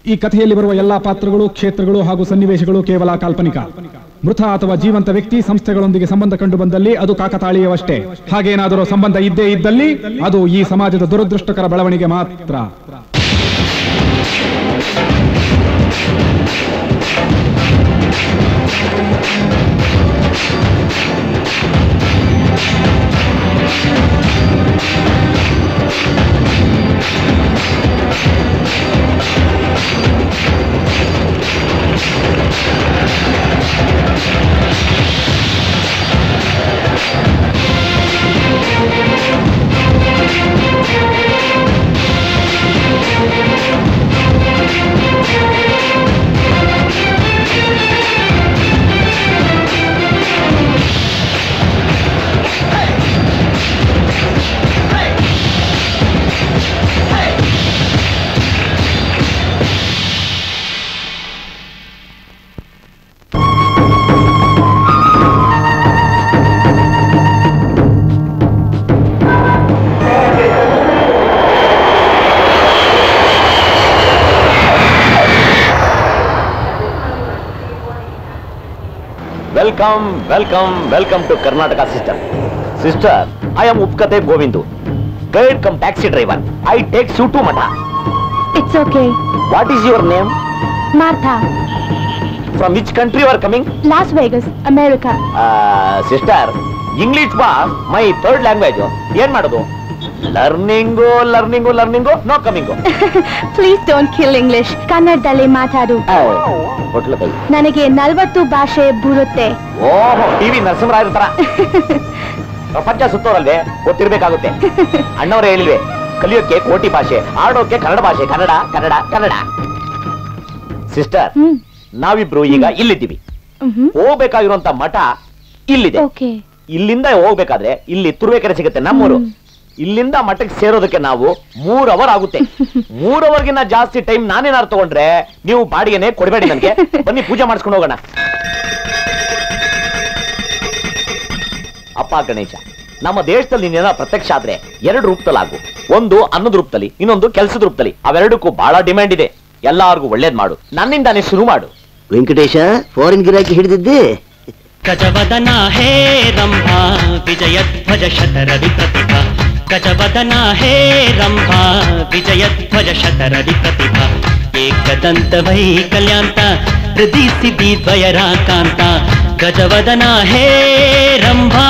ಈ ಕಥೆಯಲ್ಲಿ ಬರುವ ಎಲ್ಲಾ ಪಾತ್ರಗಳು, ಕ್ಷೇತ್ರಗಳು ಹಾಗೂ ಸನ್ನಿವೇಶಗಳು ಕೇವಲ ಕಾಲ್ಪನಿಕ. ಮೃತ ಅಥವಾ ಜೀವಂತ ವ್ಯಕ್ತಿ ಸಂಸ್ಥೆಗಳೊಂದಿಗೆ ಸಂಬಂಧ ಕಂಡು ಬಂದಲ್ಲಿ ಅದು ಕಾಕತಾಳೀಯವಷ್ಟೇ. ಹಾಗೇನಾದರೂ ಸಂಬಂಧ ಇದ್ದೇ ಇದ್ದಲ್ಲಿ ಅದು ಈ ಸಮಾಜದ ದುರದೃಷ್ಟಕರ ಬೆಳವಣಿಗೆ ಮಾತ್ರ. Welcome to Karnataka, sister. Sister, I am Upkate Govindu, guide cum taxi driver. I take you to Mata. It's okay. What is your name? Martha. From which country you are coming? Las Vegas, America. Sister, English was my third language. Yen madodu? Learning, no coming. Please don't kill English. Kannadalli ಮಾತಾಡು. ನನಗೆ 40 ಭಾಷೆ ಬರುತ್ತೆ. ಓಹ್, TV ನರಸಿಂಹರಾಯರ ತರ ಪ್ರಪಂಚ ಸುತ್ತೋರಲ್ವೇ, ಗೊತ್ತಿರ್ಬೇಕಾಗುತ್ತೆ. ಅಣ್ಣವರೇ ಹೇಳಿವೆ, ಕಲಿಯೋಕೆ ಕೋಟಿ ಭಾಷೆ, ಆಡೋಕೆ ಕನ್ನಡ ಭಾಷೆ. ಕನ್ನಡ. ಸಿಸ್ಟರ್, ನಾವಿಬ್ರು ಈಗ ಇಲ್ಲಿದ್ದೀವಿ. ಹೋಗ್ಬೇಕಾಗಿರುವಂತ ಮಠ ಇಲ್ಲಿದೆ. ಇಲ್ಲಿಂದ ಹೋಗ್ಬೇಕಾದ್ರೆ ಇಲ್ಲಿ ತುರುವೇಕೆರೆ ಸಿಗುತ್ತೆ, ನಮ್ಮೂರು. ಇಲ್ಲಿಂದ ಮಠಕ್ಕೆ ಸೇರೋದಕ್ಕೆ ನಾವು 3 ಅವರ್ ಆಗುತ್ತೆ. 3 ಅವರ್ಗಿನ್ನ ಜಾಸ್ತಿ ಟೈಮ್ ನಾನೇನಾರು ತಗೊಂಡ್ರೆ ನೀವು ಬಾಡಿಗೆನೆ ಕೊಡಬೇಡಿ ನನಗೆ. ಬನ್ನಿ ಪೂಜೆ ಮಾಡಿಸ್ಕೊಂಡು ಹೋಗೋಣ. ಅಪ್ಪ ಗಣೇಶ, ನಮ್ಮ ದೇಶದಲ್ಲಿ ನೀನೇನ ಪ್ರತ್ಯಕ್ಷ ಆದ್ರೆ 2 ರೂಪದಲ್ಲಿ ಆಗು. ಒಂದು ಅನ್ನದ ರೂಪದಲ್ಲಿ, ಇನ್ನೊಂದು ಕೆಲಸದ ರೂಪದಲ್ಲಿ. ಅವೆರಡಕ್ಕೂ ಬಹಳ ಡಿಮ್ಯಾಂಡ್ ಇದೆ. ಎಲ್ಲಾರ್ಗು ಒಳ್ಳೇದ್ ಮಾಡು, ನನ್ನಿಂದಾನೇ ಶುರು ಮಾಡು. ವೆಂಕಟೇಶ, ಫಾರಿನ್ ಗಿರಾಕಿ ಹಿಡಿದಿದ್ದೆ. ಗಜವದನ ಹೇ ರಂಭಾ ವಿಜಯಧ್ವಜ ಶತರವಿ ಪ್ರತಿಭಾ. ಗಜವದನ ಹೇ ರಂಭಾ ವಿಜಯಧ್ವಜ ಶತರವಿ ಪ್ರತಿಭಾ. ಏಕದಂತ ವೈಕಲ್ಯಾಂತ ಹೃದಿ ಸಿದ್ಧಿ ದ್ವಯರಾಕಾಂತ. ಗಜವದನ ಹೇ ರಂಭಾ.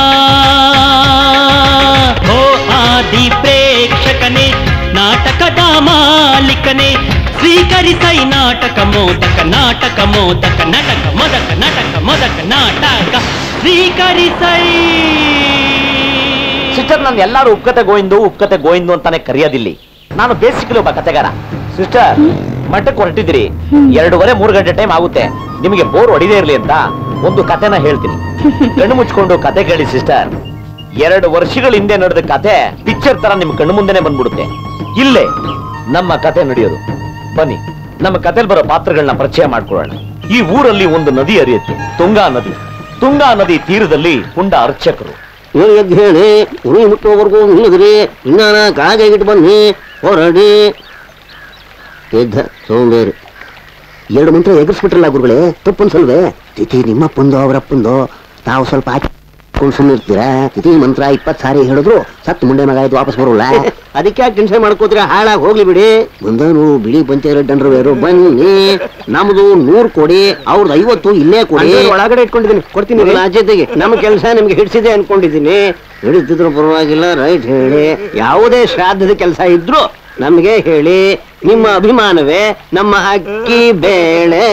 ಓ ಆದಿ ಪ್ರೇಕ್ಷಕನೇ, ನಾಟಕದ ಮಾಲಿಕನೇ, ಸ್ವೀಕರಿಸೈ ನಾಟಕ ಮೋದಕ. ನಾಟಕ ಮೋದಕ ನಟಕ ಮೊದಕ ನಟಕ ಮೊದಕ ನಾಟಕ ಸ್ವೀಕರಿಸೈ. ಸಿಸ್ಟರ್, ನಾನು ಎಲ್ಲಾರು ಉಪ್ಕತೆ ಗೋವಿಂದು ಅಂತಾನೆ ಕರೆಯೋದಿಲ್ಲಿ. ನಾನು ಬೇಸಿಕಲಿ ಒಬ್ಬ ಕತೆಗಾರ. ಸಿಸ್ಟರ್, ಮಠಕ್ಕೆ ಹೊರಟಿದ್ದೀರಿ, 2:30-3 ಗಂಟೆ ಟೈಮ್ ಆಗುತ್ತೆ. ನಿಮಗೆ ಬೋರ್ ಹೊಡಿದೇ ಇರ್ಲಿ ಅಂತ ಒಂದು ಕತೆನ ಹೇಳ್ತೀನಿ. ಕಣ್ಣು ಮುಚ್ಕೊಂಡು ಕತೆ ಕೇಳಿ ಸಿಸ್ಟರ್. 2 ವರ್ಷಗಳ ಹಿಂದೆ ನಡೆದ ಕತೆ ಪಿಕ್ಚರ್ ತರ ನಿಮ್ ಕಣ್ಣು ಮುಂದೆನೆ ಬಂದ್ಬಿಡುತ್ತೆ. ಇಲ್ಲೇ ನಮ್ಮ ಕತೆ ನಡೆಯೋದು. ಬನ್ನಿ, ನಮ್ಮ ಕತೆಯಲ್ಲಿ ಬರೋ ಪಾತ್ರಗಳನ್ನ ಪರಿಚಯ ಮಾಡ್ಕೊಳ್ಳೋಣ. ಈ ಊರಲ್ಲಿ ಒಂದು ನದಿ ಹರಿಯುತ್ತೆ, ತುಂಗಾ ನದಿ ತೀರದಲ್ಲಿ ಪುಂಡ ಅರ್ಚಕರು. ಎದ್ದು ಹೇಳಿ ಉಳಿ ಮುಟ್ಟೋವರೆಗೂ ನಿಲ್ಲದ್ರಿ, ಇನ್ನಾನ ಕಾಗಿಟ್ಟು ಬನ್ನಿ ಹೊರಡಿ. ಎದ್ದ ಸೋಂಬೇರಿ 2 ಮಂತ್ರ ಎಗರ್ಸ್ಬಿಟ್ರಲ್ಲ ಗುರುಗಳೇ, ತಪ್ಪನ್ಸಲ್ವೇ? ತಿಥಿ ನಿಮ್ಮಪ್ಪಂದು ಅವರಪ್ಪಂದು, ತಾವು ಸ್ವಲ್ಪ ಸುಮ್ಮನಿರ್ತೀರಾ? ತಿಥಿ ಮಂತ್ರ 20 ಸಾರಿ ಹೇಳಿದ್ರು ಸತ್ತು ಮುಂಡೆ ಮಗ ಆಯ್ತು ವಾಪಸ್ ಬರೋಲ್ಲ. ಅದಕ್ಕೆ ಯಾಕೆ ಟೆನ್ಷನ್ ಮಾಡ್ಕೋತೀರ? ಹಾಳಾಗಿ ಹೋಗ್ಲಿ ಬಿಡಿ. ಬಂದನು ಬಿಳಿ ಪಂಚಾಯತ್ ಡಂಡ್ರವೇರು ಬನ್ನಿ. ನಮ್ದು 100 ಕೊಡಿ, ಅವ್ರದ್ದು 50 ಇಲ್ಲೇ ಕೊಡಿ. ಒಳಗಡೆ ಇಟ್ಕೊಂಡಿದ್ದೀನಿ, ಕೊಡ್ತೀನಿ ಜೊತೆಗೆ. ನಮ್ಮ ಕೆಲಸ ನಿಮ್ಗೆ ಹಿಡಿಸಿದೆ ಅನ್ಕೊಂಡಿದ್ದೀನಿ. ಹಿಡಿತಿದ್ರು ಪರವಾಗಿಲ್ಲ, ರೈಟ್ ಹೇಳಿ. ಯಾವುದೇ ಶ್ರಾದ್ದದ ಕೆಲಸ ಇದ್ರು ನಮ್ಗೆ ಹೇಳಿ. ನಿಮ್ಮ ಅಭಿಮಾನವೇ ನಮ್ಮ ಅಕ್ಕಿ ಬೇಳೆ.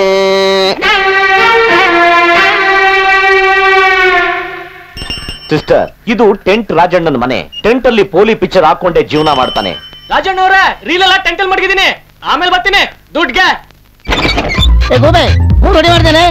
ಸಿಸ್ಟರ್, ಇದು ಟೆಂಟ್ ರಾಜಣ್ಣನ ಮನೆ. ಟೆಂಟ್ ಅಲ್ಲಿ ಪೋಲಿ ಪಿಕ್ಚರ್ ಹಾಕೊಂಡೆ ಜೀವನ ಮಾಡ್ತಾನೆ. ರಾಜಣ್ಣವ್ರೆ, ರೀಲ್ ಎಲ್ಲ ಟೆಂಟ್ ಅಲ್ಲಿ ಮಡಗಿದ್ದೀನಿ, ಆಮೇಲೆ ಬರ್ತೀನಿ ದುಡ್ಗೆ. ರೆಡಿ ಮಾಡ್ತೇನೆ.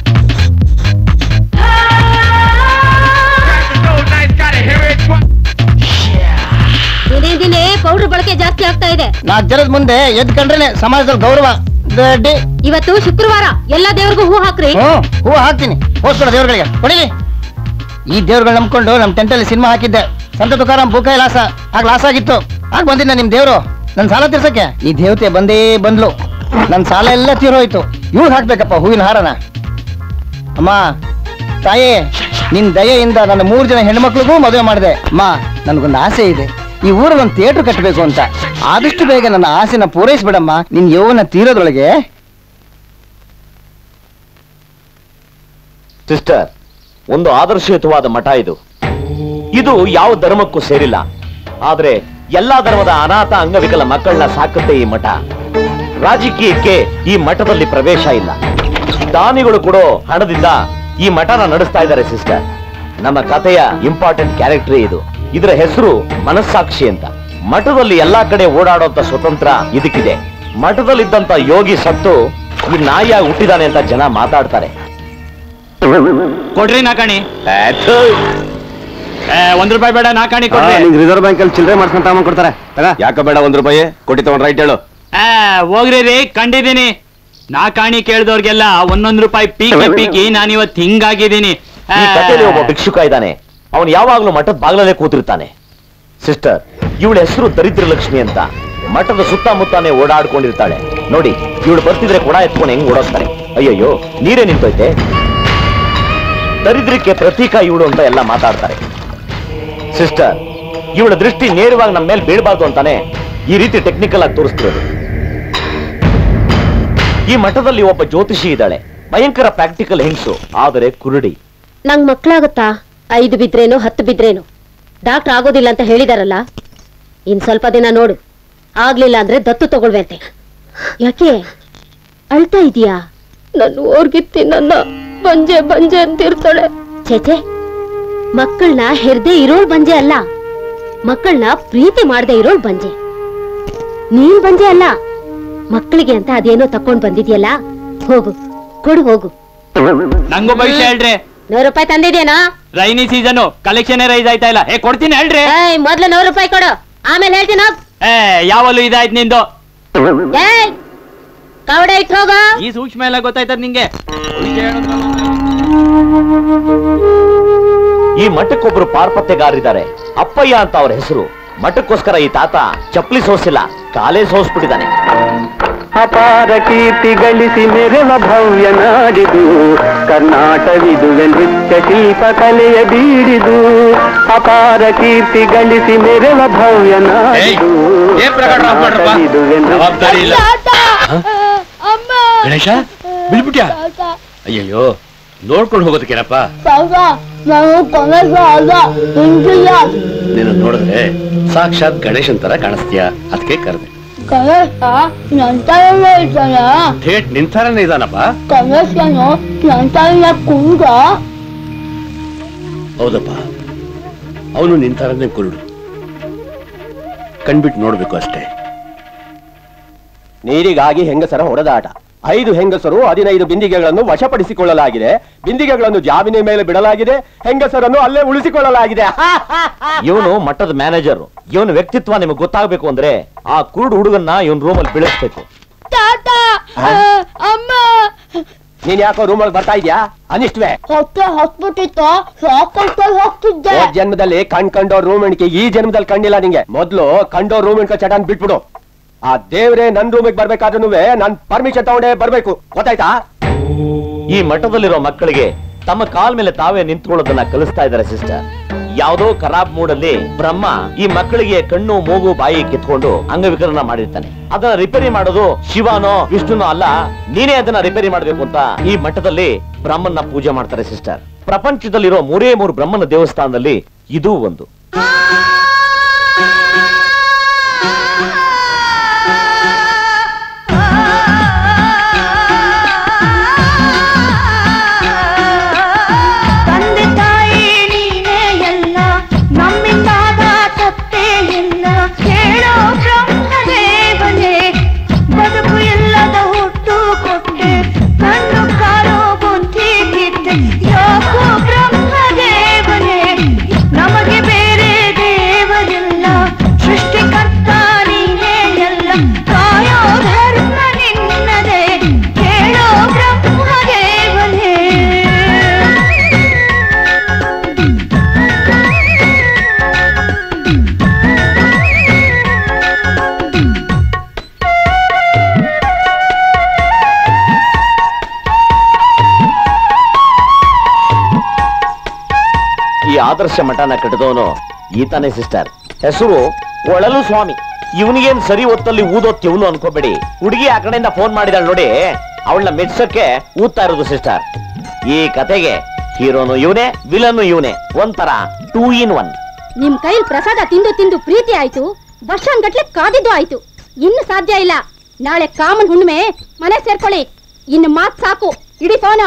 ದಿನೇ ದಿನೇ ಪೌಡರ್ ಬಳಕೆ ಜಾಸ್ತಿ ಆಗ್ತಾ ಇದೆ. 4 ಜನದ ಮುಂದೆ ಎದ್ ಕಂಡ್ರೆ ಸಮಾಜದಲ್ಲಿ ಗೌರವ. ಇವತ್ತು ಶುಕ್ರವಾರ, ಎಲ್ಲಾ ದೇವ್ರಿಗೂ ಹೂ ಹಾಕ್ರಿ. ಹೂ ಹಾಕ್ತೀನಿ. ಹೋಸ್ಕೊಡ ದೇವ್ರಗಳಿಗೆ ಹೊಡಿಲಿ. ಈ ದೇವ್ರುಗಳು ನಂಬ್ಕೊಂಡು ನಮ್ ಟೆಂಟಲ್ಲಿ ಸಿನಿಮಾ ಹಾಕಿದ್ದೆ. ಸಂತ ತುಕಾರಾಮ್ ಬೂಕಾಯಿ ಲಾಸ. ಆಗ ಲಾಸ್ ಆಗಿತ್ತು. ಆಗ ಬಂದಿದ್ದ ನಿಮ್ ದೇವ್ರು ನನ್ನ ಸಾಲ ತೀರ್ಸಕ್ಕೆ. ಈ ದೇವತೆ ಬಂದೇ ಬಂದ್ಲು. ನನ್ನ ಸಾಲ ಎಲ್ಲ ತೀರೋಯ್ತು. ಇವ್ರು ಹಾಕ್ಬೇಕಪ್ಪ ಹೂವಿನ ಹಾರನ. ಅಮ್ಮ ತಾಯಿ, ನಿನ್ ದಯೆಯಿಂದ ನನ್ನ 3 ಜನ ಹೆಣ್ಮಕ್ಳಿಗೂ ಮದುವೆ ಮಾಡಿದೆ. ಅಮ್ಮ, ನನಗೊಂದು ಆಸೆ ಇದೆ, ಈ ಊರಲ್ಲಿ ಒಂದು ಥಿಯೇಟರ್ ಕಟ್ಟಬೇಕು ಅಂತ. ಆದಷ್ಟು ಬೇಗ ನನ್ನ ಆಸೆನ ಪೂರೈಸ್ಬಿಡಮ್ಮ, ನಿನ್ ಯೌವನ ತೀರೋದ್ರೊಳಗೆ. ಸಿಸ್ಟರ್, ಒಂದು ಆದರ್ಶಯುತವಾದ ಮಠ ಇದು. ಇದು ಯಾವ ಧರ್ಮಕ್ಕೂ ಸೇರಿಲ್ಲ, ಆದ್ರೆ ಎಲ್ಲಾ ಧರ್ಮದ ಅನಾಥ ಅಂಗವಿಕಲ ಮಕ್ಕಳನ್ನ ಸಾಕುತ್ತೆ ಈ ಮಠ. ರಾಜಕೀಯಕ್ಕೆ ಈ ಮಠದಲ್ಲಿ ಪ್ರವೇಶ ಇಲ್ಲ. ದಾನಿಗಳು ಕೊಡೋ ಹಣದಿಂದ ಈ ಮಠನ ನಡೆಸ್ತಾ ಇದ್ದಾರೆ ಸಿಸ್ಟರ್. ನಮ್ಮ ಕಥೆಯ ಇಂಪಾರ್ಟೆಂಟ್ ಕ್ಯಾರೆಕ್ಟರ್ ಇದು. ಇದರ ಹೆಸರು ಮನಸ್ಸಾಕ್ಷಿ ಅಂತ. ಮಠದಲ್ಲಿ ಎಲ್ಲಾ ಕಡೆ ಓಡಾಡುವಂತ ಸ್ವತಂತ್ರ ಇದಕ್ಕಿದೆ. ಮಠದಲ್ಲಿದ್ದಂತ ಯೋಗಿ ಸತ್ತು ಈ ನಾಯಿಯಾಗಿ ಹುಟ್ಟಿದಾನೆ ಅಂತ ಜನ ಮಾತಾಡ್ತಾರೆ. ಕೊಡ್ರಿ ನಾಕಾಣಿ. 1 ರೂಪಾಯಿ ಬೇಡ, ನಾಕಾಣಿ ಕೊಡ್ರಿ. ರಿಸರ್ವ್ ಬ್ಯಾಂಕ್ ಅಲ್ಲಿ ಚಿಲ್ಲರೆ ಮಾಡ್ಕೊಂತ ಕೊಡ್ತಾರೆ. ಯಾಕೆ ಬೇಡ 1 ರೂಪಾಯಿ ಕೊಟ್ಟಿ ತಗೊಂಡ್ ರೈಟ್ ಹೇಳು. ಹೋಗ್ರಿ ರೀ, ಕಂಡಿದ್ದೀನಿ. ನಾಕಾಣಿ ಕೇಳ್ದವ್ರಿಗೆಲ್ಲ 1 ರೂಪಾಯಿ ಪೀಕಿ ನಾನಿವತ್ತು ಹಿಂಗಾಗಿದ್ದೀನಿ. ಈ ಕಥೆಯಲ್ಲಿ ಒಬ್ಬ ಭಿಕ್ಷುಕ ಇದ್ದಾನೆ. ಅವನು ಯಾವಾಗ್ಲೂ ಮಠದ ಬಾಗ್ಲಲ್ಲೇ ಕೂತಿರ್ತಾನೆ. ಸಿಸ್ಟರ್, ಇವಳ ಹೆಸರು ದರಿದ್ರ ಲಕ್ಷ್ಮಿ ಅಂತ. ಮಠದ ಸುತ್ತಮುತ್ತಾನೆ ಓಡಾಡ್ಕೊಂಡಿರ್ತಾಳೆ. ನೋಡಿ, ಇವಳು ಬರ್ತಿದ್ರೆ ಕೊಡ ಎತ್ಕೊಂಡು ಹೆಂಗ್ ಓಡೋಗ್ತಾರೆ. ಅಯ್ಯಯ್ಯೋ, ನೀರೇ ನಿಂತೋಯ್ತೆ. ದರಿದ್ರಕ್ಕೆ ಪ್ರತೀಕ ಇವಳು ಅಂತ ಎಲ್ಲ ಮಾತಾಡ್ತಾರೆ. ಸಿಸ್ಟರ್, ಇವಳ ದೃಷ್ಟಿ ನೇರವಾಗಿ ನಮ್ಮ ಮೇಲೆ ಬೀಳಬಾರ್ದು ಅಂತಾನೆ ಈ ರೀತಿ ಟೆಕ್ನಿಕಲ್ ಆಗಿ ತೋರಿಸ್ತಿರೋದು. ಈ ಮಠದಲ್ಲಿ ಒಬ್ಬ ಜ್ಯೋತಿಷಿ ಇದ್ದಾಳೆ. ಭಯಂಕರ ಪ್ರಾಕ್ಟಿಕಲ್ ಹೆಂಗ್ಸು, ಆದರೆ ಕುರುಡಿ. ನಂಗ್ ಮಕ್ಳಾಗುತ್ತಾ? 5 ಬಿದ್ರೇನು 10 ಬಿದ್ರೇನು, ಡಾಕ್ಟರ್ ಆಗೋದಿಲ್ಲ ಅಂತ ಹೇಳಿದಾರಲ್ಲ. ಇನ್ ಸ್ವಲ್ಪ ದಿನ ನೋಡು, ಆಗ್ಲಿಲ್ಲ ಅಂದ್ರೆ ದತ್ತು ತಗೊಳ್ಬೇಂತೆ. ಯಾಕೆ ಅಳ್ತಾ ಇದೀಯಾ? ನನ್ನ ಓರ್ಗಿತ್ತಿ ನನ್ನ ಬಂಜೆ ಬಂಜೆ ಅಂತಿರ್ತಾಳೆ. ಚೇಚೆ, ಮಕ್ಕಳನ್ನ ಹೆರ್ದೆ ಇರೋಳ್ ಬಂಜೆ ಅಲ್ಲ, ಮಕ್ಕಳನ್ನ ಪ್ರೀತಿ ಮಾಡದೆ ಇರೋಳ್ ಬಂಜೆ. ನೀನ್ ಬಂಜೆ ಅಲ್ಲ, ಮಕ್ಕಳಿಗೆ ಅಂತ ಅದೇನೋ ತಕೊಂಡ್ ಬಂದಿದ್ಯಲ್ಲ, ಹೋಗು ಕೊಡು ಹೋಗು. ನಂಗೂ ಭವಿಷ್ಯ ಹೇಳ್ರಿ. 100 ರೂಪಾಯಿ ತಂದಿದ್ಯೇನಾ? ರೈನಿ ಸೀಸನ್ ಕಲೆಕ್ಷನ್ ರೈಸ್ ಆಯ್ತಾ ಇಲ್ಲ. ಕೊಡ್ತೀನಿ ಹೇಳ್ರಿ. ಮೊದ್ಲು 100 ರೂಪಾಯಿ ಕೊಡು, ಆಮೇಲೆ ಹೇಳ್ತೀನಿ. ಯಾವಲ್ಲೂ ಇದಾಯ್ತು ನಿಂದು. ಕವಡೆ ಇಟ್ಟು ಹೋಗ. ಈ ಸೂಕ್ಷ್ಮ ಎಲ್ಲ ಗೊತ್ತಾಯ್ತದ ನಿಂಗೆ. ಈ ಮಠಕ್ಕೊಬ್ರು ಪಾರ್ಪತ್ಯಗಾರಿದ್ದಾರೆ, ಅಪ್ಪಯ್ಯ ಅಂತ ಅವ್ರ ಹೆಸರು. ಮಠಕ್ಕೋಸ್ಕರ ಈ ತಾತ ಚಪ್ಪಲಿ ಸೋಸಿಲ್ಲ, ಕಾಲೇ ಸೋಸ್ಬಿಟ್ಟಿದ್ದಾನೆ. ಅಪಾರ ಕೀರ್ತಿ ಗಳಿಸಿ ಮೆರೆವ ಭವ್ಯ ನಾಡಿದು, ಕರ್ನಾಟವಿದುವೆ ನೃತ್ಯ ಶಿಲ್ಪ ಕಲೆಯ ಬೀಡಿದು. ಅಪಾರ ಕೀರ್ತಿ ಗಳಿಸಿ ಮೆರೆವ ಭವ್ಯ ನಾಡಿದು, ಕರ್ನಾಟವಿದುವೆ ಗಣೇಶ ಬಿಲ್ಬಿಟ್ಯಾ? ಅಯ್ಯಯ್ಯೋ, ನೋಡ್ಕೊಂಡು ಹೋಗೋದಕ್ಕೇನಪ್ಪ. ನೀನು ನೋಡಿದ್ರೆ ಸಾಕ್ಷಾತ್ ಗಣೇಶನ್ ತರ ಕಾಣಿಸ್ತೀಯ, ಅದಕ್ಕೆ ಕರೆದೆ. ಥೇಟ್ ನಿಂತಾರನೇ ಇದಾನಪ್ಪ. ಹೌದಪ್ಪ, ಅವನು ನಿಂತಾರನೇ ಕುರುಡು. ಕಣ್ಬಿಟ್ಟು ನೋಡ್ಬೇಕು ಅಷ್ಟೇ. ನೀರಿಗಾಗಿ ಹೆಂಗಸರ ಹೊಡೆದಾಟ. 5 ಹೆಂಗಸರು 15 ಬಿಂದಿಗೆಗಳನ್ನು ವಶಪಡಿಸಿಕೊಳ್ಳಲಾಗಿದೆ. ಬಿಂದಿಗೆಗಳನ್ನು ಜಾಮೀನಿನ ಮೇಲೆ ಬಿಡಲಾಗಿದೆ. ಹೆಂಗಸರನ್ನು ಅಲ್ಲೇ ಉಳಿಸಿಕೊಳ್ಳಲಾಗಿದೆ. ಇವನು ಮಠದ ಮ್ಯಾನೇಜರ್. ಇವನ ವ್ಯಕ್ತಿತ್ವ ನಿಮಗೆ ಗೊತ್ತಾಗಬೇಕು ಅಂದ್ರೆ ಆ ಕುರುಡು ಹುಡುಗನ್ನ ಇವನ್ ರೂಮಲ್ಲಿ ಬೀಳಿಸ್ಬೇಕು. ನೀನ್ ಯಾಕೋ ರೂಮಲ್ಲಿ ಬರ್ತಾ ಇದ್ಯಾ? ಅನಿಷ್ಟವೇ ಜನ್ಮದಲ್ಲಿ ಕಂಡೋರ್ ರೂಮ್ ಎಣಿಕೆ, ಈ ಜನ್ಮದಲ್ಲಿ ಕಂಡಿಲ್ಲ ನಿಂಗೆ. ಮೊದ್ಲು ಕಂಡೋರ್ ರೂಮ್ ಎಣ್ಕ ಚಟಾನ್ ಬಿಟ್ಬಿಡು. ಆ ದೇವ್ರೆ ನನ್ ರೂಮಿಗೆ ಬರ್ಬೇಕಾದ್ರೂ ನಾನ್ ಪರ್ಮಿಷನ್ ತಗೊಂಡೇ ಬರ್ಬೇಕು, ಗೊತ್ತಾಯ್ತಾ? ಈ ಮಠದಲ್ಲಿರೋ ಮಕ್ಕಳಿಗೆ ತಮ್ಮ ಕಾಲ್ ಮೇಲೆ ತಾವೇ ನಿಂತ್ಕೊಳ್ಳೋದನ್ನ ಕಲಿಸ್ತಾ ಇದ್ದಾರೆ ಸಿಸ್ಟರ್. ಯಾವುದೋ ಖರಾಬ್ ಮೂಡಲ್ಲಿ ಬ್ರಹ್ಮ ಈ ಮಕ್ಕಳಿಗೆ ಕಣ್ಣು ಮೂಗು ಬಾಯಿ ಕಿತ್ಕೊಂಡು ಅಂಗವಿಕಲನ ಮಾಡಿರ್ತಾನೆ. ಅದನ್ನ ರಿಪೇರಿ ಮಾಡೋದು ಶಿವನೋ ವಿಷ್ಣುನೋ ಅಲ್ಲ, ನೀನೇ ಅದನ್ನ ರಿಪೇರಿ ಮಾಡ್ಬೇಕು ಅಂತ ಈ ಮಠದಲ್ಲಿ ಬ್ರಹ್ಮನ್ನ ಪೂಜೆ ಮಾಡ್ತಾರೆ ಸಿಸ್ಟರ್. ಪ್ರಪಂಚದಲ್ಲಿರೋ 3 ಬ್ರಹ್ಮನ ದೇವಸ್ಥಾನದಲ್ಲಿ ಇದೂ ಒಂದು. ನಮಗೆ ಬೇರೆ ಆದರ್ಶ ಮಠನ ಕಟ್ಟಿದವನು ಈತಾನೆ ಸಿಸ್ಟರ್. ಹೆಸರು ಒಳಲು ಸ್ವಾಮಿ. ಇವನಿಗೇನ್ ಸರಿ ಹೊತ್ತಲ್ಲಿ ಊದೋತ್ಯವನು ಅನ್ಕೋಬೇಡಿ. ಹುಡುಗಿ ಆ ಕಡೆಯಿಂದ ಫೋನ್ ಮಾಡಿದಾಳೆ ನೋಡಿ, ಅವಳನ್ನ ಮೆಚ್ಚಕ್ಕೆ ಊದ್ತಾ ಇರೋದು ಸಿಸ್ಟರ್. ಈ ಕತೆಗೆ ಹೀರೋನು ಇವನೇ, ವಿಲನ್ನು ಇವನೇ. ಒಂಥರ 2 in 1. ನಿಮ್ ಕೈಲಿ ಪ್ರಸಾದ ತಿಂದು ತಿಂದು ಪ್ರೀತಿ ಆಯ್ತು, ವರ್ಷಾನ್ಗಟ್ಲೆ ಕಾದಿದ್ದು ಆಯ್ತು. ಇನ್ನು ಸಾಧ್ಯ ಇಲ್ಲ. ನಾಳೆ ಕಾಮನ್ ಹುಣ್ಣಿಮೆ, ಮನೆ ಸೇರ್ಕೊಳ್ಳಿ. ಇನ್ನು ಮಾತ್ ಸಾಕು. ಇಡೀ ಫೋನ್.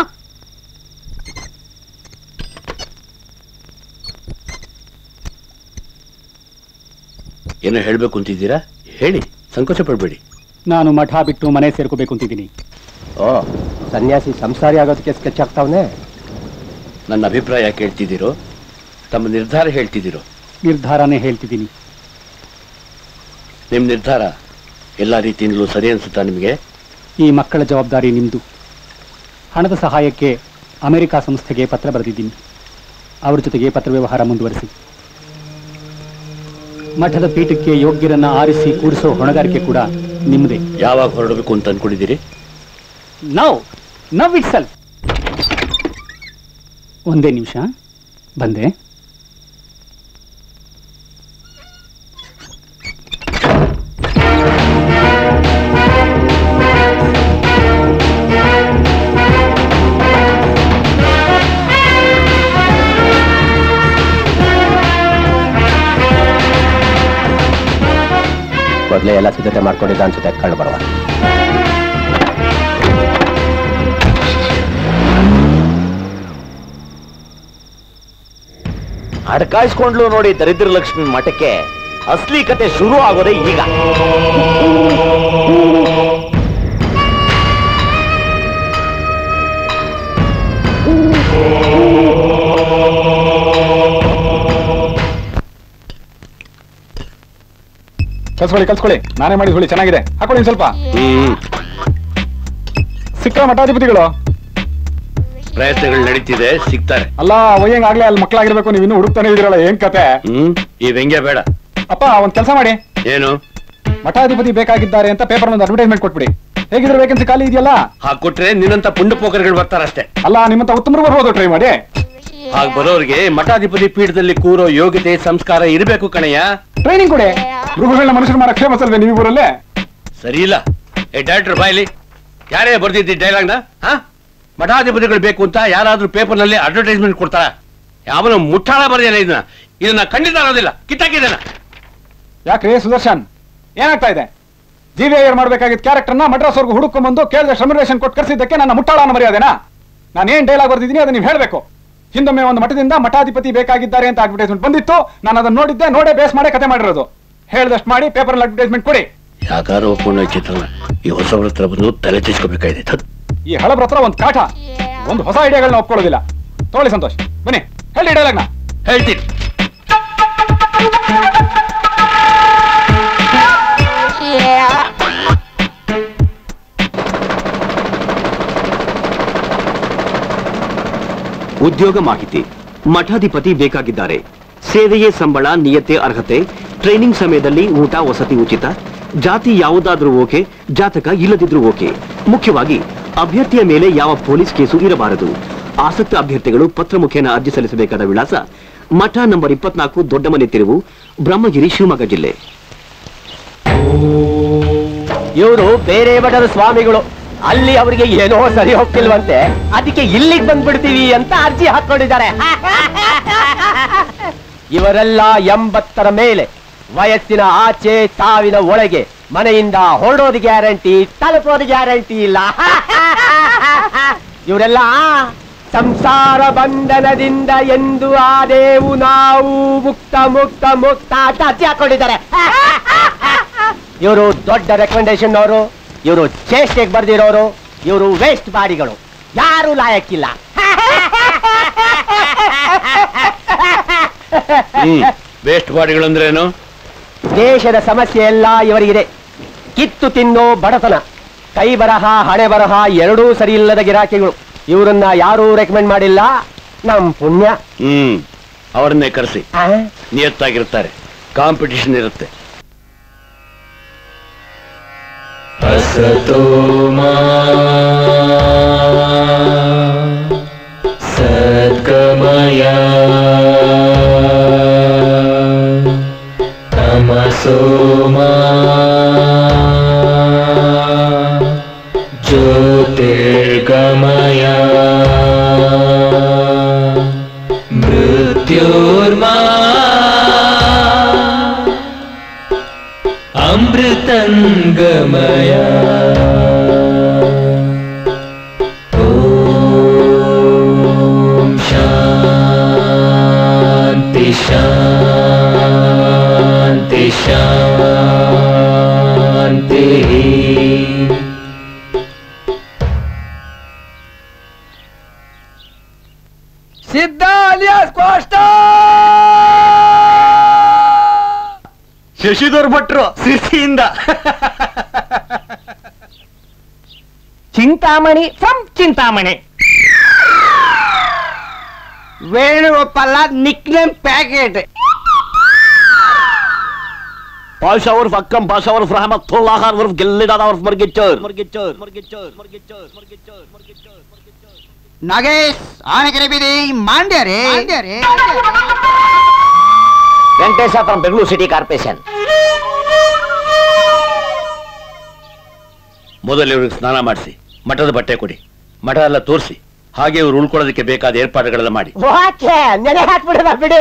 ಏನೋ ಹೇಳ್ಬೇಕು ಅಂತಿದ್ದೀರಾ? ಹೇಳಿ, ಸಂಕೋಚ ಪಡ್ಬೇಡಿ. ನಾನು ಮಠ ಬಿಟ್ಟು ಮನೆ ಸೇರ್ಕೋಬೇಕು ಅಂತಿದ್ದೀನಿ. ಓ, ಸನ್ಯಾಸಿ ಸಂಸಾರಿ ಆಗೋದಕ್ಕೆ ಸ್ಕೆಚ್ ಆಗ್ತಾವನೆ. ನನ್ನ ಅಭಿಪ್ರಾಯ ಕೇಳ್ತಿದ್ದೀರೋ, ತಮ್ಮ ನಿರ್ಧಾರ ಹೇಳ್ತಿದ್ದೀರೋ? ನಿರ್ಧಾರನೇ ಹೇಳ್ತಿದ್ದೀನಿ. ನಿಮ್ಮ ನಿರ್ಧಾರ ಎಲ್ಲ ರೀತಿಯಿಂದಲೂ ಸರಿ ಅನ್ಸುತ್ತಾ ನಿಮಗೆ? ಈ ಮಕ್ಕಳ ಜವಾಬ್ದಾರಿ ನಿಮ್ದು. ಹಣದ ಸಹಾಯಕ್ಕೆ ಅಮೆರಿಕ ಸಂಸ್ಥೆಗೆ ಪತ್ರ ಬರೆದಿದ್ದೀನಿ. ಅವ್ರ ಜೊತೆಗೆ ಪತ್ರ ವ್ಯವಹಾರ ಮುಂದುವರಿಸಿ. ಮಠದ ಪೀಠಕ್ಕೆ ಯೋಗ್ಯರನ್ನ ಆರಿಸಿ ಕೂಡಿಸೋ ಹೊಣೆಗಾರಿಕೆ ಕೂಡ ನಿಮ್ಮದೇ. ಯಾವಾಗ ಹೊರಡಬೇಕು ಅಂತ ಅನ್ಕೊಂಡಿದ್ದೀರಿ? ನವ್ ಇಟ್ಸೆಲ್ಫ್. ಒಂದೇ ನಿಮಿಷ, ಬಂದೆ. ಮೊದಲೇ ಎಲ್ಲ ಸಿದ್ಧತೆ ಮಾಡ್ಕೊಂಡಿದ್ದ ಅನ್ಸುತ್ತೆ. ಕಳ್ಳು ಬರುವ ಅಡ್ಕಾಯಿಸ್ಕೊಂಡ್ಲು ನೋಡಿ ದರಿದ್ರ ಲಕ್ಷ್ಮಿ ಮಠಕ್ಕೆ. ಅಸಲಿ ಕತೆ ಶುರು ಆಗೋದೇ ಈಗ. ಕಲ್ಸ್ಕೊಳ್ಳಿ. ನಾನೇ ಮಾಡಿದ ಹುಳಿ ಚೆನ್ನಾಗಿದೆ. ಹಾಕೊಳ್ಳಿ ಸ್ವಲ್ಪ. ಸಿಕ್ಕ ಮಠಾಧಿಪತಿಗಳು ಪ್ರಯತ್ನಗಳು ನಡೀತಿದೆ, ಸಿಗ್ತಾರೆ. ಅಲ್ಲ ಒಯ್ಯಂಗ್ ಆಗ್ಲೇ ಅಲ್ಲಿ ಮಕ್ಕಳಾಗಿರ್ಬೇಕು. ನೀವು ಇನ್ನು ಹುಡುಕ್ತಾನೆ ಇದ್ದೀರಲ್ಲ, ಏನ್ ಕತೆ? ಈ ವ್ಯಂಗ್ಯ ಬೇಡ. ಅಪ್ಪ, ಒಂದ್ ಕೆಲಸ ಮಾಡಿ. ಏನು? ಮಠಾಧಿಪತಿ ಬೇಕಾಗಿದ್ದಾರೆ ಅಂತ ಪೇಪರ್ ಒಂದು ಅಡ್ವರ್ಟೈಸ್ಮೆಂಟ್ ಕೊಟ್ಬಿಡಿ. ಹೇಗಿದ್ರೆ ವೇಕೆನ್ಸಿ ಖಾಲಿ ಇದೆಯಲ್ಲ, ಹಾಕೊಟ್ರೆ ನಿನ್ನಂತ ಪುಂಡ ಪೋಕರ್ಗಳು ಬರ್ತಾರಷ್ಟೇ. ಅಲ್ಲ ನಿಮ್ಮಂತ ಉತ್ತಮರು ಬರ್ಬೋದು, ಟ್ರೈ ಮಾಡಿ. ಹಾಗ ಬರೋರಿಗೆ ಮಠಾಧಿಪತಿ ಪೀಠದಲ್ಲಿ ಕೂರೋ ಯೋಗ್ಯತೆ ಸಂಸ್ಕಾರ ಇರಬೇಕು ಕಣಯ್ಯ. ಟ್ರೈನಿಂಗ್ ಕೊಡಿ. ಮೃಗಗಳನ್ನ ಮನುಷ್ಯರು ಮಾಡಕ್ ಫೇಮಸ್ ಅಲ್ವೇ ನೀವು ಊರಲ್ಲೇ? ಸರಿ ಇಲ್ಲ. ಡೈರೆಕ್ಟರ್ ಬಾಯ್ಲಿ, ಯಾರೇ ಬರ್ದಿದ್ದಿ ಡೈಲಾಗ್ನ? ಮಠಾಧಿಪತಿಗಳು ಬೇಕು ಅಂತ ಯಾರಾದ್ರೂ ಪೇಪರ್ ನಲ್ಲಿ ಅಡ್ವರ್ಟೈಸ್ಮೆಂಟ್ ಕೊಡ್ತಾರ? ಯಾವನು ಮುಟ್ಟಾಳ ಬರ್ದೇನೆ ಇದನ್ನ ಖಂಡಿತ ಅನ್ನೋದಿಲ್ಲ. ಕಿತ್ತಾಕಿದ್ದಾನ. ಯಾಕ್ರಿ ಸುದರ್ಶನ್, ಏನಾಗ್ತಾ ಇದೆ? GVIR ಮಾಡ್ಬೇಕಾಗಿದ್ದ ಕ್ಯಾರೆಕ್ಟರ್ನ ಮಡ್ರಾಸ್ವರ್ಗು ಹುಡುಕೊಂಡ್ಬಂದು ಕೇಳಿದ ರೆಮ್ಯುನರೇಷನ್ ಕೊಟ್ಟು ಕರ್ಸಿದ್ದಕ್ಕೆ ನನ್ನ ಮುಟ್ಟಾಳ ಮರ್ಯಾದೆನಾ? ನಾನು ಏನ್ ಡೈಲಾಗ್ ಬರ್ದಿದ್ದೀನಿ ಅದನ್ನ ನೀವು ಹೇಳ್ಬೇಕು. ಹಿಂದೊಮ್ಮೆ ಒಂದು ಮಠದಿಂದ ಮಠಾಧಿಪತಿ ಬೇಕಾಗಿದ್ದಾರೆ ಅಂತ ಅಡ್ವರ್ಟೈಸ್ಮೆಂಟ್ ಬಂದಿತ್ತು. ನಾನು ಅದನ್ನ ನೋಡಿದ್ದೆ, ನೋಡೇ ಬೇಸ್ ಮಾಡೇ ಕತೆ ಮಾಡಿರೋದು. ಹೇಳ್ದಷ್ಟು ಮಾಡಿ ಪೇಪರ್ ಅಡ್ವರ್ಟೈಸ್ಮೆಂಟ್ ಕೊಡಿ. ಯಾಕಾರೋ ಒಪ್ಕೊಂಡ ಚಿತ್ರನ ಈ ಹೊಸಬ್ರ ಹತ್ರ ಬಂದು ತಲೆ ತಿಸ್ಕೋಬೇಕಾಗಿದೆ. ಈ ಹಳಬ್ರ ಹತ್ರ ಒಂದು ಕಾಟ, ಒಂದು ಹೊಸ ಐಡಿಯಾಗಳನ್ನ ಒಪ್ಕೊಳ್ಳೋದಿಲ್ಲ. ತಗೊಳ್ಳಿ ಸಂತೋಷ್, ಬನ್ನಿ ಹೇಳಿ ಡೈಲಾಗ್ನ. ಹೇಳ್ತೀನಿ. ಉದ್ಯೋಗ ಮಾಹಿತಿ. ಮಠಾಧಿಪತಿ ಬೇಕಾಗಿದ್ದಾರೆ. ಸೇವೆಯೇ ಸಂಬಳ, ನಿಯತೆ, ಅರ್ಹತೆ, ಟ್ರೈನಿಂಗ್ ಸಮಯದಲ್ಲಿ ಊಟ ವಸತಿ ಉಚಿತ, ಜಾತಿ ಯಾವುದಾದ್ರೂ ಓಕೆ, ಜಾತಕ ಇಲ್ಲದಿದ್ರೂ ಓಕೆ. ಮುಖ್ಯವಾಗಿ ಅಭ್ಯರ್ಥಿಯ ಮೇಲೆ ಯಾವ ಪೊಲೀಸ್ ಕೇಸು ಇರಬಾರದು. ಆಸಕ್ತ ಅಭ್ಯರ್ಥಿಗಳು ಪತ್ರ ಮುಖೇನ ಅರ್ಜಿ ಸಲ್ಲಿಸಬೇಕಾದ ವಿಳಾಸ ಮಠ ನಂಬರ್ 24, ದೊಡ್ಡಮನೆ ತಿರುವು, ಬ್ರಹ್ಮಗಿರಿ, ಶಿವಮೊಗ್ಗ ಜಿಲ್ಲೆ. ಇವರು ಬೇರೆ ಮಠದ ಸ್ವಾಮಿಗಳು. ಅಲ್ಲಿ ಅವರಿಗೆ ಏನೋ ಸರಿ ಹೋಗ್ತಿಲ್ವಂತೆ, ಅದಕ್ಕೆ ಇಲ್ಲಿಗೆ ಬಂದ್ಬಿಡ್ತೀವಿ ಅಂತ ಅರ್ಜಿ ಹಾಕೊಂಡಿದ್ದಾರೆ. ಇವರೆಲ್ಲ 80ರ ಮೇಲೆ, ವಯಸ್ಸಿನ ಆಚೆ, ಸಾವಿನ ಒಳಗೆ. ಮನೆಯಿಂದ ಹೊರಡೋದು ಗ್ಯಾರಂಟಿ, ತಲುಪೋದು ಗ್ಯಾರಂಟಿ ಇಲ್ಲ. ಇವರೆಲ್ಲ ಸಂಸಾರ ಬಂಧನದಿಂದ ಎಂದು ಆದೇವು ನಾವು ಮುಕ್ತ ಮುಕ್ತ ಮುಕ್ತ ಅಂತ ಅರ್ಜಿ ಹಾಕೊಂಡಿದ್ದಾರೆ. ಇವರು ದೊಡ್ಡ ರೆಕಮೆಂಡೇಶನ್ ಅವರು, ಇವರು ಚೇಷ್ಟೆಗೆ ಬರ್ದಿರೋರು, ಇವರು ವೇಸ್ಟ್ ಬಾಡಿಗಳು, ಯಾರು ಲಾಯಕ್ಕಿಲ್ಲ. ವೇಸ್ಟ್ ಬಾಡಿಗಳಂದ್ರೇನು? ದೇಶದ ಸಮಸ್ಯೆ ಎಲ್ಲ ಇವರಿಗಿದೆ. ಕಿತ್ತು ತಿನ್ನೋ ಬಡತನ, ಕೈ ಬರಹ ಹಣೆ ಬರಹ ಎರಡೂ ಸರಿ ಇಲ್ಲದ ಗಿರಾಕಿಗಳು. ಇವರನ್ನ ಯಾರೂ ರೆಕಮೆಂಡ್ ಮಾಡಿಲ್ಲ. ನಮ್ ಪುಣ್ಯ. ಅವರನ್ನೇ ಕರೆಸಿ, ನಿಯತ್ತಾಗಿರ್ತಾರೆ. ಕಾಂಪಿಟಿಷನ್ ಇರುತ್ತೆ. ಸದ್ಗಮಯ तमसोमा ज्योतिर्गमय मृत्योर्मा अमृतंगमय शांति शांति शांति। ಸಿದ್ಧ ಅಲಿಯಾಸ್ ಕೋಸ್ಟಾ ಶಶಿಧರ್ ಭಟ್ರು ಸಿರ್ಸಿಯಿಂದ Chintamani from Chintamani Venugopala nickname packet Pasha ಉರ್ಫ್ ಅಕ್ಕಂ ಪಾಷಾ ಉರ್ಫ್ ರಹಮತ್ತುಲ್ಲಾಹ ಖಾನ್ ಉರ್ಫ್ ಗಿಲ್ಲಿದಾದ ಉರ್ಫ್ ಮರ್ಗಿಚ್ಚರ್ ನಾಗೇಶ್ ಆನೆಕೆರೆ ಬೀದಿ ಮಂಡ್ಯ ರೇ Venkatesha from Bengaluru city corporation. ಮೊದಲು ಇವ್ರಿಗೆ ಸ್ನಾನ ಮಾಡಿಸಿ ಮಠದ ಬಟ್ಟೆ ಕೊಡಿ, ಮಠ ಎಲ್ಲ ತೋರಿಸಿ, ಹಾಗೆ ಇವ್ರು ಉಳ್ಕೊಳ್ಳೋದಕ್ಕೆ ಬೇಕಾದ ಏರ್ಪಾಡುಗಳೆಲ್ಲ ಮಾಡಿ. ನೆನೆ ಹಾಕ್ಬಿಡೋದ ಬಿಡಿ.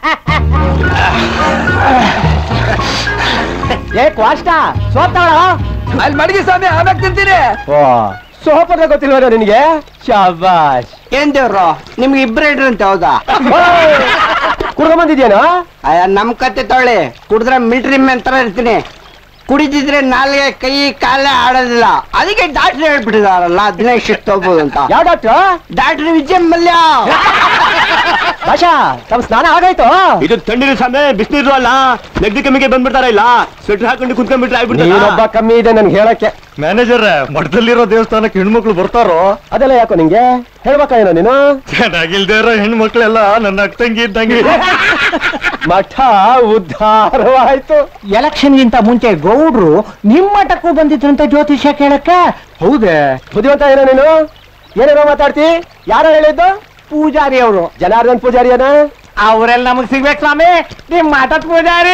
ಏ ಕ್ವಾಸ್ಟಾ ಸೋಪ್ ತಗೊಳ ಅಲ್ಲಿ ಮಡಗಿ ಸ್ವಾಮಿ ಆಮ್ಯಾಗ ತಿಂತೀನಿ. ಸೋಪ್ ಅಂದ್ರೆ ಗೊತ್ತಿಲ್ವ ನಿನಗೆ? ಶಾಬಾಷ್. ಏನ್ ದೇವ್ರು ನಿಮ್ಗೆ ಇಬ್ಬರೇ ಇಡ್ರಂತೆ ಹೌದಾ? ಕುಡ್ಕೊಂಡ್ ಬಂದಿದ್ಯೇನೋ? ನಮ್ ಕತ್ತೆ ತೊಳೆ ಕುಡಿದ್ರೆ ಮಿಲಿಟರಿ ಮ್ಯಾನ್ ತರ ಇರ್ತೀನಿ, ಕುಡಿದಿದ್ರೆ ನಾಲ್ಗೆ ಕೈ ಕಾಲೇ ಆಡೋದಿಲ್ಲ. ಅದಕ್ಕೆ ಡಾಕ್ಟರ್ ಹೇಳ್ಬಿಟ್ಟಿದಾರಲ್ಲ 15 ಶಿಫ್ಟ್ ಹೋಗ್ಬೋದು ಅಂತ. ಯಾವ ಡಾಕ್ಟರ್? ಡಾಕ್ಟರ್ ವಿಜಯ್ ಮಲ್ಯ. ಭಾಷಾ ತಮ್ಮ ಸ್ನಾನ ಆಗಾಯ್ತು? ಇದು ತಣ್ಣೀರು ಸಾಮೆ ಬಿಸಿನೀರು ಅಲ್ಲ, ನೆಗಡಿ ಕಮ್ಮಿಗೆ ಬಂದ್ಬಿಡ್ತಾರ ಇಲ್ಲ, ಸ್ವೆಟರ್ ಹಾಕೊಂಡು ಕುತ್ಕೊಂಡ್ಬಿಟ್ರೆ ಆಗ್ಬಿಡ್ತಾರ. ಕಮ್ಮಿ ಇದೆ ನನ್ಗೆ ಹೇಳಕ್ಕೆ. ಮ್ಯಾನೇಜರ್ ಮಠದಲ್ಲಿರೋ ದೇವಸ್ಥಾನಕ್ಕೆ ಹೆಣ್ಮಕ್ಳು ಬರ್ತಾರೋ? ಅದೆಲ್ಲ ಯಾಕೋ ನಿಂಗೆ ಹೇಳ್ಬೇಕಾಯೇನೋ ನೀನು? ಚೆನ್ನಾಗಿಲ್ದೇ ಇರೋ ಹೆಣ್ಮಕ್ಳೆಲ್ಲ ನನ್ನ ಅಕ್ಕಂಗಿ ಇದ್ದಂಗೆ. ಮಠ ಉದ್ಧಾರವಾಯ್ತು. ಎಲೆಕ್ಷನ್ ಗಿಂತ ಮುಂಚೆ ಗೌಡ್ರು ನಿಮ್ ಮಠಕ್ಕೂ ಬಂದಿದ್ರಂತ ಜ್ಯೋತಿಷ್ಯ ಕೇಳಕ್ಕ. ಹೌದೇ? ಬುದ್ಧಿವಂತ ಏನೋ ನೀನು, ಏನೇನೋ ಮಾತಾಡ್ತಿ. ಯಾರೋ ಹೇಳಿದ್ದು? ಪೂಜಾರಿ ಅವರು. ಜನಾರ್ದನ್ ಪೂಜಾರಿಯನ? ಅವರೆಲ್ಲ ನಮಗ್ ಸಿಗ್ಬೇಕು ಸ್ವಾಮಿ, ನಿಮ್ ಮಠದ ಪೂಜಾರಿ.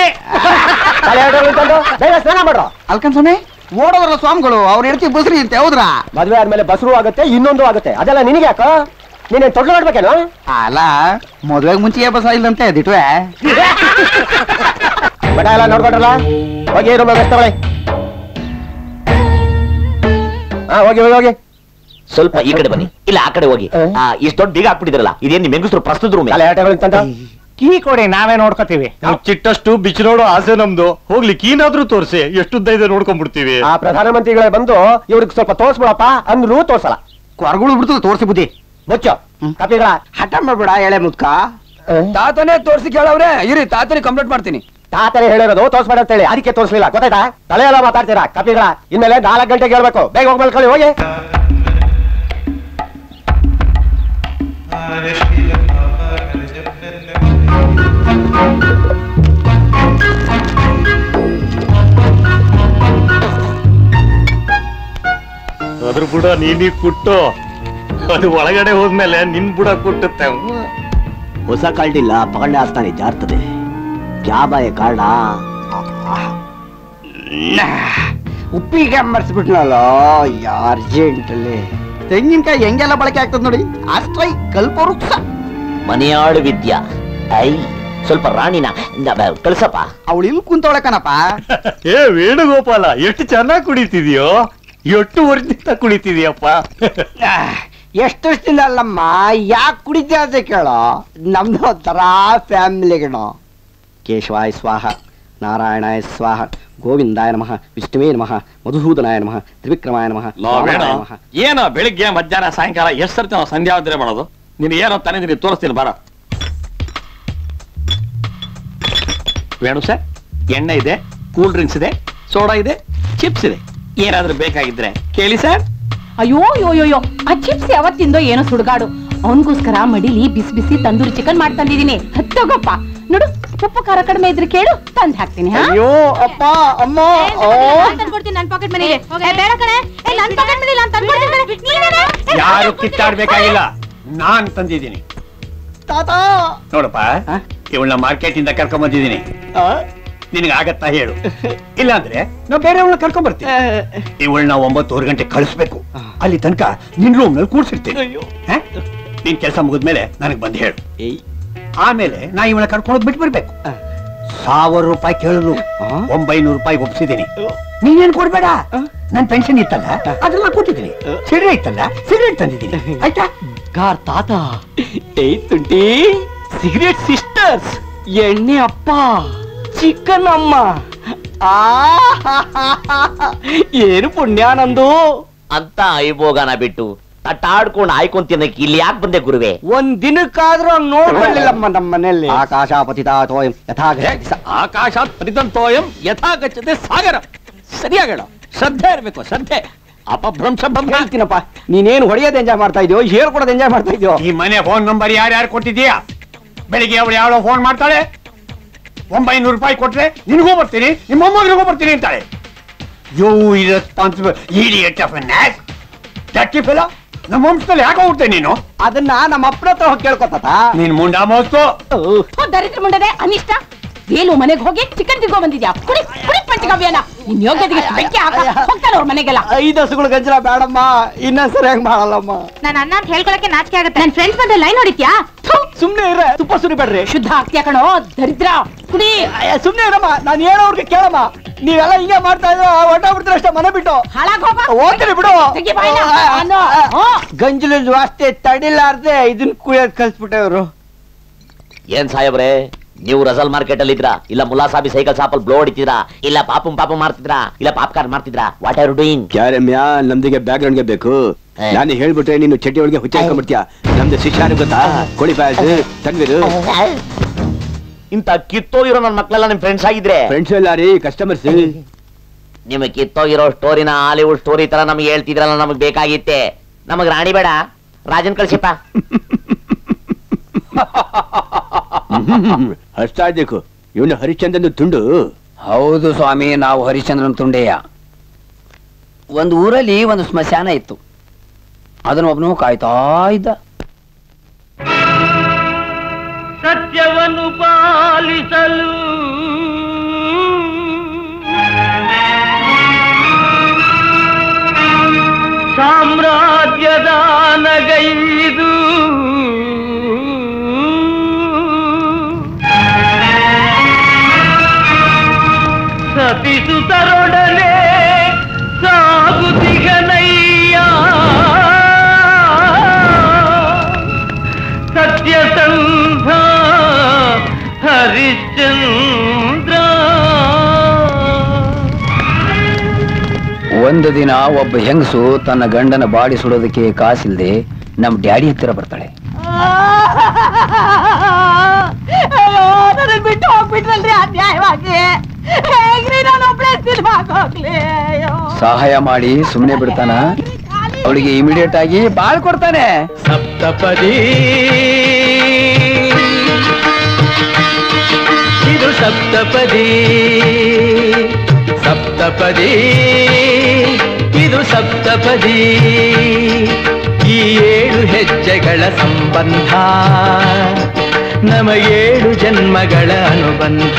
ಬೇಗ ಸ್ನಾನ ಮಾಡ್ರ. ಅಲ್ಕನ್ ಸ್ವಾಮಿ ಓಡೋದ್ರಲ್ಲ ಸ್ವಾಮಿಗಳು, ಅವ್ರ ಹೆಂಡತಿ ಬಸ್ರಿ ಅಂತ ಹೌದ್ರ? ಮದ್ವೆ ಆದ್ಮೇಲೆ ಬಸ್ರು ಆಗುತ್ತೆ, ಇನ್ನೊಂದು ಆಗುತ್ತೆ. ಅದೆಲ್ಲ ನಿನಗೆ ಯಾಕ? ನೀನೇನ್ ತೊಡ್ಲು ಮಾಡ್ಬೇಕೇನೋ? ಅಲ್ಲ ಮದ್ವೆಗ್ ಮುಂಚೆ ಬಸ್ ಇಲ್ಲಂತೆ ದಿಟ್ವೆ. ಬಡ ಎಲ್ಲ ನೋಡ್ಕೊಂಡ್ರಲ್ಲ, ಹೋಗಿ ರೂಮ್ ತಗೊಳ್ಳಿ. ಹಾ ಹೋಗಿ ಹೋಗಿ ಹೋಗಿ. ಸ್ವಲ್ಪ ಈ ಕಡೆ ಬನ್ನಿ, ಇಲ್ಲ ಆ ಕಡೆ ಹೋಗಿ. ಇಷ್ಟು ದೊಡ್ಡ ಬೀಗ ಹಾಕ್ಬಿಟ್ಟಿದ್ರಲ್ಲ, ಇದೇನ್ ನಿಮ್ ಹೆಂಗಸರು ಪ್ರಸ್ತುತ ರೂಮ್? ಕೀ ಕೊಡಿ, ನಾವೇ ನೋಡ್ಕೋತೀವಿ. ಚಿಟ್ಟಷ್ಟು ಬಿಚ್ಚಿ ನೋಡೋ ಆಸೆ ನಮ್ದು. ಹೋಗ್ಲಿ ಕೀನಾದ್ರೂ ತೋರಿಸಿ, ಎಷ್ಟುದ್ದ ಇದೆ ನೋಡ್ಕೊಂಡ್ಬಿಡ್ತೀವಿ. ಆ ಪ್ರಧಾನಮಂತ್ರಿಗಳೇ ಬಂದು ಇವ್ರಿಗೆ ಸ್ವಲ್ಪ ತೋರ್ಸ್ಬಿಡಪ್ಪ ಅಂದ್ರೂ ತೋರ್ಸಲ್ಲ. ಕೊರಗಳು ಬಿಡ್ತು ತೋರ್ಸಿ ಬುದ್ಧಿ ಮುಚ್ಚೋ. ಕಪಿಗಳ ಹಠ ಮಾಡ್ಬೇಡ ಎಳೆ ಮುದ್ಕ. ತಾತನೇ ತೋರ್ಸಿ ಕೇಳವ್ರೆ, ಇರಿ ತಾತನೇ ಕಂಪ್ಲೇಂಟ್ ಮಾಡ್ತೀನಿ. ತಾತನೇ ಹೇಳಿರೋದು ತೋರ್ಸ್ಬೇಡ ಅಂತ ಹೇಳಿ, ಅದಕ್ಕೆ ತೋರ್ಸ್ಲಿಲ್ಲ. ಗೊತ್ತಾಯ್ತಾ? ತಲೆ ಎಲ್ಲ ಮಾತಾಡ್ತೀರಾ ಕಪಿಗಳ. ಇನ್ಮೇಲೆ 4 ಗಂಟೆಗೆ ಹೇಳ್ಬೇಕು. ಬೇಗ ಹೋಗಿ ಮಲ್ಕೊಳ್ಳಿ ಹೋಗಿ. ಅದ್ರ ಬುಡ ನೀನೀಗ ಕುಟ್ಟು, ಅದು ಒಳಗಡೆ ಹೋದ್ಮೇಲೆ ನಿನ್ ಬುಡ ಕುಟ್ಟುತ್ತೆ. ಹೊಸ ಕಾರ್ಡ್ ಇಲ್ಲ, ಪಗಂಡೆ ಆಸ್ತಾನೆ ಜಾರ್ತದೆ. ಕ್ಯಾಬಾಯ ಕಾರ್ಡ ಉಪ್ಪಿಗೆ ಮರ್ಸ್ಬಿಟ್ನಲ್ಲ ಅರ್ಜೆಂಟಲ್ಲಿ. ತೆಂಗಿನಕಾಯಿ ಹೆಂಗೆಲ್ಲ ಬಳಕೆ ಆಗ್ತದ ನೋಡಿ. ಅಷ್ಟೈ ಕಲ್ಪ ವೃಕ್ಷ. ಮನೆಯಾಡು ವಿದ್ಯಾ. ಐ ಸ್ವಲ್ಪ ರಾಣಿನ ಕಳ್ಸಪ್ಪ. ಅವಳು ಇಲ್ಲಿ ಕುಂತವಳೆ ಕಣಪ್ಪ. ಏ ವೇಣುಗೋಪಾಲ, ಎಷ್ಟು ಚೆನ್ನಾಗಿ ಕುಡಿತಿದ್ಯೋ, ಎಷ್ಟು ವರ್ಷದಿಂದ ಕುಡಿತಿದ್ಯಪ್ಪ. ಎಷ್ಟು ವರ್ಷದಿಂದ ಅಲ್ಲಮ್ಮ, ಯಾಕೆ ಕುಡಿದ್ಯಾ ಅಂತ ಕೇಳೋ. ನಮ್ದು ಒಂಥರ ಫ್ಯಾಮಿಲಿಗಣ. ಕೇಶವಾಯ ಸ್ವಾಹ, ನಾರಾಯಣಾಯ ಸ್ವಾಹ, ಗೋವಿಂದಾಯ ನಮಃ, ವಿಷ್ಣುವೇ ನಮಃ, ಮಧುಸೂದನಾಯ ನಮಃ, ತ್ರಿವಿಕ್ರಮಾಯ ನಮಃ. ಏನೋ ಬೆಳಿಗ್ಗೆ ಮಧ್ಯಾಹ್ನ ಸಾಯಂಕಾಲ ಎಷ್ಟು ಸರ್ತಿ ನಾವು ಸಂಧ್ಯಾವಂದನೆ ಮಾಡೋದು? ನೀನು ಏನೋ ತಾನೇ ನಿನಗೆ ತೋರಿಸ್ತೀನಿ ಬಾರ. ವೇಣು ಸರ್, ಎಣ್ಣೆ ಇದೆ, ಕೂಲ್ ಡ್ರಿಂಕ್ಸ್ ಇದೆ, ಸೋಡಾ ಇದೆ, ಚಿಪ್ಸ್ ಇದೆ. ಏನಾದ್ರೂ ಬೇಕಾಗಿದ್ರೆ ಕೇಳಿ ಸರ್. ಅಯ್ಯೋ ಯೋಯೋಯೋ, ಆ ಚಿಪ್ಸ್ ಯಾವತ್ತಿಂದೋ ಏನೋ ಸುಡುಗಾಡು. ಅವನ್ಗೋಸ್ಕರ ಮಡಿಲಿ ಬಿಸಿ ಬಿಸಿ ತಂದೂರಿ ಚಿಕನ್ ಮಾಡ್ತಂದಿದೀನಿ. ತಗೋಪ್ಪ ನೋಡು, ಉಪ್ಪು ಖಾರ ಕಡಿಮೆ ಇದ್ರೆ ಕೇಳು, ತಂದ್ ಹಾಕ್ತೀನಿ. ಅಯ್ಯೋ ಅಪ್ಪ ಅಮ್ಮ, ನನ್ ಪಾಕೆಟ್ ಮನೆಗೆ ಬೇಡ ಕಣೆ. ಯಾರು ಕಿತ್ತಾಡ್ಬೇಕಾಗಿಲ್ಲ, ನಾನ್ ತಂದಿದ್ದೀನಿ. ತಾತ ನೋಡಪ್ಪ, ಇವಳನ್ನ ಮಾರ್ಕೆಟ್ ಇಂದ ಕರ್ಕೊಂಡ್ ಬಂದಿದ್ದೀನಿ. ನಿನಗೆ ಆಗತ್ತಾ ಹೇಳು, ಇಲ್ಲಾಂದ್ರೆ ನಾವು ಬೇರೆಯವ್ರನ್ನ ಕರ್ಕೊಂಡ್ ಬರ್ತೀವಿ. ಇವಳನ್ನ 9 ಗಂಟೆ ಕಳಿಸ್ಬೇಕು. ಅಲ್ಲಿ ತನಕ ನಿನ್ ರೂಮ್ ನಲ್ಲಿ ಕೂಡ್ಸಿರ್ತೀನಿ. ನಿನ್ ಕೆಲಸ ಮುಗಿದ್ಮೇಲೆ ನನಗೆ ಬಂದು ಹೇಳು. ಆಮೇಲೆ ನಾ ಇವಳ ಕರ್ಕೊಂಡು ಬಿಟ್ಟು ಬರ್ಬೇಕು. 1000 ರೂಪಾಯಿ ಕೇಳಿದ್ರು 900 ರೂಪಾಯಿ ಒಪ್ಸಿದ್ದೀನಿ. ನೀನೇನ್ ಕೊಡ್ಬೇಡ. ನನ್ ಪೆನ್ಷನ್ ಇತ್ತಲ್ಲ ಅದನ್ನ ಕೊಟ್ಟಿದ್ದೀನಿ. ಸಿಗರೇಟ್ ಇತ್ತಲ್ಲ ಸಿಗರೇಟ್ ತಂದಿದ್ದೀನಿ. ಆಯ್ತಾ? ಕಾರ್ ತಾತ, ತುಂಟಿ, ಸಿಗರೇಟ್ ಸಿಸ್ಟರ್ಸ್, ಎಣ್ಣೆ ಅಪ್ಪ, ಚಿಕನ್ ಅಮ್ಮ. ಏನು ಪುಣ್ಯ ನಂದು ಅಂತ ಐಬೋಗನ ಬಿಟ್ಟು ತಟ್ಟಾಡ್ಕೊಂಡು ಆಯ್ಕೊಂಡ್ ತಿನ್ನಕ್ಕೆ ಇಲ್ಲಿ ಯಾಕೆ ಬಂದೆ ಗುರುವೆ? ಒಂದ್ ದಿನಕ್ಕಾದ್ರೂ ನೋಡ್ಕೊಳ್ಳಿಲ್ಲಮ್ಮ ನಮ್ಮ ಮನೆಯಲ್ಲಿ. ಆಕಾಶ ಪತಿತಾತೋಯಂ ಯಥಾಗಚ್ಚತಿ ಆಕಾಶಾತ್ ಪತಿತಂತೋಯಂ ಯಥಾಗಚ್ಚತೆ ಸಾಗರ. ಸರಿಯಾಗಿ ಹೇಳು. ಶ್ರದ್ಧೆ ಇರ್ಬೇಕು, ಶ್ರದ್ಧೆ. ಅಪಭ್ರಂಶ ಹೇಳ್ತೀನಪ್ಪ, ನೀನೇನು ಹೊಡೆಯೋದು ಎಂಜಾಯ್ ಮಾಡ್ತಾ ಇದೆಯೋ, ಹೇರ್ ಕೊಡೋದು ಎಂಜಾಯ್ ಮಾಡ್ತಾ ಇದೆಯೋ? ಈ ಮನೆ ಫೋನ್ ನಂಬರ್ ಯಾರ್ಯಾರು ಕೊಟ್ಟಿದ್ದೀಯಾ? ಬೆಳಿಗ್ಗೆ ಅವಳು ಯಾವಳೋ ಫೋನ್ ಮಾಡ್ತಾಳೆ, 900 ರೂಪಾಯಿ ಕೊಟ್ರೆ ನಿನಗೂ ಬರ್ತೀನಿ ನಿಮ್ಮ ಮೊಮ್ಮಗನಿಗೂ ಬರ್ತೀನಿ ಅಂತಾಳೆ. You irresponsible idiot of an ass. Dirty fellow, ನಮ್ಮ ವಂಶದಲ್ಲಿ ಯಾಕೆ ಹೋಗ್ತೇನೆ ನೀನು? ಅದನ್ನ ನಮ್ಮ ಅಪ್ಪನ ಹತ್ರ ಹೋಗಿ ಕೇಳ್ಕೊತ. ನೀನ್ ಮುಂಡ ಮೋಸ್ತು ದರಿದ್ರ ಮುಂಡದೆ ಅನಿಷ್ಟ. ಏನು ಮನೆಗೆ ಹೋಗಿ ಚಿಕನ್ ತಿನ್ಕೊ ಬಂದಿದ್ಯಾ? ಕುಡಿ ಕುಡಿ ಪಂಚಗವ್ಯನ. ನಿನ್ ಯೋಗ್ಯತೆಗೆ ಬೆಂಕಿ ಹಾಕ ಹೋಗ್ತಾನೆ ಅವ್ರ ಮನೆಗೆಲ್ಲ. 5 ಹಸುಗಳು ಗಂಜಲ ಬೇಡಮ್ಮ, ಇನ್ನೊಂದ್ ಸರಿಯಾಗಿ ಮಾಡಲ್ಲಮ್ಮ. ನನ್ನ ಅಣ್ಣ ಅಂತ ಹೇಳ್ಕೊಳಕ್ಕೆ ನಾಚಿಕೆ ಆಗುತ್ತೆ. ನನ್ ಫ್ರೆಂಡ್ಸ್ ಬಂದ್ರೆ ಲೈನ್ ಹೊಡಿತ್ಯಾ? ಸುಮ್ನೆ ಇರ, ತುಪ್ಪ ಸುರಿಬೇಡ್ರಿ. ಶುದ್ಧ ಆಗ್ತೀಯ ಕಣೋ ದರಿದ್ರ. ಕುಡಿ. ಸುಮ್ನೆ ಇರಮ್ಮ, ನಾನು ಹೇಳೋರ್ಗೆ ಕೇಳಮ್ಮ. ನೀವೆಲ್ಲ ಹಿಂಗೆ ಮಾಡ್ತಾ ಇದ್ರೆ ಹೊಟ್ಟೋಗ್ಬಿಡ್ತೀರ ಅಷ್ಟೇ ಮನೆ ಬಿಟ್ಟು. ಹೋಗ್ತೀರಿ ಬಿಡು. ಗಂಜಲ ವಾಸ್ತೆ ತಡಿಲಾರ್ದೆ ಇದನ್ ಕುಡಿಯೋದ್ ಕಲ್ಸ್ಬಿಟ್ಟೆ ಅವರು. ಏನ್ ಸಾಹೇಬ್ರೆ, ನೀವು ರಸಲ್ ಮಾರ್ಕೆಟ್ ಅಲ್ಲಿ ಇದ್ರಾ, ಇಲ್ಲ ಮುಲ್ಲಾ ಸಾಬಿ ಸೈಕಲ್ ಶಾಪ್ ಅಲ್ಲಿ ಬ್ಲೋ ಹೊಡಿತಿದ್ರಾ, ಇಲ್ಲ ಪಾಪು ಮಾಡ್ತಿದ್ರಾ, ಇಲ್ಲ ಪಾಪ್ಕಾರ್ನ್ ಮಾಡ್ತಿದ್ರಾ? What are you doing? ಕ್ಯಾರಮ್ಯಾ ನಮ್ದಿಗೆ ಬ್ಯಾಕ್ ಗ್ರೌಂಡ್ ಗೆ ಬೇಕು. ನಾನು ಹೇಳ್ಬಿಟ್ರೆ ನೀನು ಚಟ್ಟಿ ಒಳಗೆ ಹುಚ್ಚ ಹಾಕೊಂಡ್ಬಿಡ್ತೀಯ. ನಮ್ದು ಶಿಷ್ಯ ಗೊತ್ತಾ? ಕೋಳಿ ಪಾಯಸ, ತನ್ವೀರು. ಇಂತ ಕಿತ್ತೋಗಿರೋ ನನ್ನ ಮಕ್ಕಳೆಲ್ಲ ನಿಮ್ ಫ್ರೆಂಡ್ಸ್ ಆಗಿದ್ರೆ? ಫ್ರೆಂಡ್ಸ್ ಎಲ್ಲ ರೀ, ಕಸ್ಟಮರ್ಸ್. ನಿಮಗೆ ಕಿತ್ತೋಗಿರೋ ಸ್ಟೋರಿನ ಹಾಲಿವುಡ್ ಸ್ಟೋರಿ ತರ ನಮ್ಗೆ ಹೇಳ್ತಿದ್ರಲ್ಲ, ನಮಗ್ ಬೇಕಾಗಿತ್ತೆ. ನಮಗ್ ರಾಣಿ ಬೇಡ, ರಾಜನ್ ಕಳ್ಸಿಪ್ಪ. ಹಸ್ತಾ ದೇಕು, ಇವನು ಹರಿಶ್ಚಂದ್ರನ್ ತುಂಡು. ಹೌದು ಸ್ವಾಮಿ, ನಾವು ಹರಿಶ್ಚಂದ್ರನ್ ತುಂಡೆಯ. ಒಂದು ಊರಲ್ಲಿ ಒಂದು ಸ್ಮಶಾನ ಇತ್ತು. ಅದನ್ನ ಒಬ್ಬನು ಕಾಯ್ತಾ ಇದ್ದ. ಸತ್ಯವನ್ನು ಪಾಲಿಸಲು ಸಾಮ್ರಾಜ್ಯದ ನಗೈದು ಸತಿಸುತ್ತರೊಡನೆ ಸಾಗುತ್ತಿಗನಯ್ಯ ಸತ್ಯಸಂಧ ಹರಿಶ್ಚಂದ್ರ. ಒಂದು ದಿನ ಒಬ್ಬ ಹೆಂಗಸು ತನ್ನ ಗಂಡನ ಬಾಡಿ ಸುಡೋದಕ್ಕೆ ಕಾಸಿಲ್ದೆ ನಮ್ ಡ್ಯಾಡಿ ಹತ್ತಿರ ಬರ್ತಾಳೆ. ನನಗ್ ಬಿಟ್ಟು ಹೋಗ್ಬಿಟ್ರಲ್ರಿ ಅನ್ಯಾಯವಾಗಿ. ಹೇಗ್ರಿ ನಾನು ಒಬ್ಳೆ ಸಿನಿಮಾಗ್ ಹೋಗ್ಲಿ? ಸಹಾಯ ಮಾಡಿ ಸುಮ್ಮನೆ ಬಿಡ್ತಾನ? ಅವಳಿಗೆ ಇಮಿಡಿಯೇಟ್ ಆಗಿ ಬಾಳ್ ಕೊಡ್ತಾನೆ. ಸಪ್ತಪದಿ ಇದು ಸಪ್ತಪದಿ, ಸಪ್ತಪದಿ ಇದು ಸಪ್ತಪದಿ. ಈ 7 ಹೆಜ್ಜೆಗಳ ಸಂಬಂಧ, ನಮ 7 ಜನ್ಮಗಳ ಅನುಬಂಧ.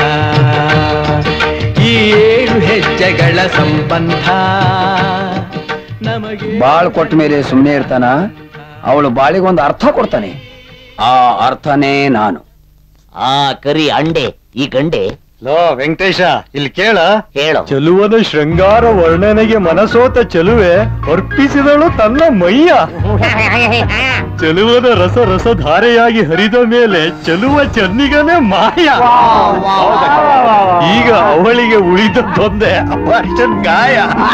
ಈ 7 ಹೆಜ್ಜೆಗಳ ಸಂಬಂಧ ನಮಗೆ. ಬಾಳ್ ಕೊಟ್ಟ ಮೇಲೆ ಸುಮ್ಮನೆ ಇರ್ತಾನ? ಅವಳು ಬಾಳಿಗೊಂದು ಅರ್ಥ ಕೊಡ್ತಾನೆ. ಆ ಅರ್ಥನೇ ನಾನು. ಆ ಕರಿ ಅಂಡೆ ಈ ಗಂಡೆ. ಲೋ ವೆಂಕಟೇಶ, ಇಲ್ಲಿ ಕೇಳ. ಹೇಳು. ಚೆಲುವದ ಶೃಂಗಾರ ವರ್ಣನೆಗೆ ಮನಸೋತ ಚೆಲುವೆ ಅರ್ಪಿಸಿದಳು ತನ್ನ ಮೈಯ. ಚೆಲುವದ ರಸ ರಸಧಾರೆಯಾಗಿ ಹರಿದ ಮೇಲೆ ಚೆಲುವ ಚೆನ್ನಿಗನೇ ಮಾಯ. ಈಗ ಅವಳಿಗೆ ಉಳಿದದ್ದೊಂದೇ ಅಪರ್ಷನ್ ಗಾಯ.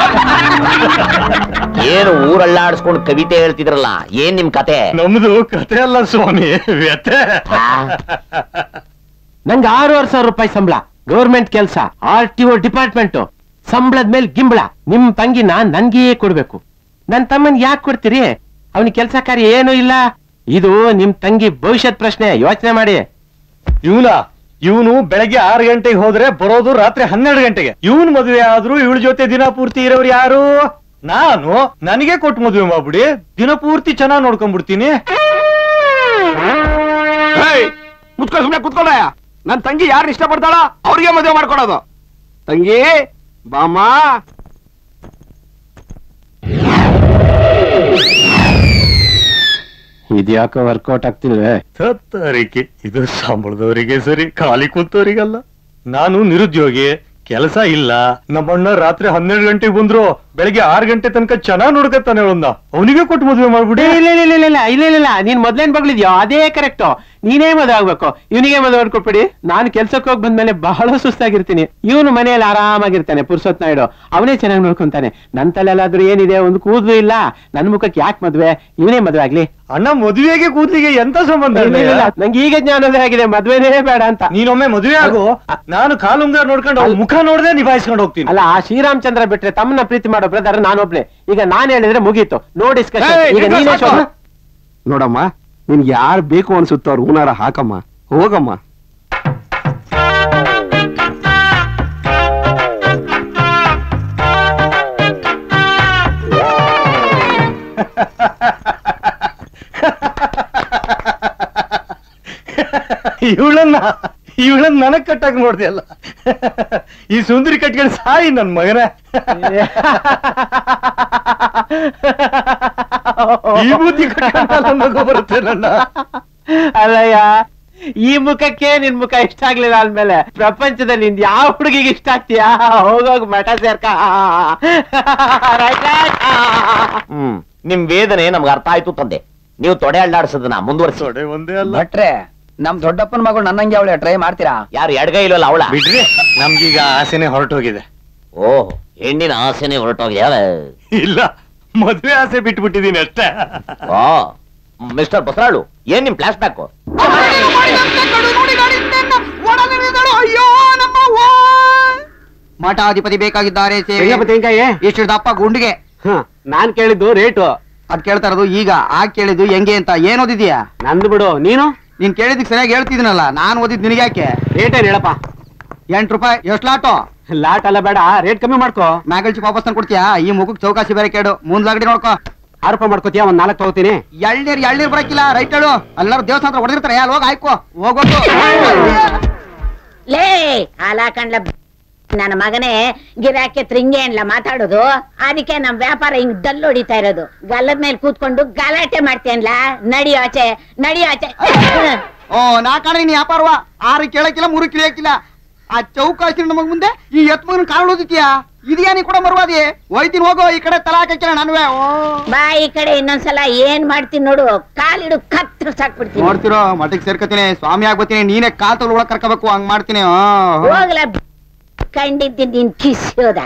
ಏನು ಊರಳ್ಳಾಡಿಸ್ಕೊಂಡು ಕವಿತೆ ಹೇಳ್ತಿದ್ರಲ್ಲ, ಏನ್ ನಿಮ್ ಕತೆ? ನಮ್ದು ಕತೆ ಅಲ್ಲ ಸ್ವಾಮಿ, ವ್ಯತೆ. ನಂಗೆ 6,500 ರೂಪಾಯಿ ಸಂಬಳ, ಗೌರ್ಮೆಂಟ್ ಕೆಲಸ, RTO ಡಿಪಾರ್ಟ್ಮೆಂಟ್. ಸಂಬಳದ ಮೇಲೆ ಗಿಂಬಳ. ನಿಮ್ ತಂಗಿನ ನನ್ಗೆ ಕೊಡ್ಬೇಕು. ನನ್ ತಮ್ಮನ್ ಯಾಕೆ ಕೊಡ್ತೀರಿ? ಅವನಿಗೆ ಕೆಲಸ ಕಾರ್ಯ ಏನೂ ಇಲ್ಲ. ಇದು ನಿಮ್ ತಂಗಿ ಭವಿಷ್ಯದ ಪ್ರಶ್ನೆ, ಯೋಚನೆ ಮಾಡಿ. ಇವನು ಬೆಳಗ್ಗೆ 6 ಗಂಟೆಗೆ ಹೋದ್ರೆ ಬರೋದು ರಾತ್ರಿ 12 ಗಂಟೆಗೆ. ಇವನ್ ಮದುವೆ ಆದ್ರೂ ಇವಳ ಜೊತೆ ದಿನ ಪೂರ್ತಿ ಇರೋರು ಯಾರು? ನಾನು. ನನಗೆ ಕೊಟ್ಟು ಮದುವೆ ಮಾಡ್ಬಿಡಿ, ದಿನ ಪೂರ್ತಿ ಚೆನ್ನಾಗಿ ನೋಡ್ಕೊಂಡ್ಬಿಡ್ತೀನಿ. ಮುಚ್ಕೊ, ಸುಮ್ನೆ ಕುತ್ಕೊಳ್ಳ. ನನ್ ತಂಗಿ ಯಾರು ಇಷ್ಟಪಡ್ತಾಳ ಅವ್ರಿಗೆ ಮದುವೆ ಮಾಡ್ಕೊಡೋದು. ತಂಗಿ ಬಾಮ. ಇದ್ಯಾಕೋ ವರ್ಕೌಟ್ ಆಗ್ತಿಲ್ವೇ? ತತ್ತರಿಕೆ ಇದು ಸಂಬಳದವರಿಗೆ ಸರಿ, ಖಾಲಿ ಕೂತವರಿಗಲ್ಲ. ನಾನು ನಿರುದ್ಯೋಗಿ, ಕೆಲಸ ಇಲ್ಲ. ನಮ್ಮಣ್ಣ ರಾತ್ರಿ 12 ಗಂಟೆಗೆ ಬಂದ್ರು, ಬೆಳಿಗ್ಗೆ 6 ಗಂಟೆ ತನಕ ಚೆನ್ನಾಗ್ ನೋಡ್ಕತ್ತಾನೆ ಅವಳನ್ನ. ಅವನಿಗೆ ಕೊಟ್ಟು ಮದುವೆ ಮಾಡ್ಬಿಡಿ. ಇಲ್ಲ ನೀನ್ ಮೊದ್ಲೇನ್ ಬಗ್ಲಿದ್ಯೋ ಅದೇ ಕರೆಕ್ಟ್. ನೀನೇ ಮದುವೆ ಆಗ್ಬೇಕು, ಇವನಿಗೆ ಮದುವೆ ಮಾಡ್ಕೊಟ್ಬಿಡಿ. ನಾನು ಕೆಲ್ಸಕ್ಕೆ ಹೋಗಿ ಬಂದ್ಮೇಲೆ ಬಹಳ ಸುಸ್ತಾಗಿರ್ತೀನಿ, ಇವನು ಮನೆಯಲ್ಲಿ ಆರಾಮಾಗಿರ್ತಾನೆ. ಪುರ್ಸೊತ್ ನಾಯ್ಡು ಅವನೇ ಚೆನ್ನಾಗಿ ನೋಡ್ಕೊಂತಾನೆ. ನನ್ ತಲೆಲ್ಲಾದ್ರೂ ಏನಿದೆ, ಒಂದು ಕೂದಲು ಇಲ್ಲ. ನನ್ ಮುಖಕ್ಕೆ ಯಾಕೆ ಮದ್ವೆ, ಇವನೇ ಮದ್ವೆ ಆಗ್ಲಿ. ಅಣ್ಣ ಮದುವೆಗೆ ಕೂದಲಿಗೆ ಎಂತ ಸಂಬಂಧ? ನಂಗೆ ಈಗ ಜ್ಞಾನೋದಯ ಆಗಿದೆ, ಮದ್ವೆನೇ ಬೇಡ ಅಂತ. ನೀನೊಮ್ಮೆ ಮದುವೆ ಆಗು, ನಾನು ಕಾಲುಂಗಾರ ನೋಡ್ಕೊಂಡು ಮುಖ ನೋಡ್ದೆ ನಿಭಾಯಿಸ್ಕೊಂಡು ಹೋಗ್ತೀನಿ. ಅಲ್ಲ, ಆ ಶ್ರೀರಾಮಚಂದ್ರ ಬಿಟ್ರೆ ತಮ್ಮನ್ನ ಪ್ರೀತಿ ಮಾಡೋ ಬ್ರದರ್ ನಾನೊಬ್ಳೆ. ಈಗ ನಾನ್ ಹೇಳಿದ್ರೆ ಮುಗೀತು, ನೋ ಡಿಸ್ಕಷನ್. ಈಗ ನೀನೇ ನೋಡಮ್ಮ, ನಿನ್ಗೆ ಯಾರು ಬೇಕು ಅನ್ಸುತ್ತೋ ಅವ್ರು ಹೂನಾರ ಹಾಕಮ್ಮ, ಹೋಗಮ್ಮ. ಇವಳನ್ನ ನನಗ್ ಕಟ್ಟಾಕ್ ನೋಡ್ದೆ ಅಲ್ಲ. ಈ ಸುಂದರಿ ಕಟ್ಕೊಂಡು ಸಾಯಿ ನನ್ ಮಗನ. ಈ ಬುದ್ಧಿ ಮಗು ಬರುತ್ತೆ ನನ್ನ. ಅಲ್ಲಯ್ಯ, ಈ ಮುಖಕ್ಕೆ ನಿನ್ ಮುಖ ಇಷ್ಟ ಆಗ್ಲಿಲ್ಲ ಅಂದ್ಮೇಲೆ ಪ್ರಪಂಚದಲ್ಲಿ ನಿಂದ ಯಾವ ಹುಡುಗಿಗೆ ಇಷ್ಟ ಆಗ್ತೀಯಾ? ಹೋಗೋಗ್ ಮಠ ಸೇರ್ಕ. ನಿಮ್ ವೇದನೆ ನಮ್ಗೆ ಅರ್ಥ ಆಯ್ತು ತಂದೆ. ನೀವು ತೊಡೆ ಅಳ್ಳಾಡ್ಸೋದನ್ನ ಮುಂದುವರಿಸಿ. ಒಂದೇ ಅಲ್ಲ ಭಟ್ರೆ, ನಮ್ ದೊಡ್ಡಪ್ಪನ ಮಗಳು ನನ್ನಂಗೆ ಅವಳೆ ಟ್ರೈ ಮಾಡ್ತೀರಾ? ಯಾರು ಎಡಗೈ ಇಲ್ವಲ್ಲ ಅವಳ? ಬಿಡ್ರಿ, ನಮ್ಗೀಗ ಆಸೆನೆ ಹೊರಟೋಗಿದೆ. ಓಹ್, ಹೆಣ್ಣಿನ ಆಸೆನೆ ಹೊರಟೋಗಿದೆ. ಇಲ್ಲ, ಮದ್ವೆ ಆಸೆ ಬಿಟ್ಬಿಟ್ಟಿದೀನಿ ಅಷ್ಟೇ. ಓ ಮಿಸ್ಟರ್ ಬಸರಾಳು, ಏನ್ ನಿಮ್ ಫ್ಲಾಶ್ ಬ್ಯಾಕ್? ಮಠಾಧಿಪತಿ ಬೇಕಾಗಿದ್ದಾರೆ. ಎಷ್ಟು ದಪ್ಪ ಗುಂಡಿಗೆ? ನಾನ್ ಕೇಳಿದ್ದು ರೇಟು. ಅದ್ ಕೇಳ್ತಾ ಇರೋದು ಈಗ, ಆಗ ಕೇಳಿದ್ದು ಹೆಂಗೆ ಅಂತ. ಏನ್ ಓದಿದ್ಯಾ? ನಂದು ಬಿಡು. ನೀನ್ ಕೇಳಿದಕ್ಕೆ ಸರಿಯಾಗಿ ಹೇಳ್ತಿದ್ದೀನಲ್ಲ, ನಾನ್ ಓದಿದ್ ನಿನಗೆ ಯಾಕೆ? ರೇಟ್ ಏನ್ ಹೇಳಪ್ಪ? 8 ರೂಪಾಯಿ. ಎಷ್ಟು ಲಾಟು? ಲಾಟ್ ಅಲ್ಲ, ಬೇಡ, ರೇಟ್ ಕಮ್ಮಿ ಮಾಡ್ಕೋ. ಮ್ಯಾಗಲ್ಚಿ ವಾಪಸ್ ತಂದು ಕೊಡ್ತೀಯಾ? ಈ ಮುಖಕ್ಕೆ ಚೌಕಾಸಿ ಬೇರೆ ಕೇಡು. ಮುಂದ್ಲಾಗಡಿ ನೋಡ್ಕೋ. 6 ರೂಪಾಯಿ ಮಾಡ್ಕೋತೀಯ, ಒಂದ್ 4 ತಗೋತೀನಿ. ಎಳ್ನೀರ್ ಬರಕಿಲ್ಲ, ರೈಟ್ ಹೇಳು. ಎಲ್ಲರೂ ದೇವಸ್ಥಾನ ಹೊಡೆದಿರ್ತಾರೆ, ಅಲ್ಲಿ ಹೋಗಿ ಆಯ್ಕೋ, ಹೋಗೋದು. ಲೇ ಹಾಲಾಕಂಡ್ಲ ನನ್ನ ಮಗನೇ, ಗಿರಾಕಿ ತ್ರಿಂಗೆ ಅನ್ಲ ಮಾತಾಡೋದು. ಅದಕ್ಕೆ ನಮ್ ವ್ಯಾಪಾರ ಹಿಂಗ್ ಡಲ್ ಹೊಡಿತಾ ಇರೋದು. ಗಲ್ಲದ ಮೇಲೆ ಕೂತ್ಕೊಂಡು ಗಲಾಟೆ ಮಾಡ್ತೇನ್ಲ. ನಡಿ ಆಚೆ, ನಡಿ ಆಚೆ. ಓ, ನಾ ಕಾಣ ನೀನ್ ವ್ಯಾಪಾರವ. 6 ಕೇಳಕ್ಕಿಲ್ಲ, 3 ಕಿಳಿಯಕ್ಕಿಲ್ಲ. ಆ ಚೌಕಾಸಿ ನಮಗ್ ಮುಂದೆ ಈ ಎತ್ಮಗನ ಕಾಲ್ ಓದಿತ್ಯಾ? ಇದೆಯಾ ನೀ ಕೂಡ ಮರುವಾದಿ? ಹೋಯ್ತೀನಿ, ಹೋಗೋ. ಈ ಕಡೆ ತಲಾ ಹಾಕಿಲ್ಲ ನನ್ವೇ. ಬಾ ಈ ಕಡೆ, ಇನ್ನೊಂದ್ಸಲ ಏನ್ ಮಾಡ್ತೀನಿ ನೋಡು. ಕಾಲಿಡು ಕತ್ರ ಸಾಕ್ಬಿಡ್ತೀನಿ. ನೋಡ್ತಿರೋ, ಮಠಕ್ಕೆ ಸೇರ್ಕತೀನಿ, ಸ್ವಾಮಿ ಆಗ್ಬತ್ತೀನಿ. ನೀನೇ ಕಾಲ್ ತೊಗೊಳ ಕರ್ಕೋಬೇಕು, ಹಂಗ್ ಮಾಡ್ತೀನಿ. ಹೋಗ್ಲ, ಕಂಡಿದ್ದೀನಿ ನೀನ್ ಕಿಸಿಯೋದ.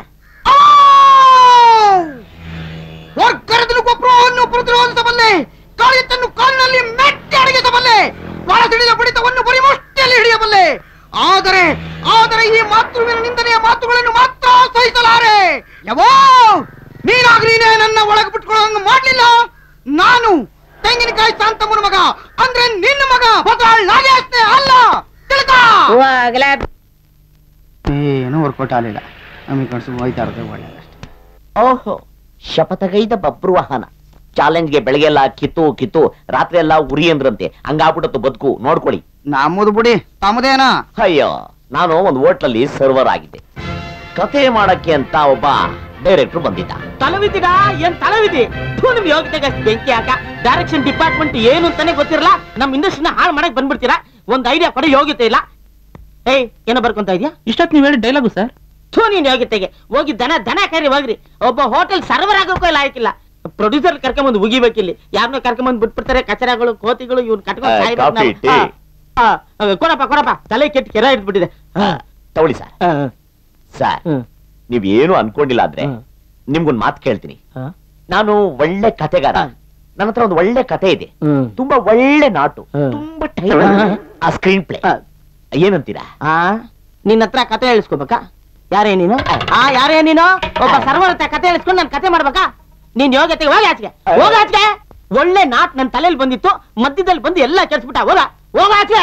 ಗೊಬ್ಬರವನ್ನು ಪ್ರತಿರೋಧಿಸಬಲ್ಲೆ, ಕಾಳಿತನ್ನು ಕಾಲಿನಲ್ಲಿ ಮೆಟ್ಟಿ ಅಡಗಿಸಬಲ್ಲೆ, ಬಾಳ ಸಿಡಿದ ಬಡಿತವನ್ನು ಬರಿ ಮುಷ್ಟಿಯಲ್ಲಿ ಹಿಡಿಯಬಲ್ಲೆ. ಆದರೆ ಈ ಮಾತೃವಿನ ನಿಂದನೆಯ ಮಾತುಗಳನ್ನು ಮಾತ್ರ ಸಹಿಸಲಾರೆ. ಯಾವೋ ನೀನಾಗ್ರೀನೇ ನನ್ನ ಒಳಗೆ ಬಿಟ್ಕೊಳ್ಳೋ ಮಾಡ್ಲಿಲ್ಲ. ನಾನು ತೆಂಗಿನಕಾಯಿ ಶಾಂತಮ್ಮನ ಮಗ, ಅಂದ್ರೆ ನಿನ್ನ ಮಗ ಬದಲಾಗೇ ಅಲ್ಲ. ತಿಳ್ಕೊ. ಏನೂ ವರ್ಕೌಟ್ ಆಗಲಿಲ್ಲ. ನಮಗೆ ಕಳ್ಸಿ ಹೋಯ್ತಾ ಇರೋದು ಒಳ್ಳೆಯದಷ್ಟೇ. ಓಹೋ, ಶಪಥಗೈದ ಬಬ್ರು ವಾಹನ. ಚಾಲೆಂಜ್ಗೆ ಬೆಳಗ್ಗೆಲ್ಲ ಕಿತ್ತು ರಾತ್ರಿ ಎಲ್ಲ ಉರಿ ಅಂದ್ರಂತೆ. ಹಂಗಾಗ್ಬಿಟ್ಟು ಬದುಕು ನೋಡ್ಕೊಳ್ಳಿ. ನಮ್ಮದು ಬಿಡಿ, ತಮ್ಮದೇನ? ಅಯ್ಯೋ, ನಾನು ಒಂದು ಹೋಟ್ಲಲ್ಲಿ ಸರ್ವರ್ ಆಗಿದ್ದೆ. ಕತೆ ಮಾಡಕ್ಕೆ ಅಂತ ಒಬ್ಬ ಡೈರೆಕ್ಟರ್ ಬಂದಿದ್ದ. ತಲವಿದ್ದೀರಾ? ಏನ್ ತಲವಿದಿ? ನಿಮ್ ಯೋಗ್ಯತೆಗೆ ಬೆಂಕಿ ಹಾಕ. ಡೈರೆಕ್ಷನ್ ಡಿಪಾರ್ಟ್ಮೆಂಟ್ ಏನು ಅಂತಾನೆ ಗೊತ್ತಿರಲ್ಲ. ನಮ್ ಇಂಡಸ್ಟ್ರಿನ ಹಾಳು ಮಾಡಕ್ ಬಂದ್ಬಿಡ್ತೀರಾ. ಒಂದ್ ಐಡಿಯಾ ಕೊಡ, ಯೋಗ್ಯತೆ ಇಲ್ಲ. ಏಯ್, ಏನೋ ಬರ್ಕೊಂತ ಇದ್ಯಾ? ಇಷ್ಟೊತ್ತು ನೀವ್ ಹೇಳಿ ಡೈಲಾಗು ಸರ್. ನೀನ್ ಯೋಗ್ಯತೆಗೆ ಹೋಗಿ ದನ ಕರಿ ಹೋಗ್ರಿ. ಒಬ್ಬ ಹೋಟೆಲ್ ಸರ್ವರ್ ಆಗೋಕ್ಕೂ ಇಲ್ಲ ಆಯ್ಕಿಲ್ಲ. ಪ್ರೊಡ್ಯೂಸರ್ ಕರ್ಕೊಂಬಂದು ಉಗಿಬೇಕಿಲ್ಲಿ. ಯಾರನ್ನೋ ಕರ್ಕೊಂಬಂದ್ ಬಿಟ್ಬಿಡ್ತಾರೆ. ಕಚರಗಳು, ಕೋತಿಗಳು ಇವ್ನ ಕಟ್ಕೊಂಡು ಕೊಡಪ್ಪ. ತಲೆ ಕೆಟ್ಟ ಕೆರ ಇಟ್ಬಿಟ್ಟಿದೆ. ತಗೊಳ್ಳಿ ಸರ್. ನೀವ್ ಏನು ಅನ್ಕೊಂಡಿಲ್ಲ ಆದ್ರೆ ನಿಮ್ಗೊಂದ್ ಮಾತು ಕೇಳ್ತೀನಿ. ನಾನು ಒಳ್ಳೆ ಕತೆಗಾರ. ನನ್ನ ಹತ್ರ ಒಂದು ಒಳ್ಳೆ ಕತೆ ಇದೆ. ತುಂಬಾ ಒಳ್ಳೆ ನಾಟು, ತುಂಬಾ ಟೈಮ್. ಆ ಸ್ಕ್ರೀನ್ ಪ್ಲೇ ಏನಂತೀರಾ? ನಿನ್ನ ಹತ್ರ ಕತೆ ಹೇಳಿಸ್ಕೋಬೇಕಾ? ಯಾರೇ ನೀನು? ಒಬ್ಬ ಸರ್ವರ್ ಹತ್ರ ಕತೆ ಹೇಳಿಸ್ಕೊಂಡು ನನ್ ಕತೆ ಮಾಡ್ಬೇಕಾ? ನೀನ್ ಯೋಗ್ಯತೆಗೆ ಹೋಗಿ ಆಚೆ. ಒಳ್ಳೆ ನಾಟ್ ನನ್ ತಲೆಯಲ್ಲಿ ಬಂದಿತ್ತು, ಮಧ್ಯದಲ್ಲಿ ಬಂದು ಎಲ್ಲ ಕೆಲ್ಸ್ಬಿಟ್ಟ. ಹೋಗ ಆಚೆ.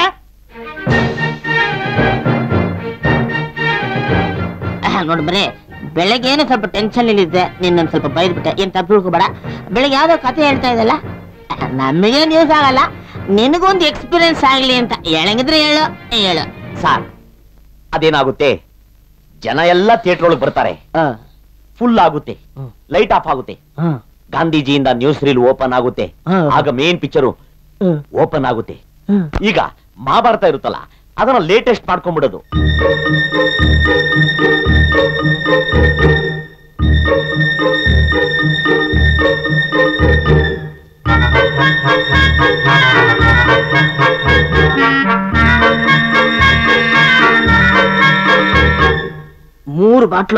ನೋಡ್ ಬರೇ, ಬೆಳಗ್ಗೆ ಏನು ಸ್ವಲ್ಪ ಟೆನ್ಷನ್ ಇಲ್ಲಿದ್ದೆ. ನೀನ್ ಸ್ವಲ್ಪ ಬೈದ್ಬಿಟ್ಟೆ. ಏನ್ ತಪ್ಪು ತಿಳ್ಕೊಬೇಡ. ಬೆಳಗ್ಗೆ ಯಾವ್ದೋ ಕತೆ ಹೇಳ್ತಾ ಇದಲ್ಲ, ನಮಗೇನ್ ಯೂಸ್ ಆಗಲ್ಲ, ನಿನಗೊಂದು ಎಕ್ಸ್ಪೀರಿಯನ್ಸ್ ಆಗ್ಲಿ ಅಂತ ಹೇಳಂಗಿದ್ರೆ ಹೇಳು. ಸಾರ್, ಅದೇನಾಗುತ್ತೆ, ಜನ ಎಲ್ಲ ಥಿಯೇಟರ್ ಒಳಗೆ ಬರ್ತಾರೆ, ಫುಲ್ ಆಗುತ್ತೆ, ಲೈಟ್ ಆಫ್ ಆಗುತ್ತೆ, ಗಾಂಧೀಜಿಯಿಂದ ನ್ಯೂಸ್ ರೀಲ್ ಓಪನ್ ಆಗುತ್ತೆ, ಆಗ ಮೇನ್ ಪಿಕ್ಚರು ಓಪನ್ ಆಗುತ್ತೆ. ಈಗ ಮಹಾಭಾರತ ಇರುತ್ತಲ್ಲ ಅದನ್ನ ಲೇಟೆಸ್ಟ್ ಮಾಡ್ಕೊಂಡ್ಬಿಡೋದು. ಮೂರು ಬಾಟ್ಲು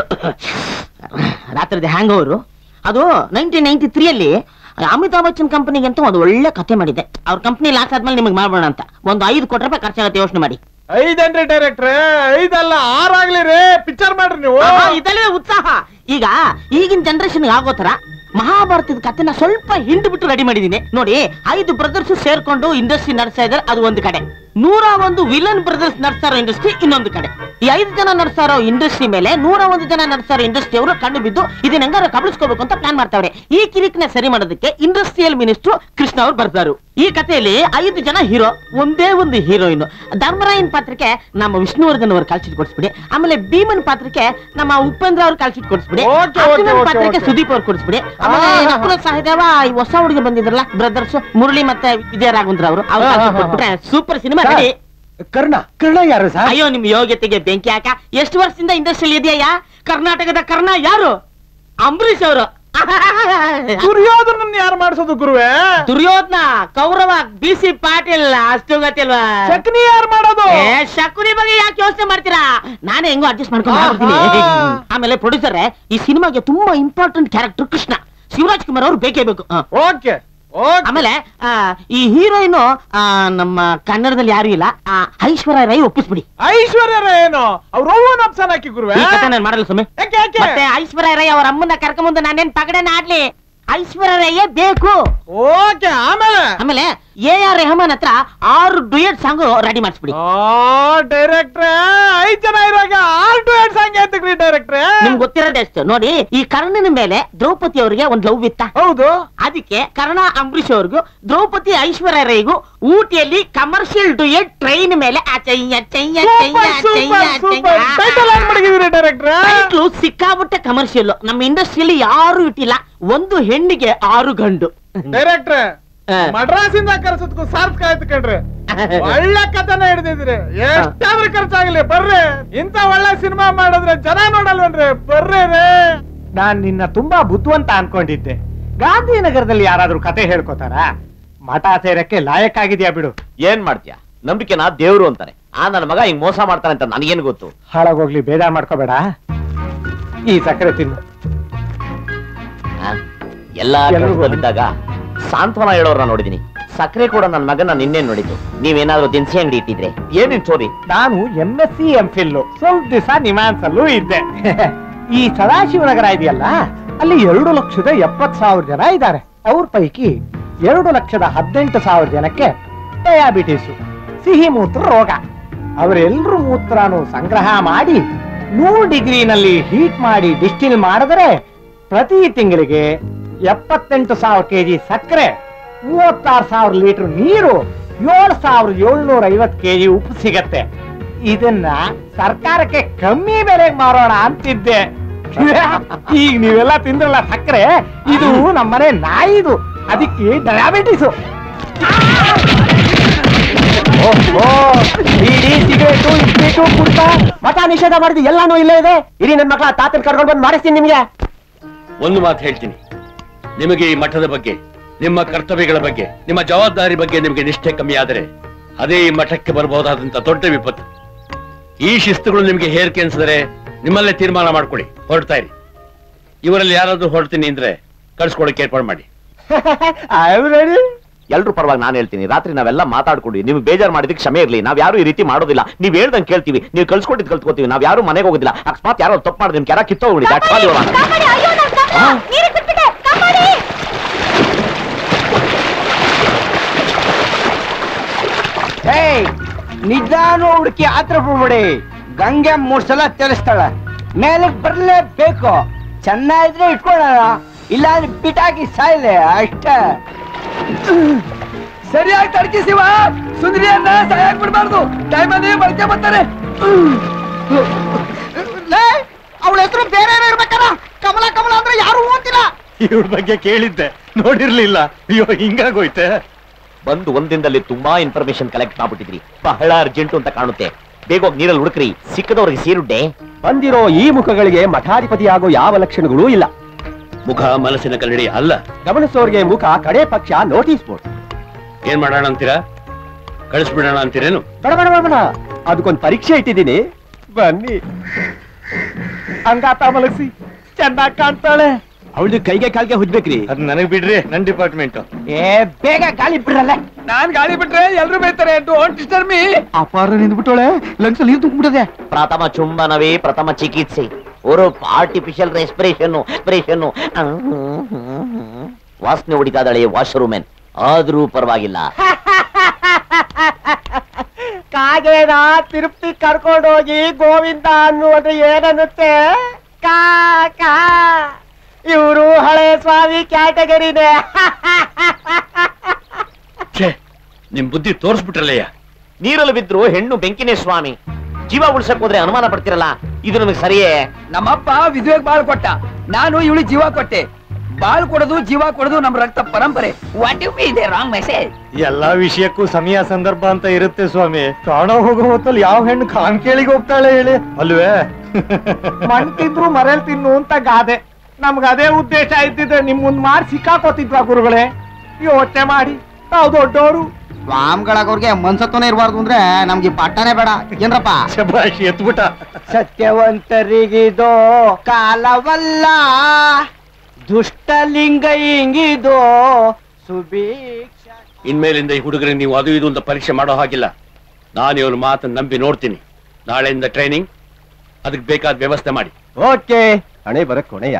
ರಾತ್ರಿದ ಹ್ಯಾಂಗ್ ಓವರು. ಅದು 1993 ಅಲ್ಲಿ ಅಮಿತಾಬ್ ಬಚ್ಚನ್ ಕಂಪನಿಗೆ ಅಂತ ಒಂದು ಒಳ್ಳೆ ಕಥೆ ಮಾಡಿದೆ. ಅವ್ರ ಕಂಪನಿ ಲಾಸ್ ಆದ್ಮೇಲೆ ನಿಮಗೆ ಮಾಡೋಣ ಅಂತ ಒಂದು 5 ಕೋಟಿ ರೂಪಾಯಿ ಖರ್ಚಾಗತ್ತೆ, ಯೋಚನೆ ಮಾಡಿ. 5 ಡೈರೆಕ್ಟ್ರೆ, 5 ಅಲ್ಲ 6 ಆಗ್ಲಿ ರೀ, ಪಿಕ್ಚರ್ ಮಾಡ್ರಿ ನೀವು. ಇದಲ್ಲೇ ಉತ್ಸಾಹ. ಈಗ ಈಗಿನ ಜನರೇಷನ್ ಆಗೋ ತರ ಮಹಾಭಾರತದ ಕಥೆನ ಸ್ವಲ್ಪ ಹಿಂಡು ಬಿಟ್ಟು ರೆಡಿ ಮಾಡಿದೀನಿ ನೋಡಿ. 5 ಬ್ರದರ್ಸ್ ಸೇರ್ಕೊಂಡು ಇಂಡಸ್ಟ್ರಿ ನಡೆಸ್ತಾ ಇದ್ದಾರೆ, ಅದು ಒಂದು ಕಡೆ. 101 ವಿಲನ್ ಬ್ರದರ್ಸ್ ನಡೆಸ್ತಾರೋ ಇಂಡಸ್ಟ್ರಿ ಇನ್ನೊಂದು ಕಡೆ. ಈ 5 ಜನ ನಡೆಸ್ತಾರೋ ಇಂಡಸ್ಟ್ರಿ ಮೇಲೆ 101 ಜನ ನಡೆಸ್ತಾರೋ ಇಂಡಸ್ಟ್ರಿ ಅವರು ಕಂಡು ಬಿದ್ದು ಇದನ್ನ ಹೆಂಗಾರ ಕಬಳಿಸ್ಕೋಬೇಕು ಅಂತ ಪ್ಲಾನ್ ಮಾಡ್ತಾವ್ರೆ. ಈ ಕಿರಿಕ್ನ ಸರಿ ಮಾಡೋದಕ್ಕೆ ಇಂಡಸ್ಟ್ರಿಯಲ್ ಮಿನಿಸ್ಟರ್ ಕೃಷ್ಣ ಅವ್ರು ಬರ್ತಾರು. ಈ ಕಥೆಯಲ್ಲಿ 5 ಜನ ಹೀರೋ, ಒಂದೇ ಒಂದು ಹೀರೋಯಿನ್. ಧರ್ಮರಾಯನ್ ಪಾತ್ರಕ್ಕೆ ನಮ್ಮ ವಿಷ್ಣುವರ್ಧನ್ ಅವ್ರ ಕಾಲ್ ಶೀಟ್ ಕೊಡಿಸ್ಬಿಡಿ. ಆಮೇಲೆ ಭೀಮನ್ ಪಾತ್ರಕ್ಕೆ ನಮ್ಮ ಉಪೇಂದ್ರ ಅವ್ರ ಕಾಲ್ ಶೀಟ್ ಕೊಡಿಸ್ಬಿಡಿ. ಅರ್ಜುನನ್ ಪಾತ್ರಕ್ಕೆ ಸುದೀಪ್ ಅವ್ರು ಕೊಡಿಸ್ಬಿಡಿ. ಆಮೇಲೆ ನಕುಲ ಸಹದೇವ ಈ ಹೊಸ ಹುಡುಗಿ ಬಂದಿದ್ರಲ್ಲ ಬ್ರದರ್ಸ್ ಮುರಳಿ ಮತ್ತೆ ವಿಜಯ ರಾಘವೇಂದ್ರ ಅವರು ಕೊಟ್ಬಿಟ್ರೆ ಸೂಪರ್ ಸಿನಿಮಾ ರೆಡಿ. ಕರ್ಣ ಯಾರು ಸರ್? ಅಯ್ಯೋ ನಿಮ್ ಯೋಗ್ಯತೆಗೆ ಬೆಂಕಿ ಹಾಕ. ಎಷ್ಟು ವರ್ಷದಿಂದ ಇಂಡಸ್ಟ್ರಿಯಲ್ಲಿ ಇದೆಯಾ? ಕರ್ನಾಟಕದ ಕರ್ಣ ಯಾರು? ಅಂಬರೀಷ್ ಅವರು. ದುರ್ಯೋಧನ ಯಾರು ಮಾಡಿಸೋದು ಗುರುವೇ? ದುರ್ಯೋಧನ, ಕೌರವ, BC ಪಾಟೀಲ್ ಅಷ್ಟು ಗೊತ್ತಿಲ್ವಾ? ಶಕುನಿ ಯಾರು ಮಾಡೋದು? ಶಕುನಿ ಬಗ್ಗೆ ಯಾಕೆ ಯೋಚನೆ ಮಾಡ್ತೀರಾ? ನಾನೇ ಹೆಂಗೋ ಅಡ್ಜಸ್ಟ್ ಮಾಡ್ಕೊಂಡು. ಆಮೇಲೆ ಪ್ರೊಡ್ಯೂಸರ್, ಈ ಸಿನಿಮಾಗೆ ತುಂಬಾ ಇಂಪಾರ್ಟೆಂಟ್ ಕ್ಯಾರೆಕ್ಟರ್ ಕೃಷ್ಣ. ಶಿವರಾಜ್ ಕುಮಾರ್ ಅವ್ರು ಬೇಕೇ ಬೇಕು. ಓಕೆ. ಆಮೇಲೆ ಈ ಹೀರೋಯಿನ್ ನಮ್ಮ ಕನ್ನಡದಲ್ಲಿ ಯಾರು ಇಲ್ಲ, ಐಶ್ವರ್ಯ ರೈ ಒಪ್ಪಿಸ್ಬಿಡಿ. ಐಶ್ವರ್ಯ ರೈ ಏನು? ಅವ್ರ ಅಪ್ಸನ್ ಹಾಕಿ ಗುರುವೇ. ಈ ಕಥೆ ನಾನು ಮಾಡಲ್ಲ ಸುಮ್ಮನೆ. ಮತ್ತೆ ಐಶ್ವರ್ಯ ರೈ ಅವ್ರ ಅಮ್ಮನ ಕರ್ಕೊಂಬಂದು ನಾನೇನ್ ಪಗಡೆನ ಆಡ್ಲಿ? ಐಶ್ವರ್ಯ ರೈಯೇ ಬೇಕು. ಓಕೆ. ಆಮೇಲೆ AR ರೆಹಮಾನ್ ಹತ್ರ 6 ಡುಯೆಟ್ ಸಾಂಗ್ ರೆಡಿ ಮಾಡಿಸ್ಬಿಡಿ. ಡೈರೆಕ್ಟ್ರೆ, 5 ಜನ ಇರುವಾಗ 6 ಡುಯೆಟ್ ಸಾಂಗ್ ಎತ್ತಕ್ರಿ ಡೈರೆಕ್ಟ್ರೆ? ನಿಮ್ಗೆ ಗೊತ್ತಿರೋದೇ ಎಷ್ಟು ನೋಡಿ. ಈ ಕರ್ಣನ ಮೇಲೆ ದ್ರೌಪದಿ ಅವರಿಗೆ ಒಂದು ಲವ್ ಇತ್ತ. ಹೌದು. ಅದಕ್ಕೆ ಕರ್ಣ ಅಂಬರೀಷ್ ಅವ್ರಿಗೂ ದ್ರೌಪದಿ ಐಶ್ವರ್ಯ ರೈಗೂ ಊಟಿಯಲ್ಲಿ ಕಮರ್ಷಿಯಲ್ ಡುಯೆಟ್ ಟ್ರೈನ್ ಮೇಲೆ ಸಿಕ್ಕಾಬಿಟ್ಟೆ ಕಮರ್ಷಿಯಲ್. ನಮ್ಮ ಇಂಡಸ್ಟ್ರಿಯಲ್ಲಿ ಯಾರು ಇಟ್ಟಿಲ್ಲ. ಒಂದು ಹೆಣ್ಣಿಗೆ 6 ಗಂಡು. ಡೈರೆಕ್ಟ್ರೆ, ಮಡ್ರಾಸಿಂದ ಕರ್ಸೋದಕ್ಕೂ ಸಾರ್ಥಕ ಆಯ್ತು ಕಣ್ರಿ. ಒಳ್ಳೆ ಕಥೆನ ಹಿಡಿದಿದ್ರಿ. ಎಷ್ಟಾದ್ರೂ ಖರ್ಚಾಗ್ಲಿ ಬರ್ರಿ. ಇಂತ ಒಳ್ಳೆ ಸಿನಿಮಾ ಮಾಡಿದ್ರೆ ಜನ ನೋಡಲ್ವನ್ರಿ? ಬರ್ರಿ. ನಾನ್ ನಿನ್ನ ತುಂಬಾ ಬುದ್ಧಿವಂತ ಅನ್ಕೊಂಡಿದ್ದೆ. ಗಾಂಧಿನಗರದಲ್ಲಿ ಯಾರಾದ್ರೂ ಕತೆ ಹೇಳ್ಕೊತಾರ? ಮಠ ಸೇರಕ್ಕೆ ಲಾಯಕ್ ಆಗಿದ್ಯಾ ಬಿಡು. ಏನ್ ಮಾಡ್ತೀಯ? ನಂಬಿಕೆನ ದೇವ್ರು ಅಂತಾರೆ. ನನ್ನ ಮಗ ಹಿಂಗ್ ಮೋಸ ಮಾಡ್ತಾನೆ ಅಂತ ನನಗೇನು ಗೊತ್ತು? ಹಾಳಾಗೋಗ್ಲಿ, ಬೇಜಾರ್ ಮಾಡ್ಕೋಬೇಡ. ಈ ಸಕ್ಕರೆ ತಿನ್ನು. ಎಲ್ಲಾ ಇದ್ದಾಗ ಸಾಂತ್ವನ ಹೇಳೋರ್ನ ನೋಡಿದೀನಿ. ಸಕ್ಕರೆ ಕೂಡ ನನ್ನ ಮಗನ ನಿನ್ನೆ ನೋಡಿದ್ದು. ನೀವೇನಾದ್ರೂ ದಿನಸಿ ಅಂಗಡಿ ಇಟ್ಟಿದ್ರೆ ಏನೇನ್ ಚೋರಿ? ನಾನು MSc MPhil ಸ್ವಲ್ಪ ದಿವಸ ನಿಮಾನ್ಸ್ ಅಲ್ಲೂ ಇದ್ದೆ. ಈ ಸದಾಶಿವನಗರ ಇದೆಯಲ್ಲ, ಅಲ್ಲಿ 2,70,000 ಜನ ಇದ್ದಾರೆ. ಅವ್ರ ಪೈಕಿ 2,18,000 ಜನಕ್ಕೆ ಡಯಾಬಿಟಿಸ್, ಸಿಹಿ ಮೂತ್ರ ರೋಗ. ಅವರೆಲ್ಲರೂ ಮೂತ್ರನು ಸಂಗ್ರಹ ಮಾಡಿ 100 ಡಿಗ್ರಿನಲ್ಲಿ ಹೀಟ್ ಮಾಡಿ ಡಿಸ್ಟಿಲ್ ಮಾಡಿದ್ರೆ ಪ್ರತಿ ತಿಂಗಳಿಗೆ 78,000 kg ಸಕ್ಕರೆ, 36,000 ಲೀಟರ್ ನೀರು, 7,750 kg ಉಪ್ಪು ಸಿಗತ್ತೆ. ಇದನ್ನ ಸರ್ಕಾರಕ್ಕೆ ಕಮ್ಮಿ ಬೆಲೆಗೆ ಮಾರೋಣ ಅಂತಿದ್ದೆ. ಈಗ ನೀವೆಲ್ಲ ತಿಂದ್ರಲ್ಲ ಸಕ್ಕರೆ, ಇದು ನಮ್ಮನೆ ನಾಯಿದು, ಅದಕ್ಕೆ ಡಯಾಬಿಟಿಸು. ಬೀಡಿ, ಸಿಗರೇಟು, ಇಸ್ಪೀಟು, ಕುಡ್ತ ಮಠ ನಿಷೇಧ ಮಾಡಿದ್ದು ಎಲ್ಲಾನು ಇಲ್ಲೇ ಇದೆ. ಇಡೀ ನನ್ನ ಮಕ್ಕಳ ತಾತನ ಕರ್ಕೊಂಡು ಬಂದು ಮಾಡಿಸ್ತೀನಿ ನಿಮ್ಗೆ. ಒಂದು ಮಾತು ಹೇಳ್ತೀನಿ, ನಿಮಗೆ ಈ ಮಠದ ಬಗ್ಗೆ, ನಿಮ್ಮ ಕರ್ತವ್ಯಗಳ ಬಗ್ಗೆ, ನಿಮ್ಮ ಜವಾಬ್ದಾರಿ ಬಗ್ಗೆ ನಿಮಗೆ ನಿಷ್ಠೆ ಕಮ್ಮಿ ಆದರೆ ಅದೇ ಈ ಮಠಕ್ಕೆ ಬರಬಹುದಾದಂತ ದೊಡ್ಡ ವಿಪತ್ತು. ಈ ಶಿಸ್ತುಗಳು ನಿಮಗೆ ಹೇರಿಕೆ ಅನ್ಸಿದ್ರೆ ನಿಮ್ಮಲ್ಲೇ ತೀರ್ಮಾನ ಮಾಡ್ಕೊಳ್ಳಿ, ಹೊರಡ್ತಾ ಇರಿ. ಇವರಲ್ಲಿ ಯಾರಾದ್ರೂ ಹೊರಡ್ತೀನಿ ಅಂದ್ರೆ ಕಳ್ಸ್ಕೊಡಕ್ಕೆ ಏರ್ಪಾಡು ಮಾಡಿ. ಎಲ್ರು ಪರವಾಗಿ ನಾನು ಹೇಳ್ತೀನಿ. ರಾತ್ರಿ ನಾವೆಲ್ಲ ಮಾತಾಡ್ಕೊಂಡ್ವಿ. ನೀವು ಬೇಜಾರು ಮಾಡಿದಕ್ಕೆ ಕ್ಷಮೆ ಇರ್ಲಿ. ನಾವ್ ಯಾರು ಈ ರೀತಿ ಮಾಡೋದಿಲ್ಲ. ನೀವ್ ಹೇಳ್ದಂಗೆ ಕೇಳ್ತೀವಿ. ನೀವು ಕಳ್ಸ್ಕೊಟ್ಟಿದ್ ಕಲ್ತ್ಕೋತೀವಿ. ನಾವ್ ಯಾರು ಮನೆಗೆ ಹೋಗೋದಿಲ್ಲ. ಅಕಸ್ಮಾತ್ ಯಾರೋ ತಪ್ಪು ಮಾಡಿದ್ರೆ ನಿಮ್ಗೆ ಯಾರ ಕಿತ್ತೋಗ್ಬಿಡಿ. ನಿಧಾನ ಹುಡುಕಿ ಆತ್ರ ಬಿಡ್ಬೇಡಿ. ಗಂಗೆ 3 ಸಲ ತಿಳಿಸ್ತಾಳ. ಮೇಲಕ್ ಬರ್ಲೇಬೇಕು. ಚೆನ್ನಾಗಿದ್ರೆ ಇಟ್ಕೊಳ್ಳೋಣ, ಇಲ್ಲ ಅಂದ್ರೆ ಬಿಟಾಕಿ ಸಾಯ್ಲೆ ಅಷ್ಟೇ. ಸರಿಯಾಗಿ ತಡ್ಕಿಸಿವ. ಸುಂದರಿಯನ್ನ ಸಾಯಕ್ ಬಿಡ್ಬಾರ್ದು. ಟೈಮ್ ಅದೇ ಬಳಕೆ ಬರ್ತಾರೆ. ಇವ್ರ ಬಗ್ಗೆ ಕೇಳಿದ್ದೆ, ನೋಡಿರ್ಲಿಲ್ಲ. ಅಯ್ಯೋ, ಹಿಂಗಾಗೋಯ್ತೆ. ಬಂದು ಒಂದಿನದಲ್ಲಿ ತುಂಬಾ ಇನ್ಫಾರ್ಮೇಶನ್ ಕಲೆಕ್ಟ್ ಮಾಡ್ಬಿಟ್ಟಿದ್ರಿ. ಬಹಳ ಅರ್ಜೆಂಟ್ ಅಂತ ಕಾಣುತ್ತೆ. ಬೇಗ ಹೋಗಿ ನೀರಲ್ಲಿ ಹುಡುಕ್ರಿ, ಸಿಕ್ಕದವ್ರಿಗೆ ಸೇರುಡ್ಡೆ. ಬಂದಿರೋ ಈ ಮುಖಗಳಿಗೆ ಮಠಾಧಿಪತಿಯಾಗೋ ಯಾವ ಲಕ್ಷಣಗಳೂ ಇಲ್ಲ. ಮುಖ ಮನಸ್ಸಿನ ಕನ್ನಡಿ ಅಲ್ಲ. ಗಮನಿಸೋರ್ಗೆ ಮುಖ ಕಡೆ ಪಕ್ಷ ನೋಟಿಸ್ ಬೋರ್ಡ್. ಏನ್ ಮಾಡೋಣ ಅಂತೀರಾ? ಕಳಿಸ್ಬಿಡೋಣ ಅಂತೀರೇನು? ಬೇಡ ಬೇಡ ಬೇಡ, ಅದಕ್ಕೊಂದು ಪರೀಕ್ಷೆ ಇಟ್ಟಿದ್ದೀನಿ, ಬನ್ನಿ. ಹಂಗಾತ ಮಲಗಿಸಿ ಚೆನ್ನಾಗ್ ಕಾಣ್ತಾಳೆ. ಅವಳು ಕೈಗೆ ಕಾಲ್ಗೆ ಹುಜ್ಬೇಕ್ರಿ. ಅದ್ ನನಗ್ ಬಿಡ್ರಿ, ನನ್ ಡಿಪಾರ್ಟ್ಮೆಂಟ್. ಬೇಗ ಗಾಳಿ ಬಿಡ್ರಲ್ಲ. ನಾನ್ ಗಾಳಿ ಬಿಟ್ರೆ ಎಲ್ರು ಬೈತಾರೆ. Don't disturb me. ಅಪಾರ ನಿಂತ್ಬಿಟ್ಟೋಳೆ, ಲಂಗ್ಸ್ ನೀರು ತುಂಬಿಡದೆ. ಪ್ರಥಮ ಚುಂಬನವೇ ಪ್ರಥಮ ಚಿಕಿತ್ಸೆ. ಅವರು ಆರ್ಟಿಫಿಷಿಯಲ್ ರೆಸ್ಪಿರೇಷನ್ ವಾಸನೆ ಹೊಡಿತಾ ಇದ್ದಾಳೆ ವಾಶ್ರೂಮೆನ್. ಆದ್ರೂ ಪರವಾಗಿಲ್ಲ. ಕಾಗೇನ ತಿರುಪತಿ ಕರ್ಕೊಂಡೋಗಿ ಗೋವಿಂದ ಅನ್ನುವುದು ಏನನ್ನುತ್ತೆ? ಕಾ ಇವರು ಹಳೆ ಸ್ವಾಮಿ ಕ್ಯಾಟಗರಿನೇ. ನಿಮ್ ಬುದ್ಧಿ ತೋರಿಸ್ಬಿಟ್ರಲ್ಲಯ್ಯ. ನೀರಲ್ಲಿ ಬಿದ್ರು ಹೆಣ್ಣು ಬೆಂಕಿನೇ ಸ್ವಾಮಿ. ಜೀವ ಉಳ್ಸಕ್ ಹೋದ್ರೆ ಅನುಮಾನ ಪಡ್ತಿರಲ್ಲ, ಇದು ನಮಗೆ ಸರಿಯೇ? ನಮ್ಮಪ್ಪ ವಿಧವೆಗೆ ಬಾಳ್ ಕೊಟ್ಟ, ನಾನು ಇವಳು ಜೀವ ಕೊಟ್ಟೆ. ಬಾಳ್ ಕೊಡೋದು ಜೀವ ಕೊಡೋದು ನಮ್ ರಕ್ತ ಪರಂಪರೆ. What you mean the wrong message? ಎಲ್ಲಾ ವಿಷಯಕ್ಕೂ ಸಮಯ ಸಂದರ್ಭ ಅಂತ ಇರುತ್ತೆ ಸ್ವಾಮಿ. ಕಾಣೋ ಹೋಗೋ ಹೊತ್ತಲ್ಲಿ ಯಾವ ಹೆಣ್ಣು ಕಾನ್ ಕೇಳಿಗೆ ಹೋಗ್ತಾಳೆ ಹೇಳಿ ಅಲ್ವೇ? ಮಣ್ ತಿಂದ್ರು ಮರೇಲ್ ತಿನ್ನು ಅಂತ ಗಾದೆ. ನಮ್ಗ ಅದೇ ಉದ್ದೇಶ ಇದ್ದಿದ್ರೆ ನಿಮ್ ಮುಂದ್ ಮಾರಿ ಸಿಕ್ಕಾಕೋತಿದ್ವಾ ಗುರುಗಳೇ? ಯೋಚನೆ ಮಾಡಿ, ನಾವು ದೊಡ್ಡವರು. ಸ್ವಾಮಿಗಳಾಗೋರ್ಗೆ ಮನ್ಸತ್ವನೇ ಇರಬಾರ್ದು ಅಂದ್ರೆ ನಮ್ಗೆ ಪಟ್ಟನೇ ಬೇಡ ಏನ್ರಪ್ಪ? ಶಭಾಷ್, ಎತ್ಬಿಟ್ಟ. ಸತ್ಯವಂತರಿಗಿದೋ ಕಾಲವಲ್ಲ, ದುಷ್ಟಲಿಂಗ ಹಿಂಗಿದೋ ಸುಭೀಕ್ಷ. ಇನ್ಮೇಲಿಂದ ಈ ಹುಡುಗರಿಗೆ ನೀವು ಅದು ಇದು ಅಂತ ಪರೀಕ್ಷೆ ಮಾಡೋ ಹಾಗಿಲ್ಲ. ನಾನು ಇವ್ರ ಮಾತನ್ನು ನಂಬಿ ನೋಡ್ತೀನಿ. ನಾಳೆಯಿಂದ ಟ್ರೈನಿಂಗ್, ಅದಕ್ಕೆ ಬೇಕಾದ ವ್ಯವಸ್ಥೆ ಮಾಡಿ. ಓಕೆ. ಹಣೆ ಬರಕ್ ಕೊನೆಯ.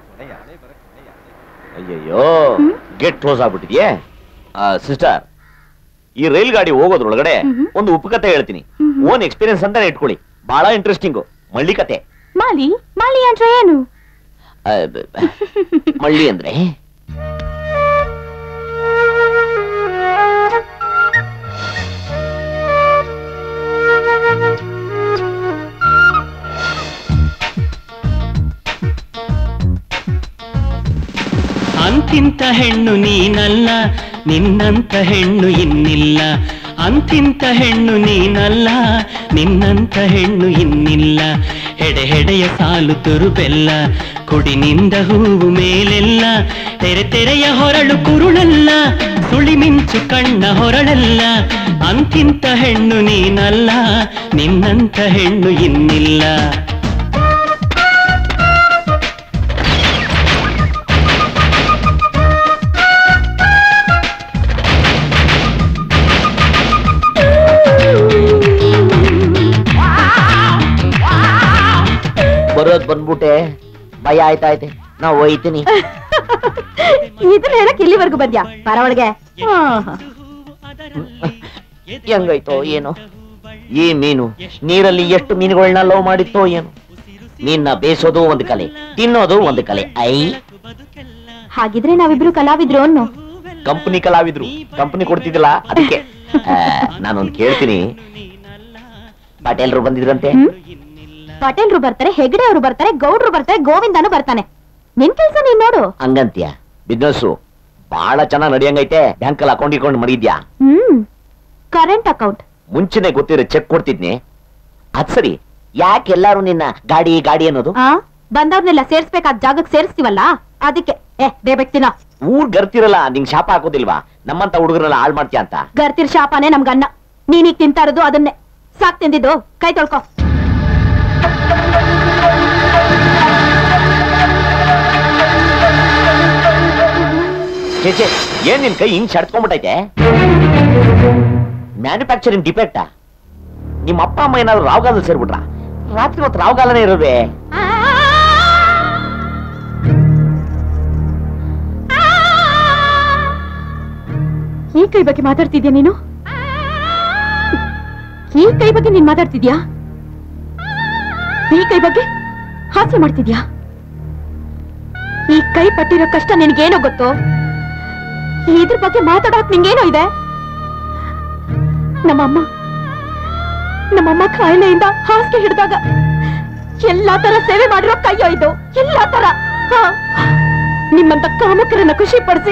ಅಯ್ಯಯ್ಯೋ, ಗೇಟ್ ಕ್ಲೋಸ್ ಆಗ್ಬಿಟ್ಟಿದ್ಯೆ. ಸಿಸ್ಟರ್, ಈ ರೈಲ್ ಗಾಡಿ ಹೋಗೋದ್ರೊಳಗಡೆ ಒಂದು ಉಪಕಥೆ ಹೇಳ್ತೀನಿ. ಓನ್ ಎಕ್ಸ್ಪೀರಿಯನ್ಸ್ ಅಂತಾನೆ ಇಟ್ಕೊಳ್ಳಿ. ಬಹಳ ಇಂಟ್ರೆಸ್ಟಿಂಗು. ಮಳ್ಳಿ ಕತೆ. ಮಾಲಿ ಮಾಲಿ ಅಂದ್ರೆ ಏನು? ಮಳ್ಳಿ ಅಂದ್ರೆ ಅಂತಿಂತ ಹೆಣ್ಣು ನೀನಲ್ಲ, ನಿನ್ನಂತ ಹೆಣ್ಣು ಇನ್ನಿಲ್ಲ. ಅಂತಿಂತ ಹೆಣ್ಣು ನೀನಲ್ಲ, ನಿನ್ನಂತ ಹೆಣ್ಣು ಇನ್ನಿಲ್ಲ. ಹೆಡೆ ಹೆಡೆಯ ಸಾಲು ತುರುಬೆಲ್ಲ, ಕುಡಿನಿಂದ ಹೂವು ಮೇಲೆಲ್ಲ. ತೆರೆ ತೆರೆಯ ಹೊರಳು ಕುರುಳಲ್ಲ, ಸುಳಿ ಮಿಂಚು ಕಣ್ಣ ಹೊರಳಲ್ಲ. ಅಂತಿಂತ ಹೆಣ್ಣು ನೀನಲ್ಲ, ನಿನ್ನಂತ ಹೆಣ್ಣು ಇನ್ನಿಲ್ಲ. ಬರೋದ್ ಬಂದ್ಬಿಟ್ಟೆ, ಭಯ ಆಯ್ತಾಯ್ತೆ. ನಾವು ಹೋಯ್ತೀನಿ. ಇದನ್ನ ಹೇಳಕ್ ಇಲ್ಲಿವರೆಗೂ ಬಂದ್ಯಾ? ಪರವಳಿಗೆ ಹೆಂಗೈತೋ ಏನೋ. ಈ ಮೀನು ನೀರಲ್ಲಿ ಎಷ್ಟು ಮೀನುಗಳನ್ನ ಲವ್ ಮಾಡಿತ್ತೋ ಏನು. ಮೀನ್ನ ಬೇಯಿಸೋದು ಒಂದು ಕಲೆ, ತಿನ್ನೋದು ಒಂದು ಕಲೆ. ಐ ಹಾಗಿದ್ರೆ ನಾವಿಬ್ರು ಕಲಾವಿದ್ರು ಅನ್ನೋ. ಕಂಪನಿ ಕಲಾವಿದ್ರು, ಕಂಪನಿ ಕೊಡ್ತಿದ್ದಿಲ್ಲ ಅದಕ್ಕೆ. ನಾನೊಂದು ಕೇಳ್ತೀನಿ, ಪಾಟೇಲ್ರು ಬಂದಿದ್ರಂತೆ? ಪಟೇಲ್ರು ಬರ್ತಾರೆ, ಹೆಗಡೆ ಅವರು ಬರ್ತಾರೆ, ಗೌಡ್ರು ಬರ್ತಾರೆ, ಗೋವಿಂದನು ಬರ್ತಾನೆ. ನಿನ್ ಕೆಲ್ಸ ನೀನ್ ನೋಡು. ಹಂಗಂತ್ಯ? ಬಿಸ್ನೆಸ್ ಬಹಳ ಚೆನ್ನಾಗ್ ನಡಿಯಂಗೈತೆ. ಬ್ಯಾಂಕ್ ಅಲ್ಲಿ ಅಕೌಂಟ್ ಇಟ್ಕೊಂಡು ಮಾಡಿದ್ಯಾ? Current account. ಮುಂಚೆನೆ ಗೊತ್ತಿರೋ ಚೆಕ್ ಕೊಡ್ತಿದ್ನಿ. ಅದ್ ಸರಿ, ಯಾಕೆ ಎಲ್ಲಾರು ನಿನ್ನ ಗಾಡಿ ಗಾಡಿ ಅನ್ನೋದು? ಬಂದವ್ರನ್ನೆಲ್ಲ ಸೇರ್ಸ್ಬೇಕಾದ ಜಾಗಕ್ಕೆ ಸೇರಿಸ್ತೀವಲ್ಲ ಅದಕ್ಕೆ. ಬೇಬೇಕ್ತಿನ ಊರ್ ಗರ್ತಿರಲ್ಲ, ನಿಂಗ್ ಶಾಪ ಹಾಕೋದಿಲ್ವಾ? ನಮ್ಮಂತ ಹುಡುಗರನ್ನ ಹಾಳು ಮಾಡ್ತೀಯ ಅಂತ. ಗರ್ತಿರ್ ಶಾಪನೇ ನಮ್ಗನ್ನ. ನೀನೀಗ ತಿಂತಾ ಇರೋದು ಅದನ್ನೇ. ಸಾಕ್ ತಿಂದಿದ್ದು, ಕೈ ತೊಳ್ಕೊ. ಚೇಚೆ, ಏನ್ ನಿನ್ ಕೈ ಹಿಂಗ್ ಸಡ್ಕೊಂಡ್ಬಿಟ್ಟೈತೆ? ಮ್ಯಾನುಫ್ಯಾಕ್ಚರಿಂಗ್ ಡಿಫೆಕ್ಟಾ? ನಿಮ್ಮ ಅಪ್ಪ ಅಮ್ಮ ಏನಾದ್ರು ರಾವ್ಗಾಲದಲ್ಲಿ ಸೇರ್ಬಿಟ್ರ? ರಾತ್ರಿ ಹೊತ್ತು ರಾವ್ಗಾಲನೇ ಇರೋದೇ. ಈ ಕೈ ಬಗ್ಗೆ ಮಾತಾಡ್ತಿದ್ಯಾ ನೀನು? ಈ ಕೈ ಬಗ್ಗೆ ನೀನ್ ಮಾತಾಡ್ತಿದ್ಯಾ? ಈ ಕೈ ಬಗ್ಗೆ ಹಾಸ್ಯ ಮಾಡ್ತಿದ್ಯಾ? ಈ ಕೈ ಪಟ್ಟಿರೋ ಕಷ್ಟ ನಿನಗೇನೋ ಗೊತ್ತು? ಇದ್ರ ಬಗ್ಗೆ ಮಾತಾಡೋಕ್ ನಿಂಗೇನೋ ಇದೆ? ನಮ್ಮಮ್ಮ ಕಾಯಿಲೆಯಿಂದ ಹಾಸಿಗೆ ಹಿಡಿದಾಗ ಎಲ್ಲಾ ತರ ಸೇವೆ ಮಾಡಿರೋ ಕೈಯೋ ಇದು. ಎಲ್ಲಾ ತರ. ನಿಮ್ಮಂತ ಕಾಮಕರನ್ನ ಖುಷಿ ಪಡಿಸಿ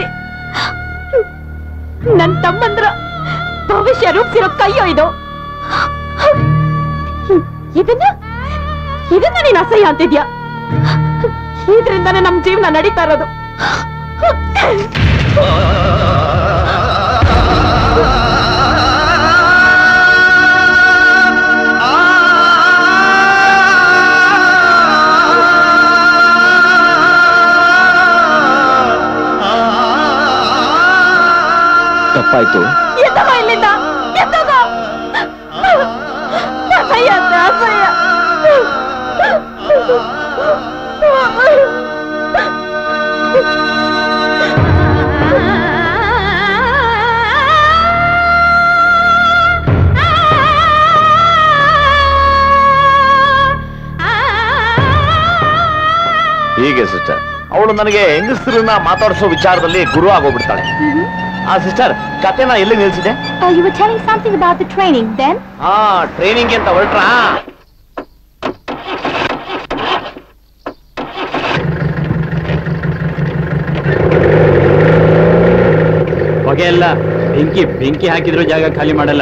ನನ್ ತಮ್ಮಂದ್ರ ಭವಿಷ್ಯ ರೂಪಿಸಿರೋ ಕೈಯೋ ಇದು. ಇದನ್ನ ನೀನ್ ಅಸಹ್ಯ ಅಂತಿದ್ಯಾ? ಇದರಿಂದಾನೇ ನಮ್ ಜೀವನ ನಡೀತಾ ಇರೋದು. ತಪ್ಪಾಯ್ತು. ಎತ್ತಮ್ಮ ಇಲ್ಲಿಂದ, ಎತ್ತೋಗ. ಅಸಹ್ಯ ಅಂತೆ, ಅಸಹ್ಯ. ಹೀಗೆ ಸಿಸ್ಟರ್, ಅವಳು ನನಗೆ ಹೆಂಗಸರನ್ನ ಮಾತಾಡಿಸೋ ವಿಚಾರದಲ್ಲಿ ಗುರು ಆಗೋಗ್ಬಿಡ್ತಾಳೆ. ಸಿಸ್ಟರ್, ಕತೆನ ಎಲ್ಲಿ ನಿಲ್ಸಿದೆ? You were telling something about the training, then? Training ಅಂತ ಹೊರಟ್ರಾ? ಹೊಗೆ ಅಲ್ಲ, ಬೆಂಕಿ ಹಾಕಿದ್ರು ಜಾಗ ಖಾಲಿ ಮಾಡಲ್ಲ.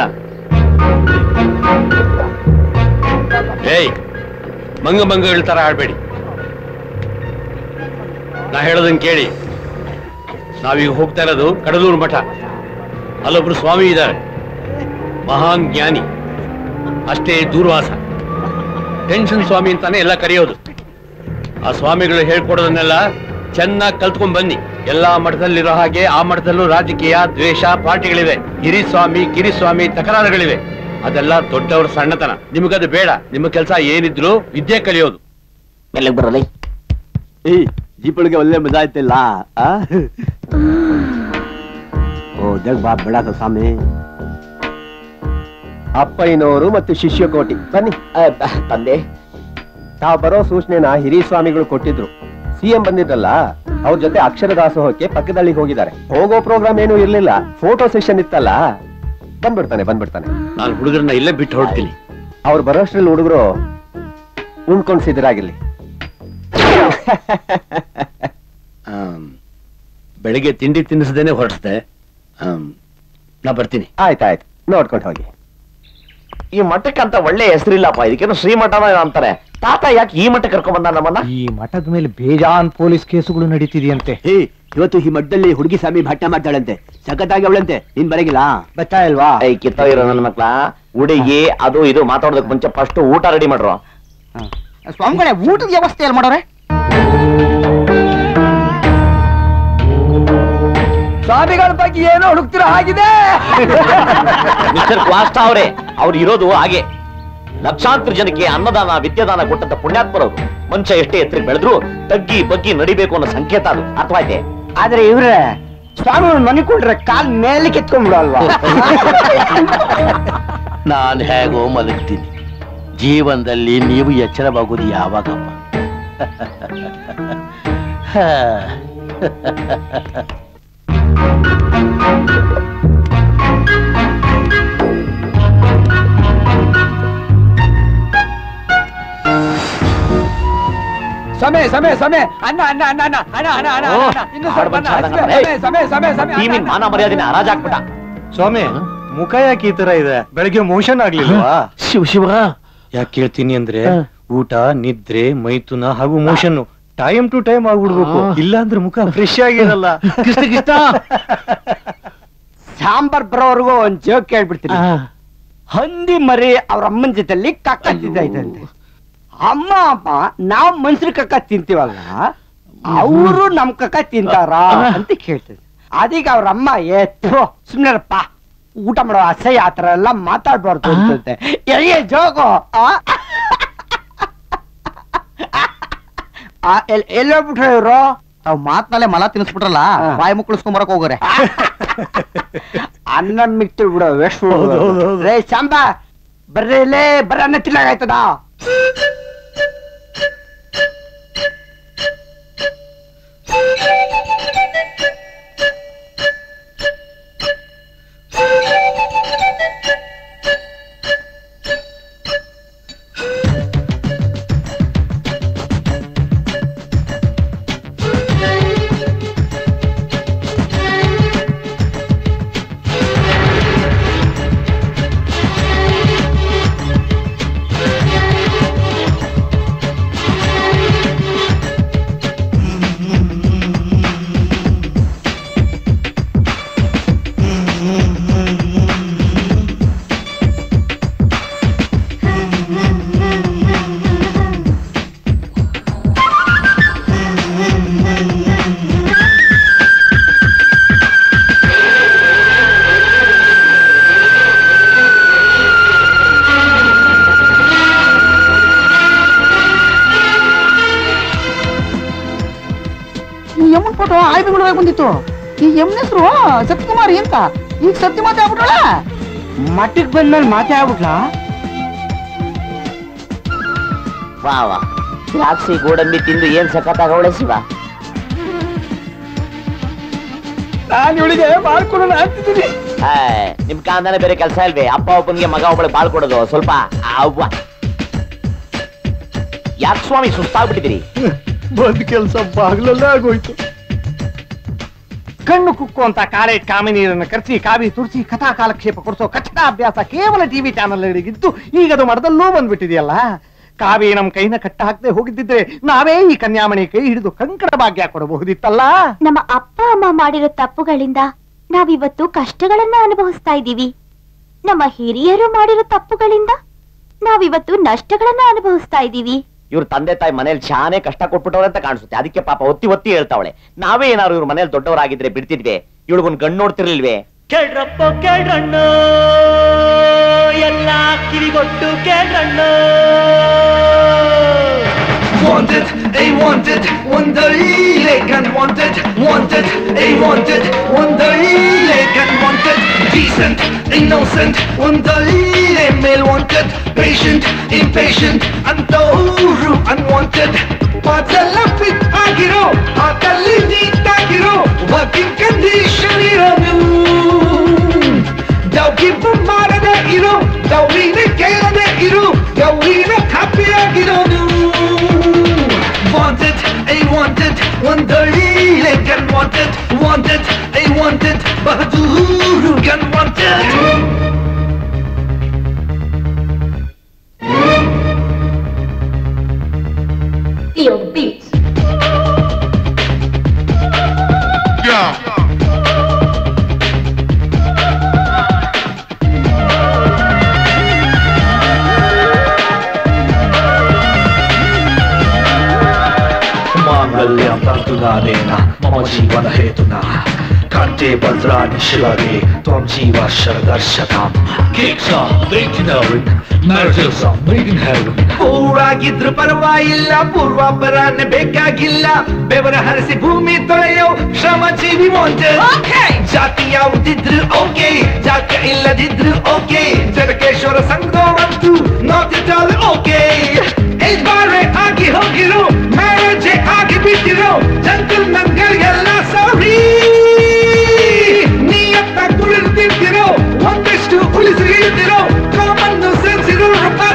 ಏಯ್, ಮಂಗ ಹೇಳ್ತಾರ ಆಡ್ಬೇಡಿ. ನಾ ಹೇಳೋದನ್ನ ಕೇಳಿ. ನಾವೀಗ ಹೋಗ್ತಾ ಇರೋದು ಕಡಲೂರು ಮಠ. ಅಲ್ಲೊಬ್ರು ಸ್ವಾಮಿ ಇದ್ದಾರೆ, ಮಹಾನ್ ಜ್ಞಾನಿ, ಅಷ್ಟೇ ದೂರ್ವಾಸ. ಟೆನ್ಷನ್ ಸ್ವಾಮಿ ಅಂತಾನೆ ಎಲ್ಲ ಕರೆಯೋದು. ಆ ಸ್ವಾಮಿಗಳು ಹೇಳ್ಕೊಡೋದನ್ನೆಲ್ಲ ಚೆನ್ನಾಗಿ ಕಲ್ತ್ಕೊಂಡ್ ಬನ್ನಿ. ಎಲ್ಲಾ ಮಠದಲ್ಲಿರೋ ಹಾಗೆ ಆ ಮಠದಲ್ಲೂ ರಾಜಕೀಯ, ದ್ವೇಷ, ಪಾರ್ಟಿಗಳಿವೆ. ಹಿರಿಸ್ವಾಮಿ, ಕಿರಿಸ್ವಾಮಿ ತಕರಾರುಗಳಿವೆ. ಅದೆಲ್ಲ ದೊಡ್ಡವ್ರ ಸಣ್ಣತನ. ನಿಮಗದು ಬೇಡ. ನಿಮ್ಮ ಕೆಲಸ ಏನಿದ್ರು ವಿದ್ಯೆ ಕಲಿಯೋದು. ಮೆಲ್ಲಗೆ ಬರಲಿ. ಜೀಪಳಿಗೆ ಒಳ್ಳೆ ಮಜಾ ಆಯ್ತಿಲ್ಲ. ಓ ಜಗ್ ಬಾ ಬೆಳಕ ಸ್ವಾಮಿ. ಅಪ್ಪಯ್ಯನವರು ಮತ್ತು ಶಿಷ್ಯಕೋಟಿ ಬನ್ನಿ. ತಂದೆ, ತಾವು ಬರೋ ಸೂಚನೆನ ಹಿರಿಯ ಸ್ವಾಮಿಗಳು ಕೊಟ್ಟಿದ್ರು. ಸಿಎಂ ಬಂದಿದ್ರಲ್ಲ, ಅವ್ರ ಜೊತೆ ಅಕ್ಷರ ದಾಸೋಹಕ್ಕೆ ಪಕ್ಕದಲ್ಲಿ ಹೋಗಿದ್ದಾರೆ. ಹೋಗೋ ಪ್ರೋಗ್ರಾಮ್ ಏನೂ ಇರ್ಲಿಲ್ಲ, ಫೋಟೋ ಸೆಷನ್ ಇತ್ತಲ್ಲ. ಬಂದ್ಬಿಡ್ತಾನೆ. ನಾನು ಹುಡುಗರನ್ನ ಇಲ್ಲೇ ಬಿಟ್ಟು ಹೊರಡ್ತೀನಿ. ಅವ್ರು ಬರೋಷ್ಟ್ರಲ್ಲಿ ಹುಡುಗರು ಉಣ್ಕೊಂಡು ಸಿದ್ಧರಾಗಿರ್ಲಿ. ಬೆಳಿಗ್ಗೆ ತಿಂಡಿ ತಿನ್ನಿಸದೇನೆ ಹೊರಡಿಸ್ದೆ. ನಾ ಬರ್ತೀನಿ. ಆಯ್ತಾಯ್ತು, ನೋಡ್ಕೊಂಡು ಹೋಗಿ. ಈ ಮಠಕ್ಕಂತ ಒಳ್ಳೆ ಹೆಸರಿಲ್ಲಪ್ಪ. ಇದಕ್ಕೇನು ಶ್ರೀಮಠನ ಅಂತಾರೆ. ತಾತ ಯಾಕೆ ಈ ಮಠ ಕರ್ಕೊಂಡ್ ಬಂದ ನಮ್ಮನ್ನ? ಈ ಮಠದ ಮೇಲೆ ಬೇಜಾನ್ ಪೊಲೀಸ್ ಕೇಸುಗಳು ನಡೀತಿದೆಯಂತೆ. ಇವತ್ತು ಈ ಮಠದಲ್ಲಿ ಹುಡುಗಿ ಸ್ವಾಮಿ ಭಾಷಣ ಮಾಡ್ತಾಳಂತೆ. ಸಖತ್ತಾಗಿ ಅವಳಂತೆ. ನೀನ್ ಬರಗಿಲ್ಲ? ಬತ್ತಾ ಇಲ್ವಾ? ಕಿತ್ತ ಇರೋ ನನ್ನ ಮಕ್ಳ ಹುಡುಗಿ ಅದು ಇದು ಮಾತಾಡೋದಕ್ಕೆ ಮುಂಚೆ ಫಸ್ಟ್ ಊಟ ರೆಡಿ ಮಾಡ್ರು. ಸ್ವಾಮಿಗಳೇ, ಊಟದ ವ್ಯವಸ್ಥೆ ಎಲ್ಲಿ ಮಾಡೋರೆ? ಸ್ವಾಮಿಗಳ ಬಗ್ಗೆ ಏನೋ ಹುಡುಕ್ತಿರೋ ಹಾಗಿದೆ. ಮಿಸ್ಟರ್ ಕ್ವಾಸ್ಟಾ ಅವರೇ, ಅವ್ರು ಇರೋದು ಹಾಗೆ. ಲಕ್ಷಾಂತರ ಜನಕ್ಕೆ ಅನ್ನದಾನ, ವಿದ್ಯಾದಾನ ಕೊಟ್ಟಂತ ಪುಣ್ಯಾತ್ಮರವರು. ಮನುಷ್ಯ ಎಷ್ಟೇ ಎತ್ತರಕ್ಕೆ ಬೆಳೆದ್ರು ತಗ್ಗಿ ಬಗ್ಗಿ ನಡಿಬೇಕು ಅನ್ನೋ ಸಂಕೇತ ಅದು. ಅರ್ಥವಾಯ್ತೆ? ಆದ್ರೆ ಇವ್ರೆ ಸ್ವಾಮಿಗಳು ಮನಿಕೊಂಡ್ರೆ ಕಾಲ್ ಮೇಲೆ ಕೆತ್ಕೊಂಡ್ಬಿಡಲ್ವಾ? ನಾನು ಹೇಗೋ ಮಲಗ್ತೀನಿ. ಜೀವನದಲ್ಲಿ ನೀವು ಎಚ್ಚರವಾಗೋದು ಯಾವಾಗಮ್ಮ? ಸಮಯ ಅನ್ನ ಇನ್ನು ಸ್ವಲ್ಪ ಮಾನ ಮರ್ಯಾದಿನ ಹರಾಜಾಕ್ಬಿಟ್ಟ. ಸ್ವಾಮಿ, ಮುಖ ಯಾಕೆ ಈ ತರ ಇದೆ? ಬೆಳಗ್ಗೆ ಮೋಷನ್ ಆಗ್ಲಿಲ್ವಾ? ಶಿವ ಯಾಕೆ ಕೇಳ್ತೀನಿ ಅಂದ್ರೆ, ಊಟ, ನಿದ್ರೆ, ಮೈಥುನ ಹಾಗೂ ಮೋಷನ್ ಟೈಮ್ ಟು ಟೈಮ್ ಆಗ್ಬಿಡ್ಬೇಕು. ಇಲ್ಲಾಂದ್ರೆ ಮುಖ ಫ್ರೆಶ್ ಆಗಿರಲ್ಲ. ಕೃಷ್ಣ ಸಾಂಬಾರ್ ಬರೋವರೆಗೂ ಒಂದ್ ಜೋಕ್ ಕೇಳ್ಬಿಡ್ತೀನಿ. ಹಂದಿ ಮರಿ ಅವ್ರ ಅಮ್ಮನ ಜೊತೆಲಿ ಕಕ್ಕ ತಿಂತೈತಂತೆ. ಅಮ್ಮ ನಾವ್ ಮನ್ಸ್ರ ಕಕ್ಕ ತಿಂತೀವಲ್ಲ, ಅವರು ನಮ್ ಕಕ್ಕ ತಿಂತಾರ ಅಂತ ಕೇಳ್ತದೆ. ಅದೀಗ ಅವ್ರ ಅಮ್ಮ ಸುಮ್ನೆರಪ್ಪ, ಊಟ ಮಾಡೋ ಅಸಹ್ಯ ಆತರ ಎಲ್ಲ ಮಾತಾಡ್ಬಾರ್ದು ಅಂತಂತೆ. ಜೋಗು ಎಲ್ಲೋಗ್ಬಿಟ್ರೆ ಇವ್ರು? ತಾವ್ ಮಾತ್ನಲ್ಲೇ ಮಲ ತಿನ್ಸ್ಬಿಟ್ರಲ್ಲ, ಬಾಯಿ ಮುಕ್ಕಳಿಸ್ಕೊಂಡ್ ಬರಕ್ ಹೋಗೋರೆ. ಅನ್ನ ಮಿಕ್ತಿರ್ ಬಿಡೋ ವೇಸ್ಟ್. ರೇ ಸಾಂಬಾ ಬರ್ರಿ, ಇಲ್ಲೇ ಬರ್ರಿ, ಅನ್ನ ತಿನ್ನಾಗಾಯ್ತದ. ಯಮನ್ ಫೋಟೋ ಆಯ್ದುಗಳಾಗಿ ಬಂದಿತ್ತು. ಈ ಯಮನ್ ಹೆಸರು ಸತ್ಯಕುಮಾರಿ ಅಂತ. ಈಗ ಸತ್ಯ ಮಾತೆ ಆಗ್ಬಿಟ್ರಳ. ಮಟ್ಟಿಗೆ ಬಂದ್ಮೇಲೆ ಮಾತೆ ಆಗ್ಬಿಟ್ಲ. ವಾ ವಾ, ದ್ರಾಕ್ಷಿ ಗೋಡಂಬಿ ತಿಂದು ಏನ್ ಸಖತ್ತಾಗವಳೆ ಶಿವ. ನಾನು ಇವಳಿಗೆ ಮಾಡ್ಕೊಡೋಣ ಅಂತಿದ್ದೀನಿ. ನಿಮ್ ಕಾಂದಾನೆ ಬೇರೆ ಕೆಲಸ ಇಲ್ವೇ? ಅಪ್ಪ ಒಬ್ಬನಿಗೆ ಮಗ ಒಬ್ಬಳಿಗೆ ಬಾಳ್ ಕೊಡೋದು ಸ್ವಲ್ಪ. ಅವ್ವ ಯಾಕೆ ಸ್ವಾಮಿ ಸುಸ್ತಾಗ್ಬಿಟ್ಟಿದ್ದೀರಿ? ಬಂದ್ ಕೆಲಸ ಬಾಗ್ಲಲ್ಲೇ ಆಗೋಯ್ತು. ಕಣ್ಣು ಕುಕ್ಕು ಅಂತ ಕಾಲೇಜ್ ಕಾಮಿನಿಯರನ್ನು ಕರೆಸಿ ಕಾವಿ ತುರ್ಸಿ ಕಥಾ ಕಾಲಕ್ಷೇಪ ಕೊಡಿಸೋ ಕಚ್ಚಡ ಅಭ್ಯಾಸ ಕೇವಲ ಟಿವಿ ಚಾನಲ್ಗಳಿಗಿದ್ದು ಈಗ ಅದು ಮರದಲ್ಲೂ ಬಂದ್ಬಿಟ್ಟಿದೆಯಲ್ಲ. ಕಾವಿ ನಮ್ ಕೈನ ಕಟ್ಟ ಹಾಕದೆ ಹೋಗಿದ್ದಿದ್ರೆ ನಾವೇ ಈ ಕನ್ಯಾಮಣಿ ಕೈ ಹಿಡಿದು ಕಂಕಣ ಭಾಗ್ಯ ಕೊಡಬಹುದಿತ್ತಲ್ಲ. ನಮ್ಮ ಅಪ್ಪ ಅಮ್ಮ ಮಾಡಿರೋ ತಪ್ಪುಗಳಿಂದ ನಾವಿವತ್ತು ಕಷ್ಟಗಳನ್ನ ಅನುಭವಿಸ್ತಾ ಇದ್ದೀವಿ. ನಮ್ಮ ಹಿರಿಯರು ಮಾಡಿರೋ ತಪ್ಪುಗಳಿಂದ ನಾವಿವತ್ತು ನಷ್ಟಗಳನ್ನ ಅನುಭವಿಸ್ತಾ ಇದ್ದೀವಿ. ಇವ್ರ ತಂದೆ ತಾಯಿ ಮನೇಲಿ ಶಾನೆ ಕಷ್ಟ ಕೊಟ್ಬಿಟ್ಟವ್ರೆ ಅಂತ ಕಾಣಿಸುತ್ತೆ. ಅದಕ್ಕೆ ಪಾಪ ಒತ್ತಿ ಒತ್ತಿ ಹೇಳ್ತಾವಳೆ. ನಾವೇ ಏನಾದ್ರು ಇವ್ರ ಮನೇಲಿ ದೊಡ್ಡವರಾಗಿದ್ರೆ ಬಿಡ್ತಿದ್ವಿ, ಇವಳಿಗೊಂದು ಗಣ್ಣು ನೋಡ್ತಿರ್ಲಿಲ್ವೇ? ಕೇಳ್ರಪ್ಪ ಕೇಳ್ರಣ್ಣ, ಎಲ್ಲ ಕಿವಿಗೊಟ್ಟು ಕೇಳ್ರಣ್ಣ. Wanted, I wanted, wonderly and wanted, wanted, I wanted, wonderly and wanted, decent, innocent, wonderly, male wanted, patient, impatient, antahuru unwanted. Padalla fit agiro, atalli neat agiro, working condition irodu. Daw give marade iru, dawine kelade iru, dawine happy agirodu. Wanted, I wanted, wonderly, like unwanted, wanted, I wanted, bahaduru unwanted. Feel the beats. Yeah. ಮಾಂಗಲ್ಯಂ ತಂತುನಾನೇನ ಮಮ ಜೀವನ ಹೇತುನಾ ಕಂಠೆ ಭದ್ರಾಣಿ ಶಿವಗೆ ತ್ವಂ ಜೀವ ಶರದರ್ಶತಾಂ cakes are making heaven marriages are making heaven. ಊರಾಗಿದ್ರು ಪರವಾಗಿಲ್ಲ, ಪೂರ್ವಾಪರನೇ ಬೇಕಾಗಿಲ್ಲ, ಬೆವರ ಹರಿಸಿ ಭೂಮಿ ತೊಳೆಯೋ ಶ್ರಮ ಜೀವಿ ವಾಂಟೆಡ್. ಜಾತಿ ಯಾವುದಿದ್ರು ಓಕೆ, ಜಾತ ಇಲ್ಲದಿದ್ರು ಓಕೆ, ಜರಕೇಶ್ವರ ಸಂಘವಂತೂ ನಾಟ್ ಇಟ್ ಆಲ್ ಓಕೆ. ಯಜಮಾನ್ರೆ ಆಗಿ ಹೋಗಿರೋ, ಮ್ಯಾರೇಜ್ ಆಗಿ ಬಿಟ್ಟಿರೋ, ಜಂಗಲ್ ಮಂಗಲ್ಗೆಲ್ಲ ಸಾರಿ. ನೀಯತ್ತ ಕುಳಿತಿರ್ತಿರೋ, ಒಂದಷ್ಟು ಉಳಿಸಿ ಇರ್ತಿರೋ, ಕಾಮನ್ನು ಸೆನ್ಸಿರೋ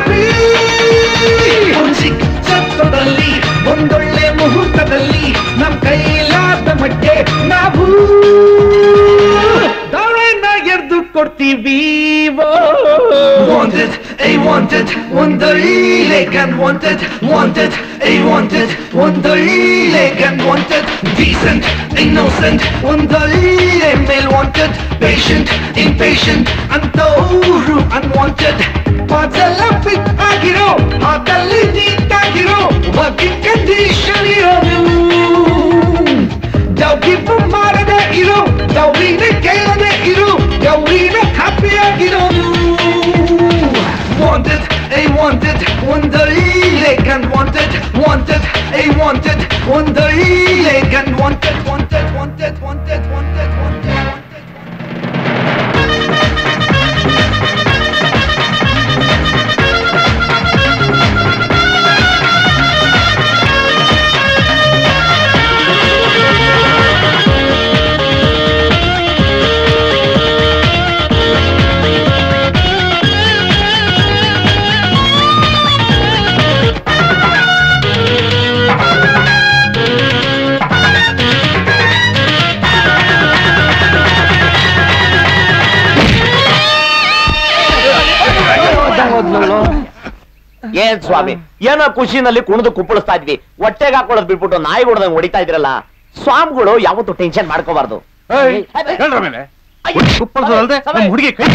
ಛತ್ರದಲ್ಲಿ ಒಂದೊಳ್ಳೆ ಮುಹೂರ್ತದಲ್ಲಿ ನಮ್ ಕೈಲಾದ ಮಟ್ಟೆ ನಾವು ದಾಳೆನ ಎರ್ದು ಕೊಡ್ತೀವಿ. Wanted, I wanted, wonderly, like unwanted, wanted, I wanted, wonderly, like unwanted, decent, innocent, wonderly, male wanted, patient, impatient, antahuru unwanted. Padalla fit agiro, atalli neat agiro, working condition irodu. Daw give marade iru, dawine kelade iru, dawine happy agirodu. Wanted, I wanted, wonderly, like unwanted, wanted, I wanted, wonderly, like unwanted, wanted, wanted, wanted, wanted, wanted. ಏನ್ ಸ್ವಾಮಿ, ಏನೋ ಖುಷಿನಲ್ಲಿ ಕುಣಿದು ಕುಪ್ಪಳಿಸ್ತಾ ಇದ್ವಿ, ಹೊಟ್ಟೆಗೆ ಹಾಕೊಳ್ಳೋದು ಬಿಟ್ಬಿಟ್ಟು ನಾಯಿ ಹೊಡೆದಂಗ್ ಹೊಡಿತಾ ಇದ್ರಲ್ಲ. ಸ್ವಾಮಿಗಳು ಯಾವತ್ತೂ ಟೆನ್ಷನ್ ಮಾಡ್ಕೋಬಾರ್ದು. ಹುಡುಗಿ ಕೈ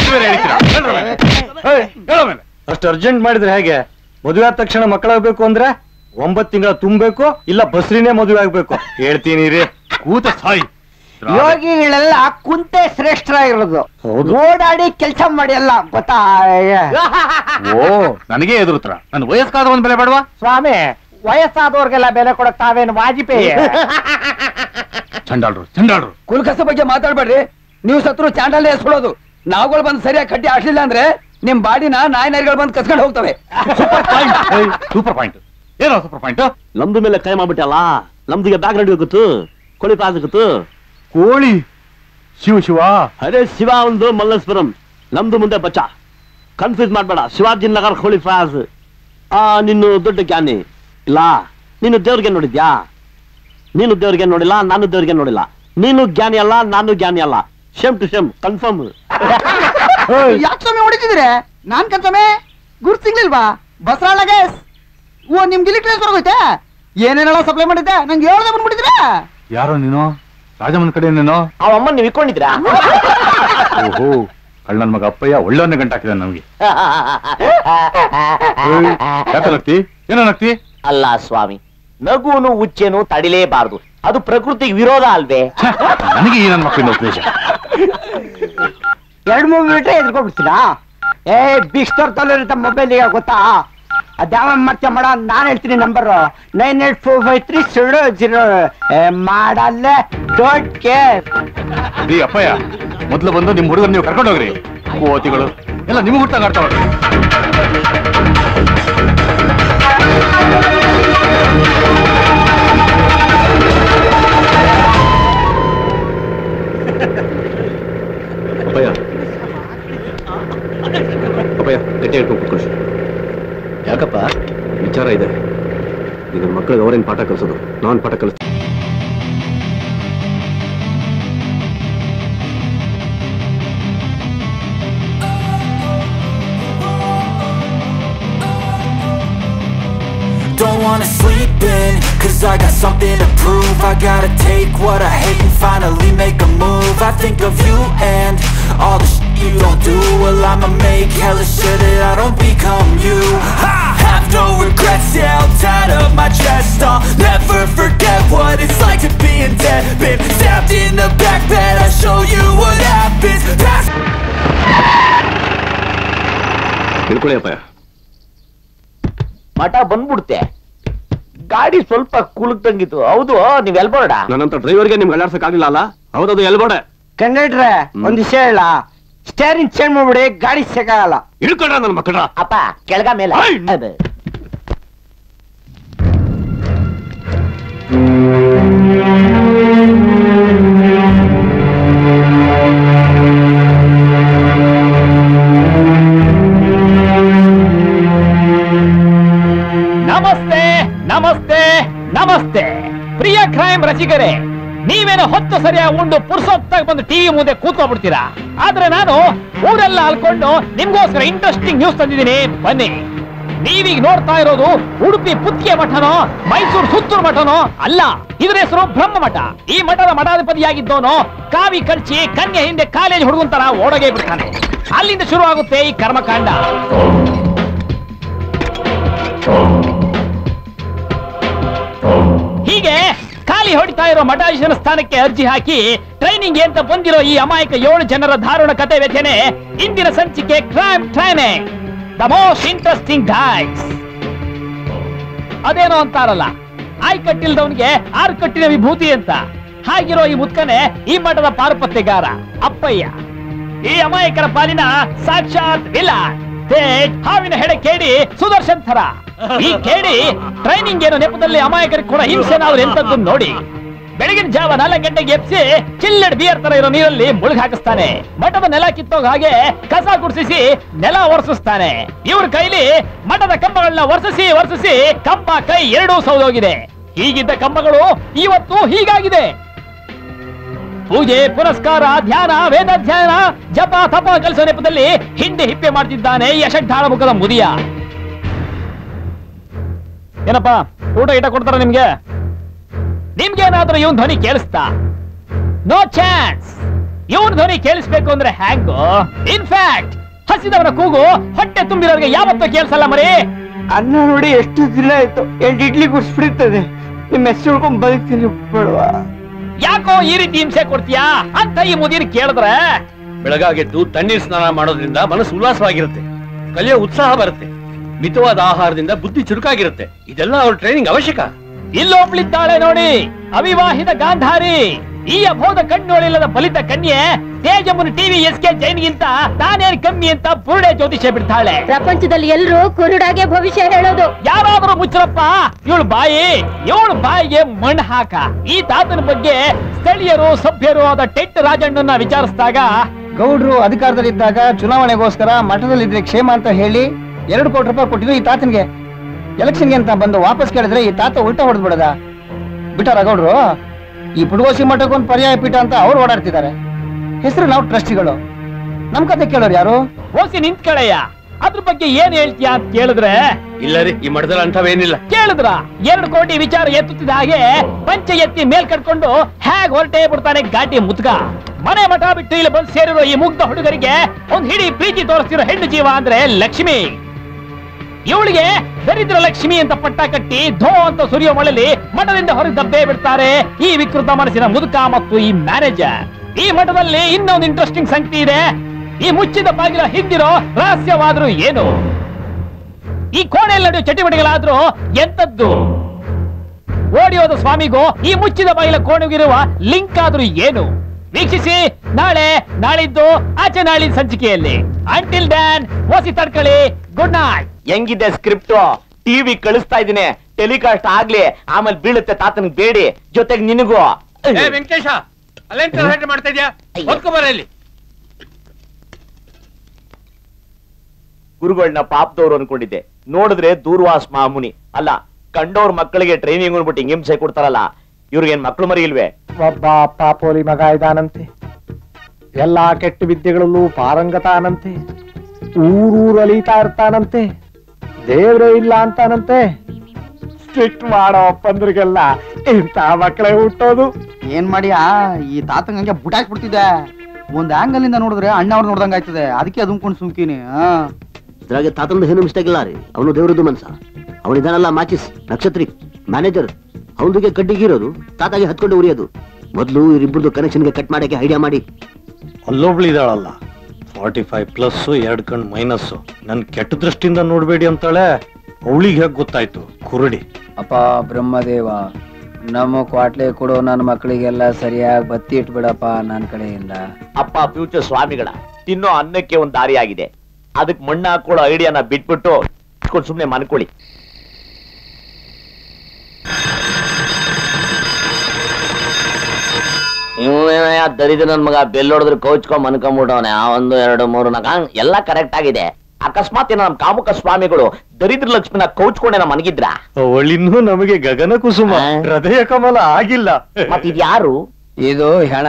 ಅಷ್ಟು ಅರ್ಜೆಂಟ್ ಮಾಡಿದ್ರೆ ಹೇಗೆ? ಮದುವೆ ಆದ ತಕ್ಷಣ ಮಕ್ಕಳಾಗ್ಬೇಕು ಅಂದ್ರೆ 9 ತಿಂಗಳ ತುಂಬಬೇಕು, ಇಲ್ಲ ಬಸ್ರಿನೇ ಮದುವೆ ಆಗ್ಬೇಕು. ಹೇಳ್ತೀನಿ ರೀ, ಕೂತ ಸಾಯಿ. ಯೋಗಿಗಳೆಲ್ಲ ಕುಂತೆ ಶ್ರೇಷ್ಠರಾಗಿರೋದು, ಓಡಾಡಿ ಕೆಲಸ ಮಾಡಿ ಅಲ್ಲ, ಗೊತ್ತಾ? ಓ, ನನಗೆ ಎದುರುತ್ರ. ನನ್ನ ವಯಸ್ಸಾದ ಒಂದ್ ಬೆಲೆ ಬೇಡವಾ? ಸ್ವಾಮಿ, ವಯಸ್ಸಾದವ್ರಿಗೆಲ್ಲ ಬೆಲೆ ಕೊಡಕ್ ತಾವೇನು ವಾಜಪೇಯಿ? ಚಂಡಾಳ್ರು ಕುಲ್ಕಸ ಬಗ್ಗೆ ಮಾತಾಡ್ಬೇಡ್ರಿ. ನೀವು ಸತ್ರು ಚಾಂಡಲ್ ಎಸ್ಕೊಳ್ಳೋದು. ನಾವುಗಳು ಬಂದು ಸರಿಯಾಗಿ ಕಟ್ಟಿ ಆಡ್ಲಿಲ್ಲ ಅಂದ್ರೆ ನಿಮ್ ಬಾಡಿನ ನಾಯಿ ನರಿಗಳು ಬಂದು ಕಸ್ಕೊಂಡು ಹೋಗ್ತವೆ. Super point. ಏನೋ ಸೂಪರ್ ಪಾಯಿಂಟ್? ನಮ್ದು ಮೇಲೆ ಕೈ ಮಾಡ್ಬಿಟ್ಟಲ್ಲ. ನಮ್ದಿಗೆ ಬ್ಯಾಕ್ ಗ್ರೌಂಡ್ ಗೊತ್ತು, ಕೋಳಿ ಪಾಸ್ ಗೊತ್ತು. ಕೋಳಿ ಶಿವ ಅದೇ ಶಿವ ಒಂದು ಮಲ್ಲೇಶ್ವರಂ, ನಮ್ದು ಮುಂದೆ ಬಚ್ಚ. ಕನ್ಫ್ಯೂಸ್ ಮಾಡ್ಬೇಡ. ಶಿವಾಜಿ ನಗರ್ ಕೋಳಿ ಫ್ರಾಸ್. ನಿನ್ನು ದೊಡ್ಡ ಜ್ಞಾನಿ ಇಲ್ಲ. ನೀನು ದೇವ್ರಿಗೆ ನೋಡಿದ್ಯಾ? ನೀನು ದೇವ್ರಿಗೆ ನೋಡಿಲ್ಲ, ನಾನು ದೇವ್ರಿಗೆ ನೋಡಿಲ್ಲ. ನೀನು ಜ್ಞಾನಿ ಅಲ್ಲ, ನಾನು ಜ್ಞಾನಿ ಅಲ್ಲ. Same to same confirm. ಯಾಕೆ ಸ್ವಾಮಿ ಹೊಡಿತಿದ್ರೆ? ನಾನ್ ಕನ್ಸಮೆ ಗುರ್ತು ಸಿಗ್ಲಿಲ್ವಾ? ಬಸರಾಳಗೆ ಓ ನಿಮ್ಗೆ ಇಲ್ಲಿ ಟ್ರೇಸ್ ಬರೋಗೈತೆ. ಏನೇನೆಲ್ಲ ಸಪ್ಲೈ ಮಾಡಿದ್ದೆ ನಂಗೆ ಹೇಳ್ದೆ ಬಂದ್ಬಿಟ್ಟಿದ್ರೆ. ಯಾರೋ ನೀನು? ರಾಜಮ್ಮನ ಕಡೆ ನೀನು? ಅವಮ್ಮ ನೀವು ಇಟ್ಕೊಂಡಿದ್ರಾ? ಓಹೋ, ಕಳ್ಳನ ಮಗ ಅಪ್ಪಯ್ಯ ಒಳ್ಳೆಯನ್ನೇ ಗಂಟು ಹಾಕಿದ ನಮ್ಗೆ. ಯಾಕೆ ನಗ್ತಿ? ಏನೋ ನಗ್ತಿ? ಅಲ್ಲ ಸ್ವಾಮಿ, ನಗುನು ಉಚ್ಚೆನು ತಡಿಲೇಬಾರದು. ಅದು ಪ್ರಕೃತಿಗೆ ವಿರೋಧ ಅಲ್ವೇ? ನನಗೆ ಈ ನನ್ನ ಮಕ್ಕಳಿಂದ ಉಪದೇಶ. 2-3 ಮಿನಿಟ್ ಎದ್ಕೊಂಡ್ಬಿಡ್ತೀರಾ? ಬಿಕ್ಸ್ಟರ್ ತಲ್ಲಿರುತ್ತೆ ಮೊಬೈಲ್ ಈಗ ಗೊತ್ತಾ? ಅದ್ಯಾವ ಮತ್ತೆ ಮಾಡ, ನಾನು ಹೇಳ್ತೀನಿ ನಂಬರ್ 984530 ಮಾಡಲ್ಲೇ. Don't care. ರೀ ಅಪ್ಪಯ್ಯ, ಮೊದ್ಲು ಬಂದು ನಿಮ್ ಹುಡುಗರು ನೀವು ಕರ್ಕೊಂಡು ಹೋಗ್ರಿ. ಕೋತಿಗಳು ಎಲ್ಲ ನಿಮ್ಗೆ ಹುಟ್ಟಾಗ ಆಡ್ತಾವ್ರಿ. ಅಪ್ಪಯ್ಯ ಅಪ್ಪಯ್ಯ ಗಟ್ಟಿ ಹೇಳ್ಕೊಂಡು ಕೂತ್ಕೊಳ್ಳಿ. ಯಾಕಪ್ಪ? ವಿಚಾರ ಇದೆ. ಈಗ ಮಕ್ಕಳಿಗೆ ಅವರೇನು ಪಾಠ ಕಲಿಸೋದು, ನಾನು ಪಾಠ ಕಲಿಸ್ತೀನಿ. Don't wanna sleep in, cause I got something to prove. I gotta take what I hate and finally make a move. I think of you and all the shit you don't do. Well, I'ma make hella sure that I don't become you. I have no regrets, yeah, I'll tie it up my chest. I'll never forget what it's like to be in debt. Been stabbed in the back bed, I'll show you what happens. ತಿಳ್ಕೊಳ್ಳಿ ಅಪ್ಪಯ್ಯ. ಮಠ ಬಂದ್ಬಿಡುತ್ತೆ. ಗಾಡಿ ಸ್ವಲ್ಪ ಕುಲುಕ್ತಂಗಿತ್ತು. ಹೌದು, ನೀವ್ ಎಲ್ಬೋರ್ಡ? ನನ್ನಂತ ಡ್ರೈವರ್ಗೆ ನಿಮ್ಗೆ ಅಲ್ಲಾಡ್ಸಕ್ ಆಗಿಲ್ಲ ಅಲ್ಲ? ಹೌದದು ಎಲ್ಬೋಡೆ. ಕಂಡಕ್ಟ್ರೆ ಒಂದ್ ವಿಷಯ ಹೇಳ, ಸ್ಟೇರಿಂಗ್ ಚೇಂಜ್ ಮಾಡ್ಬಿಡಿ, ಗಾಡಿ ಸಿಗಲ್ಲ. ಇಳ್ಕೊಂಡ್ರ ನನ್ನ ಮಕ್ಕಳ. ಅಪ್ಪ ಕೆಳಗ ಮೇಲೆ. ನಮಸ್ತೆ ನಮಸ್ತೆ ನಮಸ್ತೆ ಪ್ರಿಯ ಕ್ರೈಮ್ ರಸಿಕರೇ. ನೀವೇನೋ ಹೊತ್ತು ಸರಿಯಾಗಿ ಉಂಡು ಪುರ್ಸೊತ್ತಾಗಿ ಬಂದು ಟಿವಿ ಮುಂದೆ ಕೂತ್ಕೊಂಡ್ಬಿಡ್ತೀರಾ. ಆದ್ರೆ ನಾನು ಊರೆಲ್ಲ ಅಲ್ಕೊಂಡು ನಿಮ್ಗೋಸ್ಕರ ಇಂಟ್ರೆಸ್ಟಿಂಗ್ ನ್ಯೂಸ್ ತಂದಿದ್ದೀನಿ, ಬನ್ನಿ. ನೀವೀಗ ನೋಡ್ತಾ ಇರೋದು ಉಡುಪಿ ಪುತ್ತಿಗೆ ಮಠನೋ ಮೈಸೂರು ಸುತ್ತೂರು ಮಠನೋ ಅಲ್ಲ, ಇದರ ಹೆಸರು ಬ್ರಹ್ಮ ಮಠ. ಈ ಮಠದ ಮಠಾಧಿಪತಿಯಾಗಿದ್ದವನು ಕಾವಿ ಕರ್ಚಿ ಕನ್ಯೆ ಹಿಂದೆ ಕಾಲೇಜ್ ಹುಡುಗನ್ ತರ ಓಡೋಗೇ ಬಿಡ್ತಾನೆ. ಅಲ್ಲಿಂದ ಶುರು ಆಗುತ್ತೆ ಈ ಕರ್ಮಕಾಂಡ. ಹೀಗೆ ಖಾಲಿ ಹೊಡಿತಾ ಇರೋ ಮಠಾಧೀಶನ ಸ್ಥಾನಕ್ಕೆ ಅರ್ಜಿ ಹಾಕಿ ಟ್ರೈನಿಂಗ್ ಅಂತ ಬಂದಿರೋ ಈ ಅಮಾಯಕ 7 ಜನರ ದಾರುಣ ಕತೆ ವ್ಯಥೆನೆ ಇಂದಿನ ಸಂಚಿಕೆ crime training, the most interesting guys. ಅದೇನೋ ಅಂತಾರಲ್ಲ, ಆಯ್ ಕಟ್ಟಿಲ್ದವನಿಗೆ 6 ಕಟ್ಟಿನ ವಿಭೂತಿ ಅಂತ. ಹಾಗಿರೋ ಈ ಮುತ್ಕನೆ ಈ ಮಠದ ಪಾರುಪತ್ಯಗಾರ ಅಪ್ಪಯ್ಯ. ಈ ಅಮಾಯಕರ ಪಾಲಿನ ಸಾಕ್ಷಾತ್ ವಿಲನ್, ಹಾವಿನ ಹೆಡೆ ಕೇಡಿ ಸುದರ್ಶನ್ ಥರ. ಈ ಕೇಡಿ ಟ್ರೈನಿಂಗ್ ಏನೋ ನೆಪದಲ್ಲಿ ಅಮಾಯಕರಿಗೆ ಕೂಡ ಹಿಂಸೆನಾದ್ರು ಎಂತದ್ದು ನೋಡಿ. ಬೆಳಗಿನ ಜಾವ 4 ಗಂಟೆಗೆ ಎಪ್ಸಿ ಚಿಲ್ಲೆಡ್ ಬಿಯರ್ ತರ ಇರೋ ನೀರಲ್ಲಿ ಮುಳುಗ್ ಹಾಕಿಸ್ತಾನೆ. ಮಠದ ನೆಲ ಕಿತ್ತೋಗ ಹಾಗೆ ಕಸ ಗುಡಿಸಿ ನೆಲ ಒರೆಸಿಸ್ತಾನೆ. ಇವ್ರ ಕೈಲಿ ಮಠದ ಕಂಬಗಳನ್ನ ಒರೆಸಿ ಕಂಬ ಕೈ ಎರಡೂ ಸೌದೋಗಿದೆ. ಹೀಗಿದ್ದ ಕಂಬಗಳು ಇವತ್ತು ಹೀಗಾಗಿದೆ. ಪೂಜೆ ಪುರಸ್ಕಾರ ಧ್ಯಾನ ವೇದಾಧ್ಯಯನ ಜಪ ತಪ ಕೆಲಸ ನೆಪದಲ್ಲಿ ಹಿಂದೆ ಹಿಪ್ಪೆ ಮಾಡ್ತಿದ್ದಾನೆ ಈ ಅಷಡ್ಢಾಳ ಮುಖದ ಮುದಿಯ. ಏನಪ್ಪ ಊಟ ಈಟ ಕೊಡ್ತಾರ ನಿಮ್ಗೆ? ನಿಮ್ಗೇನಾದ್ರೂ ಇವನ್ ಧ್ವನಿ ಕೇಳಿಸ್ತಾ? No chance. ಇವನ್ ಧ್ವನಿ ಕೇಳಿಸ್ಬೇಕು ಅಂದ್ರೆ ಹ್ಯಾಂಗು? ಇನ್ಫ್ಯಾಕ್ಟ್ ಹಸಿದವನ ಕೂಗು ಹೊಟ್ಟೆ ತುಂಬಿರೋರಿಗೆ ಯಾವತ್ತೂ ಕೇಳಿಸಲ್ಲ ಮರಿ. ಅನ್ನ ನೋಡಿ ಎಷ್ಟು ದಿನ ಆಯ್ತು, 8 ಇಡ್ಲಿ ಗುಡ್ಸ್ಬಿಡ್ತದೆ. ನಿಮ್ಮ ಹೆಸರು ಹಿಡ್ಕೊಂಡ್ ಬದುಕ್ತೀನಿ ಬೇಡವಾ? ಯಾಕೋ ಈ ರೀತಿ ಹಿಂಸೆ ಕೊಡ್ತೀಯಾ ಅಂತ ಈ ಮುದಿನ ಕೇಳಿದ್ರೆ? ಬೆಳಗಾಗೆದ್ದು ತಣ್ಣೀರ್ ಸ್ನಾನ ಮಾಡೋದ್ರಿಂದ ಮನಸ್ಸು ಉಲ್ಲಾಸವಾಗಿರುತ್ತೆ, ಕಲಿಯೋ ಉತ್ಸಾಹ ಬರುತ್ತೆ, ಮಿತವಾದ ಆಹಾರದಿಂದ ಬುದ್ಧಿ ಚುರುಕಾಗಿರುತ್ತೆ. ಇದೆಲ್ಲ ಅವ್ರ ಟ್ರೈನಿಂಗ್ ಅವಶ್ಯಕ. ಇಲ್ಲೊಬ್ಳಿದ್ದಾಳೆ ನೋಡಿ, ಅವಿವಾಹಿತ ಗಾಂಧಾರಿ. ಈ ಅಬೋಧ ಕಣ್ಣೋಳಿಲ್ಲದ ಬಲಿತ ಕನ್ಯೆ ತೇಜಮ್ಮನ ಟಿವಿ ಎಸ್ಕೆ ಜೈನ್ಗಿಂತ ತಾನೇನ್ ಕಮ್ಮಿ ಅಂತ ಬುರುಡೆ ಜ್ಯೋತಿಷ್ಯ ಬಿಡ್ತಾಳೆ. ಪ್ರಪಂಚದಲ್ಲಿ ಎಲ್ಲರೂ ಕುರುಡಾಗೆ ಭವಿಷ್ಯ ಹೇಳೋದು. ಯಾರಾದ್ರೂ ಮುಚ್ಚರಪ್ಪ, ಇವಳು ಬಾಯಿಗೆ ಮಣ್ಣು ಹಾಕ. ಈ ತಾತನ ಬಗ್ಗೆ ಸ್ಥಳೀಯರು ಸಭ್ಯರು ಆದ ಟೆಟ್ ರಾಜಣ್ಣನ ವಿಚಾರಿಸಿದಾಗ, ಗೌಡ್ರು ಅಧಿಕಾರದಲ್ಲಿದ್ದಾಗ ಚುನಾವಣೆಗೋಸ್ಕರ ಮಠದಲ್ಲಿದ್ರೆ ಕ್ಷೇಮ ಅಂತ ಹೇಳಿ 2 ಕೋಟಿ ರೂಪಾಯಿ ಕೊಟ್ಟಿದ್ರು ಈ ತಾತನ್ಗೆ. ಎಲೆಕ್ಷನ್ಗೆ ಅಂತ ಬಂದು ವಾಪಸ್ ಕೇಳಿದ್ರೆ ಈ ತಾತ ಉಲ್ಟಾ ಹೊಡೆದ್ ಬಿಡದ ಬಿಟ್ಟಾರ ಗೌಡ್ರು. ಈ ಪುಡಗೋಸಿ ಮಠಕ್ಕೊಂದು ಪರ್ಯಾಯ ಪೀಠ ಅಂತ ಅವ್ರು ಓಡಾಡ್ತಿದ್ದಾರೆ. ಹೆಸರು ನಾವು ಟ್ರಸ್ಟಿಗಳು. ನಮ್ ಕತೆ ಕೇಳೋರು ಯಾರು? ಹೋಸಿ ನಿಂತ್ಕಳಯ್ಯ, ಅದ್ರ ಬಗ್ಗೆ ಏನ್ ಹೇಳ್ತೀಯ ಅಂತ ಕೇಳಿದ್ರೆ, ಇಲ್ಲ ರೀ, ಈ ಮಠದಲ್ಲಿ ಅಂತವೇನಿಲ್ಲ. ಕೇಳಿದ್ರ 2 ಕೋಟಿ ವಿಚಾರ ಎತ್ತುತ್ತಿದ್ದ ಹಾಗೆ ಪಂಚ ಎತ್ತಿ ಮೇಲ್ ಕಟ್ಕೊಂಡು ಹೇಗ್ ಹೊರಟೇ ಬಿಡ್ತಾನೆ ಘಾಟಿ ಮುತ್ಗ. ಮನೆ ಮಠ ಬಿಟ್ಟು ಇಲ್ಲಿ ಬಂದು ಸೇರಿರೋ ಈ ಮುಗ್ಧ ಹುಡುಗರಿಗೆ ಒಂದ್ ಹಿಡಿ ಪ್ರೀತಿ ತೋರಿಸ್ತಿರೋ ಹೆಣ್ಣು ಜೀವ ಅಂದ್ರೆ ಲಕ್ಷ್ಮಿ. ಇವಳಿಗೆ ದರಿದ್ರ ಲಕ್ಷ್ಮಿ ಅಂತ ಪಟ್ಟ ಕಟ್ಟಿ ಧೋ ಅಂತ ಸುರಿಯೋ ಮಳೆಯಲ್ಲಿ ಮಠದಿಂದ ಹೊರಗೆ ದಬ್ಬೆ ಬಿಡ್ತಾರೆ ಈ ವಿಕೃತ ಮನಸ್ಸಿನ ಮುದುಕ ಮತ್ತು ಈ ಮ್ಯಾನೇಜರ್. ಈ ಮಠದಲ್ಲಿ ಇನ್ನೊಂದು ಇಂಟ್ರೆಸ್ಟಿಂಗ್ ಸಂಗತಿ ಇದೆ. ಈ ಮುಚ್ಚಿದ ಬಾಗಿಲ ಹಿಂದಿರೋ ರಹಸ್ಯವಾದ್ರೂ ಏನು? ಈ ಕೋಣೆಯಲ್ಲಿ ನಡೆಯೋ ಚಟುವಟಿಕೆಗಳಾದ್ರೂ ಎಂತದ್ದು? ಓಡಿಯೋದ ಸ್ವಾಮಿಗೂ ಈ ಮುಚ್ಚಿದ ಬಾಗಿಲ ಕೋಣೆಗಿರುವ ಲಿಂಕ್ ಆದ್ರೂ ಏನು? ವೀಕ್ಷಿಸಿ ನಾಳಿದ್ದು ಆಚೆ ನಾಳಿದ ಸಂಚಿಕೆಯಲ್ಲಿ. ಅಂಟಿಲ್ ಡ್ಯಾನ್ ಓಸಿ ತಡ್ಕೊಳ್ಳಿ. Good night. ಹೆಂಗಿದೆ ಸ್ಕ್ರಿಪ್ಟ್? ಟಿವಿ ಕಳಿಸ್ತಾ ಇದೀನಿ, ಟೆಲಿಕಾಸ್ಟ್ ಆಗ್ಲಿ, ಆಮೇಲೆ ಬೀಳುತ್ತೆ ತಾತನ್ ಬೇಡಿ, ಜೊತೆಗೆ ನಿನಗೂ. ವೆಂಕಟೇಶ, ಅಲ್ಲೇನ್ ಮಾಡ್ತಾ ಇದ್ಯಾ? ಓದ್ಕೊಬರ ಇಲ್ಲಿ. ಗುರುಗಳನ್ನ ಪಾಪದವ್ರು ಅನ್ಕೊಂಡಿದ್ದೆ, ನೋಡಿದ್ರೆ ದೂರ್ವಾಸ್ ಮಾಮುನಿ ಅಲ್ಲ. ಕಂಡವ್ರ ಮಕ್ಕಳಿಗೆ ಟ್ರೈನಿಂಗ್ ಅಂದ್ಬಿಟ್ಟು ಹಿಂಸೆ ಕೊಡ್ತಾರಲ್ಲ, ಇವ್ರಿಗೇನ್ ಮಕ್ಳು ಮರಿ ಇಲ್ವೇ? ಒಬ್ಬ ಪಾಪೋಲಿ ಮಗ ಇದಾನಂತೆ, ಎಲ್ಲಾ ಕೆಟ್ಟ ವಿದ್ಯೆಗಳಲ್ಲೂ ಪಾರಂಗತ ಅನಂತೆ, ಊರೂರು ಅಲೀತಾ ಇರ್ತಾನಂತೆ, ದೇವ್ರೇ ಇಲ್ಲ ಅಂತಾನಂತೆ. ಸ್ಟ್ರಿಕ್ಟ್ ಮಾಡೋ ಅಪ್ಪಂದ್ರಿಗೆಲ್ಲ ಇಂತ ಮಕ್ಕಳೇ ಹುಟ್ಟೋದು. ಏನ್ ಮಾಡಿ ಈ ತಾತಂಗ ಹಂಗೆ ಬುಟಾಕ್ಬಿಡ್ತಿದ್ದೆ. ಒಂದ್ ಆಂಗಲ್ ಇಂದ ನೋಡಿದ್ರೆ ಅಣ್ಣ ಅವ್ರು ನೋಡ್ದಂಗ ಆಯ್ತದೆ, ಅದಕ್ಕೆ ಅದುಕೊಂಡು ಸುಮ್ಕೀನಿ. ಇದ್ರಾಗೆ ತಾತಂದು ಏನು ಮಿಸ್ಟೇಕ್ ಇಲ್ಲ ರೀ. ಅವನು ದೇವರದ್ದು ಮನ್ಸ. ಅವನಿದಾನಲ್ಲ ಮಾಚಿಸ್ ನಕ್ಷತ್ರಿ ಮ್ಯಾನೇಜರ್, ಅವನಿಗೆ ಕಡ್ಡಿಗಿರೋದು, ತಾತಾಗೆ ಹತ್ಕೊಂಡು ಉರಿಯೋದು. ಮೊದಲು ಇವರಿಬ್ಬರದು ಕನೆಕ್ಷನ್ಗೆ ಕಟ್ ಮಾಡಕ್ಕೆ ಐಡಿಯಾ ಮಾಡಿ. ಅಲ್ಲೊಬ್ಳು ಇದಾಳಲ್ಲ 45+ 2 ಕಣ್ ಮೈನಸ್, ನನ್ ಕೆಟ್ಟ ದೃಷ್ಟಿಯಿಂದ ನೋಡ್ಬೇಡಿ ಅಂತಾಳೆ. ಅವಳಿಗೆ ಹೇಗ್ ಗೊತ್ತಾಯ್ತು? ಕುರುಡಿ. ಅಪ್ಪ ಬ್ರಹ್ಮದೇವ, ನಮ್ಮ ಕ್ವಾಟ್ಲೆ ಕೊಡೋ ನನ್ನ ಮಕ್ಕಳಿಗೆಲ್ಲ ಸರಿಯಾಗಿ ಬತ್ತಿ ಇಟ್ಬಿಡಪ್ಪ ನನ್ನ ಕಡೆಯಿಂದ. ಅಪ್ಪ ಫ್ಯೂಚರ್ ಸ್ವಾಮಿಗಳ ತಿನ್ನೋ ಅನ್ನಕ್ಕೆ ಒಂದು ದಾರಿ ಆಗಿದೆ. ಅದಕ್ಕೆ ಮಣ್ಣು ಹಾಕೊಳ್ಳೋ ಐಡಿಯಾನ ಬಿಟ್ಬಿಟ್ಟು ಸುಮ್ನೆ ಮನ್ಕೊಳ್ಳಿ. ಇವನೇನಯ್ಯ ದರಿದ್ರ ನನ್ ಮಗ, ಬೆಲ್ಲೊಡಿದ್ರೆ ಕೌಚ್ಕೊಂಡ್ ಮನ್ಕೊಂಡ್ಬಿಟ್ಟವನೆ. 1 2 3 4 ಎಲ್ಲ ಕರೆಕ್ಟ್ ಆಗಿದೆ. ಅಕಸ್ಮಾತ್ ನಮ್ ಕಾಮುಕ ಸ್ವಾಮಿಗಳು ದರಿದ್ರ ಲಕ್ಷ್ಮಿನ ಕೌಚ್ಕೊಂಡೇನ ಮನಗಿದ್ರ? ಅವಳಿನ್ನೂ ನಮಗೆ ಗಗನ ಕುಸುಮ, ಹೃದಯ ಕಮಲ ಆಗಿಲ್ಲ. ಮತ್ತಿದ್ಯಾರು? ಇದು ಹೆಣ.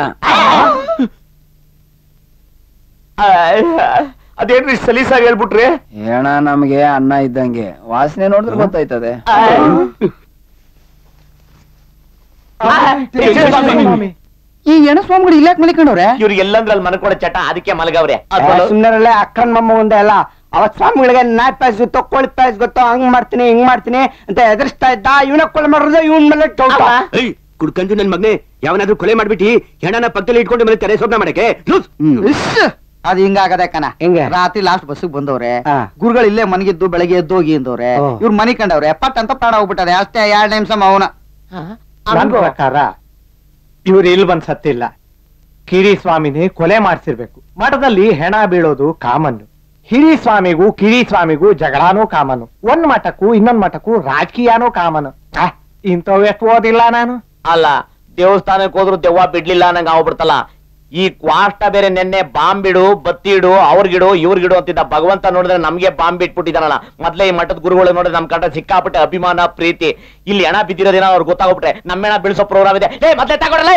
ಅದೇನ್ರಿ ಸಲೀಸಾಗಿ ಹೇಳ್ಬಿಟ್ರಿ? ಹೆಣ ನಮ್ಗೆ ಅನ್ನ ಇದ್ದಂಗೆ, ವಾಸನೆ ನೋಡಿದ್ರೆ ಗೊತ್ತಾಯ್ತದೆ. ಈ ಹೆಣ ಸ್ವಾಮಿಗಳು ಇಲ್ಲಾಕ್ ಮಲಿಕೊಂಡವ್ರೆ? ಇವ್ರಿಗೆ ಎಲ್ಲಂದ್ರಲ್ಲಿ ಮನ್ಕೊಡೋ ಚಟ, ಅದಕ್ಕೆ ಮಲಗವ್ರೆ. ಸುಮ್ಮನೆ ಅಕ್ಕನ್ ಮಮ್ಮ ಒಂದೇ ಅಲ್ಲ, ಅವತ್ ಸ್ವಾಮಿಗಳಿಗೆ ನಾಟ್ ಪ್ಯಾಸ್ ಗೊತ್ತೋ, ಕೋಳಿ ಪ್ಯಾಸ್ ಗೊತ್ತೋ, ಹಂಗ್ ಮಾಡ್ತೀನಿ ಹಿಂಗ್ ಮಾಡ್ತೀನಿ ಅಂತ ಎದುರಿಸ್ತಾ ಇದ್ದ. ಇವನ ಕೊಲೆ ಮಾಡಿದ್ರೆ ಇವನ್ ಮೇಲೆ ಕುಡ್ಕಂದು ನನ್ ಮಗನೇ, ಯಾವನಾದ್ರೂ ಕೊಲೆ ಮಾಡ್ಬಿಟ್ಟು ಹೆಣನ ಪಕ್ಕದಲ್ಲಿ ಇಟ್ಕೊಂಡು ಮೇಲೆ ತೆರೆ ಸೋದನ ಮಾಡಕ್ಕೆ. ಅದ್ ಹಿಂಗಾಗದೆ ಕಣ. ರಾತ್ರಿ ಲಾಸ್ಟ್ ಬಸ್ಸಿಗೆ ಬಂದವ್ರೆ, ಗುರುಗಳು ಇಲ್ಲೇ ಮನಗಿದ್ದು ಬೆಳಗ್ಗೆ ಎದ್ದೋಗಿ ಅಂದವ್ರೆ. ಇವ್ರು ಮನಿ ಕಂಡವ್ರೆ, ಪಟ್ ಅಂತ ಪ್ರಾಣ ಹೋಗ್ಬಿಟ್ಟದೆ. ಅಷ್ಟೇ 2 ನಿಮಿಷ ಮೌನ. ನನ್ ಪ್ರಕಾರ ಇವ್ರು ಇಲ್ಲಿ ಬಂದ್ ಸತ್ತಿಲ್ಲ, ಕಿರಿ ಸ್ವಾಮಿನೇ ಕೊಲೆ ಮಾಡ್ಸಿರ್ಬೇಕು. ಮಠದಲ್ಲಿ ಹೆಣ ಬೀಳೋದು ಕಾಮನ್. ಹಿರಿ ಸ್ವಾಮಿಗೂ ಕಿರಿ ಸ್ವಾಮಿಗೂ ಜಗಳಾನೂ ಕಾಮನು. ಒಂದ್ ಮಠಕ್ಕೂ ಇನ್ನೊಂದ್ ಮಠಕ್ಕೂ ರಾಜಕೀಯನೂ ಕಾಮನು. ಇಂಥವ್ ಎಷ್ಟು ಓದಿಲ್ಲ ನಾನು. ಅಲ್ಲ, ದೇವಸ್ಥಾನಕ್ಕೆ ಹೋದ್ರು ದೆವ್ವ ಬಿಡ್ಲಿಲ್ಲ ನಂಗೆ ಆಗ್ಬಿಡ್ತಲ್ಲ. ಈ ಕ್ವಾಷ್ಟ ಬೇರೆ ನೆನ್ನೆ ಬಾಂಬ್ ಬಿಡು, ಬತ್ತಿ ಇಡು, ಅವ್ರಿಗಿಡು ಇವ್ರಿಗಿಡು ಅಂತಿದ್ದ. ಭಗವಂತ ನೋಡಿದ್ರೆ ನಮ್ಗೆ ಬಾಂಬ್ ಬಿಟ್ಬಿಟ್ಟಿದಾನಲ್ಲ. ಮೊದ್ಲೇ ಈ ಮಠದ ಗುರುಗಳು ನೋಡಿದ್ರೆ ನಮ್ ಕಂಡ ಸಿಕ್ಕಾಪಟ್ಟೆ ಅಭಿಮಾನ ಪ್ರೀತಿ. ಇಲ್ಲಿ ಹೆಣ ಬಿದ್ದಿರೋದೇನೋ ಅವ್ರಿಗೆ ಗೊತ್ತಾಗ್ಬಿಟ್ರೆ ನಮ್ಮೆಣ ಬೀಳ್ಸೋ ಪ್ರೋಗ್ರಾಮ್ ಇದೆ. ಮೊದ್ಲೇ ತಗೊಳ್ಳಲ್ಲ.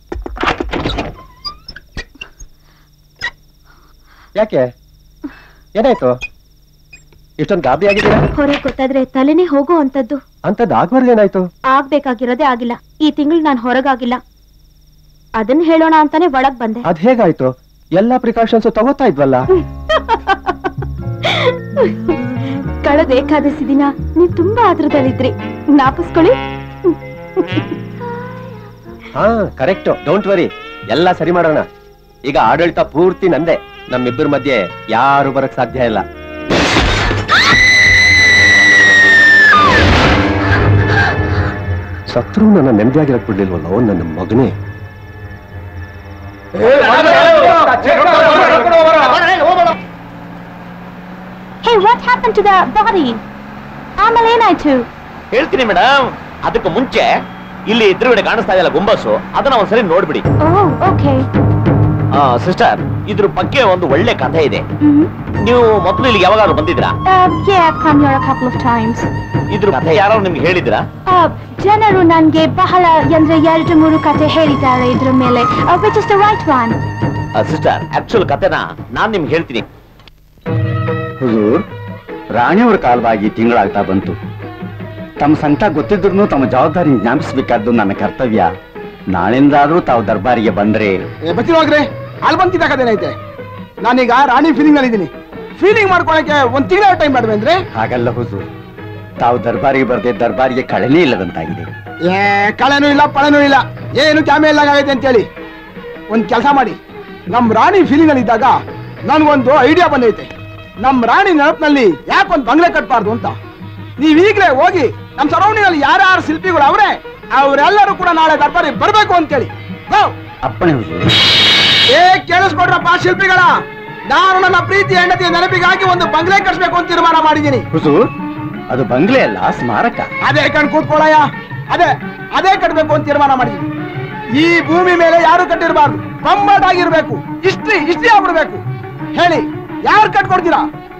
ಯಾಕೆ ಏನಾಯ್ತು ಇಷ್ಟೊಂದು ಗಾಬರಿ ಆಗಿದ್ದೀರಾ? ಹೊರಗೆ ಗೊತ್ತಾದ್ರೆ ತಲೆನೇ ಹೋಗೋ ಅಂತದ್ದು. ಅಂತದ್ದು ಆಗ್ಬಾರ್ದು. ಏನಾಯ್ತು? ಆಗ್ಬೇಕಾಗಿರೋದೇ ಆಗಿಲ್ಲ. ಈ ತಿಂಗಳು ನಾನು ಹೊರಗಾಗಿಲ್ಲ. ಅದನ್ನ ಹೇಳೋಣ ಅಂತಾನೆ ಒಳಗ್ ಬಂದೆ. ಅದ್ ಹೇಗಾಯ್ತು? ಎಲ್ಲಾ ಪ್ರಿಕಾಷನ್ಸ್ ತಗೋತಾ ಇದ್ವಲ್ಲ. ಕಳೆದ ಏಕಾದಶಿ ದಿನ ನೀವ್ ತುಂಬಾ ಆತರದಲ್ಲಿದ್ರಿ, ಜ್ಞಾಪಿಸ್ಕೊಳ್ಳಿ. ಹಾ ಕರೆಕ್ಟ್. ಡೋಂಟ್ ವರಿ, ಎಲ್ಲ ಸರಿ ಮಾಡೋಣ. ಈಗ ಆಡಳಿತ ಪೂರ್ತಿ ನಂದೆ. ನಮ್ಮಿಬ್ಬರ ಮಧ್ಯೆ ಯಾರು ಬರಕ್ ಸಾಧ್ಯ ಇಲ್ಲ. ಶತ್ರು ನನ್ನ ನೆಮ್ಮದಿಯಾಗಿರಕ್ ಬಿಡ್ಲಿಲ್ವಲ್ಲ ನನ್ನ ಮಗನೇ. Hey, what happened to the body? ಆಮೇಲೆ ಏನಾಯ್ತು? ಹೇಳ್ತೀನಿ ಮೇಡಮ್. ಅದಕ್ಕೆ ಮುಂಚೆ ಇಲ್ಲಿ ಎದುರುಗಡೆ ಕಾಣಿಸ್ತಾ ಇದೆಯಲ್ಲ ಗುಂಬಸ್ಸು, ಅದನ್ನ ಒಂದ್ಸರಿ ನೋಡ್ಬಿಡಿ. ಓಕೆ. ಸಿಸ್ಟರ್, ಇದ್ರ ಬಗ್ಗೆ ಒಂದು ಒಳ್ಳೆ ಕಥೆ ಇದೆ. ನೀವು ಮೊದಲು ಇಲ್ಲಿ ಯಾವಾಗಾದ್ರೂ ಬಂದಿದ್ರಾ? Yeah, I've come here a couple of times. ಇದ್ರ ಕಥೆ ಯಾರು ನಿಮ್ಗೆ ಹೇಳಿದ್ರಾ? ಜನರು ನನ್ಗೆ ಬಹಳ ಅಂದ್ರೆ 2-3 ಕಥೆ ಹೇಳಿದ್ದಾರೆ ಇದ್ರ ಮೇಲೆ. Which is the right one? Sister, actual ಕಥೆನ ನಾನ್ ನಿಮ್ಗೆ ಹೇಳ್ತೀನಿ. ಹುಜೂರ್, ರಾಣಿಯವರ ಕಾಲವಾಗಿ ತಿಂಗಳಾಗ್ತಾ ಬಂತು. ತಮ್ಮ ಸಂಕಟ ಗೊತ್ತಿದ್ರು ತಮ್ಮ ಜವಾಬ್ದಾರಿ ಜ್ಞಾಪಿಸಬೇಕಾದ್ದು ನನ್ನ ಕರ್ತವ್ಯ. ನಾಳೆಂದಾದ್ರೂ ತಾವು ದರ್ಬಾರಿಗೆ ಬಂದ್ರೆ. ಬಚ್ಚಿರೋಗ್ರೆ, ಅಲ್ಲಿ ಬಂತಿದ್ದಾಗದೇನೈತೆ? ನಾನೀಗ ರಾಣಿ ಫೀಲಿಂಗ್ ನಲ್ಲಿ ಇದ್ದೀನಿ. ಫೀಲಿಂಗ್ ಮಾಡ್ಕೊಳಕ್ಕೆ 1 ತಿಂಗಳ ಟೈಮ್ ಮಾಡ್বে ಅಂದ್ರೆ? ಹಾಗಲ್ಲ ಹುಜೂರ್, ತಾವು ದರ್ಬಾರಿಗೆ ಬರ್ದೆ ದರ್ಬಾರಿಗೆ ಕಳೆನೇ ಇಲ್ಲದಂತಾಗಿದೆ. ಕಳೆನೂ ಇಲ್ಲ, ಪಳೆನೂ ಇಲ್ಲ, ಏನು ಕ್ಯಾಮೆ ಇಲ್ಲ ಆಗೈತೆ ಅಂತೇಳಿ ಒಂದ್ ಕೆಲಸ ಮಾಡಿ. ನಮ್ ರಾಣಿ ಫೀಲಿಂಗ್ ಅಲ್ಲಿ ಇದ್ದಾಗ ನನ್ಗೊಂದು ಐಡಿಯಾ ಬಂದೈತೆ. ನಮ್ ರಾಣಿ ನೆನಪಿನಲ್ಲಿ ಯಾಕೊಂದ್ ಬಂಗ್ಲೆ ಕಟ್ಬಾರ್ದು ಅಂತ. ನೀವ್ ಈಗಲೇ ಹೋಗಿ ನಮ್ ಸರೌಂಡಿಂಗ್ ಅಲ್ಲಿ ಯಾರ್ಯಾರು ಶಿಲ್ಪಿಗಳು ಅವ್ರೆ ಅವರೆಲ್ಲರೂ ಕೂಡ ನಾಳೆ ದರ್ಬಾರಿ ಬರ್ಬೇಕು ಅಂತೇಳಿ. ಅಪ್ಪಣೆ ಹುಜೂರ್. ಕೇಳಿಸ್ಕೊಡ್ರಪ್ಪ ಶಿಲ್ಪಿಗಳ, ನಾನು ನನ್ನ ಪ್ರೀತಿ ಹೆಂಡತಿಯ ನೆನಪಿಗಾಗಿ ಒಂದು ಬಂಗ್ಲೆ ಕಟ್ಸ್ಬೇಕು ಅಂತ ತೀರ್ಮಾನ ಮಾಡಿದ್ದೀನಿ. ಹುಜೂರ್, ಅದು ಬಂಗ್ಲೆ ಅಲ್ಲ, ಸ್ಮಾರಕ. ಅದೇ ಕಣ್ ಕೂತ್ಕೊಳ್ಳಯ್ಯ, ಅದೇ ಕಟ್ಬೇಕು ಅಂತ ತೀರ್ಮಾನ ಮಾಡಿದ್ದೀನಿ. ಈ ಭೂಮಿ ಮೇಲೆ ಯಾರು ಕಟ್ಟಿರಬಾರ್ದು, ಬೊಂಬಾಟಾಗಿರ್ಬೇಕು, ಇಷ್ಟ್ರಿ ಆಗ್ಬಿಡ್ಬೇಕು. ಹೇಳಿ, ಯಾರು ಕಟ್ಕೊಡ್ತೀರಾ?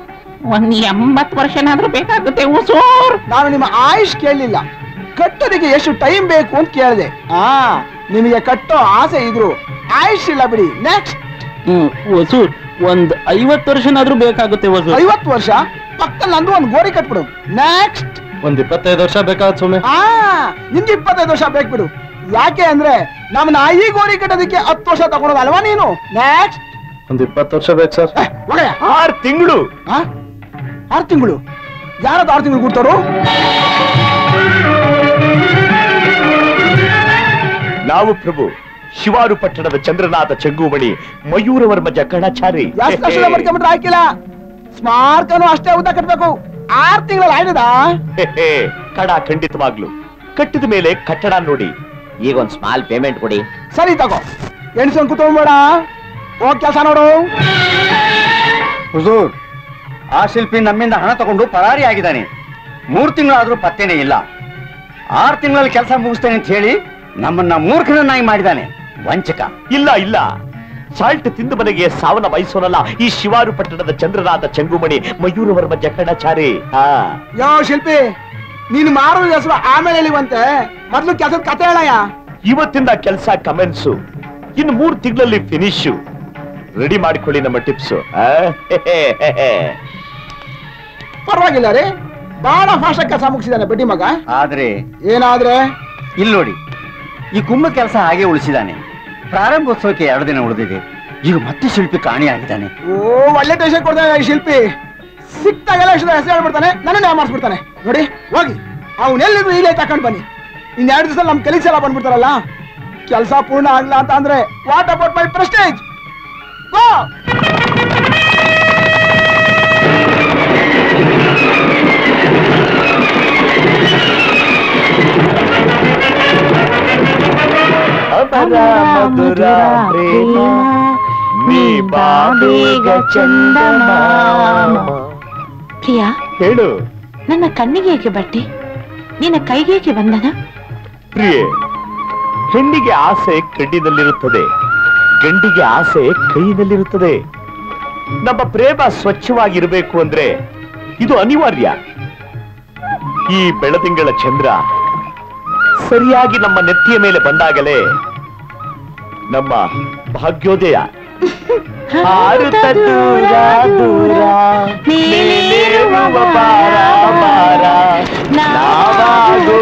80 ವರ್ಷನಾದ್ರೂ ಬೇಕಾಗುತ್ತೆ ಹುಜೂರ್. ನಾನು ನಿಮ್ಮ ಆಯುಷ್ ಕೇಳಲಿಲ್ಲ, ಕಟ್ಟೋದಕ್ಕೆ ಎಷ್ಟು ಟೈಮ್ ಬೇಕು ಅಂತ ಕೇಳಿದೆ. ನಿಮಗೆ ಕಟ್ಟೋ ಆಸೆ ಇದ್ರು ಆಯುಷ್ ಇಲ್ಲ ಬಿಡಿ. ನೆಕ್ಸ್ಟ್ ಹುಜೂರ್, ಒಂದ್ 50 ವರ್ಷನಾದ್ರೂ ಬೇಕಾಗುತ್ತೆ ಹುಜೂರ್. 50 ವರ್ಷ? ಪಕ್ಕದಲ್ಲಿ ನಂದು ಒಂದು ಗೋರಿ ಕಟ್ಬಿಡು. ನೆಕ್ಸ್ಟ್ ಒಂದ್ 25 ವರ್ಷ ಬೇಕಾಗುತ್ತೆ ಸುಮ್ಮನೆ. ನಿಮ್ಗೆ 25 ವರ್ಷ ಬೇಕ್ಬಿಡು. ಯಾಕೆ ಅಂದ್ರೆ ನಮ್ಮನ್ನ ಈ ಗೋರಿ ಕಟ್ಟೋದಕ್ಕೆ 10 ವರ್ಷ ತಗೊಳೋದಲ್ವಾ ನೀನು? ನೆಕ್ಸ್ಟ್ ಒಂದ್ 20 ವರ್ಷ ಬೇಕು ಸರ್. 6 ತಿಂಗಳು. 6 ತಿಂಗಳು? ಯಾರದು 6 ತಿಂಗಳು ಕೊಡ್ತಾರೋ? ನಾವು ಪ್ರಭು ಶಿವಾರು ಪಟ್ಟಣದ ಚಂದ್ರನಾಥ ಚೆಂಗುಮಣಿ ಮಯೂರವರ್ಮ ಜಕಣಾಚಾರಿ. ಮಾಡ್ಕೊಂಡ್ಬಿಟ್ರೆ ಹಾಕಿಲ್ಲ, ಸ್ಮಾರಕನು ಅಷ್ಟೇ ಉದ್ದ ಕಟ್ಬೇಕು. 6 ತಿಂಗಳಲ್ಲಿ ಆಯ್ತದ? ಕಡ ಖಂಡಿತವಾಗ್ಲು. ಕಟ್ಟಿದ ಮೇಲೆ ಕಟ್ಟಡ ನೋಡಿ. ಈಗ ಒಂದ್ ಸ್ಮಾಲ್ ಪೇಮೆಂಟ್ ಕೊಡಿ. ಸರಿ ತಗೋ, ಎಣಿಸ್ಕೊಂಡ್ ಕೂತ್ಕೊಂಡ್ಬೇಡ, ಹೋಗ್ ಕೆಲಸ ನೋಡು. ಹುಜೂರ್, ಆ ಶಿಲ್ಪಿ ನಮ್ಮಿಂದ ಹಣ ತಗೊಂಡು ಪರಾರಿ ಆಗಿದ್ದಾನೆ. 3 ತಿಂಗಳಾದ್ರೂ ಪತ್ತೇನೆ ಇಲ್ಲ. 6 ತಿಂಗಳಲ್ಲಿ ಕೆಲಸ ಮುಗಿಸ್ತೇನೆ ಅಂತ ಹೇಳಿ ನಮ್ಮನ್ನ ಮೂರ್ಖನನ್ನಾಗಿ ಮಾಡಿದ್ದಾನೆ. ವಂಚಕ. ಇಲ್ಲ, ಸಾಲ್ಟ್ ತಿಂದು ಮನೆಗೆ ಸಾವನ್ನ ವಹಿಸೋನಲ್ಲ ಈ ಶಿವಾರು ಪಟ್ಟಣದ ಚಂದ್ರನಾಥ ಚೆಂಗುಮಣಿ ಮಯೂರವರ್ಮ ಜಕಣಾಚಾರಿ. ಯಾವ ಶಿಲ್ಪಿ, ನೀನು ಮಾರುವ ಹೆಸರು ಆಮೇಲೆ ಹೇಳಿವಂತೆ, ಮೊದ್ಲು ಕೆಲಸದ ಕತೆ ಹೇಳಯ್ಯ. ಇವತ್ತಿಂದ ಕೆಲಸ ಕಮೆನ್ಸು, ಇನ್ನು 3 ತಿಂಗಳಲ್ಲಿ ಫಿನಿಶು. ರೆಡಿ ಮಾಡಿಕೊಳ್ಳಿ ನಮ್ಮ ಟಿಪ್ಸ್. ಪರವಾಗಿಲ್ಲ ರೀ, ಬಹಳ ಫಾಸ್ಟ್ ಕೆಲಸ ಮುಗಿಸಿದಾನೆ ಬಡ್ಡಿ ಮಗ. ಆದ್ರೆ ಏನಾದ್ರೆ? ಇಲ್ಲಿ ನೋಡಿ, ಈ ಕುಂಭ ಕೆಲಸ ಹಾಗೆ ಉಳಿಸಿದಾನೆ. ಪ್ರಾರಂಭೋತ್ಸವಕ್ಕೆ 2 ದಿನ ಉಳಿದಿದೆ. ಈಗ ಮತ್ತೆ ಶಿಲ್ಪಿ ಕಾಣಿಯಾಗಿದ್ದಾನೆ. ಒಳ್ಳೆ ಟೆನ್ಷನ್ ಕೊಡ್ತಾನೆ ಈ ಶಿಲ್ಪಿ. ಸಿಕ್ತಾಗೆಲ್ಲ ಹೆಸರು ಹೇಳ್ಬಿಡ್ತಾನೆ, ನನ್ನ ಮಾಡಿಸ್ಬಿಡ್ತಾನೆ. ನೋಡಿ ಹೋಗಿ ಅವನೆಲ್ಲಿದ್ರು ಈಗಲೇ ತಕೊಂಡ್ ಬನ್ನಿ. 2 ದಿವಸ ನಮ್ ಕೆಲಸ ಎಲ್ಲ ಬಂದ್ಬಿಡ್ತಾರಲ್ಲ. ಕೆಲಸ ಪೂರ್ಣ ಆಗ್ಲಾ ಅಂತ ಅಂದ್ರೆ ವಾಟ್ ಅಬೌಟ್ ಮೈ ಪ್ರೆಸ್ಟೇಜ್? ಮಧುರ ಪ್ರೇಮ ನೀ ಬಾಬೇಗ ಚಂದಮಾಮ. ಪ್ರಿಯಾ, ಹೇಳು. ನನ್ನ ಕಣ್ಣಿಗೆ ಏಕೆ ಬಟ್ಟೆ, ನಿನ್ನ ಕೈಗೆ ಏಕೆ ಬಂಧನ? ಪ್ರಿಯೆ, ಹೆಣ್ಣಿಗೆ ಆಸೆ ಕಣ್ಣಿನಲ್ಲಿರುತ್ತದೆ, ಗಂಡಿಗೆ ಆಸೆ ಕೈನಲ್ಲಿರುತ್ತದೆ. ನಮ್ಮ ಪ್ರೇಮ ಸ್ವಚ್ಛವಾಗಿರಬೇಕು ಅಂದ್ರೆ ಇದು ಅನಿವಾರ್ಯ. ಈ ಬೆಳದಿಂಗಳ ಚಂದ್ರ ಸರಿಯಾಗಿ ನಮ್ಮ ನೆತ್ತಿಯ ಮೇಲೆ ಬಂದಾಗಲೇ ನಮ್ಮ ಭಾಗ್ಯೋದಯ. ಹಾರುತ್ತ ದೂರ ದೂರ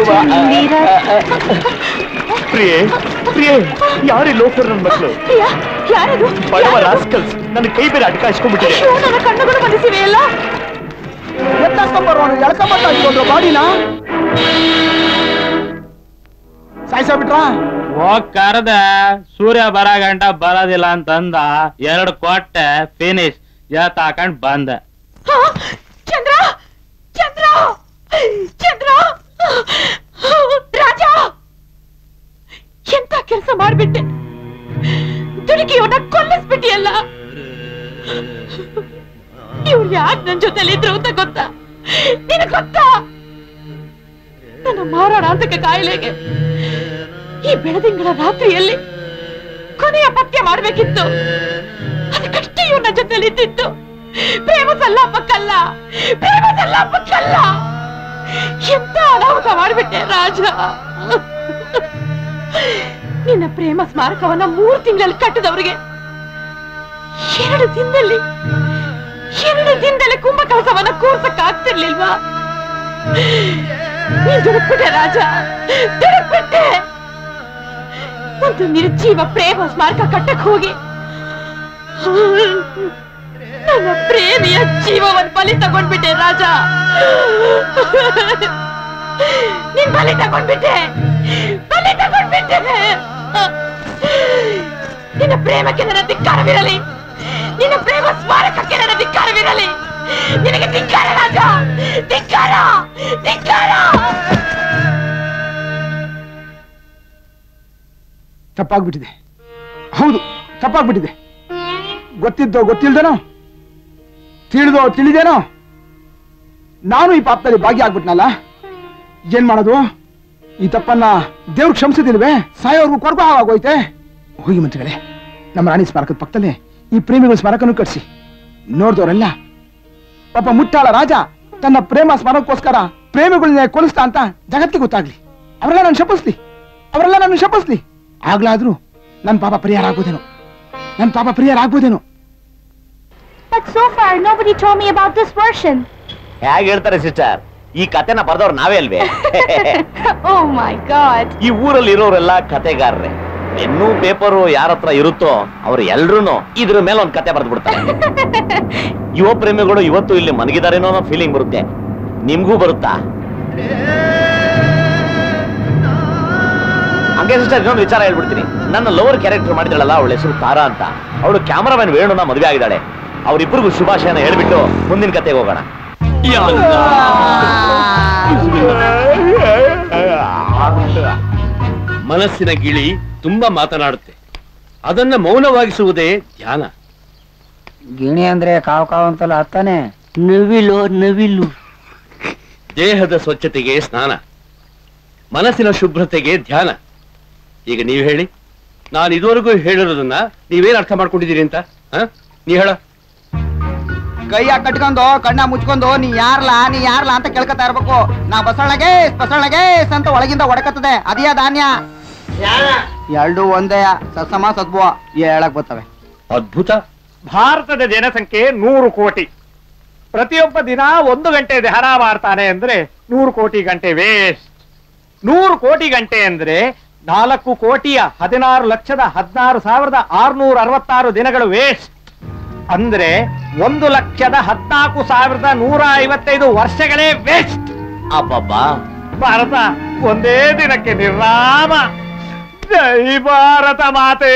ಪ್ರಿಯೆ ಪ್ರಿಯೆ ಯಾರಿ ಲೋಫರ್ ನನ್ನ ಮಕ್ಕಳು ಯಾರದು ಬಡವ ರಾಸ್ಕಲ್ಸ್ ನನ್ನ ಕೈ ಬೇರೆ ಅಡ್ಕಾಯಿಸ್ಕೊಂಡ್ಬಿಟ್ಟಿದೆ. ನನ್ನ ಕಣ್ಣುಗಳು ಮನಸ್ಸಿವೆ ಅಲ್ಲ. ಎತ್ತಕೊಂಡ್ಬರೋಣ ಎಳ್ಕೊಂಬರ್ತಾಗಿರೋದು ಬಾಡಿನ ಸಾಯಿಸ್ಬಿಟ್ರ. ಹೋಗ್ ಕರೆದ ಸೂರ್ಯ ಬರ ಗಂಟ ಬರೋದಿಲ್ಲ ಅಂತಂದ 2 ಕೊಟ್ಟೆ ಫಿನಿಶ್ ತಾಕೊಂಡ್ ಬಂದ. ಚಂದ್ರ ಚಂದ್ರ ಚಂದ್ರ ರಾಜ ಎಂತ ಕೆಲಸ ಮಾಡ್ಬಿಟ್ಟೆ. ದುಡುಕಿಯವನ್ನ ಕೊಲ್ಲಿಸ್ಬಿಟ್ಟಿಯಲ್ಲ. ಇವ್ರು ಯಾಕೆ ನನ್ ಜೊತೆಲಿ ಇದ್ರು ಅಂತ ಗೊತ್ತಾ? ನಿನಗ್ ಗೊತ್ತಾ? ನನ್ನ ಮಾರಣಾಂತಿಕ ಕಾಯಿಲೆಗೆ ಈ ಬೆಳದಿಂಗಳ ರಾತ್ರಿಯಲ್ಲಿ ಕೊನೆಯ ಪಥ್ಯ ಮಾಡ್ಬೇಕಿತ್ತು. ಅದಕ್ಕಷ್ಟೇ ಇವ್ರ ಜೊತೆಲಿ ಇದ್ದಿತ್ತು. ಪ್ರೇಮ ಸಲ್ಲಾಪಕ್ಕಲ್ಲ, ಪ್ರೇಮ ಸಲ್ಲಾಪಕ್ಕಲ್ಲ. ಎಂತ ಅನಾಹುತ ಮಾಡ್ಬಿಟ್ಟೆ ರಾಜ. ನಿನ್ನ ಪ್ರೇಮ ಸ್ಮಾರಕವನ್ನ 3 ತಿಂಗಳಲ್ಲಿ ಕಟ್ಟಿದವರಿಗೆ 2 ದಿನದಲ್ಲಿ ಕುಂಭಕಲಸವನ್ನ ಕೂರ್ಸಕ್ಕಾಗ್ತಿರ್ಲಿಲ್ವಾ? ನೀನ್ ದುಡುಕ್ಬಿಟ್ಟೆ ರಾಜ, ದುಡುಕ್ಬಿಟ್ಟೆ. ಒಂದು ನಿರ್ಜೀವ ಪ್ರೇಮ ಸ್ಮಾರಕ ಕಟ್ಟಕ್ ಹೋಗಿ ನನ್ನ ಪ್ರೇಮಿಯ ಜೀವವನ್ನು ಬಲಿ ತಗೊಂಡ್ಬಿಟ್ಟೆ ರಾಜ. ನೀನ್ ಬಲಿ ತಗೊಂಡ್ಬಿಟ್ಟೆ. ನಿನ್ನ ಪ್ರೇಮಕ್ಕೆ ನನ್ನ ಧಿಕ್ಕಾರವಿರಲಿ. ನಿನ್ನ ಪ್ರೇಮ ಸ್ಮಾರಕಕ್ಕೆ ನನ್ನ ಧಿಕ್ಕಾರವಿರಲಿ. ನಿನಗೆ ಧಿಕ್ಕಾರ ರಾಜ, ಧಿಕ್ಕಾರ, ಧಿಕ್ಕಾರ. ತಪ್ಪಾಗ್ಬಿಟ್ಟಿದೆ. ಹೌದು, ತಪ್ಪಾಗ್ಬಿಟ್ಟಿದೆ. ಗೊತ್ತಿದ್ದೋ ಗೊತ್ತಿಲ್ದೇನೋ, ತಿಳಿದೋ ತಿಳಿದೇನೋ ನಾನು ಈ ಪಾಪದಲ್ಲಿ ಭಾಗಿಯಾಗ್ಬಿಟ್ನಲ್ಲ. ಏನ್ ಮಾಡೋದು? ಈ ತಪ್ಪನ್ನ ದೇವ್ರು ಕ್ಷಮಿಸಿದಿಲ್ವೇ? ಸಾಯೋರ್ಗೂ ಕೊರಗು ಆಗೋಯ್ತೆ. ಹೋಗಿ ಮಂತ್ರಿಗಳೇ, ನಮ್ಮ ರಾಣಿ ಸ್ಮಾರಕದ ಪಕ್ಕದಲ್ಲೇ ಈ ಪ್ರೇಮಿಗಳ ಸ್ಮಾರಕನೂ ಕಟ್ಸಿ. ನೋಡ್ದವ್ರೆಲ್ಲ ಪಾಪ ಮುಟ್ಟಾಳ ರಾಜ ತನ್ನ ಪ್ರೇಮ ಸ್ಮಾರಕಕ್ಕೋಸ್ಕರ ಪ್ರೇಮಿಗಳನ್ನೇ ಕೊಲಿಸ್ತಾ ಅಂತ ಜಗತ್ತಿಗೆ ಗೊತ್ತಾಗ್ಲಿ. ಅವರೆಲ್ಲ ನನ್ನ ಶಪಿಸ್ಲಿ. ಆಗ್ಲಾದ್ರೂ ನನ್ನ ಪಾಪ ಪರಿಹಾರ ಆಗ್ಬೋದೇನೋ. But so far nobody told me about this version. ಹೇಗೆ ಹೇಳ್ತಾರೆ ಸಿಸ್ಟರ್? ಈ ಕತೆನ ಬರ್ದವ್ರು ನಾವೇ ಅಲ್ವೇ? Oh my god. ಈ ಊರಲ್ಲಿ ಇರೋರೆಲ್ಲ ಕತೆಗಾರರೇ. ಪೆನ್ನು ಪೇಪರು ಯಾರ ಹತ್ರ ಇರುತ್ತೋ ಅವ್ರು ಎಲ್ರೂ ಇದ್ರ ಮೇಲೆ ಒಂದು ಕತೆ ಬರೆದು ಬಿಡ್ತಾರೆ. ಯುವ ಪ್ರೇಮಿಗಳು ಇವತ್ತು ಇಲ್ಲಿ ಮನಗಿದಾರೇನೋ ಅನ್ನೋ ಫೀಲಿಂಗ್ ಬರುತ್ತೆ. ನಿಮ್ಗೂ ಬರುತ್ತಾ? ಹಂಗೆ ಸಿಸ್ಟರ್, ಇನ್ನೊಂದು ವಿಚಾರ ಹೇಳ್ಬಿಡ್ತೀನಿ. ನನ್ನ ಲೋವರ್ ಕ್ಯಾರೆಕ್ಟರ್ ಮಾಡಿದಳಲ್ಲ, ಅವಳ ಹೆಸರು ತಾರಾ ಅಂತ. ಅವಳು ಕ್ಯಾಮರಾಮನ್ ವೇಣುನ ಮದುವೆ ಆಗಿದ್ದಾಳೆ. ಅವರಿಬ್ಬರಿಗೂ ಶುಭಾಶಯನ ಹೇಳ್ಬಿಟ್ಟು ಮುಂದಿನ ಕತೆಗೆ ಹೋಗೋಣ. ಮನಸ್ಸಿನ ಗಿಳಿ ತುಂಬಾ ಮಾತನಾಡುತ್ತೆ. ಅದನ್ನ ಮೌನವಾಗಿಸುವುದೇ ಧ್ಯಾನ. ಗಿಣಿ ಅಂದ್ರೆ ಕಾವ್ ಕಾವ್ ಅಂತಲ್ಲ ಅತ್ತಾನೆ. ನವಿಲು. ದೇಹದ ಸ್ವಚ್ಛತೆಗೆ ಸ್ನಾನ, ಮನಸ್ಸಿನ ಶುಭ್ರತೆಗೆ ಧ್ಯಾನ. ಈಗ ನೀವು ಹೇಳಿ, ನಾನು ಇದುವರೆಗೂ ಹೇಳಿರೋದನ್ನ ನೀವೇನ್ ಅರ್ಥ ಮಾಡ್ಕೊಂಡಿದ್ದೀರಿ ಅಂತ? ನೀ ಹೇಳ. ಕೈಯ ಕಟ್ಕೊಂಡು ಕಣ್ಣ ಮುಚ್ಕೊಂಡು ನೀ ಯಾರ್ಲಾ ಅಂತ ಕೇಳ್ಕೊತಾ ಇರ್ಬೇಕು. ನಾ ಬಸವಳಗೆ ಅಂತ ಒಳಗಿಂದ ಒಡಕತ್ತದೆ. ಅದೇ ಧಾನ್ಯ. ಎರಡು ಒಂದೇ ಸತ್ಸಮ ಸದ್ಭುವ ಹೇಳಕ್ ಬರ್ತವೆ. ಅದ್ಭುತ. ಭಾರತದ ಜನಸಂಖ್ಯೆ 100 ಕೋಟಿ. ಪ್ರತಿಯೊಬ್ಬ ದಿನ 1 ಗಂಟೆ ಧ್ಯಾನ ಮಾಡ್ತಾನೆ ಅಂದ್ರೆ 100 ಕೋಟಿ ಗಂಟೆ ವೇಸ್ಟ್. 100 ಕೋಟಿ ಗಂಟೆ ಅಂದ್ರೆ 4,16,16,666 ದಿನಗಳು ವೇಸ್ಟ್. ಅಂದ್ರೆ 1,14,155 ವರ್ಷಗಳೇ ವೇಸ್ಟ್. ಅಬ್ಬಬ್ಬಾ, ಭಾರತ ಒಂದೇ ದಿನಕ್ಕೆ ನಿರ್ನಾಮ. ಜೈ ಭಾರತ ಮಾತೆ.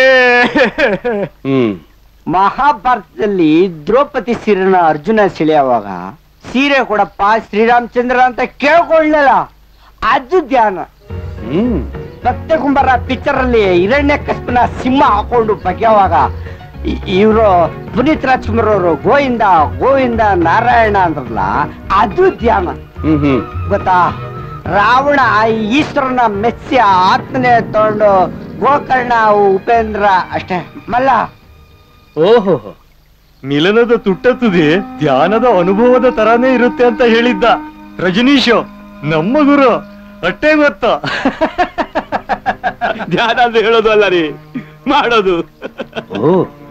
ಮಹಾಭಾರತದಲ್ಲಿ ದ್ರೌಪದಿ ಸೀರೆನ ಅರ್ಜುನ ಸೆಳೆಯುವಾಗ ಸೀರೆ ಕೊಡಪ್ಪ ಶ್ರೀರಾಮಚಂದ್ರ ಅಂತ ಕೇಳ್ಕೊಳ್ಳಲ್ಲ. ಅದು ಧ್ಯಾನ. ಸತ್ಯ ಕುಂಬಾರ ಪಿಕ್ಚರ್ ಅಲ್ಲಿ ಹಿರಣ್ಯಕಶಿಪನ ಸಿಂಹ ಹಾಕೊಂಡು ಬಗೆಯುವಾಗ ಇವರು ಪುನೀತ್ ರಾಜ್ಕುಮಾರ್ ಅವರು ಗೋವಿಂದ ನಾರಾಯಣ ಅಂದ್ರಲ್ಲ, ಅದು ಧ್ಯಾನ. ಗೊತ್ತಾ? ರಾವಣ ಈಶ್ವರನ ಮೆಚ್ಚಿ ಆತ್ಮನೆ ತಗೊಂಡು ಗೋಕರ್ಣ ಉಪೇಂದ್ರ ಅಷ್ಟೇ ಮಲ್ಲ. ಓಹೋ, ಮಿಲನದ ತುಟ್ಟತುದಿ ಧ್ಯಾನದ ಅನುಭವದ ತರಾನೇ ಇರುತ್ತೆ ಅಂತ ಹೇಳಿದ್ದ ರಜನೀಶ್, ನಮ್ಮ ಗುರು. ಅಷ್ಟೇ ಗೊತ್ತ. ಧ್ಯಾನ ಅಂತ ಹೇಳೋದು ಅಲ್ಲ ರೀ, ಮಾಡೋದು.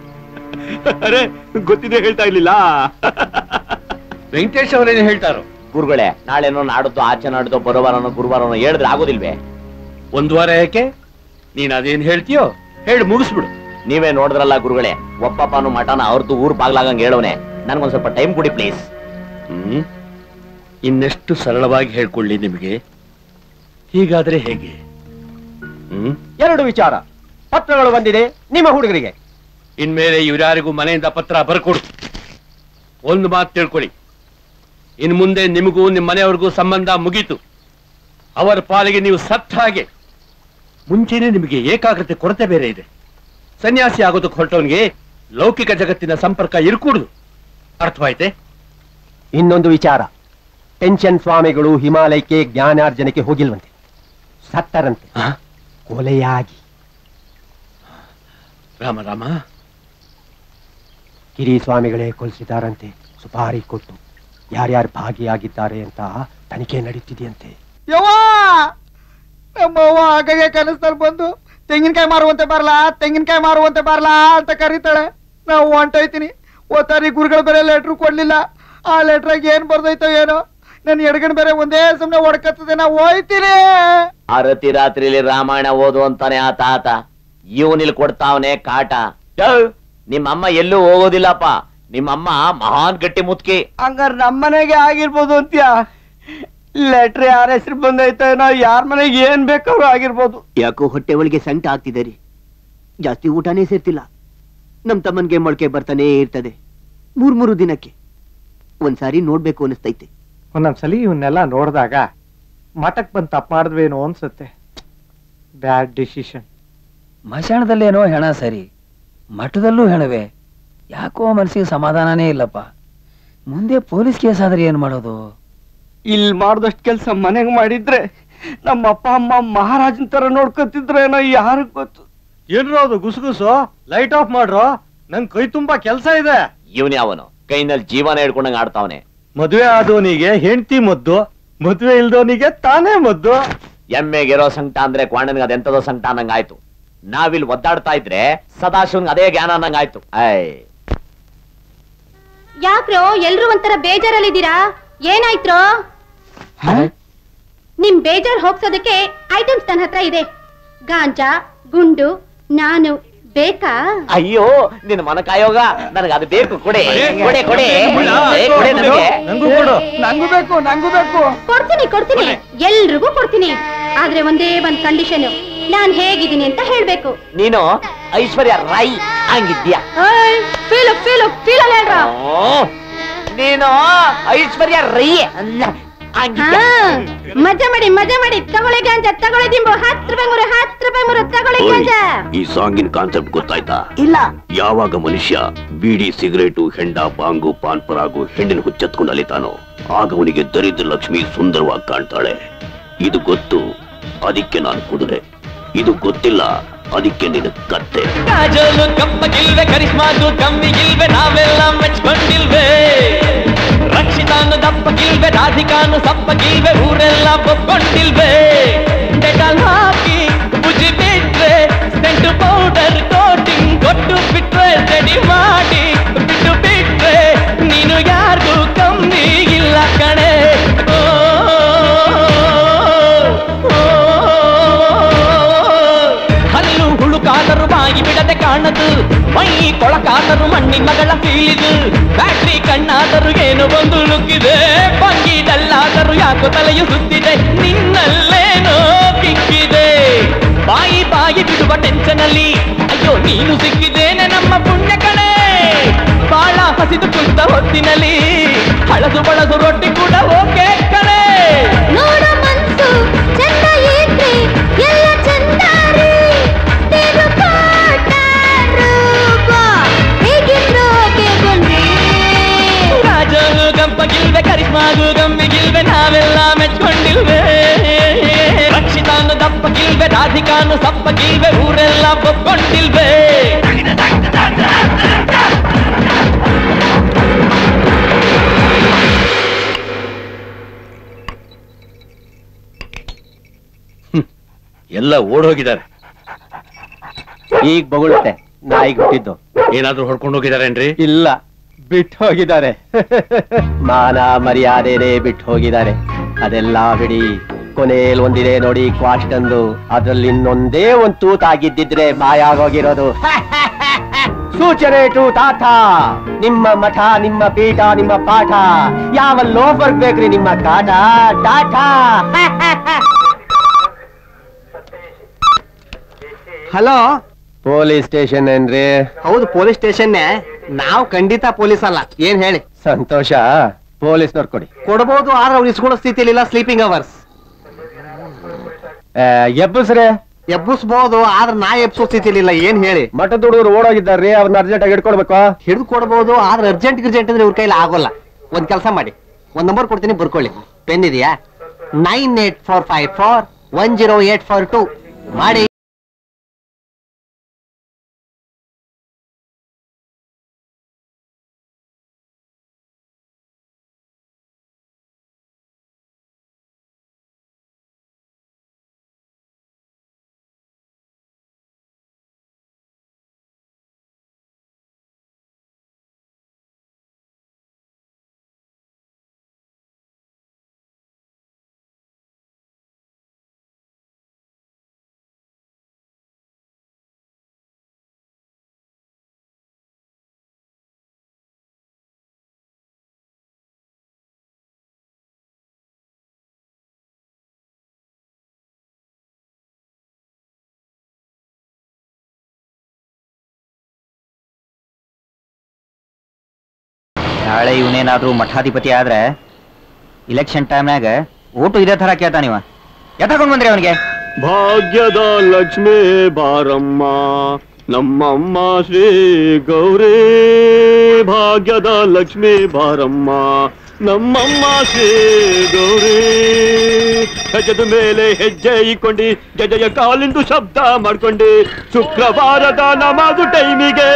ಅರೆ, ಗೊತ್ತಿದೆ ಹೇಳ್ತಾ ಇರ್ಲಿಲ್ಲ. ವೆಂಕಟೇಶ್ ಅವರೇನು ಹೇಳ್ತಾರೋ ಗುರುಗಳೇ ನಾಳೆನೋ ನಾಡದ್ದು ಆಚೆ ನಾಡ್ದು ಬರೋವಾರನೋ ಗುರುವಾರನೋ ಹೇಳಿದ್ರೆ ಆಗೋದಿಲ್ವೇ? ಒಂದು ವಾರ ಯಾಕೆ? ನೀನ್ ಅದೇನ್ ಹೇಳ್ತೀಯೋ ಹೇಳಿ ಮುಗಿಸ್ಬಿಡು. ನೀವೇ ನೋಡಿದ್ರಲ್ಲ ಗುರುಗಳೇ, ಒಪ್ಪಪ್ಪನು ಮಠನ ಅವ್ರದ್ದು ಊರ್ ಬಾಗ್ಲಾಗಂಗ್ ಹೇಳೋನೆ. ನನ್ಗೊಂದ್ ಸ್ವಲ್ಪ ಟೈಮ್ ಕೊಡಿ ಪ್ಲೀಸ್. ಇನ್ನೆಷ್ಟು ಸರಳವಾಗಿ ಹೇಳ್ಕೊಳ್ಳಿ ನಿಮಗೆ? ಹೀಗಾದ್ರೆ ಹೇಗೆ? ಎರಡು ವಿಚಾರ. ಪತ್ರಗಳು ಬಂದಿದೆ ನಿಮ್ಮ ಹುಡುಗರಿಗೆ. ಇನ್ಮೇಲೆ ಇವ್ಯಾರಿಗೂ ಮನೆಯಿಂದ ಪತ್ರ ಬರ್ಕೊಡು. ಒಂದು ಮಾತು ತಿಳ್ಕೊಳ್ಳಿ, ಇನ್ ಮುಂದೆ ನಿಮಗೂ ನಿಮ್ಮ ಮನೆಯವ್ರಿಗೂ ಸಂಬಂಧ ಮುಗೀತು. ಅವರ ಪಾಲಿಗೆ ನೀವು ಸತ್ತ ಹಾಗೆ. ಮುಂಚೆನೆ ನಿಮಗೆ ಏಕಾಗ್ರತೆ ಕೊರತೆ ಬೇರೆ ಇದೆ. ಸನ್ಯಾಸಿ ಆಗೋದಕ್ಕೆ ಹೊರಟವನಿಗೆ ಲೌಕಿಕ ಜಗತ್ತಿನ ಸಂಪರ್ಕ ಇರ್ಕೂಡುದು. ಅರ್ಥವಾಯ್ತೆ? ಇನ್ನೊಂದು ವಿಚಾರ, ಟೆನ್ಷನ್ ಸ್ವಾಮಿಗಳು ಹಿಮಾಲಯಕ್ಕೆ ಜ್ಞಾನಾರ್ಜನೆಗೆ ಹೋಗಿಲ್ವಂತೆ, ಸತ್ತರಂತೆ ಕೊಲೆಯಾಗಿ. ರಾಮ ರಾಮ. ಗಿರಿ ಸ್ವಾಮಿಗಳೇ ಕೊಲಿಸಿದಾರಂತೆ. ಸುಪಾರಿ ಕೊಟ್ಟು ಯಾರ್ಯಾರು ಭಾಗಿಯಾಗಿದ್ದಾರೆ ಅಂತ ತನಿಖೆ ನಡೀತಿದೆಯಂತೆ. ಯವ್ವಾ ನಮ್ಮವ್ವ ಆಗಾಗೆ ಕನಸಲ್ಲಿ ಬಂದು ತೆಂಗಿನಕಾಯಿ ಮಾರುವಂತೆ ಬರ್ಲಾ ತೆಂಗಿನಕಾಯಿ ಮಾರುವಂತೆ ಬರ್ಲಾ ಅಂತ ಕರೀತಾಳೆ. ನಾವು ಹೊಂಟೋಯ್ತೀನಿ. ಓತಾರಿ ಗುರುಗಳು ಬೇರೆ ಲೆಟ್ರು ಕೊಡ್ಲಿಲ್ಲ. ಆ ಲೆಟ್ರಾಗ ಏನ್ ಬರ್ದೈತೋ ಏನೋ. ನನ್ ಎಡಗಣ್ ಬೇರೆ ಒಂದೇ ಸುಮ್ನೆ ಹೊಡ್ಕತ್ತದೆ. ನಾ ಹೋಯ್ತೀನಿ. ಅರತಿ ರಾತ್ರಿಲಿ ರಾಮಾಯಣ ಓದು ಅಂತಾನೆ ಆ ತಾತ. ಇವನಿಲ್ ಕೊಡ್ತಾವನೆ ಕಾಟ. ನಿಮ್ಮಮ್ಮ ಎಲ್ಲೂ ಹೋಗೋದಿಲ್ಲಪ್ಪ. ನಿಮ್ಮಮ್ಮ ಮಹಾನ್ ಗಟ್ಟಿ ಮುತ್ಕಿ. ಹಂಗಾರ ನಮ್ಮನೆಗೆ ಆಗಿರ್ಬೋದು ಅಂತ್ಯಾ? ಲೆಟ್ರ್ ಯಾರ ಹೆಸರು ಬಂದೈತೋ ಏನೋ, ಯಾರ ಮನೆಗೆ ಏನ್ ಬೇಕಾದ್ರೂ ಆಗಿರ್ಬೋದು. ಯಾಕೋ ಹೊಟ್ಟೆ ಒಳಗೆ ಸಂಕಟ ಆಗ್ತಿದೆ ರೀ. ಜಾಸ್ತಿ ಊಟನೇ ಸೇರ್ತಿಲ್ಲ. ನಮ್ ತಮ್ಮನ್ಗೆ ಮೊಳಕೆ ಬರ್ತಾನೆ ಇರ್ತದೆ 3 ದಿನಕ್ಕೆ. ಒಂದ್ಸಾರಿ ನೋಡ್ಬೇಕು ಅನಿಸ್ತೈತೆ. ಒಂದೊಂದ್ಸಲಿ ಇವನ್ನೆಲ್ಲ ನೋಡಿದಾಗ ಮಠಕ್ ಬಂದು ತಪ್ಪು ಮಾಡಿದ್ವೇನೋ ಅನ್ಸುತ್ತೆ. ಬ್ಯಾಡ್ ಡಿಸಿಷನ್. ಮಶಾಣದಲ್ಲೇನೋ ಹೆಣ ಸರಿ, ಮಠದಲ್ಲೂ ಹೆಣವೆ. ಯಾಕೋ ಮನಸ್ಸಿಗೆ ಸಮಾಧಾನನೇ ಇಲ್ಲಪ್ಪ. ಮುಂದೆ ಪೊಲೀಸ್ ಕೇಸ್ ಆದ್ರೆ ಏನ್ ಮಾಡೋದು? ಇಲ್ಲಿ ಮಾಡ್ದಷ್ಟು ಕೆಲಸ ಮನೆಗೆ ಮಾಡಿದ್ರೆ ನಮ್ಮ ಅಪ್ಪ ಅಮ್ಮ ಮಹಾರಾಜನ್ ತರ ನೋಡ್ಕೊತಿದ್ರೇನೋ ಯಾರಿಗ್ ಗೊತ್ತು. ಏನ್ರೋ ಅದು ಗುಸುಗುಸು? ಲೈಟ್ ಆಫ್ ಮಾಡ್ರೋ, ನಂಗ್ ಕೈ ತುಂಬಾ ಕೆಲ್ಸ ಇದೆ. ಇವನೇ ಅವನು ಕೈನಲ್ಲಿ ಜೀವನ ಹಿಡ್ಕೊಂಡಂಗ್ ಆಡ್ತಾವನೆ. ಮದುವೆ ಆದವನಿಗೆ ಹೆಂಡತಿ ಮದ್ದು, ಮದುವೆ ಇಲ್ದವನಿಗೆ ತಾನೇ ಮದ್ದು. ಎಮ್ಮೆಗಿರೋ ಸಂಕಟ ಅಂದ್ರೆ ಕ್ವಾಂಡನ್ಗೆ ಅದೆಂತದೋ ಸಂಕಟ ಅನ್ನಂಗಾಯ್ತು. ನಾವಿಲ್ಲಿ ಒದ್ದಾಡ್ತಾ ಇದ್ರೆ ಸದಾಶಿವನ್ಗೆ ಅದೇ ಜ್ಞಾನ ಅನ್ನಂಗಾಯ್ತು. ಯಾಕ್ರೋ ಎಲ್ರು ಒಂಥರ ಬೇಜಾರಲ್ಲಿದ್ದೀರಾ? ಏನಾಯ್ತ್ರೋ? ನಿಮ್ ಬೇಜಾರ್ ಹೋಗ್ಸೋದಕ್ಕೆ ಐಟಮ್ಸ್ ನನ್ನ ಹತ್ರ ಇದೆ. ಗಾಂಜಾ, ಗುಂಡು, ನಾನು ಬೇಕಾ? ಅಯ್ಯೋ ನಿನ್ನ ಮನ ಕಾಯೋಗ, ನನಗೆ ಅದು ಬೇಕು. ಕೊಡೆ ಕೊಡೆ ಕೊಡೆ ನಂಗೂ ಬೇಕು ನಂಗೂ ಬೇಕು. ಕೊಡ್ತೀನಿ ಕೊಡ್ತೀನಿ, ಎಲ್ರಿಗೂ ಕೊಡ್ತೀನಿ. ಆದ್ರೆ ಒಂದೇ ಒಂದ್ ಕಂಡೀಷನ್, ನಾನ್ ಹೇಗಿದ್ದೀನಿ ಅಂತ ಹೇಳ್ಬೇಕು. ನೀನು ಐಶ್ವರ್ಯ ರೈ ಹಂಗಿದ್ಯಾ? ಫೀಲ್ ಫೀಲ್ ಫೀಲ್ ಹೇಳ್ರ. ನೀನು ಐಶ್ವರ್ಯ ರೈ ಅಲ್ಲ. ಮಜಾ ಮಾಡಿ ತಗೊಳ್ಳಿ ಗಾಂಜಾ, ತಗೊಳ್ಳಿ ದಿಂಬು. 10 ರೂಪಾಯಿ ಮೂರು, 10 ರೂಪಾಯಿ ಮೂರು, ತಗೊಳ್ಳಿ ಗಾಂಜಾ. ಈ ಸಾಂಗಿನ ಕಾನ್ಸೆಪ್ಟ್ ಗೊತ್ತಾಯ್ತಾ? ಇಲ್ಲ. ಯಾವಾಗ ಮನುಷ್ಯ ಬೀಡಿ, ಸಿಗರೇಟು, ಹೆಂಡ, ಬಾಂಗು, ಪಾನ್ ಪರಾಗು, ಹೆಣ್ಣಿನ ಹುಚ್ಚತ್ಕೊಂಡು ಅಲಿತಾನೋ ಆಗ ಅವನಿಗೆ ದರಿದ್ರ ಲಕ್ಷ್ಮಿ ಸುಂದರವಾಗಿ ಕಾಣ್ತಾಳೆ. ಇದು ಗೊತ್ತು, ಅದಕ್ಕೆ ನಾನು ಕುದುರೆ. ಇದು ಗೊತ್ತಿಲ್ಲ, ಅದಕ್ಕೆ ನಿನ್ನ ಕತ್ತೆ. ಕಾಜೋಲು ಕಪ್ಪಗಿಲ್ವೆ, ಕರಿಷ್ಮಾದು ಕಮ್ಮಿಗಿಲ್ವೆ, ನಾವೆಲ್ಲ ಮೆಚ್ಕೊಂಡಿಲ್ವೆ. ರಕ್ಷಿತಾನು ದಪ್ಪಗಿಲ್ವೆ, ರಾಧಿಕಾನು ಸಪ್ಪಗಿಲ್ವೆ, ಊರೆಲ್ಲ ಒಪ್ಕೊಂಡಿಲ್ವೆ. ಡೆಟಾಲ್ ಹಾಕಿ ಬುಜಿ ಬಿಟ್ರೆ, ಸೆಂಟು ಪೌಡರ್ ಕೋಟಿಂಗ್ ಕೊಟ್ಟು ಬಿಟ್ರೆ, ರೆಡಿ ಮಾಡಿ ಬಿಟ್ಟು ಬಿಟ್ರೆ, ನೀನು ಯಾರಿಗೂ ಕಮ್ಮಿ ಇಲ್ಲ ಕಣೆ. ಹಲ್ಲು ಹುಳುಕಾದರೂ ಬಾಯಿ ಬಿಡದೆ ಕಾಣದು, ಮೈ ಕೊಳಕಾದರೂ ಮಣ್ಣಿನ ಮಗಳ ಬೀಳಿದು. ಬ್ಯಾಟ್ರಿ ಕಣ್ಣಾದರೂ ಏನೋ ಒಂದು ಲುಕ್ಕಿದೆ, ಬಂಗಿದಲ್ಲಾದರೂ ಯಾಕೋ ತಲೆಯು ಸುತ್ತಿದೆ. ನಿನ್ನಲ್ಲೇನೋ ಕಿಕ್ಕಿದೆ, ಬಾಯಿ ಬಿಡುವ ಟೆನ್ಷನ್ ಅಲ್ಲಿ. ಅಯ್ಯೋ ನೀನು ಸಿಕ್ಕಿದ್ದೇನೆ ನಮ್ಮ ಪುಣ್ಯ ಕಣೆ. ಬಾಳ ಹಸಿದು ಕುಂತ ಹೊತ್ತಿನಲ್ಲಿ ಹಳಸು ಬಳಸು ರೊಟ್ಟಿ ಕೂಡ ಓಕೆ ಕಣೆ. ನೋಡ ಮನ್ಸು ಚಂದ ಇದ್ರೆ ಎಲ್ಲ ಚಂದಾರಿ. ರಾಜನು ಗಂಪಗಿಲ್ವೆ, ಕರಿಷ್ಮಾಗೂ ಗಮ್ಮಿಗಿಲ್ವೆ, ನಾವೆಲ್ಲ ಮೆಚ್ಕೊಂಡಿಲ್ವೆ. ರಕ್ಷಿತಾನು ದಪ್ಪಗಿಲ್ವೆ, ರಾಧಿಕಾನು ಸಪ್ಪಗಿಲ್ವೆ, ಊರೆಲ್ಲ ಒಪ್ಕೊಂಡಿಲ್ವೆ. ಎಲ್ಲ ಓಡೋಗಿದ್ದಾರೆ. ಈಗ ಬೊಗಳುತ್ತೆ, ನಾಯಿಗೆ ಹುಟ್ಟಿದ್ದು. ಏನಾದ್ರೂ ಹೊಡ್ಕೊಂಡು ಹೋಗಿದಾರೇನ್ರಿ? ಇಲ್ಲ, ಬಿಟ್ಟು ಹೋಗಿದ್ದಾರೆ. ಮಾನ ಮರ್ಯಾದೆನೇ ಬಿಟ್ಟು ಹೋಗಿದ್ದಾರೆ. ಅದೆಲ್ಲ ಬಿಡಿ, ಕೊನೆಯಲ್ಲಿ ಒಂದಿದೆ ನೋಡಿ ಕ್ವಾಸ್ಟ್ ಅಂದು, ಅದ್ರಲ್ಲಿ ಇನ್ನೊಂದೇ ಒಂದು ತೂತಾಗಿದ್ದಿದ್ರೆ ಮಾಯಾಗೋಗಿರೋದು. ಸೂಚನೆ ಟು ತಾತ, ನಿಮ್ಮ ಮಠ, ನಿಮ್ಮ ಪೀಠ, ನಿಮ್ಮ ಪಾಠ, ಯಾವ ಲೋಫರ್ ಬೇಕ್ರಿ ನಿಮ್ಮ ಕಾಟ. ಟಾಟಾ. ಹಲೋ, ಪೊಲೀಸ್ ಸ್ಟೇಷನ್ ಏನ್ರಿ? ಹೌದು, ಪೊಲೀಸ್ ಸ್ಟೇಷನ್. ನಾವು ಖಂಡಿತ ಪೊಲೀಸ್ ಅಲ್ಲ. ಏನ್ ಹೇಳಿ? ಸಂತೋಷ. ಪೊಲೀಸ್ನವ್ರು ಕೊಡಿ. ಕೊಡಬಹುದು, ಆದ್ರೆ ಅವ್ರು ಇಸ್ಕೊಳ್ಳೋ ಸ್ಥಿತಿಲಿಲ್ಲ. Sleeping hours. ಎಬ್ಬಸ್ರೆ? ಎಬ್ಬಿಸ್ಬಹುದು, ಆದ್ರೆ ನಾ ಎಬ್ಸೋ ಸ್ಥಿತಿಲಿಲ್ಲ. ಏನ್ ಹೇಳಿ? ಮಠದ ಹುಡುಗರು ಓಡೋಗಿದ್ದಾರ್ರಿ, ಅವ್ರನ್ನ ಅರ್ಜೆಂಟ್ ಆಗಿ ಹಿಡ್ಕೊಡ್ಬೇಕು. ಹಿಡಿದು ಕೊಡಬಹುದು, ಆದ್ರೆ ಅರ್ಜೆಂಟ್ ಅಂದ್ರೆ ಇವ್ರ ಕೈಲಿ ಆಗೋಲ್ಲ. ಒಂದ್ ಕೆಲಸ ಮಾಡಿ, ಒಂದ್ ನಂಬರ್ ಕೊಡ್ತೀನಿ, ಬರ್ಕೊಳ್ಳಿ. ಪೆನ್ ಇದೆಯಾ? 9845410842 ಮಾಡಿ. ನಾಳೆ ಇವನೇನಾದ್ರೂ ಮಠಾಧಿಪತಿ ಆದ್ರೆ ಇಲೆಕ್ಷನ್ ಟೈಮ್ನಾಗ ಓಟು ಇದೇ ತರ ಕೇಳ್ತಾ ನೀವ. ಎತ್ತಕೊಂಡ್ ಬಂದ್ರಿ ಅವನಿಗೆ? ಭಾಗ್ಯದ ಲಕ್ಷ್ಮೀ ಬಾರಮ್ಮ ನಮ್ಮಮ್ಮ ಶ್ರೀ ಗೌರಿ, ಭಾಗ್ಯದ ಲಕ್ಷ್ಮೀ ಬಾರಮ್ಮ ನಮ್ಮಮ್ಮ ಶ್ರೀ ಗೌರಿ. ಹೆಜ್ಜದ ಮೇಲೆ ಹೆಜ್ಜೆ ಇಕ್ಕೊಂಡಿ, ಜಯ ಕಾಲಿಂದು ಶಬ್ದ ಮಾಡ್ಕೊಂಡಿ, ಶುಕ್ರವಾರದ ನಮಾಜು ಟೈಮಿಗೆ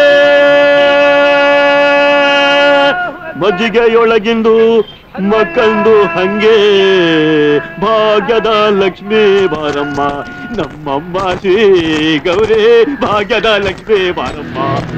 ಮಜ್ಜಿಗೆಯೊಳಗಿಂದು ಮಕ್ಕಂದು ಹಂಗೆ, ಭಾಗ್ಯದ ಲಕ್ಷ್ಮೀ ಬಾರಮ್ಮ ನಮ್ಮಮ್ಮ ಶ್ರೀ ಗೌರಿ, ಭಾಗ್ಯದ ಲಕ್ಷ್ಮೀ ಬಾರಮ್ಮ.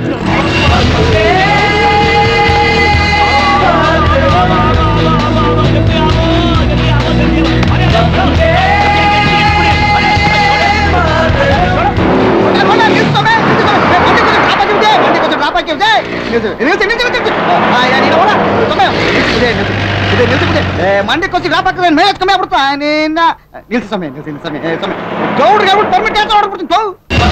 ಮಂಡ್ಯಕ್ಕೋಸಿ ಲಾಭ ಹಾಕಿದ್ರೆ ಮೇಲೆ ಕಮ್ಮಿ ಆಗ್ಬಿಡ್ತಾ ನಿನ್ನ. ನಿಲ್ಸಿ ಸಮಯ, ಗೌಡ್ರಿಗೆ ಪರ್ಮಿಟ್ ಕೆಲಸ ಮಾಡ್ಬಿಡ್ತೀನಿ.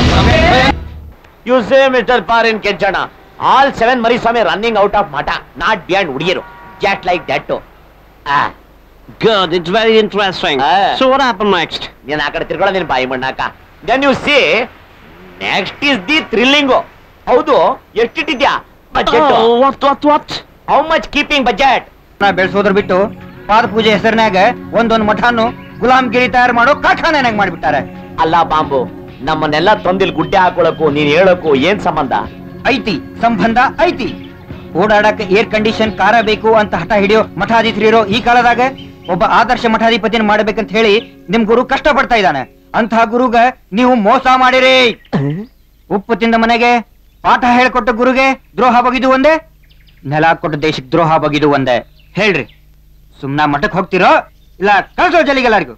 You say mister foreign Kenchana, all 7 Mariswamy running out of ಮಠ, ನಾಟ್ ಬಿಯಾಂಡ್ ಹುಡುಗಿಯರು. Just like that too. Good, it's very interesting. So what happened next? ನೀನ್ ಆ ಕಡೆ ತಿರ್ಕೊಳ್ಳೋ ನೀನ್ ಬಾಯಿ ಮಣ್ಣಾಕ. Then you see, next is the thrilling. ಹೌದು, ಎಷ್ಟಿಟ್ಟಿದ್ಯಾ budget? What? How much keeping budget? ಬೆಳೆಸೋದ್ರ ಬಿಟ್ಟು ಪಾದ ಪೂಜೆ ಹೆಸರಿನಾಗ ಒಂದೊಂದು ಮಠಾನು ಗುಲಾಮ್ಗಿರಿ ತಯಾರು ಮಾಡೋ ಕಾರ್ಖಾನೆನಾಗ ಮಾಡಿಬಿಟ್ಟಾರೆ. ಅಲ್ಲ ಬಾಂಬು, ನಮ್ಮನ್ನೆಲ್ಲ ತೊಂದಿಲ್ ಗುಡ್ಡೆ ಹಾಕೊಳಕ್ಕೂ ನೀನ್ ಹೇಳಕ್ಕೂ ಏನ್ ಸಂಬಂಧ ಐತಿ? ಸಂಬಂಧ ಐತಿ. ಓಡಾಡಕ್ಕೆ ಏರ್ ಕಂಡೀಷನ್ ಕಾರ ಬೇಕು ಅಂತ ಹಠ ಹಿಡಿಯೋ ಮಠಾಧಿಪತಿರೋ ಈ ಕಾಲದಾಗ ಒಬ್ಬ ಆದರ್ಶ ಮಠಾಧಿಪತಿನ ಮಾಡ್ಬೇಕಂತ ಹೇಳಿ ನಿಮ್ ಗುರು ಕಷ್ಟ ಪಡ್ತಾ ಇದ್ದಾನೆ. ಅಂತಹ ಗುರುಗ ನೀವು ಮೋಸ ಮಾಡಿರಿ. ಉಪ್ಪು ತಿಂದ ಮನೆಗೆ ಪಾಠ ಹೇಳ್ಕೊಟ್ಟ ಗುರುಗೆ ದ್ರೋಹ ಬಗಿದು ಒಂದೇ, ನೆಲ ಕೊಟ್ಟ ದೇಶಕ್ಕೆ ದ್ರೋಹ ಬಗಿದು ಒಂದೇ. ಹೇಳ್ರಿ, ಸುಮ್ನ ಮಠಕ್ಕೆ ಹೋಗ್ತಿರೋ ಇಲ್ಲ ಕಳ್ಸೋ ಜಲಿಗೆಲ್ಲರಿಗೂ?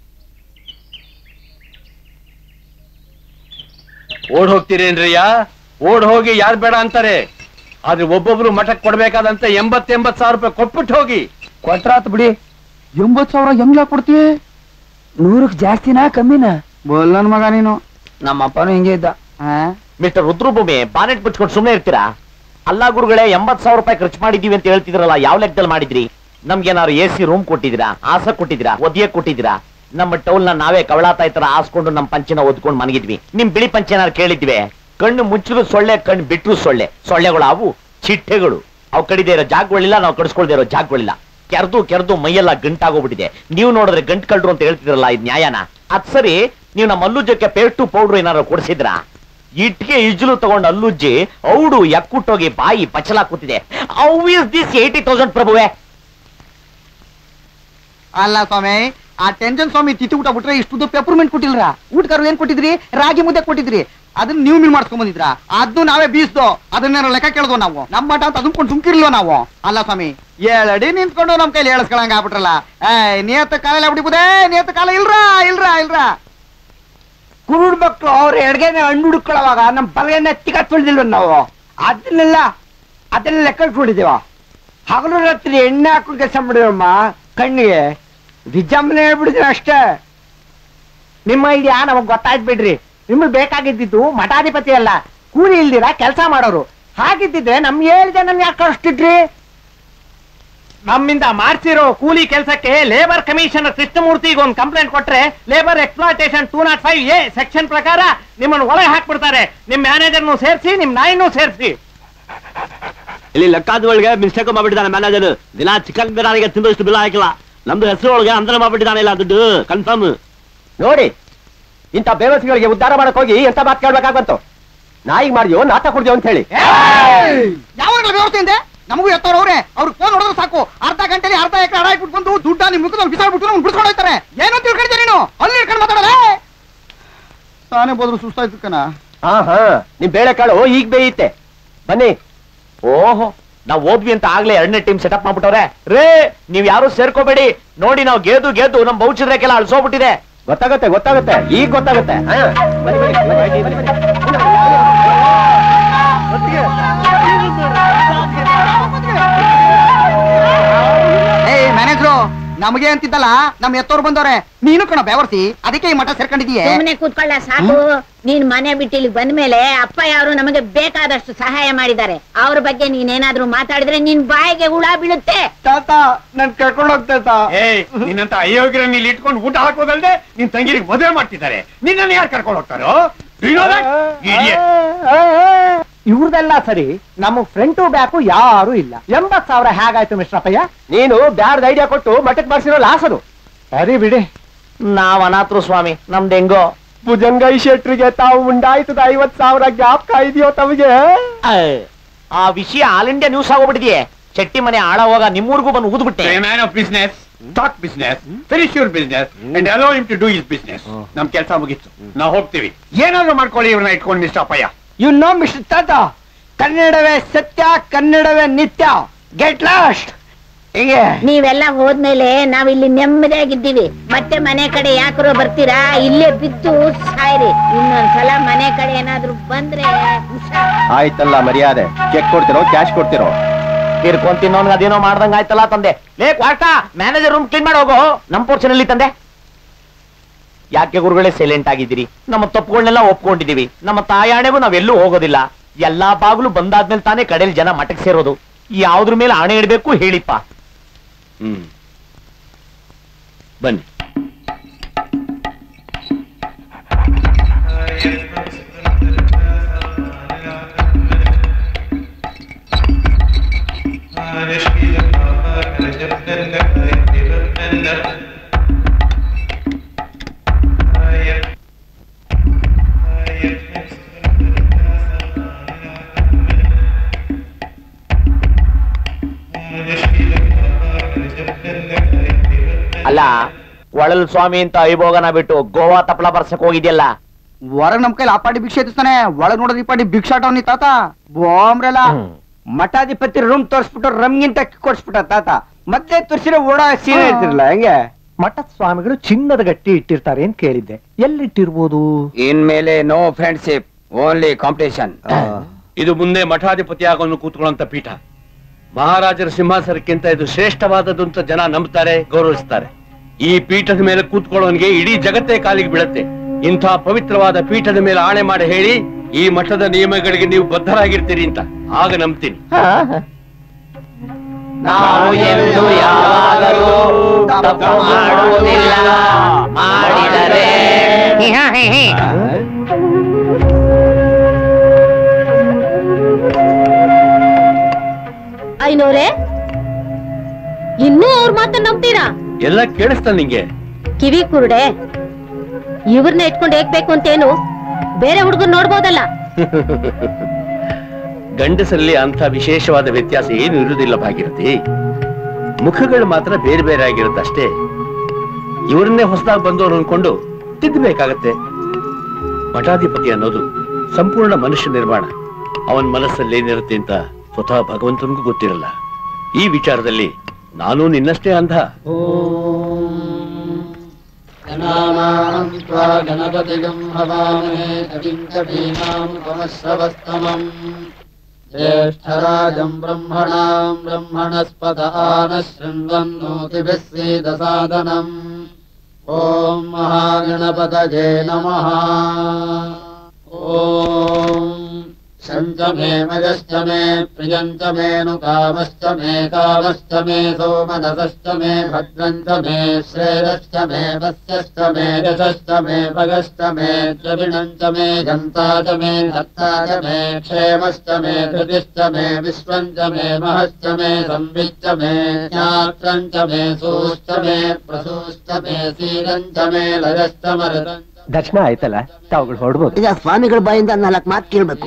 ಓಡ್ ಹೋಗ್ತೀರೇನ್ರಿಯ? ಓಡ್ ಹೋಗಿ ಯಾರು ಬೇಡ ಅಂತಾರೆ, ಆದ್ರೆ ಒಬ್ಬೊಬ್ರು ಮಠಕ್ಕೆ ಕೊಡ್ಬೇಕಾದಂತ 80 ಸಾವಿರ ರೂಪಾಯಿ ಕೊಟ್ಬಿಟ್ಟು ಹೋಗಿ. ಕೊಟ್ರಾತ್ ಬಿಡಿ. 80,000 ಹೆಂಗ್ಲಾ ಕೊಡ್ತೀವಿ? 100ಕ್ಕೆ ಜಾಸ್ತಿನಾ ಕಮ್ಮಿನಾ? ಬೋಲ್ ಮಗ ನೀನು. ನಮ್ಮಪ್ಪನು ಹಿಂಗೆ ಇದ್ದ. ಮಿಸ್ಟರ್ ರುದ್ರಭೂಮಿ, ಬಾನೆಟ್ ಬಿಚ್ಕೊಂಡು ಸುಮ್ಮನೆ ಇರ್ತೀರಾ? ಅಲ್ಲ ಗುರುಗಳೇ, 80,000 ರೂಪಾಯಿ ಖರ್ಚು ಮಾಡಿದೀವಿ ಅಂತ ಹೇಳ್ತಿದ್ರಲ್ಲ, ಯಾವ ಲೆಕ್ಕದಲ್ಲಿ ಮಾಡಿದ್ರಿ? ನಮ್ಗೇನಾದ್ರು AC ರೂಮ್ ಕೊಟ್ಟಿದ್ದೀರಾ, ಆಸ ಕೊಟ್ಟಿದ್ದೀರಾ, ಒದಿಯ ಕೊಟ್ಟಿದ್ದೀರಾ? ನಮ್ಮ ಟೌಲ್ ನಾವೇ ಕವಳಾತಾಯಿ ತರ ಆಸ್ಕೊಂಡು ನಮ್ಮ ಪಂಚಿನ ಓದ್ಕೊಂಡು ಮನಗಿದ್ವಿ. ನಿಮ್ ಬಿಳಿ ಪಂಚೇನಾರು ಕೇಳಿದ್ವಿ? ಕಣ್ಣು ಮುಚ್ಚಿದ್ರು ಸೊಳ್ಳೆ, ಕಣ್ಣು ಬಿಟ್ರು ಸೊಳ್ಳೆ. ಸೊಳ್ಳೆಗಳು ಅವು ಚಿಟ್ಟೆಗಳು. ಅವು ಕಡಿದೇ ಇರೋ ಜಾಗಗಳಿಲ್ಲ, ನಾವು ಕಡಿಸ್ಕೊಳ್ದೇ ಇರೋ ಜಾಗಗಳಿಲ್ಲ. ಕೆರೆದು ಮೈಯೆಲ್ಲ ಗಂಟಾಗೋಗ್ಬಿಟ್ಟಿದೆ. ನೀವು ನೋಡಿದ್ರೆ ಗಂಟು ಕಳ್ರು ಅಂತ ಹೇಳ್ತಿದ್ರಲ್ಲ, ಇದು ನ್ಯಾಯನ? ಅದ್ ಸರಿ, ನೀವು ನಮ್ಮ ಅಲ್ಲುಜ್ಜಕ್ಕೆ ಪೇಸ್ಟು ಪೌಡ್ರು ಏನಾದ್ರು ಕೊಡಿಸಿದ್ರ? ಇಟ್ಗೆ ಇಜ್ಲು ತಗೊಂಡು ಅಲ್ಲುಜ್ಜಿ ಔಡು ಎಕ್ಕುಟ್ಟೋಗಿ ಬಾಯಿ ಪಚಲ ಕೂತಿದೆ. ಹೌ ಇಸ್ ದಿಸ್ 80,000 ಪ್ರಭುವೆ? ಅಲ್ಲ ಸ್ವಾಮಿ, ಆ ಟೆನ್ಷನ್ ಸ್ವಾಮಿ ತಿತ್ತಿ ಊಟ ಬಿಟ್ರೆ ಇಷ್ಟು ಪೆಪರ್ಮೆಂಟ್ ಕೊಟ್ಟಿಲ್ರ ಊಟಗಾರರು ಏನ್ ಕೊಟ್ಟಿದ್ರಿ ರಾಗಿ ಮುದ್ದೆ ಕೊಟ್ಟಿದ್ರಿ ಅದನ್ನ ನೀವು ಮೀನ್ ಮಾಡ್ಸ್ಕೊಂಡ್ ಬಂದಿದ್ರ ಅದನ್ನು ನಾವೇ ಬೀಸ್ದೋ ಅದನ್ನೇನೋ ಲೆಕ್ಕ ಕೇಳ್ದೋ ನಾವು ನಮ್ಮ ಮಠ ಅಂತ ಅದನ್ಕೊಂಡು ಸುಮ್ಕಿರ್ಲೋ ನಾವು ಅಲ್ಲ ಸ್ವಾಮಿ ಏಳಡಿ ನಿಂತ್ಕೊಂಡು ನಮ್ ಕೈಲಿ ಹೇಳಸ್ಕೊಳಂಗ ಆಗ್ಬಿಟ್ರಲ್ಲ ನೇತ ಕಾಲ ಬಿಡಿಬೋದೇ ನೇತ ಕಾಲ ಇಲ್ರ ಕುರುಡ್ ಮಕ್ಳು ಅವ್ರ ಎಡ್ಗೆನೆ ಹಣ್ಣು ಹುಡುಕೊಳ್ಳುವಾಗ ನಮ್ ಬಲಗನ್ನ ತಿಕ್ಕ ತುಳಿದಿಲ್ವ ನಾವು ಅದನ್ನೆಲ್ಲ ಲೆಕ್ಕ ಇಟ್ಕೊಂಡಿದ್ದೀವ ಹಗಲು ರಾತ್ರಿ ಎಣ್ಣೆ ಹಾಕೊಂಡು ಕೆಲಸ ಮಾಡಿದಮ್ಮ ಕಣ್ಣಿಗೆ ವಿಜಂಬನೆ ಹೇಳ್ಬಿಡಿದ್ರೆ ಅಷ್ಟೇ ನಿಮ್ಮ ಐಡಿಯಾ ನಮಗ್ ಗೊತ್ತಾಯ್ತು ಬಿಡ್ರಿ ನಿಮ್ಗೆ ಬೇಕಾಗಿದ್ದು ಮಠಾಧಿಪತಿ ಅಲ್ಲ ಕೂಲಿ ಇಲ್ದಿರ ಕೆಲಸ ಮಾಡೋರು ಹಾಗಿದ್ದಿದ್ರೆ ನಮ್ 7 ಜನ ಯಾಕೆ ಕಳಿಸ್ತಿದ್ರಿ ನಮ್ಮಿಂದ ಮಾಡ್ಸಿರೋ ಕೂಲಿ ಕೆಲಸಕ್ಕೆ ಲೇಬರ್ ಕಮಿಷನರ್ ಕೃಷ್ಣಮೂರ್ತಿಗೆ ಒಂದು ಕಂಪ್ಲೇಂಟ್ ಕೊಟ್ರೆ ಲೇಬರ್ ಎಕ್ಸ್ಪ್ಲಾಯ್ಟೇಷನ್ 205A ಸೆಕ್ಷನ್ ಪ್ರಕಾರ ನಿಮ್ಮನ್ನು ಒಳಗೆ ಹಾಕ್ಬಿಡ್ತಾರೆ ನಿಮ್ ಮ್ಯಾನೇಜರ್ನು ಸೇರಿಸಿ ನಿಮ್ ನಾಯಿನೂ ಸೇರಿಸಿ ಇಲ್ಲಿ ಲೆಕ್ಕಾದ ಒಳಗೆ ಮಿಸ್ಟೇಕ್ ಮಾಡ್ಬಿಟ್ಟಿದ್ದಾನೆ ಮ್ಯಾನೇಜರ್ ದಿನ ಚಿಕನ್ ಬಿರಿಯಾನಿಗೆ ತಿಂದಷ್ಟು ಬಿಲ್ ಹಾಕಿಲ್ಲ ನಮ್ದು ಹೆಸರು ಒಳಗೆ ಅಂತರ ಮಾಡ್ಬಿಟ್ಟಿದ್ದಾನೆ ಇಲ್ಲ ದುಡ್ಡು ಕನ್ಫರ್ಮ್ ನೋಡಿ ಇಂಥ ಬೇವಸಿಗಳಿಗೆ ಉದ್ಧಾರ ಮಾಡಕ್ ಹೋಗಿ ಎಂತ ಮಾತು ಕೇಳ್ಬೇಕಾಗ್ಬಂತು ನಾಯಿಗೆ ಮಾಡಿದ್ಯೋ ನಾಟ ಕುಡ್ದ್ಯೋ ಅಂತ ಹೇಳಿ ಯಾವಾಗಲೂ ವ್ಯವಸ್ಥೆ ಇದೆ ನಮಗೂ ಎತ್ತವ್ರವ್ರೆ ಅವ್ರಿಗೆ ಫೋನ್ ಹೊಡೆದ್ರೆ ಸಾಕು ಅರ್ಧ ಗಂಟೆಲಿ ಅರ್ಧ ಎಕರೆ ಅಡ ಇಟ್ಬಿಟ್ಟು ಬಂದು ದುಡ್ಡ ನಿಮ್ ಮುಖದಲ್ಲಿ ಬಿಸಾಡ್ಬಿಟ್ಟು ಅವ್ನು ಬಿಡ್ಸ್ಕೊಂಡು ಹೋಗ್ತಾರೆ ಏನು ತಿಳ್ಕೊಂಡಿದ್ದೆ ನೀನು ಅಲ್ಲಿ ಇಟ್ಕೊಂಡು ಮಾತಾಡೋದೇ ತಾನೇ ಬೋದ್ರು ಸುಸ್ತಾಯ್ತು ಕಣ ಹಾ ನಿಮ್ ಬೇಳೆ ಕಾಳು ಈಗ ಬೇಯುತ್ತೆ ಬನ್ನಿ ಓಹೋ ನಾವ್ ಹೋದ್ವಿ ಅಂತ ಆಗ್ಲೇ 2ನೇ ಟೀಮ್ ಸೆಟಪ್ ಮಾಡ್ಬಿಟ್ಟವ್ರೆ ರೇ ನೀವ್ ಯಾರು ಸೇರ್ಕೋಬೇಡಿ ನೋಡಿ ನಾವು ಗೆದ್ದು ನಮ್ ಬೌಚಿದ್ರಕ್ಕೆಲ್ಲ ಅಳ್ಸೋಗ್ಬಿಟ್ಟಿದೆ ಗೊತ್ತಾಗುತ್ತೆ ಈಗ ಗೊತ್ತಾಗುತ್ತೆ ಮ್ಯಾನೇಜರು ನಮಗೆ ಅಂತಿದ್ದಲ್ಲ ನಮ್ ಎತ್ತೋರು ಬಂದವ್ರೆ ನೀನು ಕಣ ಬೆವರ್ಸಿ ಅದಕ್ಕೆ ಈ ಮಠ ಸೇರ್ಕೊಂಡಿದೀಯ ಸುಮ್ಮನೆ ಕೂತ್ಕೊಳ್ಳ ಸಾಕು ನೀನ್ ಮನೆ ಬಿಟ್ಟು ಇಲ್ಲಿ ಬಂದ್ಮೇಲೆ ಅಪ್ಪ ಯಾರು ನಮಗೆ ಬೇಕಾದಷ್ಟು ಸಹಾಯ ಮಾಡಿದ್ದಾರೆ ಅವ್ರ ಬಗ್ಗೆ ನೀನೇನಾದ್ರೂ ಮಾತಾಡಿದ್ರೆ ನಿನ್ ಬಾಯಿಗೆ ಹುಳ ಬೀಳುತ್ತೆ ತಾತ ನನ್ ಕರ್ಕೊಂಡು ಹೋಗ್ತಾ ನಿನ್ನಂತ ಅಯೋಗ್ಯರ ಇಲ್ಲಿ ಇಟ್ಕೊಂಡು ಊಟ ಹಾಕೋದಲ್ದೆ ನಿನ್ ತಂಗಿರಿಗೆ ಮದುವೆ ಮಾಡ್ತಿದ್ದಾರೆ ನಿನ್ನನ್ನು ಯಾರು ಕರ್ಕೊಂಡು ಹೋಗ್ತಾರೋ ಇವ್ರದೆಲ್ಲ ಸರಿ ನಮ್ಮ ಫ್ರಂಟು ಬ್ಯಾಕು ಯಾರು ಇಲ್ಲ 80,000 ಹೇಗಾಯ್ತು ಮಿಸ್ಟರ್ ಅಪ್ಪಯ್ಯ ನೀನು ಬ್ಯಾಡ್ದ ಐಡಿಯಾ ಕೊಟ್ಟು ಮಠಕ್ಕೆ ಮಾಡಿಸಿರೋ ಲಾಸ್ ಅದು ಸರಿ ಬಿಡಿ ನಾವ್ ಅನಾಥರು ಸ್ವಾಮಿ ನಮ್ದು ಹೆಂಗೋ ಭುಜಂಗೈ ಶೆಟ್ರಿಗೆ ತಾವು ಉಂಡಾಯ್ತದ 50,000 ಜ್ಞಾಪಕ ಇದೆಯೋ ತಮಗೆ ಆ ವಿಷಯ ಆಲ್ ಇಂಡಿಯಾ ನ್ಯೂಸ್ ಆಗೋಗ್ಬಿಟ್ಟಿದೆಯೇ ಚಟ್ಟಿ ಮನೆ ಆಳ ಹೋಗ ನಿಮ್ಮೂರ್ಗೂ ಬಂದು ಊದ್ಬಿಟ್ಟೆ man of business start business finish your business and allow him to do his business ನಮ್ ಕೆಲಸ ಮುಗಿತ್ತು ನಾವು ಹೋಗ್ತೀವಿ ಏನಾದ್ರೂ ಮಾಡ್ಕೊಳ್ಳಿ ಇವ್ರನ್ನ ಇಟ್ಕೊಂಡು mister Appayya you know mister ತಾತ ಕನ್ನಡವೇ ಸತ್ಯ ಕನ್ನಡವೇ ನಿತ್ಯ ಗೆಟ್ ಲಾಸ್ಟ್ ಹೀಗೆ ನೀವೆಲ್ಲ ಹೋದ್ಮೇಲೆ ನಾವಿಲ್ಲಿ ನೆಮ್ಮದಿಯಾಗಿದ್ದೀವಿ ಮತ್ತೆ ಮನೆ ಕಡೆ ಯಾಕರೋ ಬರ್ತೀರಾ ಇಲ್ಲೇ ಬಿದ್ದು ಸಾಯ್ರಿ ಇನ್ನೊಂದ್ಸಲ ಮನೆ ಕಡೆ ಏನಾದ್ರೂ ಬಂದ್ರೆ ಆಯ್ತಲ್ಲ ಮರ್ಯಾದೆ ಚೆಕ್ ಕೊಡ್ತಿರೋ ಕ್ಯಾಶ್ ಕೊಡ್ತಿರೋ ತೀರ್ಕೊಂತಿನೋ ಅದೇನೋ ಮಾಡ್ದಂಗ ಆಯ್ತಲ್ಲ ತಂದೆ ಲೇ ಕ್ವಾರ್ಟ ಮ್ಯಾನೇಜರ್ ರೂಮ್ ಕ್ಲೀನ್ ಮಾಡೋಗೋ ನಮ್ ಪೋರ್ಷನ್ ಅಲ್ಲಿ ತಂದೆ ಯಾಕೆ ಗುರುಗಳೇ ಸೈಲೆಂಟ್ ಆಗಿದ್ದೀರಿ ನಮ್ಮ ತಪ್ಪುಗಳನ್ನೆಲ್ಲ ಒಪ್ಕೊಂಡಿದೀವಿ ನಮ್ಮ ತಾಯಾಣೆಗೂ ನಾವೆಲ್ಲೂ ಹೋಗೋದಿಲ್ಲ ಎಲ್ಲಾ ಬಾಗ್ಲು ಬಂದಾದ್ಮೇಲೆ ತಾನೇ ಕಡೆಯಲ್ಲಿ ಜನ ಮಠಕ್ಕೆ ಸೇರೋದು ಯಾವ್ದ್ರ ಮೇಲೆ ಆಣೆ ಇಡಬೇಕು ಹೇಳಿಪ್ಪ ಬನ್ನಿ ಅಲ್ಲ ಒಳಲ್ ಸ್ವಾಮಿ ಅಂತ ಐಭೋಗನ ಬಿಟ್ಟು ಗೋವಾ ತಪ್ಪಲ ಬರ್ಸಕ್ ಹೋಗಿದ್ಯಲ್ಲ ಹೊರಗ್ ನಮ್ ಕೈಲಿ ಆ ಪಾಟಿ ಭಿಕ್ಷೆ ಎತ್ತಿಸ್ತಾನೆ ಒಳಗ್ ನೋಡೋದ್ ಈ ಪಾಟಿ ಭಿಕ್ಷಾಟವ್ನಿ ತಾತ ಬೋಮ್ರಲ್ಲ ಮಠಾಧಿಪತಿ ರೂಮ್ ತೋರಿಸ್ಬಿಟ್ಟು ರಮ್ಗಿಂತ ಕೊಡ್ಸ್ಬಿಟ್ಟ ತಾತ ಮತ್ತೆ ತೋರಿಸಿರೋ ಓಡ ಸೀರೆ ಇರ್ತಿರಲ್ಲ ಹೆಂಗೆ ಮಠದ ಸ್ವಾಮಿಗಳು ಚಿನ್ನದ ಗಟ್ಟಿ ಇಟ್ಟಿರ್ತಾರೆ ಅಂತ ಕೇಳಿದ್ದೆ ಎಲ್ಲಿಟ್ಟಿರ್ಬೋದು ಇನ್ಮೇಲೆ ನೋ ಫ್ರೆಂಡ್ಶಿಪ್ ಓನ್ಲಿ ಕಾಂಪಿಟೇಷನ್ ಇದು ಮುಂದೆ ಮಠಾಧಿಪತಿ ಆಗೋನು ಕೂತ್ಕೊಳ್ಳುವಂತ ಪೀಠ ಮಹಾರಾಜರ ಸಿಂಹಾಸನಕ್ಕಿಂತ ಇದು ಶ್ರೇಷ್ಠವಾದದ್ದು ಅಂತ ಜನ ನಂಬ್ತಾರೆ ಗೌರವಿಸ್ತಾರೆ ಈ ಪೀಠದ ಮೇಲೆ ಕೂತ್ಕೊಳ್ಳೋನಿಗೆ ಇಡೀ ಜಗತ್ತೇ ಕಾಲಿಗೆ ಬೀಳುತ್ತೆ ಇಂಥ ಪವಿತ್ರವಾದ ಪೀಠದ ಮೇಲೆ ಆಣೆ ಮಾಡಿ ಹೇಳಿ ಈ ಮಠದ ನಿಯಮಗಳಿಗೆ ನೀವು ಬದ್ಧರಾಗಿರ್ತೀರಿ ಅಂತ ಆಗ ನಂಬ್ತೀನಿ ನಾವು ಎಂದು ಯಾವಾಗಲೂ ತಪ್ಪು ಮಾಡುವುದಿಲ್ಲ ಮಾಡಿದರೆ ಐನೋರೆ ಇನ್ನೂ ಅವ್ರ ಮಾತನ್ನ ನಂಬ್ತೀರಾ ಎಲ್ಲ ಕೇಳಿಸ್ತಾ ನಿಂಗೆ ಕಿವಿ ಕುರುಡೆ ಇವ್ರನ್ನ ಇಟ್ಕೊಂಡು ಹೇಗ್ಬೇಕು ಅಂತೇನು ಬೇರೆ ಹುಡುಗರು ನೋಡ್ಬೋದಲ್ಲ ಗಂಡಸರಲ್ಲಿ ಅಂತ ವಿಶೇಷವಾದ ವ್ಯತ್ಯಾಸ ಏನು ಇರುವುದಿಲ್ಲ ಭಾಗಿರತಿ ಮುಖಗಳು ಮಾತ್ರ ಬೇರೆ ಬೇರೆ ಆಗಿರುತ್ತೆ ಅಷ್ಟೇ ಇವರನ್ನೇ ಹೊಸದಾಗಿ ಬಂದವರು ಅನ್ಕೊಂಡು ತಿದ್ದಬೇಕಾಗತ್ತೆ. ಮಠಾಧಿಪತಿ ಅನ್ನೋದು ಸಂಪೂರ್ಣ ಮನುಷ್ಯ ನಿರ್ಮಾಣ. ಅವನ ಮನಸ್ಸಲ್ಲಿ ಏನಿರುತ್ತೆ ಅಂತ ಸ್ವತಃ ಭಗವಂತನಿಗೂ ಗೊತ್ತಿರಲ್ಲ. ಈ ವಿಚಾರದಲ್ಲಿ ನಾನು ನಿನ್ನಷ್ಟೇ ಅಂಧ. ಗಣಪತಿಗಂ ಹವಾಮಹೇ ಕವಿಂ ಕವೀನಾಂ ಉಪಮಶ್ರವಸ್ತಮಂ ಜ್ಯೇಷ್ಠರಾಜಂ ಬ್ರಹ್ಮಣಾಂ ಬ್ರಹ್ಮಣಸ್ಪತ ಆನಃ ಶೃಣ್ವನ್ನೋತಿಭಿಃ ಸೇದಸಾದನಂ. ಓಂ ಮಹಾಗಣಪತಯೇ ನಮಃ. ಓಂ ಶಂಚ ಮೇ ಮಯಶ್ಚ ಮೇ ಪ್ರಿಯಂಚ ಮೇ ನು ಕಾಮಶ್ಚ ಮೇ ಸೋಮನಸಶ್ಚ ಮೇ ಭದ್ರಂಚ ಮೇ ಶ್ರೇಯಶ್ಚ ಮೇ ವಸ್ಯಶ್ಚ ಮೇ ಯಶಶ್ಚ ಮೇ ಭಗಶ್ಚ ಮೇ ದ್ರವಿಣಂಚ ಮೇ ಜಂತಾ ಚ ಮೇ ಹತ್ತಾ ಚ ಮೇ ಕ್ಷೇಮಶ್ಚ ಮೇ ಧೃತಿಶ್ಚ ಮೇ ವಿಶ್ವಂಚ ಮೇ ಮಹಶ್ಚ ಮೇ ಸಂವಿಚ್ಚ ಮೇ ಜ್ಞಾತ್ರಂಚ ಮೇ ಸೂಶ್ಚ ಮೇ ಪ್ರಸೂಶ್ಚ ಮೇ ಸೀರಂಚ ಮೇ ಲಯಶ್ಚ ಮರದಂಚ. ದರ್ಶನ ಆಯ್ತಲ್ಲ, ತಾವುಗಳು ಹೊರಡ್ಬೋದು. ಈಗ ಸ್ವಾಮಿಗಳ ಬಾಯಿಂದ 4 ಮಾತು ಕೇಳ್ಬೇಕು.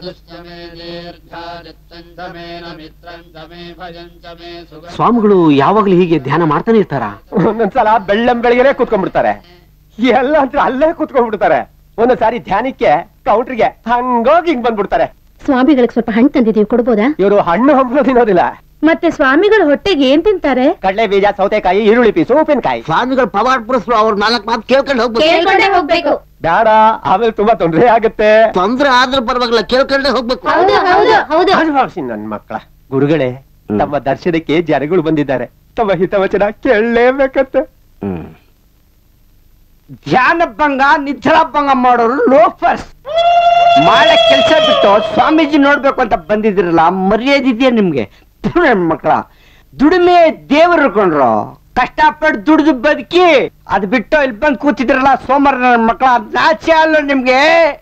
ಸ್ವಾಮಿಗಳು ಯಾವಾಗ್ಲೂ ಹೀಗೆ ಧ್ಯಾನ ಮಾಡ್ತಾನೆ ಇರ್ತಾರ? ಒಂದೊಂದ್ಸಲ ಬೆಳ್ಳಂಬೆಳಗ್ಗೆನೆ ಕೂತ್ಕೊಂಡ್ಬಿಡ್ತಾರೆ, ಎಲ್ಲ ಹತ್ರ ಅಲ್ಲೇ ಕೂತ್ಕೊಂಡ್ಬಿಡ್ತಾರೆ. ಒಂದೊಂದ್ಸಾರಿ ಧ್ಯಾನಕ್ಕೆ ಕೌಂಟ್ರಿಗೆ ಹಂಗೋಗಿ ಹಿಂಗ್ ಬಂದ್ಬಿಡ್ತಾರೆ. ಸ್ವಾಮಿಗಳಿಗೆ ಸ್ವಲ್ಪ ಹಣ್ಣು ತಂದಿದೀವಿ, ಕೊಡ್ಬೋದಾ? ಇವರು ಹಣ್ಣು ಹಂಪಲು ತಿನ್ನೋದಿಲ್ಲ. ಮತ್ತೆ ಸ್ವಾಮಿಗಳ ಹೊಟ್ಟೆಗೆ ಏನ್ ತಿಂತಾರೆ? ಕಡಲೆ ಬೀಜ, ಸೌತೆಕಾಯಿ, ಈರುಳ್ಳಿ ಪೀಸು, ಉಪ್ಪಿನಕಾಯಿ. ಸ್ವಾಮಿಗಳು ಪವಾಡ ಪುರುಷರು, ಅವ್ರ 4 ಮಾತು ಕೇಳ್ಕೊಂಡು ಹೋಗ್ಬೇಕು. ಬೇಡ, ಆಮೇಲೆ ತುಂಬಾ ತೊಂದರೆ ಆಗುತ್ತೆ. ತೊಂದ್ರೆ ಆದ್ರೂ ಪರವಾಗಿಲ್ಲ, ಕೇಳ್ಕೊಂಡೇ ಹೋಗ್ಬೇಕು. ನನ್ ಮಕ್ಕಳ ಗುರುಗಳೇ, ತಮ್ಮ ದರ್ಶನಕ್ಕೆ ಜನಗಳು ಬಂದಿದ್ದಾರೆ, ತಮ್ಮ ಹಿತವಚನ ಕೇಳಲೇಬೇಕಂತೆ. ಧ್ಯಾನ ಭಂಗ ನಿದ್ರಾ ಭಂಗ ಮಾಡೋರು ಲೋಫರ್ಸ್. ಮಾಡೋ ಕೆಲಸ ಬಿಟ್ಟು ಸ್ವಾಮೀಜಿ ನೋಡ್ಬೇಕು ಅಂತ ಬಂದಿದ್ರಲ್ಲ, ಮರ್ಯಾದೆ ಇದೆಯಾ ನಿಮ್ಗೆ? ಮಕ್ಕಳ ದುಡಿಮೆ ದೇವರು ಕೊಂಡ್ರು, ಕಷ್ಟಪಟ್ಟು ದುಡಿದು ಬದುಕಿ ಅದ್ ಬಿಟ್ಟು ಇಲ್ಲಿ ಬಂದು ಕೂತಿದ್ರಲ್ಲ ಸೋಮವಾರ ನನ್ನ ಮಕ್ಕಳ, ನಾಚೆ ಅಲ್ಲ ನಿಮ್ಗೆ?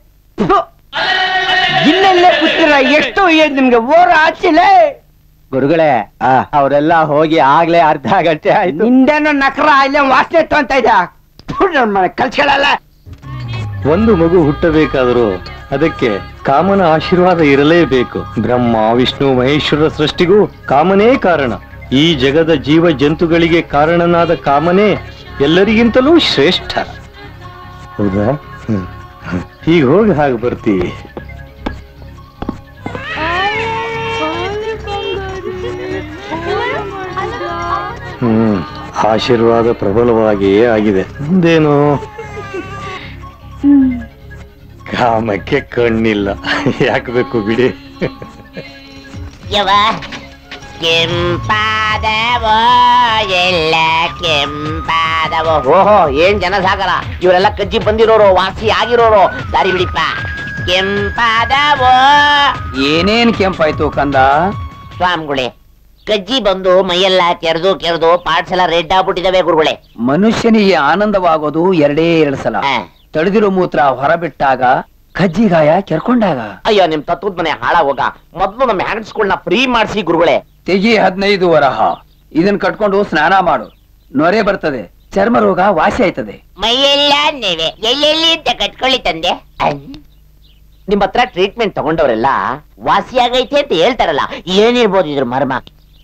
ಇನ್ನೆಲ್ಲೇ ಕೂತಿರ, ಎಷ್ಟು ನಿಮ್ಗೆ ಓರ ಆಚೆಲೆ? ಗುರುಗಳೇ, ಅವರೆಲ್ಲ ಹೋಗಿ ಆಗ್ಲೇ ಅರ್ಧ ಗಂಟೆ ಆಯ್ತು. ನಿಂದೇನೋ ನಕರ ಇಲ್ಲೇ ವಾಸನೆ ತೊಂತ ಇದ್ದ ಕಲ್ಸ್ಕೊಳ್ಳಲ್ಲ. ಒಂದು ಮಗು ಹುಟ್ಟಬೇಕಾದರೂ ಅದಕ್ಕೆ ಕಾಮನ ಆಶೀರ್ವಾದ ಇರಲೇಬೇಕು. ಬ್ರಹ್ಮ ವಿಷ್ಣು ಮಹೇಶ್ವರ ಸೃಷ್ಟಿಗೂ ಕಾಮನೇ ಕಾರಣ. ಈ ಜಗದ ಜೀವ ಜಂತುಗಳಿಗೆ ಕಾರಣನಾದ ಕಾಮನೇ ಎಲ್ಲರಿಗಿಂತಲೂ ಶ್ರೇಷ್ಠ. ಹೌದಾ? ಈಗ ಹೋಗಿ ಹಾಗೆ ಬರ್ತೀವಿ. ಆಶೀರ್ವಾದ ಪ್ರಬಲವಾಗಿಯೇ ಆಗಿದೆ. ಮುಂದೇನು? ಕಾಮಕ್ಕೆ ಕಣ್ಣಿಲ್ಲ, ಯಾಕೆ ಬೇಕು ಬಿಡಿ. ಕೆಂಪಾದವೋ ಎಲ್ಲ ಕೆಂಪಾದವೋ. ಓಹೋ, ಏನ್ ಜನ ಸಾಗರ! ಇವರೆಲ್ಲ ಕಜ್ಜಿ ಬಂದಿರೋರು, ವಾಸಿ ಆಗಿರೋರು. ದಾರಿ ಬಿಡಿಪ್ಪ. ಕೆಂಪಾದವೋ. ಏನೇನ್ ಕೆಂಪಾಯ್ತು ಕಂದ? ಸ್ವಾಮಿಗಳೇ, ಕಜ್ಜಿ ಬಂದು ಮೈಯೆಲ್ಲ ಕೆರೆದು ಪಾರ್ಟ್ಸ್ ಎಲ್ಲ ರೆಡ್ ಆಗ್ಬಿಟ್ಟಿದಾವೆ ಗುರುಗಳೇ. ಮನುಷ್ಯನಿಗೆ ಆನಂದವಾಗೋದು 2 ಸಲ. ತಡೆದಿರೋ ಮೂತ್ರ ಹೊರಬಿಟ್ಟಾಗ, ಕಜ್ಜಿಗಾಯ ಕೆರ್ಕೊಂಡಾಗ. ಅಯ್ಯೋ, ನಿಮ್ ತತ್ವದ ಮನೆ ಹಾಳಾಗೋಗ. ಮೊದ್ಲು ನಮ್ಮ ಹ್ಯಾಂಡ್ಸ್ಗಳನ್ನ ಫ್ರೀ ಮಾಡಿಸಿ ಗುರುಗಳೇ. ತೆಗಿ 15 ವರಹ. ಇದನ್ ಕಟ್ಕೊಂಡು ಸ್ನಾನ ಮಾಡು, ನೊರೆ ಬರ್ತದೆ, ಚರ್ಮ ರೋಗ ವಾಸಿ ಆಯ್ತದೆ. ಮೈಯೆಲ್ಲ ನೆವೆ ಎಲ್ಲೆಲ್ಲಿ ಅಂತ ಕಟ್ಕೊಳ್ಳಿ ತಂದೆ. ನಿಮ್ ಹತ್ರ ಟ್ರೀಟ್ಮೆಂಟ್ ತಗೊಂಡವರೆಲ್ಲ ವಾಸಿ ಆಗೈತೆ ಅಂತ ಹೇಳ್ತಾರಲ್ಲ, ಏನಿರ್ಬೋದು ಇದ್ರ ಮರ್ಮ?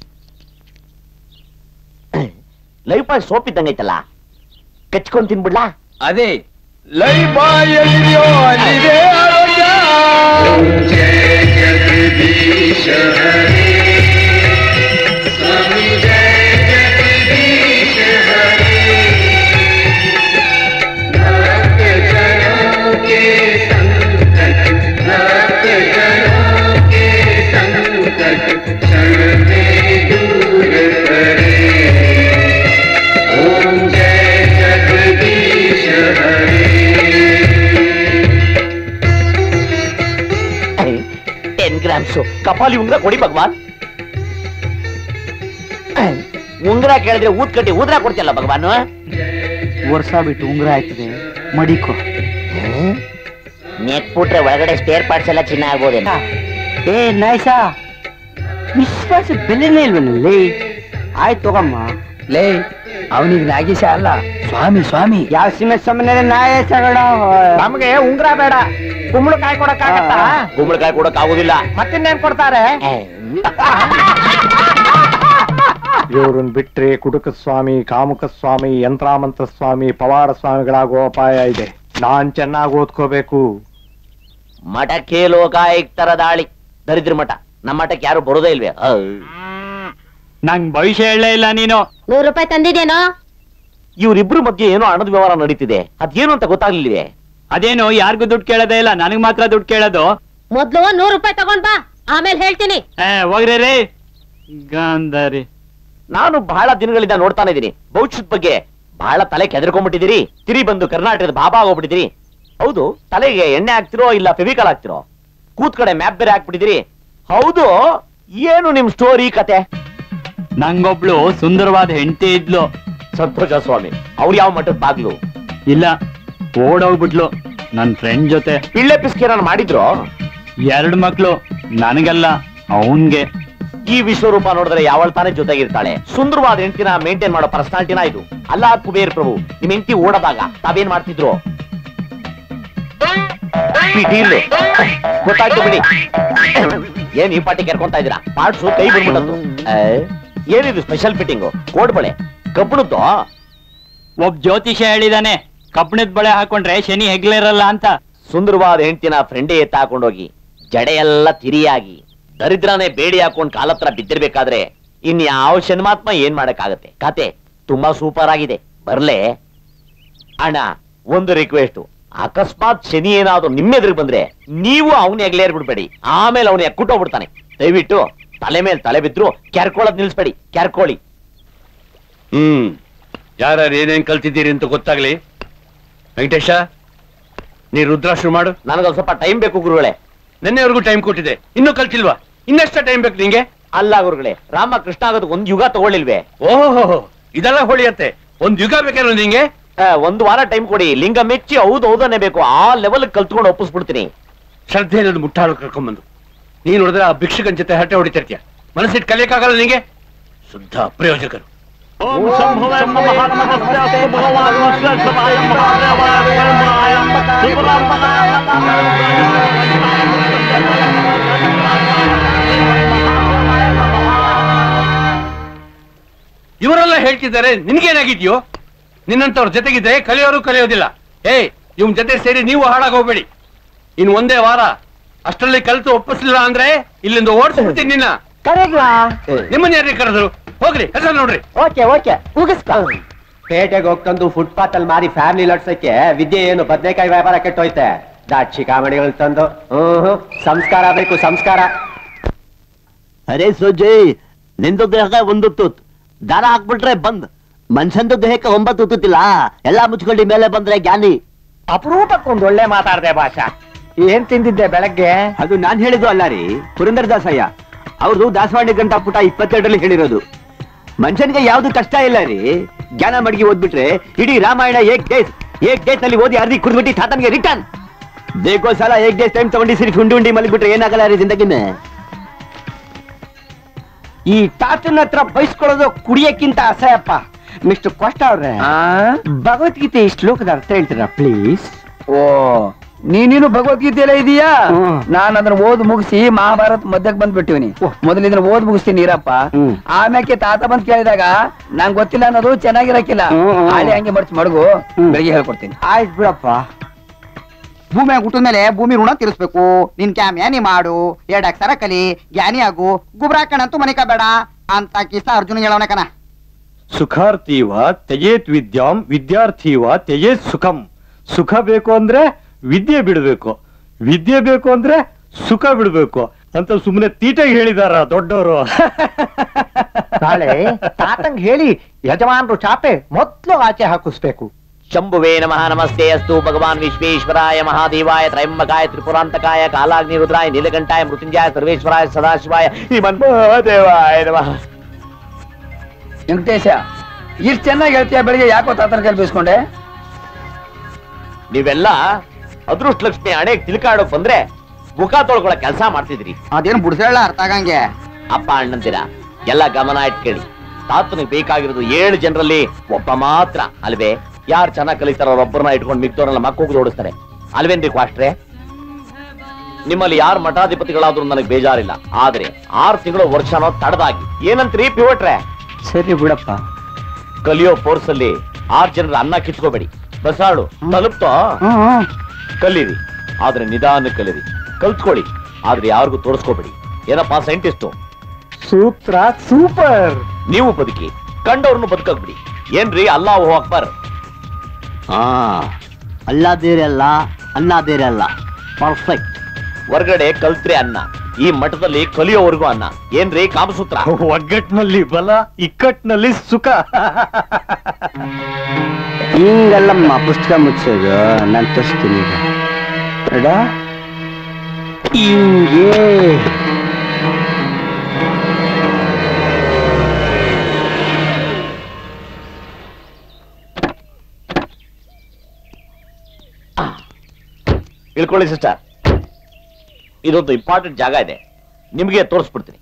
ಲೈಫ್ ಬಾಯ್ ಸೋಪ್ ಇದ್ದಂಗೈತಲ್ಲ, ಕಚ್ಕೊಂಡ್ ತಿನ್ಬಿಡ್ಲಾ? ಅದೇ ಲೈಫ್ ಬಾಯ್ ಎಲ್ಲಿದೆಯೋ ಅಲ್ಲಿದೆ ಆರೋಗ್ಯ. ಜಯ ಜಗದೀಶ ಹರೇ, ಸ್ವಾಮಿ ಜಯ ಜಗದೀಶ ಹರೇ. ಭಕ್ತ ಜನೋं के संकट, भक्त जनों के संकट क्षण में दूर करे. ओम जय जगदीश हरे. 10 ಗ್ರಾಮ್ಸು ಕಪಾಲಿ ಉಂಗ್ರ ಕೊಡಿ ಭಗವಾನ್. ಉಂಗ್ರ ಕೇಳಿದ್ರೆ ಊದ್ ಕಟ್ಟಿ ಊದ್ರ ಕೊಡ್ತಿಯಲ್ಲ ಭಗವಾನ್. ವರ್ಷ ಬಿಟ್ಟು ಉಂಗ್ರ ಆಯ್ತದೆ, ಮಡಿಕೋ. ನೆಕ್ಬಿಟ್ರೆ ಒಳಗಡೆ ಸ್ಪೇರ್ ಪಾರ್ಟ್ಸ್ ಎಲ್ಲ ಚಿನ್ನ ಆಗ್ಬೋದೇನ? ಏ ನಾಯ್ಸ, ವಿಶ್ವಾಸ ಬೆಲೆನೇ ಇಲ್ವನಲ್ಲಿ. ಆಯ್ತು ತಗೊಮ್ಮ. ಲೇ, ಅವನಿಗೆ ನಾಗೇಶ ಅಲ್ಲ, ಸ್ವಾಮಿ. ಸ್ವಾಮಿ ಯಾವ ಸಿಮೆ ಸುಮ್ಮನೆ ನಾಯಸಗಳು. ನಮ್ಗೆ ಉಂಗ್ರ ಬೇಡ, ಕುಂಬಳಕಾಯಿ ಕೊಡಕ್ಕಾಗತ್ತ? ಕುಂಬಳಕಾಯಿ ಕೊಡಕ್ ಆಗುದಿಲ್ಲ. ಮತ್ತಿನ್ನೇನ್ ಕೊಡ್ತಾರೆ? ಇವ್ರನ್ನ ಬಿಟ್ರೆ ಕುಟುಕ ಸ್ವಾಮಿ, ಕಾಮುಕ ಸ್ವಾಮಿ, ಯಂತ್ರಾಮಂತ್ರ ಸ್ವಾಮಿ, ಪವಾಡ ಸ್ವಾಮಿಗಳಾಗೋ ಅಪಾಯ ಇದೆ. ನಾನ್ ಚೆನ್ನಾಗಿ ಓದ್ಕೋಬೇಕು. ಮಠಕ್ಕೆ ಲೋಕಾಯುಕ್ತ ತರ ದಾಳಿ. ದರಿದ್ರ ಮಠ. ನಮ್ಮ ಮಠಕ್ಕೆ ಯಾರು ಬರೋದೇ ಇಲ್ವೇ? ನಂಗ್ ಭವಿಷ್ಯ ಹೇಳಲೇ ಇಲ್ಲ ನೀನು. 100 ರೂಪಾಯಿ ತಂದಿದ್ದೇನೋ? ಇವ್ರಿಬ್ರು ಮಧ್ಯೆ ಏನೋ ಹಣದ ವ್ಯವಹಾರ ನಡೀತಿದೆ. ಅದೇನು ಅಂತ ಗೊತ್ತಾಗ್ಲಿಲ್ವೇ? ಅದೇನು ಯಾರಿಗೂ ದುಡ್ಡು ಕೇಳೋದೇ ಇಲ್ಲ, ನನಗ್ ಮಾತ್ರ ದುಡ್ಡು ಕೇಳೋದು. ಮೊದ್ಲು 100 ರೂಪಾಯಿ ತಗೊಂಡ್ ಬಾ, ಆಮೇಲೆ ಹೇಳ್ತೀನಿ. ಹೋಗ್ರಿ ರೀ ಗಾಂಧಾರಿ. ನಾನು ಬಹಳ ದಿನಗಳಿಂದ ನೋಡ್ತಾನೆ ಇದೀನಿ. ಭವಿಷ್ಯದ ಬಗ್ಗೆ ಬಹಳ ತಲೆ ಕೆದರ್ಕೊಂಡ್ಬಿಟ್ಟಿದ್ದೀರಿ. ತಿರಿ ಬಂದು ಕರ್ನಾಟಕದ ಬಾಬಾ ಆಗೋಗ್ಬಿಟ್ಟಿದ್ದೀರಿ. ಹೌದು, ತಲೆಗೆ ಎಣ್ಣೆ ಹಾಕ್ತಿರೋ ಇಲ್ಲ ಫೆವಿಕಾಲ್ ಹಾಕ್ತಿರೋ? ಕೂತ್ ಕಡೆ ಮ್ಯಾಪ್ ಬೇರೆ ಹಾಕ್ಬಿಟ್ಟಿದ್ದೀರಿ. ಹೌದು, ಏನು ನಿಮ್ ಸ್ಟೋರಿ ಕತೆ? ನಂಗೊಬ್ಳು ಸುಂದರವಾದ ಹೆಂಡತಿ ಇದ್ಲು. ಸಂತೋಷ ಸ್ವಾಮಿ. ಅವ್ರು ಯಾವ ಮಠದ ಬಾಗ್ಲು? ಇಲ್ಲ, ಓಡೋಗ್ಬಿಟ್ಲು ನನ್ ಫ್ರೆಂಡ್ ಜೊತೆ. ಪಿಳ್ಳೆ ಪಿಸ್ಕೇರನ್ನ ಮಾಡಿದ್ರು. 2 ಮಕ್ಳು, ನನಗಲ್ಲ ಅವನ್ಗೆ. ಈ ವಿಶ್ವರೂಪ ನೋಡಿದ್ರೆ ಯಾವಳ ತಾನೇ ಜೊತೆಗಿರ್ತಾಳೆ. ಸುಂದರವಾದ ಹೆಂಡತಿನ ಮೇಂಟೈನ್ ಮಾಡೋ ಪರ್ಸನಾಲಿಟಿನ ಇದು. ಅಲ್ಲ ಕುಬೇರ್ ಪ್ರಭು, ನಿಮ್ ಹೆಂಡತಿ ಓಡದಾಗ ತಾವೇನ್ ಮಾಡ್ತಿದ್ರು? ಗೊತ್ತಾಯ್ತು ಬಿಡಿ. ಏನ್ ಈ ಪಾಟಿ ಕೆರ್ಕೊಂತ ಇದೀರಾ? ಪಾರ್ಟ್ಸು ಕೈ ಬಂದ್ಬಿಟ್ಟು. ಏನಿದು ಸ್ಪೆಷಲ್ ಫಿಟ್ಟಿಂಗು? ಕೋಡ್ ಬಳೆ ಕಬ್ಬಣದ್ದು? ಒಬ್ಬ ಜ್ಯೋತಿಷ ಹೇಳಿದಾನೆ, ಕಬ್ಬಣದ ಬಳೆ ಹಾಕೊಂಡ್ರೆ ಶನಿ ಹೆಗ್ಲಿರಲ್ಲ ಅಂತ. ಸುಂದರವಾದ ಹೆಂಡತಿನ ಫ್ರೆಂಡೇ ಎತ್ತ ಹಾಕೊಂಡೋಗಿ ಜಡೆ ಎಲ್ಲ ತಿರಿಯಾಗಿ ದರಿದ್ರನೇ ಬೇಡಿ ಹಾಕೊಂಡ್ ಕಾಲತ್ರ ಬಿದ್ದಿರ್ಬೇಕಾದ್ರೆ ಇನ್ಯಾವ ಶನ್ಮಾತ್ಮ ಏನ್ ಮಾಡಕ್ಕಾಗತ್ತೆ? ಕತೆ ತುಂಬಾ ಸೂಪರ್ ಆಗಿದೆ. ಬರ್ಲೆ ಅಣ್ಣ, ಒಂದು ರಿಕ್ವೆಸ್ಟ್. ಅಕಸ್ಮಾತ್ ಶನಿ ಏನಾದ್ರು ನಿಮ್ಮೆದ್ರಿಗೆ ಬಂದ್ರೆ ನೀವು ಅವನ ಹೆಗ್ಲೇರ್ ಬಿಡ್ಬೇಡಿ. ಆಮೇಲೆ ಅವನ ಎಕ್ಕುಟ್ಟೋಗ್ಬಿಡ್ತಾನೆ. ದಯವಿಟ್ಟು ತಲೆ ಮೇಲೆ ತಲೆ ಬಿದ್ರು ಕೆರ್ಕೊಳ್ಳೋದ್ ನಿಲ್ಸ್ಬೇಡಿ. ಕೆರ್ಕೊಳ್ಳಿ. ಯಾರು ಏನೇನ್ ಕಲ್ತಿದ್ದೀರಿ ಅಂತ ಗೊತ್ತಾಗ್ಲಿ. ವೆಂಕಟೇಶ, ನೀ ರುದ್ರ ಶುರು ಮಾಡು. ನನಗೊಂದು ಸ್ವಲ್ಪ ಟೈಮ್ ಬೇಕು ಗುರುಗಳೇ. ನಿನ್ನೆವರೆಗೂ ಟೈಮ್ ಕೊಟ್ಟಿದೆ, ಇನ್ನೂ ಕಲ್ತಿಲ್ವಾ? ಇನ್ನೆಷ್ಟ ಟೈಮ್ ಬೇಕು ನಿಂಗೆ? ಅಲ್ಲ ಗುರುಗಳೇ, ರಾಮ ಕೃಷ್ಣ ಆಗೋದಕ್ಕೆ ಒಂದ್ ಯುಗ ತಗೊಳ್ಳಿಲ್ವೇ? ಓಹೋ, ಇದೆಲ್ಲ ಹೊಳಿಯತ್ತೆ. ಒಂದ್ ಯುಗ ಬೇಕೇನೋ ನಿಂಗೆ? 1 ವಾರ ಟೈಮ್ ಕೊಡಿ. ಲಿಂಗ ಮೆಚ್ಚಿ ಹೌದು ಹೌದನ್ನೇ ಬೇಕು. ಆ ಲೆವೆಲ್ ಕಲ್ತ್ಕೊಂಡು ಒಪ್ಪಿಸ್ಬಿಡ್ತೀನಿ. ಶ್ರದ್ಧೆ ಇರೋದು ಮುಟ್ಟಾಳು ಕರ್ಕೊಂಡ್ಬಂದು ನೀನ್ ನೋಡಿದ್ರೆ ಆ ಭಿಕ್ಷಕನ್ ಜೊತೆ ಹರಟೆ ಹೊಡಿತಿರ್ತೀಯ. ಮನಸ್ಸಿಟ್ಟು ಕಲಿಯಕ್ಕಾಗಲ್ಲ ನಿಂಗೆ. ಶುದ್ಧ ಪ್ರಯೋಜಕರು. ಇವರೆಲ್ಲ ಹೇಳ್ತಿದ್ದಾರೆ, ನಿನ್ಗೇನಾಗಿದ್ಯೋ? ನಿನ್ನಂತವ್ರ ಜೊತೆಗಿದ್ರೆ ಕಲಿಯೋರು ಕಲಿಯೋದಿಲ್ಲ. ಇವನ್ ಜೊತೆ ಸೇರಿ ನೀವು ಹಾಳಾಗೋಗ್ಬೇಡಿ. ಇನ್ ಒಂದೇ ವಾರ ಅಷ್ಟರಲ್ಲಿ ಕಲಿತು ಒಪ್ಪಿಸ್ಲಿಲ್ಲ ಅಂದ್ರೆ ಇಲ್ಲಿಂದ ಓಡಿಸ್ಬಿಡ್ತೀನಿ ನಿನ್ನ. ನಿಮ್ಮನ್ನ ಯಾರಿಗೆ ಕರೆದ್ರು? ಹೋಗ್ರಿ, ಹೆಸರು ನೋಡ್ರಿ. ಓಕೆ ಪೇಟೆಗೆ ಹೋಗ್ತಂದು ಫುಟ್ಪಾತ್ ಅಲ್ಲಿ ಮಾರಿ ಫ್ಯಾಮಿಲಿ ಲಡ್ಸಕ್ಕೆ ವಿದ್ಯೆ ಏನು ಬದನೆಕಾಯಿ ವ್ಯಾಪಾರ ಕೆಟ್ಟೋಯ್ತೆ. ದಾಕ್ಷಿ ಕಾಮಣಿಗಳು ತಂದು ಸಂಸ್ಕಾರ ಬೇಕು, ಸಂಸ್ಕಾರ. ಅರೆ ಸೋಜಿ, ನಿಂದು ದೇಹಕ್ಕೆ 1 ತೂತ್ ದಾರ ಹಾಕ್ಬಿಟ್ರೆ ಬಂದ್. ಮನ್ಸಂದು ದೇಹಕ್ಕೆ 9 ತೂತಿಲ್ಲ. ಎಲ್ಲಾ ಮುಚ್ಕೊಂಡು ಮೇಲೆ ಬಂದ್ರೆ ಜ್ಞಾನಿ. ಅಪರೂಪಕ್ಕೊಂದು ಒಳ್ಳೆ ಮಾತಾಡ್ದೆ ಭಾಷಾ. ಏನ್ ತಿಂದಿದ್ದೆ ಬೆಳಗ್ಗೆ? ಅದು ನಾನ್ ಹೇಳಿದ್ದು ಅಲ್ಲ ರೀ, ಪುರಂದರದಾಸಯ್ಯ ಅವ್ರದ್ದು ದಾಸವಾಣಿ ಗಂಟ ಪುಟ 22ರಲ್ಲಿ ಹೇಳಿರೋದು. ಮನುಷ್ಯನಿಗೆ ಯಾವ್ದು ಕಷ್ಟ ಇಲ್ಲ ರೀ. ಜ್ಞಾನ ಮಡಗಿ ಓದ್ಬಿಟ್ರೆ ಇಡೀ ರಾಮಾಯಣ ಏಕ್ ಡೇಸ್ ನಲ್ಲಿ ಓದಿ ಅರ್ಧಿ ಕುಡ್ಬಿಟ್ಟು ತಾತನ್ಗೆ ರಿಟರ್ನ್. ಬೇಕೋ ಸಲ ಏಕ್ ಡೇಸ್ ಟೈಮ್ ತಗೊಂಡು ಸಿರಿ ಉಂಡಿ ಮಲಗ್ಬಿಟ್ರೆ ಏನಾಗಲ್ಲ ರೀ ಜಿಂದಗಿನೇ. ಈ ತಾತನ ಹತ್ರ ಬಯಸ್ಕೊಳ್ಳೋದು ಕುಡಿಯಕ್ಕಿಂತ ಅಸಹ್ಯಪ್ಪ. ಮಿಸ್ಟರ್ ಕೋಸ್ಟಾ ಅವ್ರೆ, ಭಗವದ್ಗೀತೆ ಈ ಶ್ಲೋಕದ ಅರ್ಥ ಹೇಳ್ತೀರಾ ಪ್ಲೀಸ್? ಓ, ನೀನು ಭಗವದ್ಗೀತೆ ಇದೀಯಾ? ನಾನು ಅದನ್ನ ಓದ್ ಮುಗಿಸಿ ಮಹಾಭಾರತ ಮಧ್ಯಕ್ಕೆ ಬಂದ್ಬಿಟ್ಟಿವಿನಿ. ಮೊದಲು ಇದನ್ನ ಓದ್ ಮುಗಿಸ್ತೀನಿ ಇರಪ್ಪ. ಆಮ್ಯಾಕೆ ತಾತ ಬಂದ್ ಕೇಳಿದಾಗ ನಂಗೆ ಗೊತ್ತಿಲ್ಲ ಅನ್ನೋದು ಚೆನ್ನಾಗಿರಕ್ಕಿಲ್ಲ. ಹಾಳೆ ಹಂಗೆ ಮರ್ಚ್ ಮಡಗು, ಬೆಳಿಗ್ಗೆ ಹೇಳ್ಕೊಡ್ತೀನಿ. ಆಯ್ತು ಬಿಡಪ್ಪ. ಭೂಮಿ ಹುಟ್ಟಿದ ಮೇಲೆ ಭೂಮಿ ಋಣ ತೀರಿಸ್ಬೇಕು. ನಿನ್ ಕ್ಯಾಮ್ಯಾನಿ ಮಾಡು, 2 ಅಕ್ಷರ ಕಲಿ, ಜ್ಞಾನಿ ಆಗು, ಗುಬ್ರಾಕಣಂತೂ ಮನಿಕ ಬೇಡ ಅಂತ ಕಿಸ್ತ ಅರ್ಜುನ್ ಹೇಳವನ ಕಣ. ಸುಖಾರ್ಥೀವ ತ್ಯಜೇತ್ ವಿದ್ಯಾಂ, ವಿದ್ಯಾರ್ಥೀವ ತ್ಯಜೇತ್ ಸುಖಂ. ಸುಖ ಬೇಕು ಅಂದ್ರೆ ವಿದ್ಯೆ ಬಿಡ್ಬೇಕು, ವಿದ್ಯೆ ಬೇಕು ಅಂದ್ರೆ ಸುಖ ಬಿಡ್ಬೇಕು ಅಂತ ಸುಮ್ಮನೆ ತೀಟಾಗಿ ಹೇಳಿದಾರ ದೊಡ್ಡವರು. ನಾಳೆ ತಾತಂಗ್ ಹೇಳಿ ಯಜಮಾನ್ರು ಚಾಪೆ ಮೊದ್ಲು ಆಚೆ ಹಾಕಿಸ್ಬೇಕು. ಶಂಭುವೇ ನಮಃ. ನಮಸ್ತೆ ಅಸ್ತು ಭಗವಾನ್ ವಿಶ್ವೇಶ್ವರಾಯ ಮಹಾದೇವಾಯ ತ್ರಯಂಬಕಾಯ ತ್ರಿಪುರಾಂತಕಾಯ ಕಾಲಾಗ್ನಿ ರುದ್ರಾಯ ನೀಲಕಂಠಾಯ ಮೃತ್ಯುಂಜಯ ಸರ್ವೇಶ್ವರಾಯ ಸದಾಶಿವಾಯ ಮಹಾದೇವಾಯ ನಮಃ. ವೆಂಕಟೇಶ, ಇಷ್ಟು ಚೆನ್ನಾಗಿ ಹೇಳ್ತೀಯ, ಬೆಳಿಗ್ಗೆ ಯಾಕೋ ತಾತನ ಕೈಲಿ ಬೀಸ್ಕೊಂಡೆ? ನೀವೆಲ್ಲ ಅದೃಷ್ಟ ಲಕ್ಷ್ಮಿ ಹಣೆಗೆ ತಿಳ್ಕಾಡೋಕ್ ಬಂದ್ರೆ ಮುಖ ತೊಳ್ಕೊಳ್ಳೋ ಕೆಲಸ ಮಾಡ್ತಿದ್ರಿ. ಅದೇನು ಬುಡ್ಸೇಳ ಅರ್ಥ ಆಗಂಗೆ. ಅಪ್ಪ ಅಣ್ಣಂತೀರ ಎಲ್ಲ ಗಮನ ಇಟ್ಟು ಕೇಳಿ. ತಾತನಿಗೆ ಬೇಕಾಗಿರೋದು 7 ಜನರಲ್ಲಿ ಒಬ್ಬ ಮಾತ್ರ ಅಲ್ವೇ? ಯಾರು ಚೆನ್ನಾಗಿ ಕಲಿತಾರೋ ಅವ್ರೊಬ್ಬರನ್ನ ಇಟ್ಕೊಂಡು ಮಿಕ್ತವ್ರನ್ನ ಮಕ್ಕೋಗಿ ಓಡಿಸ್ತಾರೆ ಅಲ್ವೇನ್ರಿ ಕ್ವಾಸ್ಟ್ರೆ? ನಿಮ್ಮಲ್ಲಿ ಯಾರು ಮಠಾಧಿಪತಿಗಳಾದ್ರೂ ನನಗೆ ಬೇಜಾರಿಲ್ಲ. ಆದ್ರೆ 6 ತಿಂಗಳು ವರ್ಷನೋ ತಡದಾಗಿ ಏನಂತ್ರಿ ಪಿವಟ್ರೆ? ಸರಿ ಬಿಡಪ್ಪ. ಕಲಿಯೋ ಫೋರ್ಸ್ ಅಲ್ಲಿ 6 ಜನರ ಅನ್ನ ಕಿತ್ಕೋಬೇಡಿ. ಬಸಾಳು ತಲುಪ್ತೋ ಕಲೀರಿ, ಆದ್ರೆ ನಿಧಾನ ಕಲೀರಿ. ಕಲ್ತ್ಕೊಳ್ಳಿ, ಆದ್ರೆ ಯಾರಿಗೂ ತೋರಿಸ್ಕೋಬೇಡಿ. ಏನಪ್ಪಾ ಸೈಂಟಿಸ್ಟು? ಸೂತ್ರ ಸೂಪರ್. ನೀವು ಬದುಕಿ, ಕಂಡವ್ರನ್ನು ಬದುಕಬಿಡಿ. ಏನ್ರಿ ಅಲ್ಲಾಹು ಅಕ್ಬರ್. ಅಲ್ಲ ಬೇರೆ ಅಲ್ಲ, ಅನ್ನ ಬೇರೆ ಅಲ್ಲ. ಪರ್ಫೆಕ್ಟ್. ಹೊರಗಡೆ ಕಲ್ತ್ರೆ ಅನ್ನ, ಈ ಮಠದಲ್ಲಿ ಕಲಿಯೋವರೆಗೂ ಅನ್ನ. ಏನ್ರಿ ಕಾಮಸೂತ್ರ? ಒಗ್ಗಟ್ಟಿನಲ್ಲಿ ಬಲ, ಇಕ್ಕಟ್ಟಿನಲ್ಲಿ ಸುಖ. ಹಿಂಗಲ್ಲಮ್ಮ ಪುಸ್ತಕ ಮುಚ್ಚೋದು. ನಾನು ತೋರಿಸ್ತೀನಿ ಈಗ. ಹಿಂಗೆ ಇಳ್ಕೊಳ್ಳಿ ಸಿಸ್ಟರ್. ಇದೊಂದು ಇಂಪಾರ್ಟೆಂಟ್ ಜಾಗ ಇದೆ, ನಿಮಗೆ ತೋರಿಸ್ಬಿಡ್ತೀನಿ.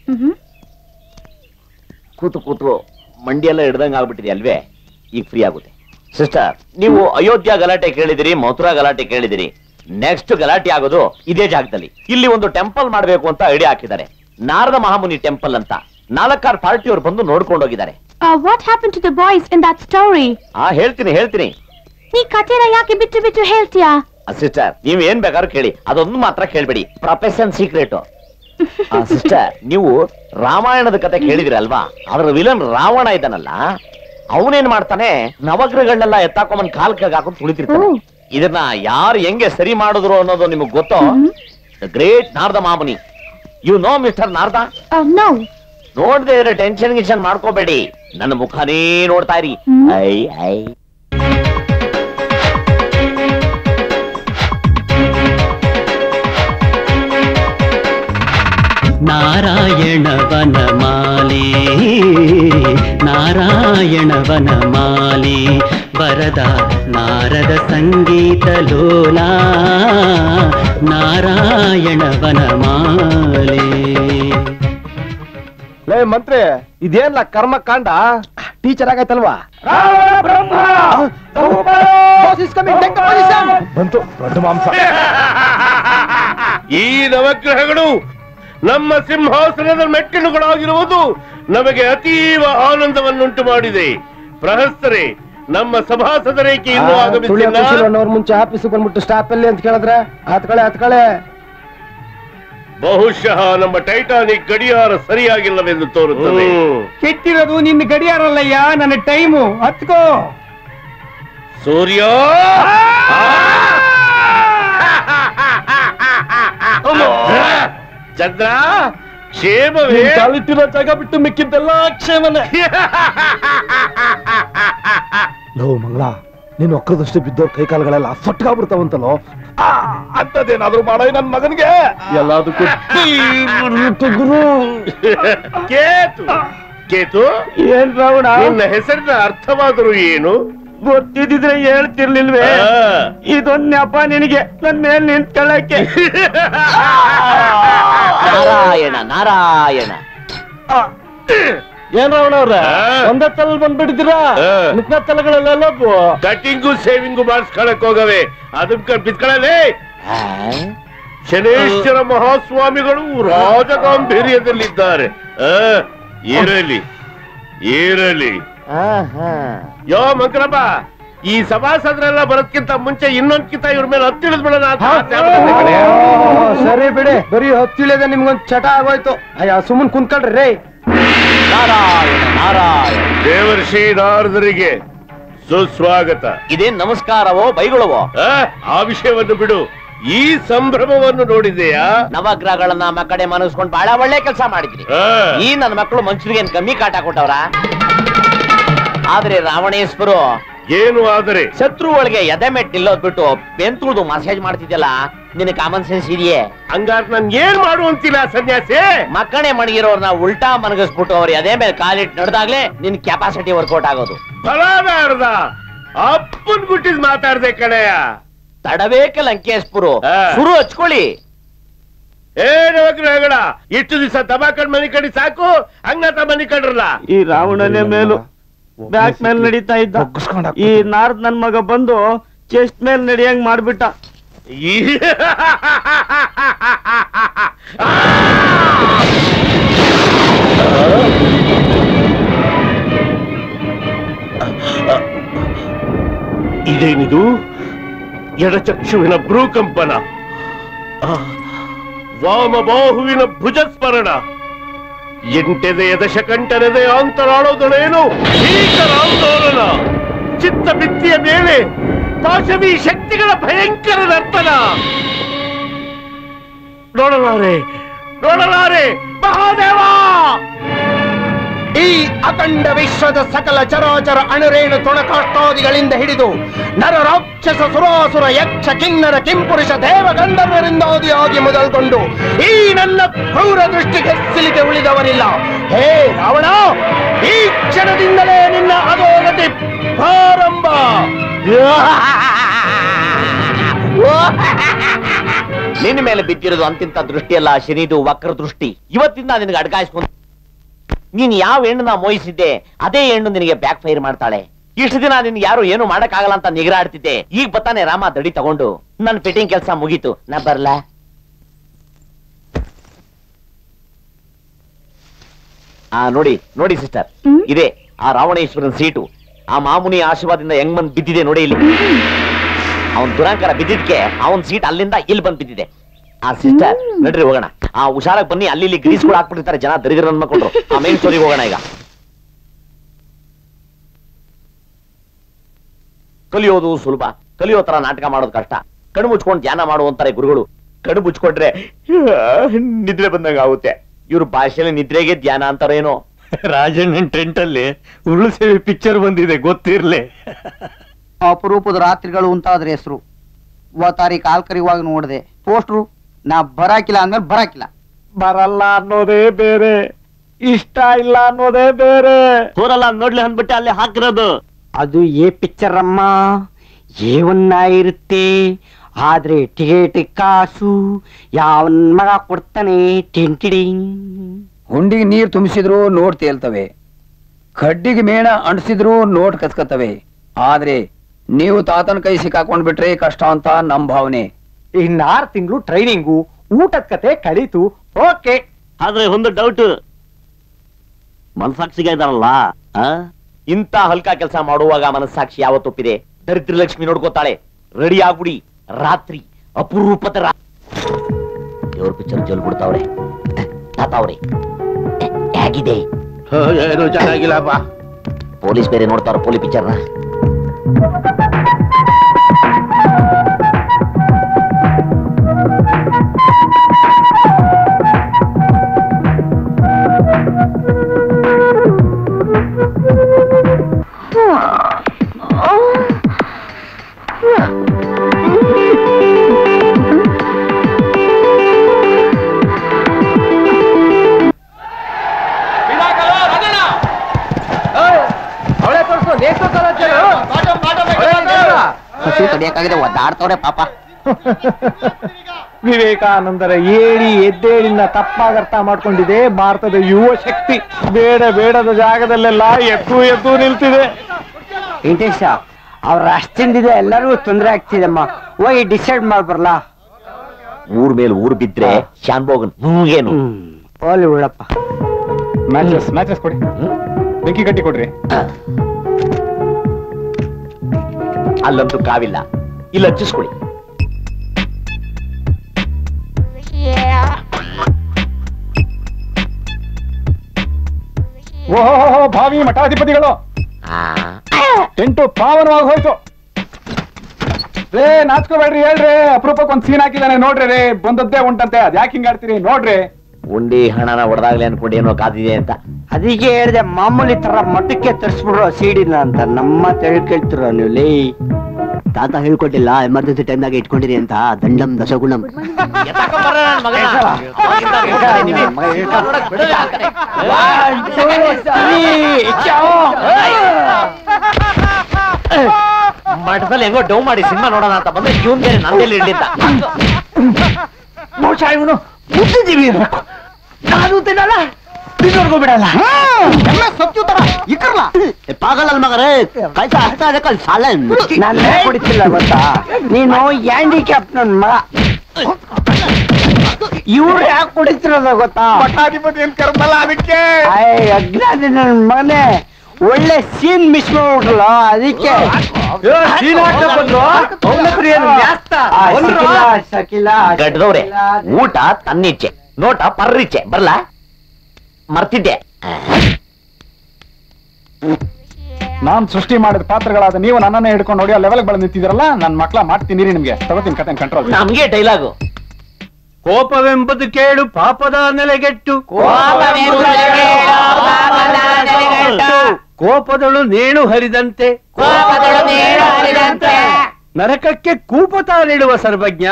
ಕೂತು ಕೂತು ಮಂಡಿ ಎಲ್ಲ ಹಿಡ್ದಂಗೆ ಆಗ್ಬಿಟ್ಟಿದೆ ಅಲ್ವೇ? ಈಗ ಫ್ರೀ ಆಗುತ್ತೆ. ಸಿಸ್ಟರ್, ನೀವು ಅಯೋಧ್ಯ ಗಲಾಟೆ ಕೇಳಿದಿರಿ, ಮಥುರಾ ಗಲಾಟೆ ಕೇಳಿದಿರಿ. ನೆಕ್ಸ್ಟ್ ಗಲಾಟೆ ಆಗೋದು ಇದೇ ಜಾಗದಲ್ಲಿ. ಇಲ್ಲಿ ಒಂದು ಟೆಂಪಲ್ ಮಾಡಬೇಕು ಅಂತ ಐಡಿಯಾ ಹಾಕಿದ್ದಾರೆ. ನಾರದ ಮಹಾಮುನಿ ಟೆಂಪಲ್ ಅಂತ. 4 ಪಾರ್ಟಿಯವರು ಬಂದು ನೋಡ್ಕೊಂಡು ಹೋಗಿದ್ದಾರೆ. What happen to the boys in that story? ಹೇಳ್ತೀನಿ. ನೀ ಕಥೆನ ಯಾಕೆ ಬಿಟ್ಟು ಹೇಳ್ತೀಯಾ? ಸಿಸ್ಟರ್, ನೀವ್ ಏನ್ ಬೇಕಾದ್ರೂ ಕೇಳಿ, ಅದೊಂದು ಮಾತ್ರ ಕೇಳ್ಬೇಡಿ. Profession secret. ಸಿಸ್ಟರ್, ನೀವು ರಾಮಾಯಣದ ಕತೆ ಕೇಳಿದಿರಲ್ವಾ? ಅದರ ವಿಲನ್ ರಾವಣ ಇದ್ದಾನಲ್ಲ, ಅವನೇನ್ ಮಾಡ್ತಾನೆ, ನವಗ್ರಹಗಳನ್ನೆಲ್ಲ ಎತ್ತಾಕೊಂಬಂದ್ ಕಾಲ್ಕಾಗ ಹಾಕೊಂಡು ತುಳಿತಿರ್ತಾನೆ. ಇದನ್ನ ಯಾರು ಹೆಂಗೆ ಸರಿ ಮಾಡಿದ್ರು ಅನ್ನೋದು ನಿಮಗ್ ಗೊತ್ತೋ? ದ ಗ್ರೇಟ್ ನಾರದ ಮಹಾಮುನಿ. You know mister Narada? ನೋಡ್ದೆ ಇದ್ರೆ ಟೆನ್ಷನ್ ಗಿನ್ಷನ್ ಮಾಡ್ಕೋಬೇಡಿ, ನನ್ನ ಮುಖನೇ ನೋಡ್ತಾ ಇರಿ. ಐ ನಾರಾಯಣ ವನಮಾಲೆ, ನಾರಾಯಣ ವನಮಾಲೆ, ವರದ ನಾರದ ಸಂಗೀತ ಲೋಲ, ನಾರಾಯಣ ವನಮಾಲೆ. ಲೇ ಮಂತ್ರಿ, ಇದೇನ್ಲ ಕರ್ಮಕಾಂಡ? ಟೀಚರ್ ಆಗೈತಲ್ವಾ? ಬಂತು ದೊಡ್ಡ ಮಾಂಸ. ಈ ನವಗ್ರಹಗಳು ನಮ್ಮ ಸಿಂಹಾಸನದ ಮೆಟ್ಟಿಲುಗಳಾಗಿರುವುದು ನಮಗೆ ಅತೀವ ಆನಂದವನ್ನುಂಟು ಮಾಡಿದೆ. ಪ್ರಹಸ್ತರೇ, ನಮ್ಮ ಸಭಾಸದರೇಕೆ ಇನ್ನೂ ಆಗಮಿಸಿಲ್ಲ? ಮುಂಚೆ ಆಫೀಸ್ ಬಂದ್ಬಿಟ್ಟು ಸ್ಟಾಪ್ ಅಲ್ಲಿ ಅಂತ ಕೇಳಿದ್ರೆ ಹತ್ಕಳೆ. ಬಹುಶಃ ನಮ್ಮ ಟೈಟಾನಿಕ್ ಗಡಿಯಾರ ಸರಿಯಾಗಿಲ್ಲವೆಂದು ತೋರುತ್ತದೆ. ಕೆಟ್ಟಿರೋದು ನಿನ್ನ ಗಡಿಯಾರಲ್ಲಯ್ಯ, ನನ್ನ ಟೈಮು. ಹತ್ಕೋ. ಸೂರ್ಯ, ಚಂದ್ರ, ಕ್ಷೇಮವೇ? ಕಾಲಿಟ್ಟಿರೋ ಜಾಗ ಬಿಟ್ಟು ಮಿಕ್ಕಿದ್ದೆಲ್ಲ ಕ್ಷೇಮನೇ. ಲೋ ಮಂಗಳ, ನೀನು ಒಕ್ಕದಷ್ಟು ಬಿದ್ದೋರ್ ಕೈ ಕಾಲುಗಳೆಲ್ಲ ಸೊಟ್ಟಾಗ್ಬಿಡ್ತಾವಂತಲೋ. ಅಂತದೇನಾದ್ರೂ ಮಾಡೋ ನನ್ ಮಗನ್ಗೆ. ಎಲ್ಲದಕ್ಕೂ ಕೇತು, ಏನ್ ರಾವಣ? ನಿನ್ನ ಹೆಸರಿನ ಅರ್ಥವಾದರೂ ಏನು? ಗೊತ್ತಿದ್ರೆ ಹೇಳ್ತಿರ್ಲಿಲ್ವೇ? ಇದೊಂದ್ ನೆಪ ನಿನಗೆ ನನ್ ಮೇಲೆ ನಿಂತ್ಕೊಳ್ಳಕ್ಕೆ. ನಾರಾಯಣ ನಾರಾಯಣ. ಏನ್ ರಾವಣ ಅವ್ರ ಒಂದೇ ತಲ ಬಂದ್ಬಿಟ್ಟಿದ್ದೀರಾ? ಮಿಕ್ಕ ತಲಗಳೆಲ್ಲ ಕಟಿಂಗು ಸೇವಿಂಗು ಮಾಡಿಸ್ಕೊಳಕ್ ಹೋಗವೆ, ಅದಕ್ಕೆ ಬಿತ್ಕೊಳ್ಳಲೇ. ಶನೇಶ್ವರ ಮಹಾಸ್ವಾಮಿಗಳು ರಾಜಗಾಂಭೀರ್ಯದಲ್ಲಿದ್ದಾರೆ. ಇರಲಿ. ಯೋ ಮಂಕರಪ್ಪ, ಈ ಸಭಾಸದರೆಲ್ಲ ಬರೋದ್ಕಿಂತ ಮುಂಚೆ ಇನ್ನೊಂದ್ಕಿಂತ ಇವ್ರ ಮೇಲೆ ಹತ್ತಿಳಿದ್ಬಿಡೋಣ ಅಂತ. ಸರಿ ಬಿಡಿ, ಬರೀ ಹತ್ತಿಳಿದ ನಿಮ್ಗೊಂದ್ ಚಟ ಆಗೋಯ್ತು. ಅಯ್ಯ ಸುಮ್ಮನ್ ಕುಂತ್ಕೊಳ್ರಿ ರೇ. ನಾರಾಯಣ ನಾರಾಯಣ. ದೇವರ್ಷಿ ನಾರದರಿಗೆ ಸುಸ್ವಾಗತ. ಇದೇನ್ ನಮಸ್ಕಾರವೋ ಬೈಗುಳವೋ? ಆ ವಿಷಯವನ್ನು ಬಿಡು. ಈ ಸಂಭ್ರಮವನ್ನು ನೋಡಿದೆಯಾ? ನವಗ್ರಹಗಳನ್ನ ನಮ್ಮ ಕಡೆ ಮನಸ್ಕೊಂಡು ಬಹಳ ಒಳ್ಳೆ ಕೆಲಸ ಮಾಡಿದ್ರಿ. ಈ ನನ್ನ ಮಕ್ಕಳು ಮನುಷ್ಯರಿಗೆ ಕಮ್ಮಿ ಕಾಟ ಕೊಟ್ಟವ್ರ? ಆದ್ರೆ ರಾವಣೇಶ್ವರು ಏನು ಆದರೆ ಶತ್ರು ಒಳಗೆ ಎದೆ ಮೆಟ್ ನಿಲ್ಲೋದ್ ಬಿಟ್ಟು ಬೆಂತುಳ್ದು ಮಸಾಜ್ ಮಾಡ್ತಿದ್ಯಲ್ಲ, ನಿನ್ ಕಾಮನ್ ಸೆನ್ಸ್ ಇದೆಯೇ? ಹಂಗಾರ ನನ್ ಏನ್ ಮಾಡುವಂತಿಲ್ಲ ಸನ್ಯಾಸಿ. ಮಕ್ಕಳೇ ಮಣಗಿರೋರ್ನ ಉಲ್ಟಾ ಮನಗಿಸ್ಬಿಟ್ಟು ಅವ್ರ ಎದೆ ಮೇಲೆ ಕಾಲಿಟ್ಟು ನಡೆದಾಗ್ಲೇ ನಿನ್ ಕೆಪಾಸಿಟಿ ವರ್ಕೌಟ್ ಆಗೋದು. ಫಲಾದಾರ್ದ ಅಪ್ಪನ್ ಗುಟ್ಟಿದ್ ಮಾತಾಡ್ದೆ ಕಣಯ್ಯ. ತಡಬೇಕ ಲಂಕೇಶ್ಪುರು ಶುರು ಹಚ್ಕೊಳ್ಳಿ. ನವಗ್ರಹಗಳ ಇಷ್ಟು ದಿವಸ ದಬಾಕಂಡ್ ಮನಿ ಕಡಿ ಸಾಕು, ಹಂಗತ ಮನಿ ಕಡ್ರಲ್ಲ. ಈ ರಾವಣನೇ ಮೇಲು ಬ್ಯಾಕ್ ಮೇಲೆ ನಡೀತಾ ಇದ್ದ, ಈ ನಾರ್ದ್ ನನ್ ಮಗ ಬಂದು ಚೆಸ್ಟ್ ಮೇಲೆ ನಡಿಯಂಗ್ ಮಾಡ್ಬಿಟ್ಟ. ಇದೇನಿದು? ಎಡಚಕ್ಷುವಿನ ಭ್ರೂಕಂಪನ, ವಾಮಬಾಹುವಿನ ಭುಜಸ್ಮರಣ, ಎಂಟೆದೆಯ ದಶಕಂಠನೆದೆ ಅಂತರಾಳೋದಳೇನು ಭೀಕರ ಆಂದೋಲನ, ಚಿತ್ತಭಿತ್ತಿಯ ಮೇಲೆ ಪಾಶವಿ ಶಕ್ತಿಗಳ ಭಯಂಕರ ನರ್ತನ. ನೋಡಲಾರೆ ಮಹಾದೇವ! ಈ ಅಖಂಡ ವಿಶ್ವದ ಸಕಲ ಚರಾಚರ ಅಣುರೇಣು ತೊಣಕಾಷ್ಟಾದಿಗಳಿಂದ ಹಿಡಿದು ನರ ರಾಕ್ಷಸ ಸುರಾಸುರ ಯಕ್ಷ ಕಿನ್ನರ ಕಿಂಪುರುಷ ದೇವ ಗಂಧರ್ವರಿಂದಾದಿಯಾಗಿ ಮೊದಲುಗೊಂಡು ಈ ನನ್ನ ಕ್ರೂರ ದೃಷ್ಟಿಗೆ ಸಿಲಿಕೆ ಉಳಿದವರಿಲ್ಲ. ಹೇ ರಾವಣ, ಈ ಕ್ಷಣದಿಂದಲೇ ನಿನ್ನ ಅಧೋಗತಿ ಪ್ರಾರಂಭ. ನಿನ್ನ ಮೇಲೆ ಬಿದ್ದಿರೋದು ಅಂತಿಂತ ದೃಷ್ಟಿಯಲ್ಲ ಶನಿದು ವಕ್ರ ದೃಷ್ಟಿ. ಇವತ್ತಿಂದ ನಿನಗೆ ಅಡ್ಗಾಯಿಸ್ಕೊಂಡು ನೀನ್ ಯಾವ ಹೆಣ್ಣನ್ನ ಮೋಹಿಸಿದ್ದೆ ಅದೇ ಹೆಣ್ಣು ನಿನಗೆ ಬ್ಯಾಕ್ ಫೈರ್ ಮಾಡ್ತಾಳೆ. ಇಷ್ಟು ದಿನ ನಿನ್ಗೆ ಯಾರು ಏನು ಮಾಡಕ್ಕಾಗಲ್ಲ ಅಂತ ನಿಗ್ರಾಡ್ತಿದ್ದೆ. ಈಗ ಬತ್ತಾನೆ ರಾಮ ದಡಿ ತಗೊಂಡು ನನ್ ಫಿಟ್ಟಿಂಗ್ ಕೆಲಸ ಮುಗೀತು, ನಾ ಬರ್ಲಾ? ನೋಡಿ ಸಿಸ್ಟರ್, ಇದೆ ಆ ರಾವಣೇಶ್ವರನ್ ಸೀಟು. ಆ ಮಾಮುನಿ ಆಶೀರ್ವಾದದಿಂದ ಹೆಂಗ್ ಬಂದ್ ಬಿದ್ದಿದೆ ನೋಡಿ ಇಲ್ಲಿ. ಅವನ್ ದುರಾಂಕಾರ ಬಿದ್ದಿದ್ಕೆ ಅವನ್ ಸೀಟ್ ಅಲ್ಲಿಂದ ಇಲ್ಲಿ ಬಂದ್ ಬಿದ್ದಿದೆ. ಆ ಸಿಸ್ಟರ್ ನಡ್ರಿ ಹೋಗೋಣ. ಆ ಹುಷಾರಾಗಿ ಬನ್ನಿ, ಅಲ್ಲಿ ಗ್ರೀಸ್ ಕೂಡ ಹಾಕ್ಬಿಟ್ಟಿರ್ತಾರೆ ಜನ, ದರಿದ್ರ ಅನ್ಕೊಂಡ್ರು. ಆ ಮೇನ್ ಸ್ಟೋರಿಗೆ ಹೋಗೋಣ ಈಗ. ಕಲಿಯೋದು ಸುಲಭ, ಕಲಿಯೋ ತರ ನಾಟಕ ಮಾಡೋದು ಕಷ್ಟ. ಕಣ್ಣು ಮುಚ್ಕೊಂಡು ಧ್ಯಾನ ಮಾಡುವಂತಾರೆ ಗುರುಗಳು. ಕಣ್ಣು ಮುಚ್ಕೊಂಡ್ರೆ ನಿದ್ರೆ ಬಂದಂಗ ಆಗುತ್ತೆ. ಇವ್ರ ಭಾಷೆಯಲ್ಲಿ ನಿದ್ರೆಗೆ ಧ್ಯಾನ ಅಂತಾರೇನೋ. ರಾಜಣ್ಣನ್ ಟೆಂಟ್ ಅಲ್ಲಿ ಉರುಳು ಸೇವೆ ಪಿಕ್ಚರ್ ಬಂದಿದೆ, ಗೊತ್ತಿರ್ಲಿ. ಅಪರೂಪದ ರಾತ್ರಿಗಳು ಅಂತಾದ್ರೆ ಹೆಸರು. ತಾರೀಕು ಕಾಲ್ ಕರಿಯುವಾಗ ನೋಡಿದೆ ಪೋಸ್ಟ್ರು, ನಾ ಬರಾಕಿಲ್ಲ ಅಂದ್ಮೇಲೆ ಬರಾಕಿಲ್ಲ. ಬರಲ್ಲ ಅನ್ನೋದೇ ಬೇರೆ, ಇಷ್ಟ ಇಲ್ಲ ಅನ್ನೋದೇ ಬೇರೆ. ಹೋರಲ್ಲ ನೋಡ್ಲಿ ಅಂದ್ಬಿಟ್ಟೆ ಅಲ್ಲಿ ಹಾಕಿರೋದು. ಅದು ಏ ಪಿಕ್ಚರ್ ಅಮ್ಮ, ಏವನ್ನ ಇರುತ್ತೆ. ಆದ್ರೆ ಟಿಕೆಟ್ ಕಾಸು ಯಾವನ್ ಮಗ ಕೊಡ್ತಾನೆ? ಟಿಂಟಿಡಿಂಗ್. ಹುಂಡಿಗೆ ನೀರ್ ತುಂಬಿಸಿದ್ರು ನೋಟ್ ತೇಲ್ತವೆ, ಕಡ್ಡಿಗೆ ಮೇಣ ಅಂಟಿಸಿದ್ರು ನೋಟ್ ಕಸ್ಕತ್ತವೆ. ಆದ್ರೆ ನೀವು ತಾತನ ಕೈ ಸಿಕ್ಕಾಕೊಂಡ್ ಬಿಟ್ರೆ ಕಷ್ಟ ಅಂತ ನಮ್ ಭಾವನೆ. ಇನ್ನು 6 ತಿಂಗಳು ಟ್ರೈನಿಂಗು, ಊಟದ ಕತೆ ಕಳೀತು. ಓಕೆ, ಆದ್ರೆ ಒಂದು ಡೌಟ್, ಮನಸ್ಸಾಕ್ಷಿಗೆ ಇದಾರಲ್ಲ, ಇಂತ ಹಲ್ಕ ಕೆಲಸ ಮಾಡುವಾಗ ಮನಸ್ಸಾಕ್ಷಿ ಯಾವತ್ತೊಪ್ಪಿದೆ? ದರಿದ್ರ ಲಕ್ಷ್ಮಿ ನೋಡ್ಕೋತಾಳೆ. ರೆಡಿ ಆಗ್ಬಿಡಿ, ರಾತ್ರಿ ಅಪರೂಪದ ದೇವ್ರ ಪಿಕ್ಚರ್ ಜಲ್ ಬಿಡ್ತಾವ್ರೆ. ತಾತಾವ್ರೆ ಹೇಗಿದೆ? ಏನು ಚೆನ್ನಾಗಿಲ್ಲಪ್ಪ. ಪೊಲೀಸ್ ಬೇರೆ ನೋಡ್ತಾರ ಪೊಲೀಸ್ ಪಿಕ್ಚರ್ನ. ಕಡಿಯಕ್ಕಾಗಿದೆ, ಒದ್ದಾಡ್ತವ್ರೆ ಪಾಪ. ವಿವೇಕಾನಂದರ ಏಳಿ ಎದ್ದೇಳಿನ ತಪ್ಪಾಗಿ ಅರ್ಥ ಮಾಡ್ಕೊಂಡಿದೆ ಭಾರತದ ಯುವ ಶಕ್ತಿ. ಬೇಡದ ಜಾಗದಲ್ಲೆಲ್ಲ ಎದ್ದು ನಿಲ್ತಿದೆ. ವೆಂಕಟೇಶ, ಅವ್ರ ಅಷ್ಟಿಂದಿದೆ ಎಲ್ಲರಿಗೂ ತೊಂದರೆ ಆಗ್ತಿದೆಮ್ಮ. ಹೋಗಿ ಡಿಸೈಡ್ ಮಾಡ್ಬರ್ಲಾ? ಊರ್ ಮೇಲೆ ಊರ್ ಬಿದ್ರೆ ಶಾನ್ಭೋಗನ್ ಏನು ಹೋಲಿ ಉಳ್ಳಪ್ಪ. ಮ್ಯಾಚಸ್ ಕೊಡಿ, ಬೆಂಕಿ ಕಟ್ಟಿ ಕೊಡ್ರಿ. ಅಲ್ಲಂತೂ ಕಾವಿಲ್ಲ, ಇಲ್ಲ ಹಚ್ಚಿಸ್ಕೊಡಿ. ಓಹೋ ಭಾವಿ ಮಠಾಧಿಪತಿಗಳು, ಟೆಂಟು ಪಾವನವಾಗಿ ಹೋಯ್ತು. ರೇ ನಾಚ್ಕೋಬೇಡ್ರಿ, ಹೇಳ್ರಿ. ಅಪರೂಪಕ್ಕೆ ಒಂದ್ ಸೀನ್ ಹಾಕಿದಾನೆ ನೋಡ್ರಿ. ರೇ ಬಂದದ್ದೇ ಉಂಟಂತೆ, ಅದ್ ಯಾಕೆ ಹಿಂಗ್ ಆಡ್ತೀರಿ ನೋಡ್ರಿ. ಉಂಡಿ ಹಣನ ಹೊಡೆದಾಗ್ಲೇ ಅನ್ಕೊಂಡು ಏನೋ ಕಾದಿದೆ ಅಂತ. ಅದಕ್ಕೆ ಹೇಳಿದೆ ಮಾಮೂಲಿ ತರ ಮಠಕ್ಕೆ ತರಿಸ್ಬಿಡ್ರೋ ಸೀಡಿನ ಅಂತ. ನಮ್ಮ ಕೇಳ್ತಿರೋ ನೀವು ಲೇ. ತಾತ ಹೇಳ್ಕೊಟ್ಟಿಲ್ಲ ಎಮರ್ಜೆನ್ಸಿ ಟೈಮ್ನಾಗ ಇಟ್ಕೊಂಡಿರಿ ಅಂತ. ದಂಡಂ ದಶಗುಣಂ. ಮಠದಲ್ಲಿ ಹೆಂಗೋ ಡೌ ಮಾಡಿ ಸಿನಿಮಾ ನೋಡೋಣ ಅಂತ ಬಂದ್ರೆ ಇವನ್ ಬೇರೆ ನಂದೆಲ್ಲಿ ಇಡ್ಲಿಂದ. ಬಹುಶಃ ಇವನು ಬುದ್ಧಿಜೀವಿ ಇರ್ಬೇಕು. ನಾನು ತಿನ್ನಲ್ಲ, ತಿನ್ನೋರ್ಗೂ ಬಿಡಲ್ಲ. ಎಲ್ಲ ಸತ್ಯು ತರ ಇಕ್ಕರ್ಲ ಪಾಗಲ್ಲ ಮಗರೇ. ಕೈಸ ಅರ್ಥ ಅದಕ್ಕೆ ಸಾಲ ನಾನು ಕುಡಿತಿಲ್ಲ ಗೊತ್ತಾ ನೀನು. ಹ್ಯಾಂಡಿಕ್ಯಾಪ್ ನನ್ ಮಗ. ಇವ್ರು ಯಾಕೆ ಕುಡಿತಿರೋದ ಗೊತ್ತಾ? ಮಠಾಧಿಪತಿ ಏನ್ ಕರ್ಮಲ್ಲ ಅದಕ್ಕೆ. ಅಜ್ಞಾನಿ ನನ್ ಮಗನೇ. ಒಳ್ಳೆ ಸೀನ್ ಮಿಸ್ ಮಾಡ್ಬಿಟ್ರಲ್ಲ ಅದಕ್ಕೆ ಗಡ್ದವ್ರೆ ಊಟ ತನ್ನಿಚ್ಛೆ ನೋಟ ಪರ್ರಿಚ್ಛೆ ಬರ್ಲಾ ಮರ್ತಿದ್ದೆ. ನಾನ್ ಸೃಷ್ಟಿ ಮಾಡಿದ ಪಾತ್ರಗಳಾದ ನೀವು ನನ್ನನ್ನೇ ಹಿಡ್ಕೊಂಡು ನೋಡಿ ಆ ಲೆವೆಲ್ ಬಂದು ನಿಂತಿದ್ದೀರಲ್ಲ ನನ್ನ ಮಕ್ಳ ಮಾಡ್ತೀನಿ ನಿಮ್ಗೆ ತಗೋತೀನಿ ಕತೆ ಕಂಟ್ರೋಲ್. ನಮ್ಗೆ ಡೈಲಾಗು ಕೋಪವೆಂಬುದು ಕೇಳು ಪಾಪದ ನೆಲೆಗೆಟ್ಟು ಕೋಪದಳು ನೇಣು ಹರಿದಂತೆ ನರಕಕ್ಕೆ ಕೂಪತ ನೀಡುವ ಸರ್ವಜ್ಞ.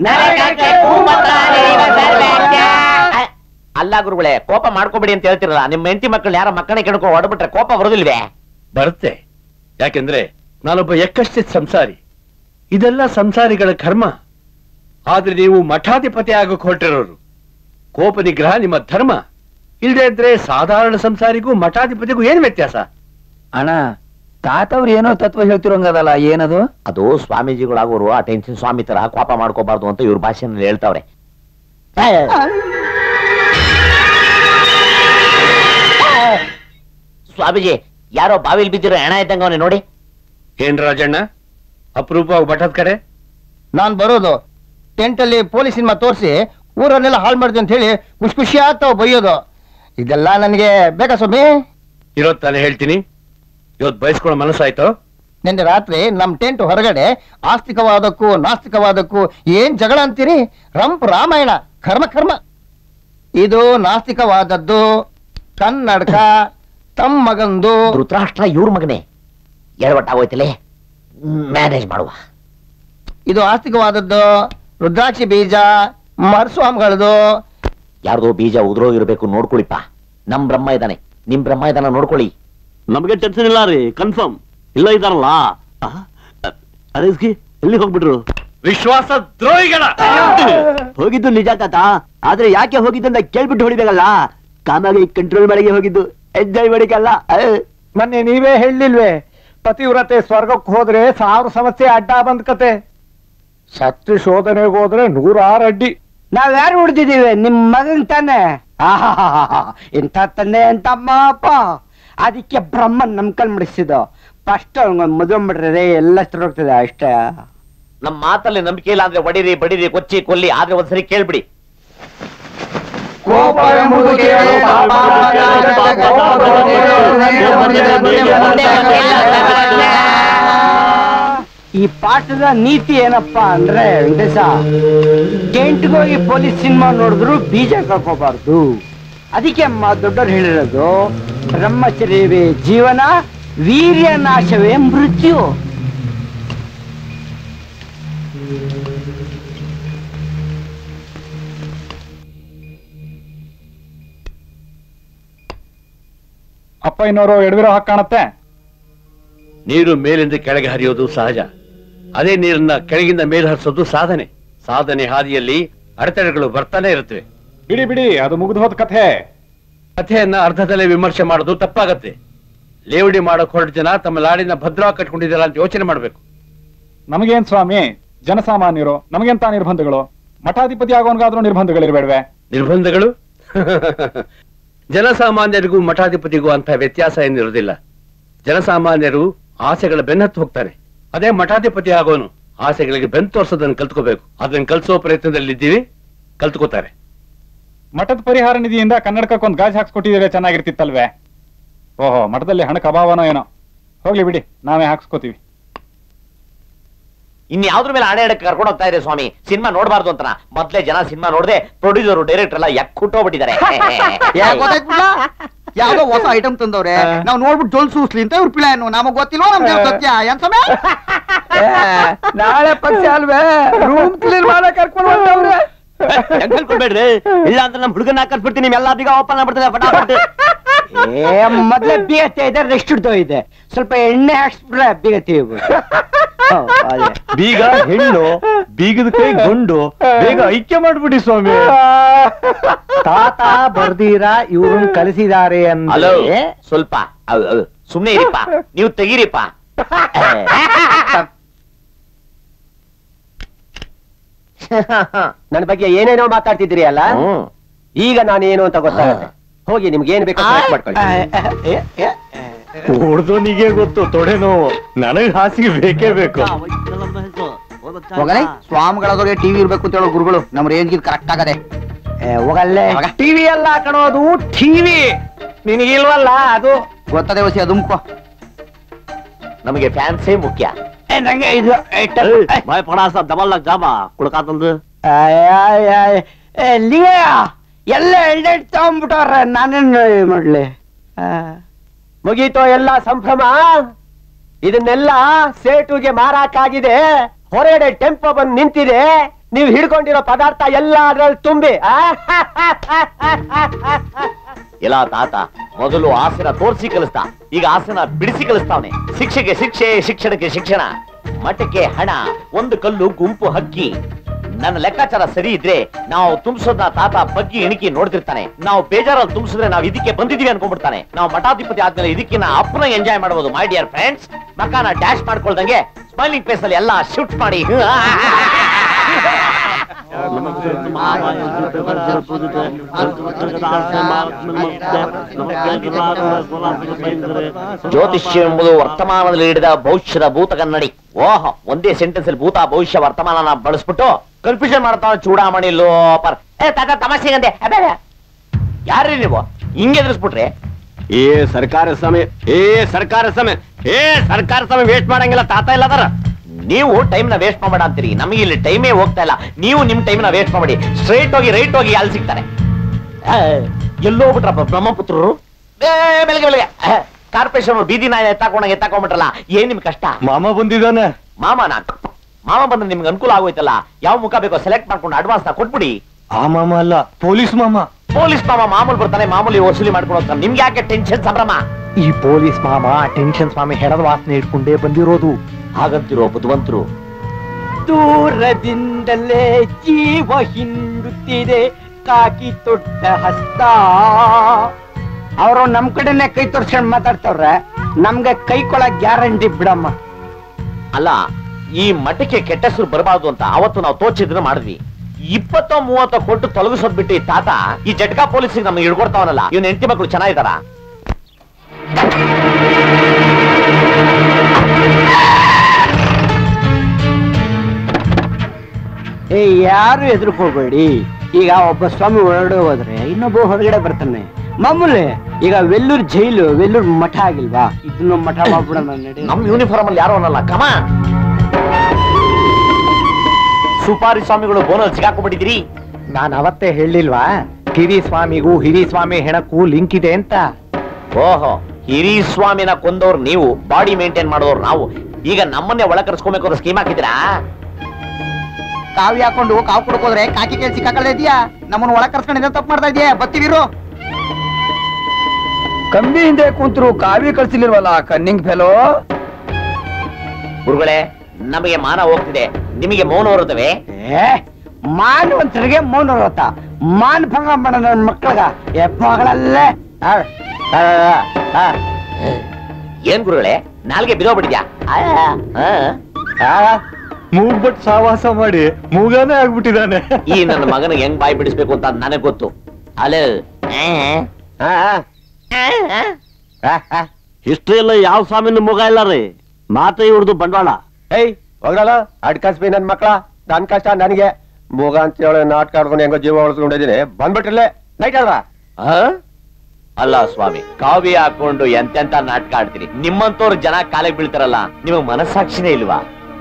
ಅಲ್ಲ ಗುರುಗಳೇ, ಕೋಪ ಮಾಡ್ಕೋಬೇಡಿ ಅಂತ ಹೇಳ್ತಿರಲ್ಲ, ನಿಮ್ಮ ಹೆಂಡತಿ ಮಕ್ಕಳು ಯಾರ ಮಕ್ಕಳನ್ನ ಕೆಡ್ಕೊ ಹೊಡಬಿಟ್ರೆ ಕೋಪ ಬರೋದಿಲ್ವೇ? ಬರುತ್ತೆ. ಯಾಕೆಂದ್ರೆ ನಾನೊಬ್ಬ ಎಕ್ಕಷ್ಟೇ ಸಂಸಾರಿ. ಇದೆಲ್ಲ ಸಂಸಾರಿಗಳ ಕರ್ಮ. ಆದ್ರೆ ನೀವು ಮಠಾಧಿಪತಿ ಆಗೋಕ್ ಹೊರಟಿರೋರು. ಕೋಪ ನಿಗ್ರಹ ನಿಮ್ಮ ಧರ್ಮ. ಇಲ್ಲದೆ ಇದ್ರೆ ಸಾಧಾರಣ ಸಂಸಾರಿಗೂ ಮಠಾಧಿಪತಿಗೂ ಏನ್ ವ್ಯತ್ಯಾಸ? ಅಣ್ಣ ತಾತವ್ರು ಏನೋ ತತ್ವ ಹೇಳ್ತಿರೋಂಗದಲ್ಲ, ಏನದು? ಅದು ಸ್ವಾಮೀಜಿಗಳಾಗೋರು ಅಟೆನ್ಷನ್ ಸ್ವಾಮಿ ತರ ಕೋಪ ಮಾಡ್ಕೋಬಾರ್ದು ಅಂತ ಇವ್ರ ಭಾಷೆನಲ್ಲಿ ಹೇಳ್ತಾವ್ರೆ. ಸ್ವಾಮೀಜಿ ಯಾರೋ ಬಾವಿಲ್ ಬಿದ್ದಿರೋ ಹೆಣ ಇದ್ದಂಗ ಅವನೇ ನೋಡಿ. ಏನ್ ರಾಜಣ್ಣ ಅಪರೂಪ ಮಠದ ಕಡೆ? ನಾನ್ ಬರೋದು ಟೆಂಟ್ ಅಲ್ಲಿ ಪೊಲೀಸ್ ಸಿನಿಮಾ ತೋರಿಸಿ ಊರನ್ನೆಲ್ಲ ಹಾಳು ಮಾಡಿದೆ ಅಂತ ಹೇಳಿ ಖುಷಿ ಖುಷಿ ಆಗ್ತಾವ ಬೈಯೋದು. ಇದೆಲ್ಲ ನನಗೆ ಬೇಕಾ ಸ್ವಾಮಿ? ಇರೋದ್ ತಾನೇ ಹೇಳ್ತೀನಿ. ಇವತ್ತು ಬಯಸ್ಕೊಳ್ಳೋ ಮನಸ್ಸಾಯ್ತು. ನಿನ್ನೆ ರಾತ್ರಿ ನಮ್ ಟೆಂಟ್ ಹೊರಗಡೆ ಆಸ್ತಿಕವಾದಕ್ಕೂ ನಾಸ್ತಿಕವಾದಕ್ಕೂ ಏನ್ ಜಗಳ ಅಂತೀರಿ? ರಂಪ್ ರಾಮಾಯಣ ಕರ್ಮ ಕರ್ಮ. ಇದು ನಾಸ್ತಿಕವಾದದ್ದು ಕನ್ನಡಕ ತಮ್ಮ ಮಗಂದು. ಧೃತರಾಷ್ಟ್ರ ಇವ್ರ ಮಗನೇ. ಎಡವಟ್ಟಾಗೋಯ್ತಲೇ, ಮ್ಯಾನೇಜ್ ಮಾಡುವ. ಇದು ಆಸ್ತಿಕವಾದದ್ದು ರುದ್ರಾಕ್ಷಿ ಬೀಜ ಮರಸ್ವಾಮಿಗಳದು. ಯಾರ್ದೋ ಬೀಜ ಉದುರೋಗಿರ್ಬೇಕು, ನೋಡ್ಕೊಳಿಪ್ಪ. ನಮ್ ಬ್ರಹ್ಮ ಇದ್ದಾನೆ, ನಿಮ್ ಬ್ರಹ್ಮ ಇದ್ದಾನ ನೋಡ್ಕೊಳ್ಳಿ. ನಮಗೆ ಟೆನ್ಷನ್ ಇಲ್ಲ ರೀ, ಕನ್ಫರ್ಮ್ ಇಲ್ಲ ಇದಾರಲ್ಲ. ಎಲ್ಲಿ ಹೋಗ್ಬಿಟ್ರು? ವಿಶ್ವಾಸ ದ್ರೋಹಿಗಳ ಹೋಗಿದ್ದು ನಿಜ ತಾತ, ಆದ್ರೆ ಯಾಕೆ ಹೋಗಿದ್ದು ಅಂತ ಕೇಳ್ಬಿಟ್ಟು ಹೊಡಿಬೇಕಲ್ಲ. ಕಾಮಾಗಿ ಕಂಟ್ರೋಲ್ ಮಾಡಿಗೆ ಹೋಗಿದ್ದು, ಎಂಜಾಯ್ ಮಾಡಿಕಲ್ಲ. ಮೊನ್ನೆ ನೀವೇ ಹೇಳಿಲ್ವೇ, ಪತಿವ್ರತೆ ಸ್ವರ್ಗಕ್ಕೆ ಹೋದ್ರೆ 1000 ಸಮಸ್ಯೆ ಅಡ್ಡ ಬಂದ್ ಕತೆ. ಶಕ್ತಿ ಶೋಧನೆಗೆ ಹೋದ್ರೆ 106 ಅಡ್ಡಿ. ನಾವ್ ಯಾರು ಹುಡ್ದಿದೀವಿ? ನಿಮ್ ಮಗನ್ ತಾನೆ. ಇಂಥ ತಂದೆ ಅಂತ ಅಮ್ಮ ಅಪ್ಪ. ಅದಕ್ಕೆ ಬ್ರಹ್ಮನ್ ನಮ್ಕಲ್ ಮಾಡಿಸಿದ್ದು. ಫಸ್ಟ್ ಮದುವೆ ಮಾಡ್ರೆ ಎಲ್ಲ ಹೋಗ್ತದೆ ಅಷ್ಟೇ. ನಮ್ ಮಾತಲ್ಲಿ ನಂಬಿಕೆ ಇಲ್ಲ ಅಂದ್ರೆ ಹೊಡಿರಿ ಬಡಿರಿ ಕೊಚ್ಚಿ ಕೊಲ್ಲಿ, ಆದ್ರೆ ಒಂದ್ಸರಿ ಕೇಳ್ಬಿಡಿ. ಈ ಪಾಠದ ನೀತಿ ಏನಪ್ಪಾ ಅಂದ್ರೆ ವೆಂಕಟೇಶ, ಟೆಂಟ್ಗೋಗಿ ಪೊಲೀಸ್ ಸಿನಿಮಾ ನೋಡಿದ್ರು ಬೀಜ ಕಳ್ಕೋಬಾರ್ದು. ಅದಕ್ಕೆ ಅಮ್ಮ ದೊಡ್ಡವ್ರು ಹೇಳಿರೋದು, ಬ್ರಹ್ಮಚರ್ಯವೇ ಜೀವನ, ವೀರ್ಯ ನಾಶವೇ ಮೃತ್ಯು. ಅಪ್ಪ ಇನ್ನೋರು ಎಡವಿರೋ ಹಾಕ್ ಕಾಣತ್ತೆ. ನೀರು ಮೇಲಿಂದ ಕೆಳಗೆ ಹರಿಯೋದು ಸಹಜ. ಅದೇ ನೀರನ್ನ ಕೆಳಗಿಂದ ಮೇಲೆ ಹರಿಸೋದು ಸಾಧನೆ. ಸಾಧನೆ ಹಾದಿಯಲ್ಲಿ ಅಡೆತಡೆಗಳು ಬರ್ತಾನೆ ಇರುತ್ತವೆ. ಬಿಡಿ ಬಿಡಿ, ಅದು ಮುಗಿದು ಹೋದ ಕಥೆ. ಕಥೆಯನ್ನ ಅರ್ಧದಲ್ಲೇ ವಿಮರ್ಶೆ ಮಾಡೋದು ತಪ್ಪಾಗತ್ತೆ. ಲೇವಡಿ ಮಾಡಕ್ ಹೊರಟ ಜನ ತಮ್ಮ ಲಾಡಿನ ಭದ್ರವಾಗಿ ಕಟ್ಕೊಂಡಿದ್ದಾರ ಅಂತ ಯೋಚನೆ ಮಾಡ್ಬೇಕು. ನಮಗೇನ್ ಸ್ವಾಮಿ, ಜನಸಾಮಾನ್ಯರು, ನಮಗೆಂತ ನಿರ್ಬಂಧಗಳು? ಮಠಾಧಿಪತಿ ಆಗೋನ್ಗಾದ್ರೂ ನಿರ್ಬಂಧಗಳಿರ್ಬೇಡ್ವೆ? ನಿರ್ಬಂಧಗಳು ಜನಸಾಮಾನ್ಯರಿಗೂ ಮಠಾಧಿಪತಿಗೂ ಅಂತ ವ್ಯತ್ಯಾಸ ಏನಿರೋದಿಲ್ಲ. ಜನಸಾಮಾನ್ಯರು ಆಸೆಗಳ ಬೆನ್ನತ್ತು ಹೋಗ್ತಾರೆ. ಅದೇ ಮಠಾಧಿಪತಿ ಆಗೋನು ಆಸೆಗಳಿಗೆ ಬೆನ್ನು ತೋರ್ಸೋದನ್ನ ಕಲ್ತ್ಕೋಬೇಕು. ಅದನ್ನ ಕಲ್ಸೋ ಪ್ರಯತ್ನದಲ್ಲಿದ್ದೀವಿ, ಕಲ್ತ್ಕೋತಾರೆ. ಮಠದ ಪರಿಹಾರ ನಿಧಿಯಿಂದ ಕನ್ನಡಕ್ಕೊಂದು ಗಾಜ್ ಹಾಕ್ಸ್ಕೊಟ್ಟಿದ್ರೆ ಚೆನ್ನಾಗಿರ್ತಿತ್ತಲ್ವೇ? ಓಹೋ, ಮಠದಲ್ಲಿ ಹಣಕ್ಕೆ ಅಭಾವನೋ ಏನೋ. ಹೋಗ್ಲಿ ಬಿಡಿ, ನಾವೇ ಹಾಕ್ಸ್ಕೋತೀವಿ. ಇನ್ಯಾವ್ದ್ರ ಮೇಲೆ ಆಣೆ ಇಡಕ್ಕೆ ಕರ್ಕೊಂಡು ಹೋಗ್ತಾ ಇದೆ ಸ್ವಾಮಿ? ಸಿನಿಮಾ ನೋಡ್ಬಾರ್ದು ಅಂತ ಮೊದ್ಲೇ ಜನ ಸಿನಿಮಾ ನೋಡದೆ ಪ್ರೊಡ್ಯೂಸರ್ ಡೈರೆಕ್ಟರ್ ಎಲ್ಲ ಯಾಕುಟ್ಟೋಗ್ಬಿಟ್ಟಿದ್ದಾರೆ. ಯಾವ್ದೋ ಹೊಸ ಐಟಮ್ ತಂದವ್ರೆ, ನಾವ್ ನೋಡ್ಬಿಟ್ಟು ಜೋಲ್ ಸೂಸ್ಲಿ ಅಂತ ಇವ್ರ ಪ್ಲಾನ್. ನಮಗ್ ಗೊತ್ತಿಲ್ವ ನಮ್ಗೆ ಸತ್ಯ ಏನ್ ಸಮಯ? ನಾಳೆ ಪಕ್ಷ ಅಲ್ವೇ, ರೂಮ್ ಕ್ಲೀನ್ ಮಾಡಕ್ ಕರ್ಕೊಂಡು ಬಂದವ್ರೆ. ಕಳ್ಕೊಳ್ಬೇಡ್ರಿ, ಇಲ್ಲ ಅಂದ್ರೆ ನಮ್ ಹುಡುಗನ ಕರ್ಸ್ಬಿಡ್ತೀನಿ. ನಿಮ್ ಎಲ್ಲಾ ಬೀಗ ಓಪನ್ ಆಗ್ಬಿಡ್ತದೆ ಫಟಾಫಟ್. ಮೊದ್ಲೇ ಬೀಗತ್ತೆ ಇದೆ, ರೆಸ್ಟ್ ಇಡ್ತೋ ಇದೆ. ಸ್ವಲ್ಪ ಎಣ್ಣೆ ಹಾಕ್ಸ್ಬಿಟ್ರೆ ಬೀಗತ್ತೆ. ಬೀಗ ಹೆಣ್ಣು, ಬೀಗದ ಕೈ ಗಂಡು, ಬೇಗ ಐಕ್ಯ ಮಾಡ್ಬಿಡಿ ಸ್ವಾಮಿ. ತಾತ ಬರ್ದೀರಾ ಇವ್ರನ್ನ ಕಲಿಸಿದ್ದಾರೆ ಹಲೋ, ಅಂದ್ರೆ ಸ್ವಲ್ಪ ಸುಮ್ನೆ ಇರಿಪ್ಪ, ನೀವು ತೆಗೀರಿಪ್ಪ. ನನ್ನ ಬಗ್ಗೆ ಏನೇನೋ ಮಾತಾಡ್ತಿದ್ದೀರಿ ಅಲ್ಲ, ಈಗ ನಾನೇನು ಅಂತ ಗೊತ್ತಾಗುತ್ತೆ. ಹೋಗಿ ನಿಮ್ಗೆ ಏನ್ ಬೇಕೋ ಮಾಡ್ಕೊಳ್ಳಿ. ಹೊಡೆದೋನಿಗೆ ಗೊತ್ತು ತೊಡೆ ನೋವು, ನನಗ್ ಹಾಸಿಗೆ ಬೇಕೇ ಬೇಕು. ಹೋಗಲೇ ಸ್ವಾಮಿಗಳಾದವ್ರಿಗೆ ಟಿವಿ ಇರ್ಬೇಕು ಅಂತ ಹೇಳೋ ಗುರುಗಳು ನಮ್ಮ ರೇಂಜ್ಗೆ ಕರೆಕ್ಟ್ ಆಗದೆ. ಹೋಗಲ್ಲೇ ಟಿವಿ ಎಲ್ಲ ಕಣೋದು ಟಿವಿ ನಿನಗಿಲ್ವಲ್ಲ ಅದು ಗೊತ್ತದೆ ವಸಿ ಅದುಂಕೋ. ನಮಗೆ ಫ್ಯಾನ್ಸೇ ಮುಖ್ಯ. ನಂಗೆ ಇದು ಡಬಲ್ ಜಾಬಾ ಕುಡ್ಕಾತಂದು ಲಿಂಗಯ್ಯ ಎಲ್ಲ ಎಲ್ಡೆಡ್ ತಗೊಂಡ್ಬಿಟ್ಟವ್ರೆ, ನಾನೇನು ಮಾಡ್ಲಿ? ಮುಗೀತೋ ಎಲ್ಲ ಸಂಭ್ರಮ. ಇದನ್ನೆಲ್ಲ ಸೇಟುಗೆ ಮಾರಾಕಾಗಿದೆ, ಹೊರಗಡೆ ಟೆಂಪೋ ಬಂದು ನಿಂತಿದೆ. ನೀವು ಹಿಡ್ಕೊಂಡಿರೋ ಪದಾರ್ಥ ಎಲ್ಲ ಅದ್ರಲ್ಲಿ ತುಂಬಿ. ಎಲ್ಲ ತಾತ ಮೊದಲು ಆಸನ ತೋರಿಸಿ ಕಲಿಸ್ತಾ, ಈಗ ಆಸನ ಬಿಡಿಸಿ ಕಲಿಸ್ತಾವನೆ. ಶಿಕ್ಷೆಗೆ ಶಿಕ್ಷೆ, ಶಿಕ್ಷಣಕ್ಕೆ ಶಿಕ್ಷಣ, ಮಠಕ್ಕೆ ಹಣ, ಒಂದು ಕಲ್ಲು ಗುಂಪು ಹಕ್ಕಿ. ನನ್ನ ಲೆಕ್ಕಾಚಾರ ಸರಿ ಇದ್ರೆ ನಾವು ತುಂಬಿಸೋದನ್ನ ತಾತ ಬಗ್ಗಿ ಇಣಿಕಿ ನೋಡ್ತಿರ್ತಾನೆ. ನಾವು ಬೇಜಾರಲ್ಲಿ ತುಂಬಿಸಿದ್ರೆ ನಾವು ಇದಕ್ಕೆ ಬಂದಿದೀವಿ ಅನ್ಕೊಂಡ್ಬಿಡ್ತಾನೆ. ನಾವು ಮಠಾಧಿಪತಿ ಆದ್ಮೇಲೆ ಇದಕ್ಕಿನ್ನ ಅಪ್ಪನ ಎಂಜಾಯ್ ಮಾಡಬಹುದು. ಮೈ ಡಿಯರ್ ಫ್ರೆಂಡ್ಸ್, ಮಕಾನ ಡ್ಯಾಶ್ ಮಾಡ್ಕೊಳ್ದಂಗೆ ಸ್ಮೈಲಿಂಗ್ ಫೇಸ್ ಅಲ್ಲಿ ಎಲ್ಲ ಶಿಫ್ಟ್ ಮಾಡಿ. ಜ್ಯೋತಿಷ್ಯ ಎಂಬುದು ವರ್ತಮಾನದಲ್ಲಿ ಹಿಡಿದ ಭವಿಷ್ಯದ ಭೂತ ಕನ್ನಡಿ. ಓಹ್, ಒಂದೇ ಸೆಂಟೆನ್ಸ್ ಅಲ್ಲಿ ಭೂತ ಭವಿಷ್ಯ ವರ್ತಮಾನ ಬಳಸ್ಬಿಟ್ಟು ಕನ್ಫ್ಯೂಷನ್ ಮಾಡ್ತಾವ ಚೂಡಾಮಣಿ ಲೋಪರ್. ತಾತ ತಮಾಷೆಗಂತೆ ಯಾರ್ರಿ ನೀವು ಹಿಂಗೆ ಎದುರಿಸ್ಬಿಟ್ರೆ? ಸರ್ಕಾರ ಸಮಯ ಸರ್ಕಾರ ಸಮಯ ವೇಸ್ಟ್ ಮಾಡಂಗಿಲ್ಲ ತಾತ ಇಲ್ಲದಾರ. ನೀವು ಟೈಮ್ ನ ವೇಸ್ಟ್ ಮಾಡಬೇಡ ಅಂತೀರಿ, ನಮಗೆ ಇಲ್ಲಿ ಟೈಮೇ ಹೋಗ್ತಾ ಇಲ್ಲ. ನೀವು ನಿಮ್ ಟೈಮ್ ನ ವೇಸ್ಟ್ ಮಾಡಿ ಸ್ಟ್ರೈಟ್ ಹೋಗಿ ರೈಟ್ ಹೋಗಿ ಅಲ್ಲಿ ಸಿಗ್ತಾರೆ. ಎಲ್ಲೋ ಬಿಟ್ರಪ್ಪ ಬ್ರಹ್ಮಪುತ್ರರು. ಬೆಳಗ್ಗೆ ಬೆಳಗ್ಗೆ ಕಾರ್ಪೊರೇಷನ್ ಬೀದಿ ನಾಯಿ ಎತ್ತಾಕೊಂಡ್ಬಿಟ್ರಲ್ಲ, ಏನ್ ನಿಮ್ ಕಷ್ಟ? ಮಾಮ ಬಂದಿದ್ದಾನೆ. ಮಾಮ ಬಂದ್ರೆ ನಿಮ್ಗೆ ಅನುಕೂಲ ಆಗೋಯ್ತಲ್ಲ. ಯಾವ ಮುಖ ಬೇಕೋ ಸೆಲೆಕ್ಟ್ ಮಾಡ್ಕೊಂಡು ಅಡ್ವಾನ್ಸ್ ನ ಕೊಟ್ಬಿಡಿ. ಆ ಮಾಮ ಅಲ್ಲ, ಪೊಲೀಸ್ ಮಾಮ. ಪೊಲೀಸ್ ಮಾಮ ಮಾಮೂಲಿ ಬರ್ತಾನೆ, ಮಾಮೂಲಿ ವಸೂಲಿ ಮಾಡ್ಕೊಂಡು ಹೋಗ್ತಾನೆ. ನಿಮ್ಗೆ ಯಾಕೆ ಟೆನ್ಷನ್ ಸಂಭ್ರಮ? ಈ ಪೊಲೀಸ್ ಮಾಮ ಟೆನ್ಷನ್ ಸ್ವಾಮಿ ಹೆಣದ ವಾಸನೆ ಇಟ್ಕೊಂಡೇ ಬಂದಿರೋದು. ಹಾಗಂತಿರೋ ಬುದ್ಧಿವಂತರು. ದೂರದಿಂದಲೇ ಜೀವ ಹಿಂಡುತ್ತಿದೆ ಕಾಕಿ ತೊಟ್ಟ ಹಸ್ತ. ಅವರು ನಮ್ ಕಡೆನೆ ಕೈ ತೋರ್ಸ್ಕೊಂಡ್ ಮಾತಾಡ್ತವ್ರೆ, ನಮ್ಗೆ ಕೈ ಕೊಳಕ್ ಗ್ಯಾರಂಟಿ ಬಿಡಮ್ಮ. ಅಲ್ಲ, ಈ ಮಠಕ್ಕೆ ಕೆಟ್ಟ ಹೆಸರು ಬರಬಾರ್ದು ಅಂತ ಅವತ್ತು ನಾವು ತೋಚಿದ್ರು ಮಾಡಿದ್ವಿ. 20-30 ಕೊಟ್ಟು ತೊಲಗಿಸೋದ್ ಬಿಟ್ಟು ಈ ತಾತ ಈ ಜಟ್ಕಾ ಪೊಲೀಸ್ ನಮ್ಗೆ ಹಿಡ್ಕೊಡ್ತಾವನಲ್ಲ. ಇವನ್ ಹೆಂಡತಿ ಮಕ್ಕಳು ಚೆನ್ನಾಗಿದಾರ? ಯಾರು ಎದುರ್ಕೋಬೇಡಿ. ಈಗ ಒಬ್ಬ ಸ್ವಾಮಿ ಹೊರಗಡೆ ಹೋದ್ರೆ ಇನ್ನೊಬ್ಬ ಹೊರಗಡೆ ಬರ್ತಾನೆ. ಮಾಮೂಲಿ ಈಗ ವೆಲ್ಲೂರ್ ಜೈಲು, ವೆಲ್ಲೂರ್ ಮಠ ಆಗಿಲ್ವಾ? ಇದನ್ನು ಮಠ ಮಾಡ್ಬಿಡೋಣ ನಡಿ. ನಮ್ ಯೂನಿಫಾರ್ಮ್ ಅಲ್ಲಿ ಯಾರು ಅನ್ನಲ್ಲ. ಕಮ ಸುಪಾರಿ ಸ್ವಾಮಿಗಳು ಬೋನಲ್ಲಿ ಸಿಗಾಕೊಂಡ್ಬಿಟ್ಟಿದ್ದೀರಿ. ನಾನು ಅವತ್ತೇ ಹೇಳಿಲ್ವಾ ಹಿರಿ ಸ್ವಾಮಿಗೂ ಹಿರಿ ಸ್ವಾಮಿ ಹೆಣಕ್ಕೂ ಲಿಂಕ್ ಇದೆ ಅಂತ? ಓಹೋ, ಹಿರಿ ಸ್ವಾಮಿನ ಕೊಂದವ್ರು ನೀವು, ಬಾಡಿ ಮೇಂಟೈನ್ ಮಾಡೋರು ನಾವು. ಈಗ ನಮ್ಮನ್ನೇ ಒಳ ಕರ್ಸ್ಕೊಬೇಕು ಅನ್ನೋ ಸ್ಕೀಮ್ ಹಾಕಿದ್ರಾ? ಕಾವಿ ಹಾಕೊಂಡು ಕಾವು ಕುಡ್ಕೋದ್ರೆ ಕಾಕಿ ಕೇಳಿ ಸಿಕ್ಕಾಕಳ್ದ ಇದೆಯಾ? ನಮ್ಮನ್ನ ಒಳಗ್ ಕರ್ಸ್ಕೊಂಡು ತಪ್ಪು ಮಾಡ್ತಾ ಇದೆಯಾ? ಬತ್ತೀವಿರು ಕಂಬಿ ಹಿಂದೆ ಕುಂತರು ಕಾವಿ ಕಳ್ಸಿಲ್ವಲ್ಲ ಕನ್ನಿಂಗ್ ಫೆಲೋ. ಗುರುಗಳೇ, ನಮಗೆ ಮಾನ ಹೋಗ್ತಿದೆ, ನಿಮಗೆ ಮೌನ ಹೊರತವೆ. ಮಾನವಂತರಿಗೆ ಮೌನ ಹೊರತ, ಮಾನ್ ಭಂಗ ಮಾಡ ನನ್ನ ಮಕ್ಕಳಗ ಎಪ್ಪಗಳಲ್ಲೇ. ಏನ್ ಗುರುಗಳೇ, ನಾಲ್ಗೆ ಬಿದೋಗ್ಬಿಟ್ಟಿದ್ಯಾ? ಮೂಗ್ಬಟ್ ಸಾವಾಸ ಮಾಡಿ ಮೂಗಾನೇ ಆಗ್ಬಿಟ್ಟಿದ್ದಾನೆ. ಈ ನನ್ನ ಮಗನಿಗೆ ಹೆಂಗ್ ಬಾಯಿ ಬಿಡಿಸ್ಬೇಕು ಅಂತ ನನಗ್ ಗೊತ್ತು. ಅಲ್ಲ ಹಿಸ್ಟ್ರಿ ಎಲ್ಲ ಯಾವ ಸ್ವಾಮಿನ ಮುಗ ಇಲ್ಲ ರೀ, ಮಾತ ಇವ್ರದ್ದು ಬಂಡವಾಳ. ಹೋಗಲ್ಲ ಅಡ್ಕಸ್ಬಿ ನನ್ ಮಕ್ಳ, ನನ್ ಕಷ್ಟ ನನಗೆ ಮೂಗ ಅಂತ ಹೇಳಿ ನಾಟಕ ಆಡ್ಕೊಂಡು ಹೆಂಗೋ ಜೀವ ಉಳಿಸ್ಕೊಂಡಿದ್ದೀನಿ. ಬಂದ್ಬಿಟ್ರಲ್ಲೇ ನೈಟ್ ಅಲ್ವಾ? ಅಲ್ಲ ಸ್ವಾಮಿ, ಕಾವಿ ಹಾಕೊಂಡು ಎಂತೆಂತ ನಾಟಕ ಆಡ್ತೀರಿ. ನಿಮ್ಮಂತವ್ರು ಜನ ಕಾಲಿಗೆ ಬೀಳ್ತಾರಲ್ಲ, ನಿಮಗ್ ಮನಸ್ಸಾಕ್ಷಿನೇ ಇಲ್ವಾ?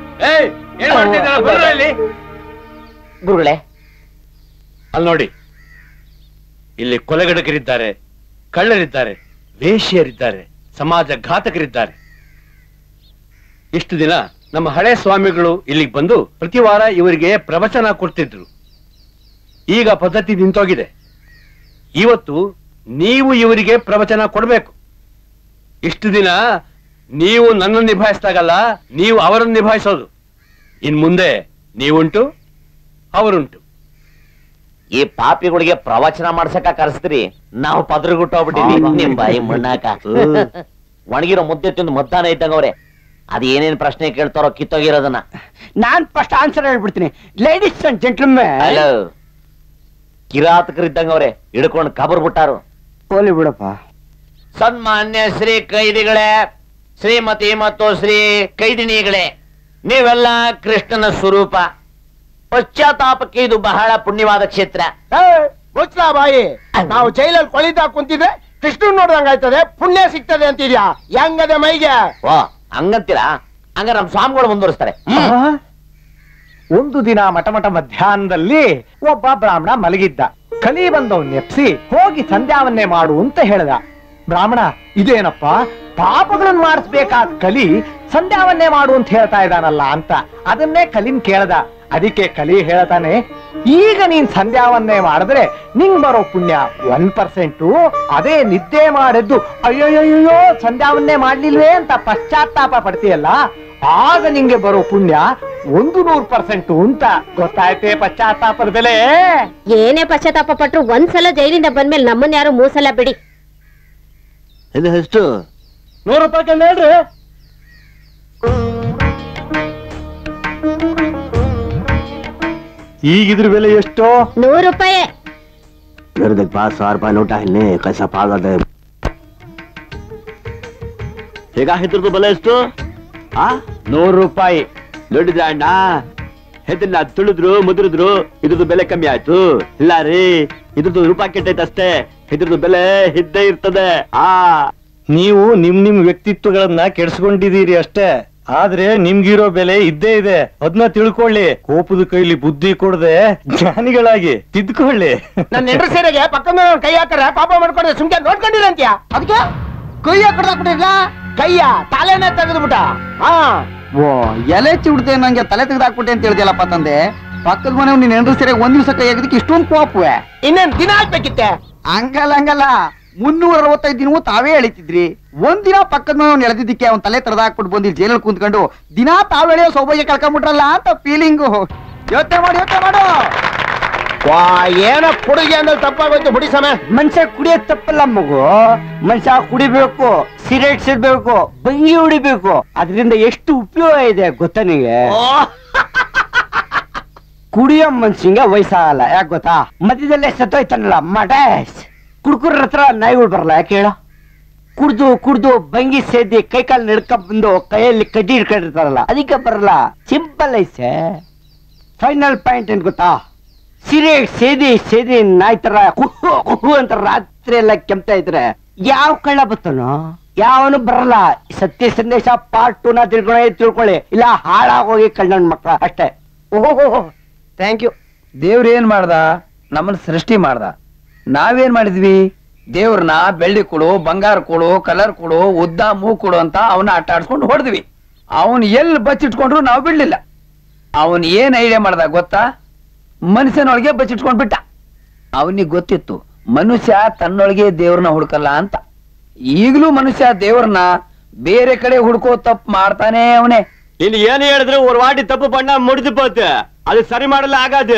ಗುರುಗಳೇ, ಅಲ್ಲಿ ನೋಡಿ, ಇಲ್ಲಿ ಕೊಲೆಗಡಕರಿದ್ದಾರೆ, ಕಳ್ಳರಿದ್ದಾರೆ, ವೇಶ್ಯರಿದ್ದಾರೆ, ಸಮಾಜ ಘಾತಕರಿದ್ದಾರೆ. ಇಷ್ಟು ದಿನ ನಮ್ಮ ಹಳೆ ಸ್ವಾಮಿಗಳು ಇಲ್ಲಿಗೆ ಬಂದು ಪ್ರತಿ ವಾರ ಇವರಿಗೆ ಪ್ರವಚನ ಕೊಡ್ತಿದ್ರು. ಈಗ ಪದ್ಧತಿ ನಿಂತೋಗಿದೆ. ಇವತ್ತು ನೀವು ಇವರಿಗೆ ಪ್ರವಚನ ಕೊಡಬೇಕು. ಇಷ್ಟು ದಿನ ನೀವು ನನ್ನನ್ನು ನಿಭಾಯಿಸಿದಾಗಲ್ಲ, ನೀವು ಅವರನ್ನು ನಿಭಾಯಿಸೋದು. ಇನ್ ಮುಂದೆ ನೀವುಂಟು, ಅವರುಂಟು. ಈ ಪಾಪಿಗಳಿಗೆ ಪ್ರವಚನ ಮಾಡ್ಸಕ ಕರೆಸ್ತೀರಿ, ನಾವು ಪದ್ರಗುಟ್ಟೋಗ್ಬಿಟ್ಟಿವಿ. ನಿಮ್ ಬಾಯಿ ಮಣ್ಣಾಕ ಒಣಗಿರೋ ಮುದ್ದೆ ತಿಂದು ಮಧ್ಯಾಹ್ನ ಇದ್ದಂಗವ್ರೆ. ಅದ್ ಏನೇನ್ ಪ್ರಶ್ನೆ ಕೇಳ್ತಾರೋ ಕಿತ್ತೋಗಿರೋದನ್ನ ನಾನ್ ಫಸ್ಟ್ ಆನ್ಸರ್ ಹೇಳ್ಬಿಡ್ತೀನಿ. Ladies and gentlemen. ಹಲೋ, ಕಿರಾತಕರಿದ್ದಂಗವ್ರೆ, ಹಿಡ್ಕೊಂಡು ಕಬರ್ ಬಿಟ್ಟಾರು. ಹೋಲಿ ಬಿಡಪ್ಪ. ಸನ್ಮಾನ್ಯ ಶ್ರೀ ಕೈದಿಗಳೇ, ಶ್ರೀಮತಿ ಮತ್ತು ಶ್ರೀ ಕೈದಿನಿಗಳೇ, ನೀವೆಲ್ಲ ಕೃಷ್ಣನ ಸ್ವರೂಪ. ಪಶ್ಚಾತ್ತಾಪಕ್ಕೆ ಇದು ಬಹಳ ಪುಣ್ಯವಾದ ಕ್ಷೇತ್ರ. ಮುಚ್ಚಲ ಬಾಯಿ, ನಾವು ಜೈಲಲ್ಲಿ ಕೊಳಿತಾ ಕುಂತಿದ್ರೆ ಕೃಷ್ಣ ನೋಡ್ದಂಗಾಯ್ತದೆ, ಪುಣ್ಯ ಸಿಗ್ತದೆ ಅಂತಿದ್ಯಾ? ಹೆಂಗದೆ ಮೈಗೆ? ಓ ಹಂಗಂತೀರಾ? ಹಂಗ ನಮ್ ಸ್ವಾಮಿಗಳು ಮುಂದುವರಿಸ್ತಾರೆ. ಒಂದು ದಿನ ಮಠ ಮಧ್ಯಾಹ್ನದಲ್ಲಿ ಒಬ್ಬ ಬ್ರಾಹ್ಮಣ ಮಲಗಿದ್ದ. ಕಲಿ ಬಂದವ್ ನೆಪ್ಸಿ ಹೋಗಿ ಸಂಧ್ಯಾವನ್ನೇ ಮಾಡು ಅಂತ ಹೇಳ್ದ. ಬ್ರಾಹ್ಮಣ, ಇದೇನಪ್ಪ ಪಾಪಗಳನ್ನ ಮಾಡಿಸ್ಬೇಕಾದ ಕಲಿ ಸಂಧ್ಯಾವನ್ನೇ ಮಾಡು ಅಂತ ಹೇಳ್ತಾ ಇದ್ದಾನಲ್ಲ ಅಂತ ಅದನ್ನೇ ಕಲಿನ್ ಕೇಳ್ದ. ಅದಕ್ಕೆ ಕಲಿ ಹೇಳ್ತಾನೆ, ಈಗ ನೀನ್ ಸಂಧ್ಯಾವನ್ನೇ ಮಾಡಿದ್ರೆ ನಿಂಗ್ ಬರೋ ಪುಣ್ಯ 1%. ಅದೇ ನಿದ್ದೆ ಮಾಡಿದ್ದು ಅಯ್ಯೋಯ್ಯೋ ಸಂಧ್ಯಾವನ್ನೇ ಮಾಡ್ಲಿಲ್ವೇ ಅಂತ ಪಶ್ಚಾತ್ತಾಪ ಪಡ್ತೀಯಲ್ಲ, ಆಗ ನಿಂಗೆ ಬರೋ ಪುಣ್ಯ 100% ಅಂತ. ಗೊತ್ತಾಯ್ತೆ ಪಶ್ಚಾತ್ತಾಪದ ಬೆಲೆ? ಏನೇ ಪಶ್ಚಾತ್ತಾಪ ಪಟ್ರು ಒಂದ್ಸಲ ಜೈಲಿಂದ ಬಂದ್ಮೇಲೆ ನಮ್ಮನ್ನ ಯಾರು ಮೂಸಲ್ಲ ಬಿಡಿ. ಇದು ಎಷ್ಟು? 100 ರೂಪಾಯಿ ಹೇಳ್ರಿ. ಈಗಿದ್ರ ಬೆಲೆ ಎಷ್ಟು? 100 ರೂಪಾಯಿ. मेरे देख 500 रुपये नोटा है ने, कैसा पागल है? ಹೇಗಾ ಇದ್ರದ್ದು ಬೆಲೆ ಎಷ್ಟು? 100 ರೂಪಾಯಿ. ನೋಡಿದ್ರ ಅಣ್ಣ, ಹೆದನ್ನ ತುಳಿದ್ರು ಮುದ್ರಿದ್ರು ಇದ್ರದ್ದು ಬೆಲೆ ಕಮ್ಮಿ ಆಯ್ತು. ಇಲ್ಲ ರೀ, ಇದ್ರದ್ದು ರೂಪಾಯಿ ಕೆಟ್ಟೈತೆ ಅಷ್ಟೇ, ಇದ್ರದ್ದು ಬೆಲೆ ಇದ್ದೇ ಇರ್ತದೆ. ನೀವು ನಿಮ್ ವ್ಯಕ್ತಿತ್ವಗಳನ್ನ ಕೆಡ್ಸ್ಕೊಂಡಿದೀರಿ ಅಷ್ಟೇ, ಆದ್ರೆ ನಿಮ್ಗಿರೋ ಬೆಲೆ ಇದ್ದೇ ಇದೆ. ಅದನ್ನ ತಿಳ್ಕೊಳ್ಳಿ. ಕೋಪದ ಕೈಲಿ ಬುದ್ಧಿ ಕೊಡದೆ ಜ್ಞಾನಿಗಳಾಗಿ ತಿದ್ಕೊಳ್ಳಿ. ನನ್ನ ಹೆಂಡ್ರ ಸೇರೆಗೆ ಪಕ್ಕದ ಕೈ ಹಾಕರ ಪಾಪ ಮಾಡ್ಕೊಂಡ್ರೆ ಸುಮ್ಕೆ ನೋಡ್ಕೊಂಡಿರಂತ್ಯ? ಅದಕ್ಕೆ ಕೈ ಹಾಕಿಡ್ದಾಕ್ಬಿಟ್ಟಿರ್ಲ, ಕೈಯ ತಲೆನೇ ತೆಗೆದ್ಬಿಟ್ಟ. ಓ ಎಲೆ ಚಿಡ್ದೆ ನಂಗೆ ತಲೆ ತೆಗೆದಾಕ್ಬಿಟ್ಟೆ ಅಂತ ಹೇಳಿದ್ಯಲ್ಲಪ್ಪ ತಂದೆ. ಪಕ್ಕದ ಮನೆ ನಿನ್ ಹೆಂಡ್ರ ಸೇರೆಗೆ ಒಂದ್ ದಿವಸ ಕೈ ಹಾಕಿದಕ್ಕೆ ಇಷ್ಟೊಂದು ಕೋಪವೇ? ಇನ್ನೇನ್ ದಿನ ಹಾಕ್ಬೇಕಿತ್ತೆ? ಹಂಗಲ್ಲ 365 ದಿನವೂ ತಾವೇ ಎಳಿತಿದ್ರಿ. ಒಂದಿನ ಪಕ್ಕದ ಮನೆ ಎಳೆದಿದ್ದಕ್ಕೆ ಅವ್ನ ತಲೆ ತೆಗೆದಾಕ್ಬಿಟ್ಟು ಬಂದಿ ಜೈಲಲ್ಲಿ ಕುಂತ್ಕೊಂಡು ದಿನ ತಾವ್ ಎಳೆಯೋ ಸೌಭಾಗ್ಯ ಕಳ್ಕೊಂಡ್ಬಿಟ್ರಲ್ಲ ಅಂತ ಫೀಲಿಂಗು. ಯೋಚನೆ ಮಾಡು. ವಾ, ಏನ ಕುಡಿಗೆ ಅಂದ್ರೆ ತಪ್ಪಾಗೋಯ್ತು ಬಿಡಿ ಸಮಯ. ಮನುಷ್ಯ ಕುಡಿಯೋದ್ ತಪ್ಪಲ್ಲ ಮಗು. ಮನುಷ್ಯ ಕುಡಿಬೇಕು, ಸಿಗರೇಟ್ ಸೇರ್ಬೇಕು, ಬಂಗಿ ಹೊಡಿಬೇಕು. ಅದರಿಂದ ಎಷ್ಟು ಉಪಯೋಗ ಇದೆ ಗೊತ್ತಾ ನಿಂಗೆ? ಕುಡಿಯೋ ಮನ್ಸಿಂಗೆ ವಯಸ್ಸಾಗಲ್ಲ. ಯಾಕೆ ಗೊತ್ತಾ? ಮಧ್ಯದಲ್ಲೇ ಸತ್ತೋಯ್ತಾನಲ್ಲ ಮಡೇಶ್, ಕುಡ್ಕುರ ಹತ್ರ ನಾಯಿಗಳು ಬರಲ್ಲ. ಯಾಕೆ ಹೇಳ? ಕುಡ್ದು ಬಂಗಿ ಸೇದಿ ಕೈ ಕಾಲು ನಡ್ಕೊಂಡ್ ಬಂದು ಕೈಯಲ್ಲಿ ಕಡ್ಡಿ ಹಿಡ್ಕೊಂಡಿರ್ತಾರಲ್ಲ, ಅದಕ್ಕೆ ಬರಲ್ಲ. ಸಿಂಪಲ್ ಐಸೆ. ಫೈನಲ್ ಪಾಯಿಂಟ್ ಏನ್ ಗೊತ್ತಾ? ಸಿರೇಟ್ ಸೇದಿ ನಾಯಿ ತರ ಕುಹು ಅಂತ ರಾತ್ರಿ ಎಲ್ಲ ಕೆಮ್ತಾ ಇದ್ರೆ ಯಾವ ಕಳ್ಳ ಬತ್ತನೋ? ಯಾವನು ಬರಲ್ಲ. ಸತ್ಯ ಸಂದೇಶ ಪಾರ್ಟ್ 2 ನ ತಿಳ್ಕೊಳ್ಳಿ, ಇಲ್ಲ ಹಾಳಾಗೋಗಿ ಕಳ್ಳನ ಮಕ್ಕಳ ಅಷ್ಟೇ. ಓಹೋ ಥ್ಯಾಂಕ್ ಯು. ದೇವ್ರ ಏನ್ ಮಾಡ್ದ? ನಮ್ಮನ್ನ ಸೃಷ್ಟಿ ಮಾಡ್ದ. ನಾವೇನ್ ಮಾಡಿದ್ವಿ? ದೇವ್ರನ್ನ ಬೆಳ್ಳಿ ಕೊಡು, ಬಂಗಾರ ಕೊಡು, ಕಲರ್ ಕೊಡು, ಉದ್ದ ಮೂಗು ಕೊಡು ಅಂತ ಅವನ್ನ ಆಟ ಆಡ್ಸ್ಕೊಂಡು ಹೊಡೆದ್ವಿ. ಅವನ್ ಎಲ್ಲಿ ಬಚ್ಚಿಟ್ಕೊಂಡ್ರು ನಾವು ಬಿಡ್ಲಿಲ್ಲ. ಅವನ್ ಏನ್ ಐಡಿಯಾ ಮಾಡ್ದ ಗೊತ್ತಾ? ಮನುಷ್ಯನೊಳಗೆ ಬಚ್ಚಿಟ್ಕೊಂಡ್ ಬಿಟ್ಟ. ಅವನಿಗೆ ಗೊತ್ತಿತ್ತು ಮನುಷ್ಯ ತನ್ನೊಳಗೆ ದೇವ್ರನ್ನ ಹುಡುಕಲ್ಲ ಅಂತ. ಈಗಲೂ ಮನುಷ್ಯ ದೇವ್ರನ್ನ ಬೇರೆ ಕಡೆ ಹುಡುಕೋ ತಪ್ಪು ಮಾಡ್ತಾನೆ ಅವನೇ. ಇನ್ನು ಏನು ಹೇಳಿದ್ರು ஒரு வாட்டி தப்பு பண்ணா முடிஞ்சு போச்சு. அது சரி ಮಾಡಲ್ಲ ஆகாது.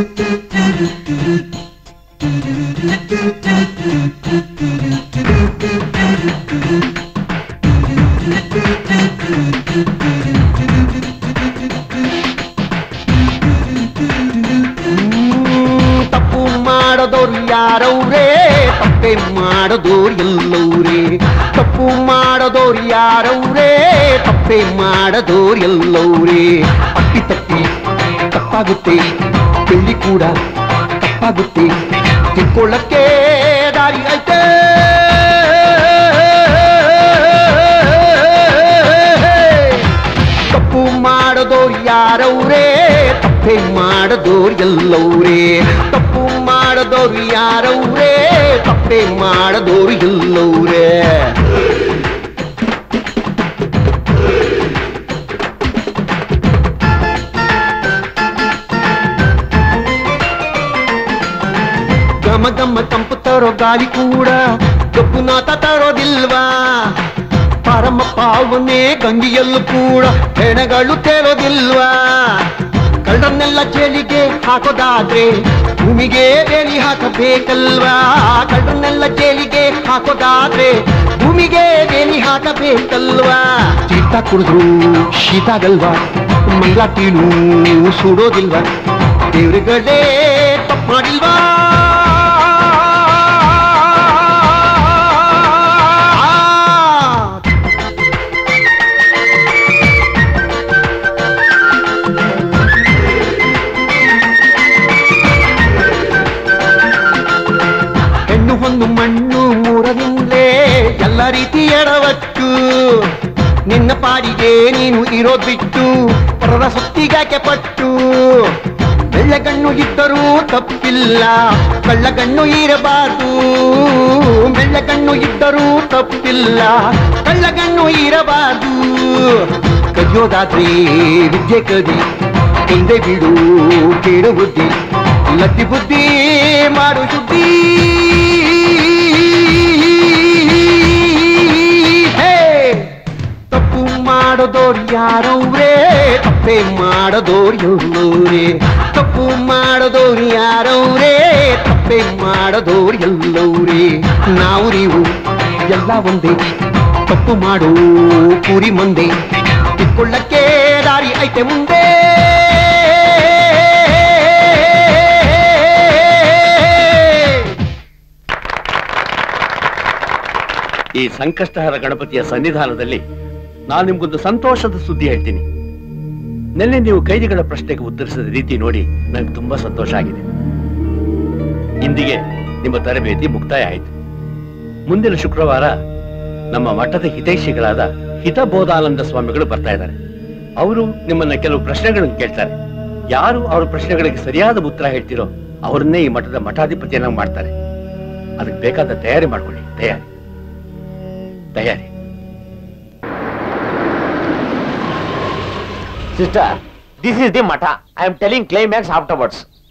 ತಪ್ಪು ಮಾಡದೋರು ಯಾರವ್ರೇ, ತಪ್ಪೆ ಮಾಡದೋರು ಎಲ್ಲವ್ರೇ. ತಪ್ಪು ಮಾಡದೋರು ಯಾರವ್ರೇ, ತಪ್ಪೆ ಮಾಡದೋರು ಎಲ್ಲವ್ರೇ. ಅಪ್ಪಿ ತಪ್ಪಿ ತಪ್ಪಾಗುತ್ತೆ, ಬೆಳ್ಳಿ ಕೂಡ ತಪ್ಪಾಗುತ್ತೆ, ತಿಳ್ಕೊಳ್ಳಕ್ಕೆ ದಾರಿ ಐತೆ. ತಪ್ಪು ಮಾಡದೋರು ಯಾರವ್ರೇ, ತಪ್ಪೆ ಮಾಡದೋರು ಎಲ್ಲವ್ರೇ. ತಪ್ಪು ಮಾಡದೋರು ಯಾರವ್ರೇ, ತಪ್ಪೆ ಮಾಡದೋರು ಎಲ್ಲವ್ರೇ. ಗಮ ಗಮ ತಂಪು ತರೋ ಗಾಳಿ ಕೂಡ ಕಪ್ಪು ನಾತ ತರೋದಿಲ್ವಾ? ಪರಮ ಪಾವನೆ ಗಂಗೆಯಲ್ಲೂ ಕೂಡ ಹೆಣಗಳು ತೇರೋದಿಲ್ವಾ? ಕಳ್ಳನ್ನೆಲ್ಲ ಜೈಲಿಗೆ ಹಾಕೋದಾದ್ರೆ ಭೂಮಿಗೆ ಬೇಲಿ ಹಾಕಬೇಕಲ್ವಾ? ಕಳ್ಳನ್ನೆಲ್ಲ ಜೈಲಿಗೆ ಹಾಕೋದಾದ್ರೆ ಭೂಮಿಗೆ ಬೇಲಿ ಹಾಕಬೇಕಲ್ವಾ? ಚೀಟ ಕುಡಿದ್ರು ಶೀತಾಗಲ್ವಾ? ಮಂಗಳಾಟಿನೂ ಸುಡೋದಿಲ್ವಾ? ದೇವ್ರುಗಳೇ ತಪ್ಪು ಮಾಡಿಲ್ವಾ? ನಿನ್ನ ಪಾಡಿಗೆ ನೀನು ಇರೋದ್ ಬಿಟ್ಟು ಪರರ ಸೊತ್ತಿಗಾಕೆ ಪಟ್ಟು ಬೆಳ್ಳಗಣ್ಣು ಇದ್ದರೂ ತಪ್ಪಿಲ್ಲ ಕಳ್ಳಗಣ್ಣು ಇರಬಾರ್ದು ಬೆಳ್ಳಗಣ್ಣು ಇದ್ದರೂ ತಪ್ಪಿಲ್ಲ ಕಳ್ಳಗಣ್ಣು ಇರಬಾರ್ದು ಕದಿಯೋದಾದ್ರೆ ವಿದ್ಯೆ ಕದಿ ಹಿಂದೆ ಬಿಡು ಕೇಳು ಬುದ್ಧಿ ಲದ್ದಿ ಬುದ್ಧಿ ಮಾಡು ಸುದ್ದಿ ತಪ್ಪು ಮಾಡದೋರು ಯಾರವ್ರೇ ತಪ್ಪೇ ಮಾಡದೋರು ಎಲ್ಲವ್ರೇ ತಪ್ಪು ಮಾಡದೋರು ಯಾರವ್ರೇ ತಪ್ಪೇ ಮಾಡದೋರು ಎಲ್ಲವ್ರೇ ನಾವು ನೀವು ಎಲ್ಲ ಒಂದೇ ತಪ್ಪು ಮಾಡು ಪೂರಿ ಮಂದೆ ತಿಳ್ಕೊಳ್ಳಕ್ಕೆ ದಾರಿ ಐತೆ ಮುಂದೆ ಈ ಸಂಕಷ್ಟಹರ ಗಣಪತಿಯ ಸನ್ನಿಧಾನದಲ್ಲಿ ನಾನು ನಿಮ್ಗೊಂದು ಸಂತೋಷದ ಸುದ್ದಿ ಹೇಳ್ತೀನಿ. ನಿನ್ನೆ ನೀವು ಕೈದಿಗಳ ಪ್ರಶ್ನೆಗೆ ಉತ್ತರಿಸಿದ ರೀತಿ ನೋಡಿ ನನಗೆ ತುಂಬಾ ಸಂತೋಷ ಆಗಿದೆ. ಇಂದಿಗೆ ನಿಮ್ಮ ತರಬೇತಿ ಮುಕ್ತಾಯ ಆಯಿತು. ಮುಂದಿನ ಶುಕ್ರವಾರ ನಮ್ಮ ಮಠದ ಹಿತೈಷಿಗಳಾದ ಹಿತಬೋಧಾನಂದ ಸ್ವಾಮಿಗಳು ಬರ್ತಾ ಇದ್ದಾರೆ. ಅವರು ನಿಮ್ಮನ್ನ ಕೆಲವು ಪ್ರಶ್ನೆಗಳನ್ನು ಕೇಳ್ತಾರೆ. ಯಾರು ಅವರ ಪ್ರಶ್ನೆಗಳಿಗೆ ಸರಿಯಾದ ಉತ್ತರ ಹೇಳ್ತಿರೋ ಅವರನ್ನೇ ಈ ಮಠದ ಮಠಾಧಿಪತಿಯನ್ನಾಗಿ ಮಾಡ್ತಾರೆ. ಅದಕ್ಕೆ ಬೇಕಾದ ತಯಾರಿ ಮಾಡ್ಕೊಳ್ಳಿ. ತಯಾರಿ. Sister, this is the Matha. I am telling climax afterwards.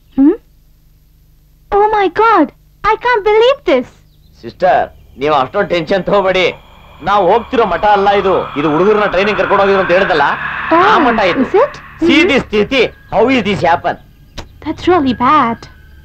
Oh my God! I can't believe this. Sister, ನೀವು ಅಷ್ಟೊಂದು ಟೆನ್ಷನ್ ತಗೋಬೇಡಿ. ನಾವು ಹೋಗ್ತಿರೋ ಮಠ ಅಲ್ಲ ಇದು. ಇದು ಹುಡುಗರನ್ನ ಟ್ರೈನಿಂಗ್ ಕರ್ಕೊಂಡು ಹೋಗಿದ್ರು ಅಂತ ಹೇಳಿದಲ್ಲ, ಆ ಮಠ ಇದು. See this ಸ್ಥಿತಿ. How is this happen? That's really bad.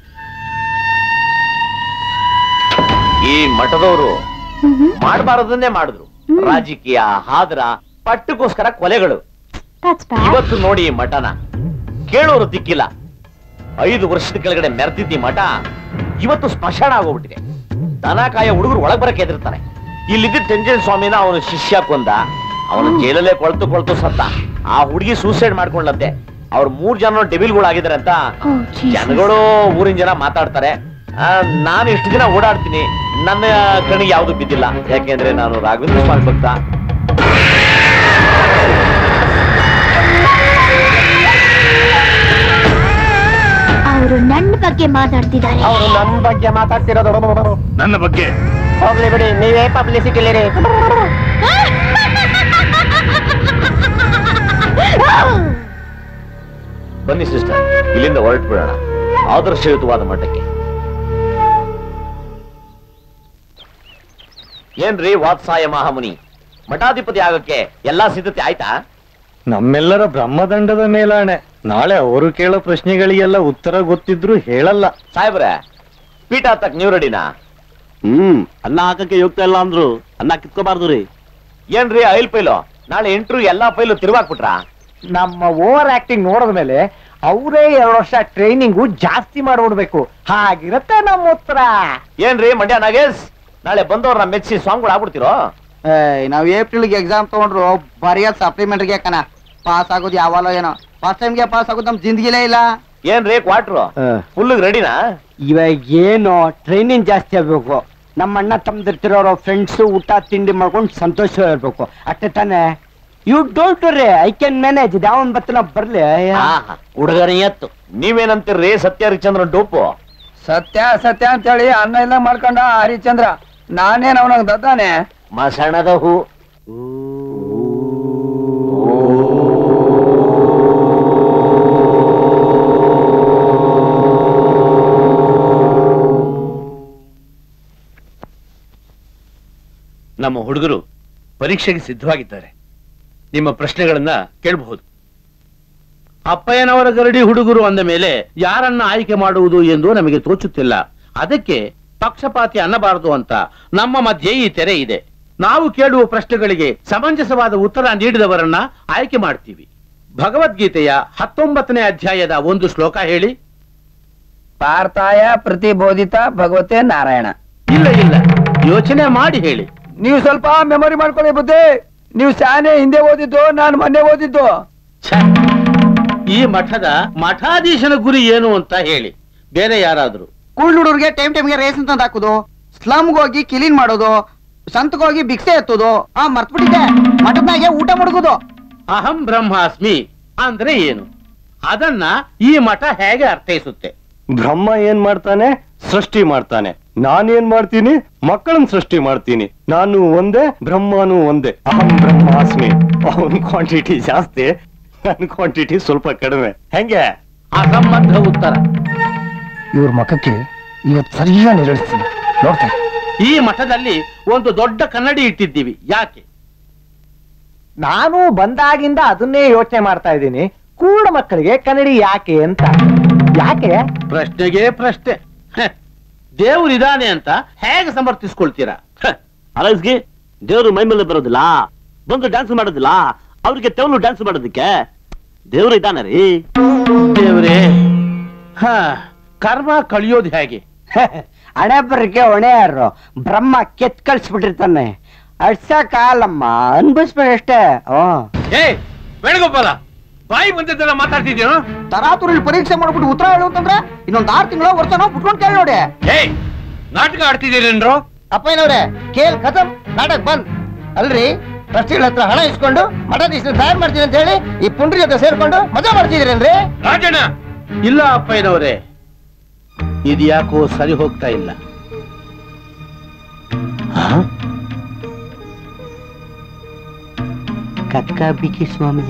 ಈ ಮಠದವರು ಮಾಡಬಾರದನ್ನೇ ಮಾಡಿದ್ರು. ರಾಜಕೀಯ, ಹಾದ್ರ, ಪಟ್ಟಕ್ಕೋಸ್ಕರ ಕೊಲೆಗಳು. ಇವತ್ತು ನೋಡಿ ಮಠನ ಕೇಳೋರು ದಿಕ್ಕಿಲ್ಲ. 5 ವರ್ಷದ ಕೆಳಗಡೆ ಮೆರೆದಿದ್ದಿ ಮಠ ಇವತ್ತು ಸ್ಮಶಾನ ಆಗೋಗ್ಬಿಟ್ಟಿದೆ. ದನ ಕಾಯ ಹುಡುಗರು ಒಳಗ್ ಬರಕ್ಕೆ ಎದಿರ್ತಾರೆ. ಇಲ್ಲಿದ್ದ ಟೆಂಜನ್ ಸ್ವಾಮಿನ ಅವನ ಶಿಷ್ಯ ಕೊಂದ. ಅವನ ಜೈಲಲ್ಲೇ ಕೊಳ್ತು ಸತ್ತ. ಆ ಹುಡುಗಿ ಸೂಸೈಡ್ ಮಾಡ್ಕೊಂಡಂತೆ. ಅವ್ರ 3 ಜನ ಡೆಬಿಲ್ಗಳಾಗಿದ್ದಾರೆ ಅಂತ ಜನಗಳು ಊರಿನ ಜನ ಮಾತಾಡ್ತಾರೆ. ನಾನು ಇಷ್ಟು ದಿನ ಓಡಾಡ್ತೀನಿ, ನನ್ನ ಕಣ್ಣಿಗೆ ಯಾವ್ದು ಬಿದ್ದಿಲ್ಲ. ಯಾಕೆಂದ್ರೆ ನಾನು ರಾಘವೇಂದ್ರ ಸ್ವಾಮಿ ಭಕ್ತ. ಅವರು ನನ್ನ ಬಗ್ಗೆ ಮಾತಾಡ್ತಿದ್ದಾರೆ. ಅವರು ನನ್ನ ಬಗ್ಗೆ ಮಾತಾಡ್ತಿರೋದು. ನನ್ನ ಬಗ್ಗೆ ಹೋಗ್ಲಿ ಬಿಡಿ, ನೀವೇ ಪಬ್ಲಿಸಿಟಿಲಿರಿ. ಬನ್ನಿ ಸಿಸ್ಟರ್, ಇಲ್ಲಿಂದ ಹೊರಟು ಬಿಡೋಣ ಆದರ್ಶಯುತವಾದ ಮಠಕ್ಕೆ. ಏನ್ರಿ ವಾತ್ಸಾಯ ಮಹಾಮುನಿ, ಮಠಾಧಿಪತಿ ಆಗಕ್ಕೆ ಎಲ್ಲಾ ಸಿದ್ಧತೆ ಆಯ್ತಾ? ನಮ್ಮೆಲ್ಲರ ಬ್ರಹ್ಮದಂಡದ ಮೇಲಾಣೆ. ನಾಳೆ ಅವರು ಕೇಳೋ ಪ್ರಶ್ನೆಗಳಿಗೆಲ್ಲ ಉತ್ತರ ಗೊತ್ತಿದ್ರು ಹೇಳಲ್ಲ. ಸಾಹೇಬ್ರೆ, ಪೀಠ ಹತ್ತಕ್ ನೀವು ರೆಡಿನಾ? ಅನ್ನ ಹಾಕಕ್ಕೆ ಹೋಗ್ತಾ ಇಲ್ಲ ಅಂದ್ರು ಅನ್ನ ಕಿತ್ಕೋಬಾರ್ದು ರೀ. ಏನ್ರಿ ಐಲ್ ಪೈಲು, ನಾಳೆ ಇಂಟರ್ವ್ಯೂ ಎಲ್ಲಾ ಪೈಲು ತಿರುವಾಕ್ಬಿಟ್ರ? ನಮ್ಮ ಓವರ್ ಆಕ್ಟಿಂಗ್ ನೋಡಿದ ಮೇಲೆ ಅವರೇ 2 ವರ್ಷ ಟ್ರೈನಿಂಗು ಜಾಸ್ತಿ ಮಾಡ್ಬಿಡ್ಬೇಕು. ಹಾಗಿರತ್ತೆ ನಮ್ಮ ಉತ್ತರ. ಏನ್ರಿ ಮಂಡ್ಯ ನಾಗೇಶ್, ನಾಳೆ ಬಂದವ್ರನ್ನ ಮೆಚ್ಚಿ ಸ್ವಾಮಿಗಳು ಆಗ್ಬಿಡ್ತಿರೋ? ನಾವ್ ಏಪ್ರಿಲ್ಗೆ ಎಕ್ಸಾಮ್ ತಗೊಂಡ್ರು ಬರೆಯೋದ್ ಸಪ್ಲಿಮೆಂಟ್ಗೆ ಕಣ. ಪಾಸ್ ಆಗೋದು ಯಾವಾಗಲೋ ಏನೋ. ಫಸ್ಟ್ ಟೈಮ್ಗೆ ಪಾಸ್ ಆಗೋದು ನಮ್ ಜಿಂದಗಿಲೇ ಇಲ್ಲ. ಏನ್ರಿ ಕ್ವಾರ್ಟ್ರು ಫುಲ್ ರೆಡಿನಾ? ಇವಾಗ ಏನು ಟ್ರೈನಿಂಗ್ ಜಾಸ್ತಿ ಆಗ್ಬೇಕು. ನಮ್ಮ ಅಣ್ಣ ತಮ್ಮದಿರ್ತಿರೋರು ಫ್ರೆಂಡ್ಸ್ ಊಟ ತಿಂಡಿ ಮಾಡ್ಕೊಂಡು ಸಂತೋಷ ಇರ್ಬೇಕು. ಅಷ್ಟೇ ತಾನೆ. You don't worry, I can manage. ಯಾವನ್ ಬತ್ತನ ಬರ್ಲಿ. ಹುಡುಗರಿ ಎತ್ತು. ನೀವೇನಂತೀರ್ರಿ ಸತ್ಯ ಹರಿಚಂದ್ರ ಡೋಪು? ಸತ್ಯ ಅಂತೇಳಿ ಅನ್ನ ಇಲ್ಲ ಮಾಡ್ಕೊಂಡ ಹರಿಚಂದ್ರ. ನಾನೇನ್ ಅವನಂಗ್ ದದ್ದಾನೆ ಮಸಣದ ಹೂ. ನಮ್ಮ ಹುಡುಗರು ಪರೀಕ್ಷೆಗೆ ಸಿದ್ಧವಾಗಿದ್ದಾರೆ. ನಿಮ್ಮ ಪ್ರಶ್ನೆಗಳನ್ನ ಕೇಳಬಹುದು. ಅಪ್ಪಯ್ಯನವರ ಗರಡಿ ಹುಡುಗರು ಅಂದ ಮೇಲೆ ಯಾರನ್ನ ಆಯ್ಕೆ ಮಾಡುವುದು ಎಂದು ನಮಗೆ ತೋಚುತ್ತಿಲ್ಲ. ಅದಕ್ಕೆ ಪಕ್ಷಪಾತಿ ಅನ್ನಬಾರದು ಅಂತ ನಮ್ಮ ಮಧ್ಯೆ ಈ ತೆರೆ ಇದೆ. ನಾವು ಕೇಳುವ ಪ್ರಶ್ನೆಗಳಿಗೆ ಸಮಂಜಸವಾದ ಉತ್ತರ ನೀಡಿದವರನ್ನ ಆಯ್ಕೆ ಮಾಡ್ತೀವಿ. ಭಗವದ್ಗೀತೆಯ 19ನೇ ಅಧ್ಯಾಯದ ಒಂದು ಶ್ಲೋಕ ಹೇಳಿ. ಪಾರ್ಥಾಯ ಪ್ರತಿಬೋಧಿತ ಭಗವತೆ ನಾರಾಯಣ. ಇಲ್ಲ, ಯೋಚನೆ ಮಾಡಿ ಹೇಳಿ. ನೀವು ಸ್ವಲ್ಪ ಮೆಮೊರಿ ಮಾಡ್ಕೊಳ್ಳಿ ಬುದ್ಧಿ. ನೀವು ಶಾನೆ ಹಿಂದೆ ಓದಿದ್ದು, ನಾನು ಮೊನ್ನೆ ಓದಿದ್ದು. ಈ ಮಠದ ಮಠಾಧೀಶನ ಗುರಿ ಏನು ಅಂತ ಹೇಳಿ. ಬೇರೆ ಯಾರಾದ್ರೂ ಕೂಳ್ ಹುಡುಗರಿಗೆ ಟೈಮ್ಗೆ ರೇಸ್ ಅಂತ ಹಾಕುದು, ಸ್ಲಮ್ಗೆ ಹೋಗಿ ಕ್ಲೀನ್ ಮಾಡೋದು, ಸಂತಕೋಗಿ ಭಿಕ್ಷೆ ಎತ್ತುದು ಮರ್ತ್ಬಿಟ್ಟಿದ್ದೆ. ಮಠದಾಗೆ ಊಟ ಮುಡುಗುದು. ಅಹಂ ಬ್ರಹ್ಮಾಸ್ಮಿ ಅಂದ್ರೆ ಏನು? ಅದನ್ನ ಈ ಮಠ ಹೇಗೆ ಅರ್ಥೈಸುತ್ತೆ? ಬ್ರಹ್ಮ ಏನ್ ಮಾಡ್ತಾನೆ? ಸೃಷ್ಟಿ ಮಾಡ್ತಾನೆ. ನಾನೇನ್ ಮಾಡ್ತೀನಿ? ಮಕ್ಕಳನ್ನ ಸೃಷ್ಟಿ ಮಾಡ್ತೀನಿ. ನಾನು ಒಂದೇ, ಬ್ರಹ್ಮನು ಒಂದೇ. ಅಹಂ ಬ್ರಹ್ಮಾಸ್ಮಿ. ಅವನ್ ಕ್ವಾಂಟಿಟಿ ಜಾಸ್ತಿ, ನನ್ ಕ್ವಾಂಟಿಟಿ ಸ್ವಲ್ಪ ಕಡಿಮೆ. ಹೆಂಗೆ? ಅಸಂಬದ್ಧ ಉತ್ತರ. ಇವ್ರ ಮಖಕ್ಕೆ ಇವತ್ತು ಸರಿಯಾಗಿ ನಿರ್ವಹಿಸ್ತೀನಿ ನೋಡ್ತೇನೆ. ಈ ಮಠದಲ್ಲಿ ಒಂದು ದೊಡ್ಡ ಕನ್ನಡಿ ಇಟ್ಟಿದ್ದೀವಿ. ಯಾಕೆ? ನಾನು ಬಂದಾಗಿಂದ ಅದನ್ನೇ ಯೋಚನೆ ಮಾಡ್ತಾ ಇದ್ದೀನಿ. ಕೂಡ ಮಕ್ಕಳಿಗೆ ಕನ್ನಡಿ ಯಾಕೆ ಅಂತ. ಯಾಕೆ? ಪ್ರಶ್ನೆಗೆ ಪ್ರಶ್ನೆ. ದೇವ್ರಿದಾನೆ ಅಂತ ಹೇಗೆ ಸಮರ್ಥಿಸ್ಕೊಳ್ತೀರಾ? ಅರಸ್ಗೆ ದೇವ್ರು ಮೈ ಮೇಲೆ ಬರೋದಿಲ್ಲ, ಬಂದು ಡ್ಯಾನ್ಸ್ ಮಾಡೋದಿಲ್ಲ. ಅವ್ರಿಗೆ ತೆವಲು ಡ್ಯಾನ್ಸ್ ಮಾಡೋದಕ್ಕೆ ದೇವ್ರು ಇದ್ದಾನೆ ರೀ. ದೇವ್ರೇ, ಕರ್ಮ ಕಳಿಯೋದು ಹೇಗೆ? ಹಣೆ ಬರಕ್ಕೆ ಹೊಣೆ ಯಾರು? ಬ್ರಹ್ಮ ಕೆತ್ ಕಳ್ಸ್ಬಿಟ್ಟಿರ್ತಾನೆ. ಅಡ್ಸಕ್ಕಾಗಲ್ಲಮ್ಮ, ಅನ್ಭವಿಸ್ಬೇಕಷ್ಟೇ. ಏ ವೇಣುಗೋಪಾಲ, ಬಾಯಿ ಬಂದಿದ್ದೆಲ್ಲ ಮಾತಾಡ್ತಿದ್ದೀನೋ? ತರಾತುರಲ್ಲಿ ಪರೀಕ್ಷೆ ಮಾಡ್ಬಿಟ್ಟು ಉತ್ತರ ಹೇಳು ಅಂತಂದ್ರೆ ಇನ್ನೊಂದ್ 6 ತಿಂಗಳ ವರ್ಷನೋ ಬಿಟ್ಕೊಂಡು ಕೇಳಿ ನೋಡಿ. ಏಯ್, ನಾಟಕ ಆಡ್ತಿದ್ದೀರೇನ್ರೋ? ಅಪ್ಪಯ್ಯನವ್ರೆ, ಕೇಲ್ ಖತಮ್, ನಾಟಕ ಬಂದ್. ಅಲ್ರಿ, ಟ್ರಸ್ಟಿಗಳ ಹತ್ರ ಹಣ ಇಸ್ಕೊಂಡು ಮಠಾಧೀಶನ ತಯಾರು ಮಾಡ್ತೀನಿ ಅಂತ ಹೇಳಿ ಈ ಪುಂಡ್ರಿ ಜೊತೆ ಸೇರ್ಕೊಂಡು ಮಜಾ ಮಾಡ್ತಿದ್ದೀರೇನ್ರಿ? ರಾಜಣ್ಣ, ಇಲ್ಲ ಅಪ್ಪಯ್ಯನವ್ರೆ, ಇದ್ಯಾಕೋ ಸರಿ ಹೋಗ್ತಾ ಇಲ್ಲ. ಕಕ್ಕ ಬಿಕ್ಕಿ ಸ್ವಾಮಿ.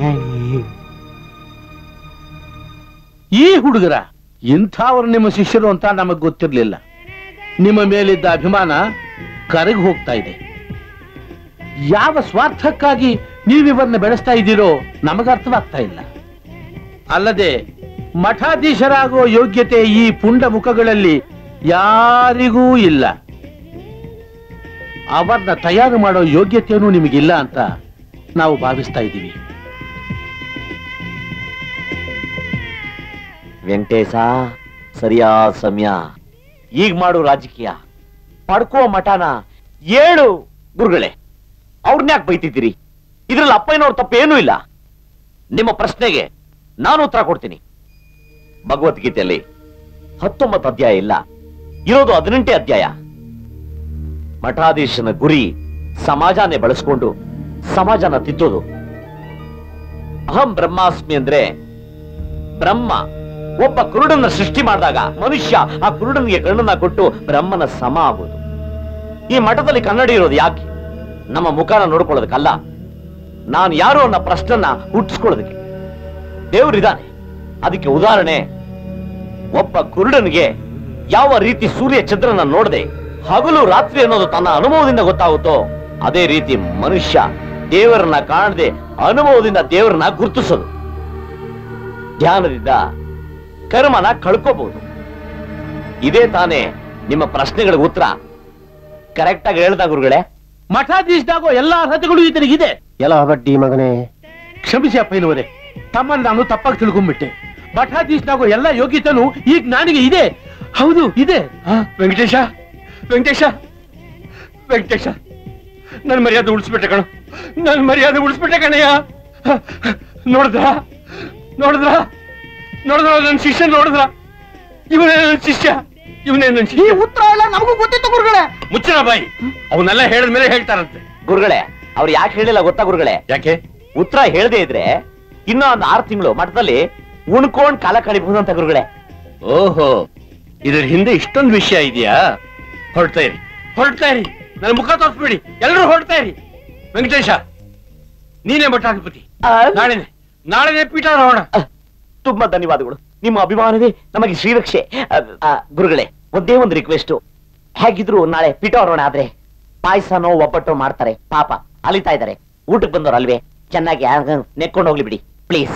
ಈ ಹುಡುಗರ ಇಂಥವ್ರು ನಿಮ್ಮ ಶಿಷ್ಯರು ಅಂತ ನಮಗ್ ಗೊತ್ತಿರ್ಲಿಲ್ಲ. ನಿಮ್ಮ ಮೇಲಿದ್ದ ಅಭಿಮಾನ ಕರಗಿ ಹೋಗ್ತಾ ಇದೆ. ಯಾವ ಸ್ವಾರ್ಥಕ್ಕಾಗಿ ನೀವಿವರನ್ನ ಬೆಳೆಸ್ತಾ ಇದ್ದೀರೋ ನಮಗ ಅರ್ಥವಾಗ್ತಾ ಇಲ್ಲ. ಅಲ್ಲದೆ ಮಠಾಧೀಶರಾಗೋ ಯೋಗ್ಯತೆ ಈ ಪುಂಡ ಮುಖಗಳಲ್ಲಿ ಯಾರಿಗೂ ಇಲ್ಲ. ಅವರನ್ನ ತಯಾರು ಮಾಡೋ ಯೋಗ್ಯತೆಯೂ ನಿಮಗಿಲ್ಲ ಅಂತ ನಾವು ಭಾವಿಸ್ತಾ ಇದ್ದೀವಿ. ವೆಂಕಟೇಶ, ಸರಿಯಾದ ಸಮಯ. ಈಗ ಮಾಡು ರಾಜಕೀಯ, ಪಡ್ಕೋ ಮಠನ. ಏಳು ಗುರುಗಳೇ, ಅವ್ರನ್ಯಾಕೆ ಬೈತಿದ್ದೀರಿ? ಇದ್ರಲ್ಲಿ ಅಪ್ಪಯ್ಯನವ್ರ ತಪ್ಪೇನೂ ಇಲ್ಲ. ನಿಮ್ಮ ಪ್ರಶ್ನೆಗೆ ನಾನು ಉತ್ತರ ಕೊಡ್ತೀನಿ. ಭಗವದ್ಗೀತೆಯಲ್ಲಿ 19 ಅಧ್ಯಾಯ ಇಲ್ಲ, ಇರೋದು 18 ಅಧ್ಯಾಯ. ಮಠಾಧೀಶನ ಗುರಿ ಸಮಾಜನೇ ಬಳಸ್ಕೊಂಡು ಸಮಾಜನ ತಿದ್ದೋದು. ಅಹಂ ಬ್ರಹ್ಮಾಸ್ಮಿ ಅಂದ್ರೆ ಬ್ರಹ್ಮ ಒಬ್ಬ ಕುರುಡನ್ನ ಸೃಷ್ಟಿ ಮಾಡಿದಾಗ ಮನುಷ್ಯ ಆ ಕುರುಡನಿಗೆ ಕಣ್ಣನ್ನ ಕೊಟ್ಟು ಬ್ರಹ್ಮನ ಸಮ ಆಗೋದು. ಈ ಮಠದಲ್ಲಿ ಕನ್ನಡಿ ಇರೋದು ಯಾಕೆ? ನಮ್ಮ ಮುಖನ ನೋಡ್ಕೊಳ್ಳೋದಕ್ಕಲ್ಲ, ನಾನು ಯಾರು ಅನ್ನೋ ಪ್ರಶ್ನನ್ನ ಹುಟ್ಟಿಸ್ಕೊಳ್ಳೋದಕ್ಕೆ. ದೇವ್ರಿದ್ದಾನೆ. ಅದಕ್ಕೆ ಉದಾಹರಣೆ, ಒಬ್ಬ ಕುರುಡನಿಗೆ ಯಾವ ರೀತಿ ಸೂರ್ಯ ಚಂದ್ರನ ನೋಡದೆ ಹಗಲು ರಾತ್ರಿ ಅನ್ನೋದು ತನ್ನ ಅನುಭವದಿಂದ ಗೊತ್ತಾಗುತ್ತೋ, ಅದೇ ರೀತಿ ಮನುಷ್ಯ ದೇವರನ್ನ ಕಾಣದೆ ಅನುಭವದಿಂದ ದೇವರನ್ನ ಗುರುತಿಸೋದು. ಧ್ಯಾನದಿಂದ ಕರ್ಮನ ಕಳ್ಕೋಬಹುದು. ಇದೇ ತಾನೇ ನಿಮ್ಮ ಪ್ರಶ್ನೆಗಳಿಗೆ ಉತ್ತರ. ಕರೆಕ್ಟ್ ಆಗಿ ಹೇಳ್ದ ಗುರುಗಳೇ. ಮಠಾಧೀಶನಾಗೋ ಎಲ್ಲಾ ಅರ್ಹತೆಗಳು ಈತನಿಗಿದೆ. ಎಲ್ಲ ಬಡ್ಡಿ ಮಗನೇ, ಕ್ಷಮಿಸಿ ಅಪ್ಪಯ್ಯನವರೇ, ತಮ್ಮನ್ನು ನಾನು ತಪ್ಪಾಗಿ ತಿಳ್ಕೊಂಡ್ಬಿಟ್ಟೆ. ಮಠಾಧೀಶನಾಗೋ ಎಲ್ಲ ಯೋಗ್ಯತೆನೂ ಈಗ ನನಗೆ ಇದೆ. ಹೌದು, ಇದೆ. ವೆಂಕಟೇಶ, ವೆಂಕಟೇಶ, ವೆಂಕಟೇಶ, ನನ್ ಮರ್ಯಾದೆ ಉಳಿಸ್ಬಿಟ್ಟೆ ಕಣ. ನನ್ ಮರ್ಯಾದೆ ಉಳಿಸ್ಬಿಟ್ಟೆ ಕಣಯ್ಯ. ನೋಡಿದ್ರ ನೋಡಿದ್ರ ನೋಡಿದ್ರ ನನ್ನ ಶಿಷ್ಯ ನೋಡಿದ್ರ? ಇವನೇ ನನ್ನ ಶಿಷ್ಯ, ಇವನೇ ನನ್ನ ಶಿಷ್ಯ. ಈ ಉತ್ತರ ಎಲ್ಲ ನಮಗೂ ಗೊತ್ತಿತ್ತು ಗುರುಗಳೇ. ಮುಚ್ಚನ ಬಾಯಿ, ಅವನ್ನೆಲ್ಲ ಹೇಳಿದ್ಮೇಲೆ ಹೇಳ್ತಾರಂತೆ. ಗುರುಗಳೇ, ಅವ್ರು ಯಾಕೆ ಹೇಳಿಲ್ಲ ಗೊತ್ತಾ ಗುರುಗಳೇ? ಯಾಕೆ? ಉತ್ತರ ಹೇಳದೇ ಇದ್ರೆ ಇನ್ನೂ ಒಂದು 6 ತಿಂಗಳು ಮಠದಲ್ಲಿ ಉಣ್ಕೊಂಡ್ ಕಾಲ ಕಳಿಬಹುದು ಅಂತ ಗುರುಗಳೇ. ಓಹೋ, ಇದ್ರ ಹಿಂದೆ ಇಷ್ಟೊಂದು ವಿಷಯ ಇದೆಯಾ? ಹೊರಡ್ತಾ ಇರಿ, ಹೊರಡ್ತಾ ಇರಿ, ನನ್ನ ಮುಖ ತೋರಿಸ್ಬೇಡಿ, ಎಲ್ಲರೂ ಹೊರಡ್ತಾ ಇರಿ. ವೆಂಕಟೇಶ, ನೀನೇ ಮಠಾಧಿಪತಿ. ನಾಳೆನೆ ಪೀಠಾರೋಹಣ. ತುಂಬಾ ಧನ್ಯವಾದಗಳು. ನಿಮ್ಮ ಅಭಿಮಾನವೇ ನಮಗೆ ಶ್ರೀರಕ್ಷೆ. ಗುರುಗಳೇ, ಒಂದೇ ಒಂದು ರಿಕ್ವೆಸ್ಟ್. ಹೇಗಿದ್ರು ನಾಳೆ ಪೀಠಾರೋಹಣ ಆದ್ರೆ ಪಾಯಸನೋ ಒಬ್ಬಟ್ಟು ಮಾಡ್ತಾರೆ. ಪಾಪ ಅಲಿತಾ ಇದ್ದಾರೆ, ಊಟಕ್ಕೆ ಬಂದವ್ರು ಅಲ್ವೇ? ಚೆನ್ನಾಗಿ ನೆಕ್ಕೊಂಡು ಹೋಗ್ಲಿ ಬಿಡಿ ಪ್ಲೀಸ್.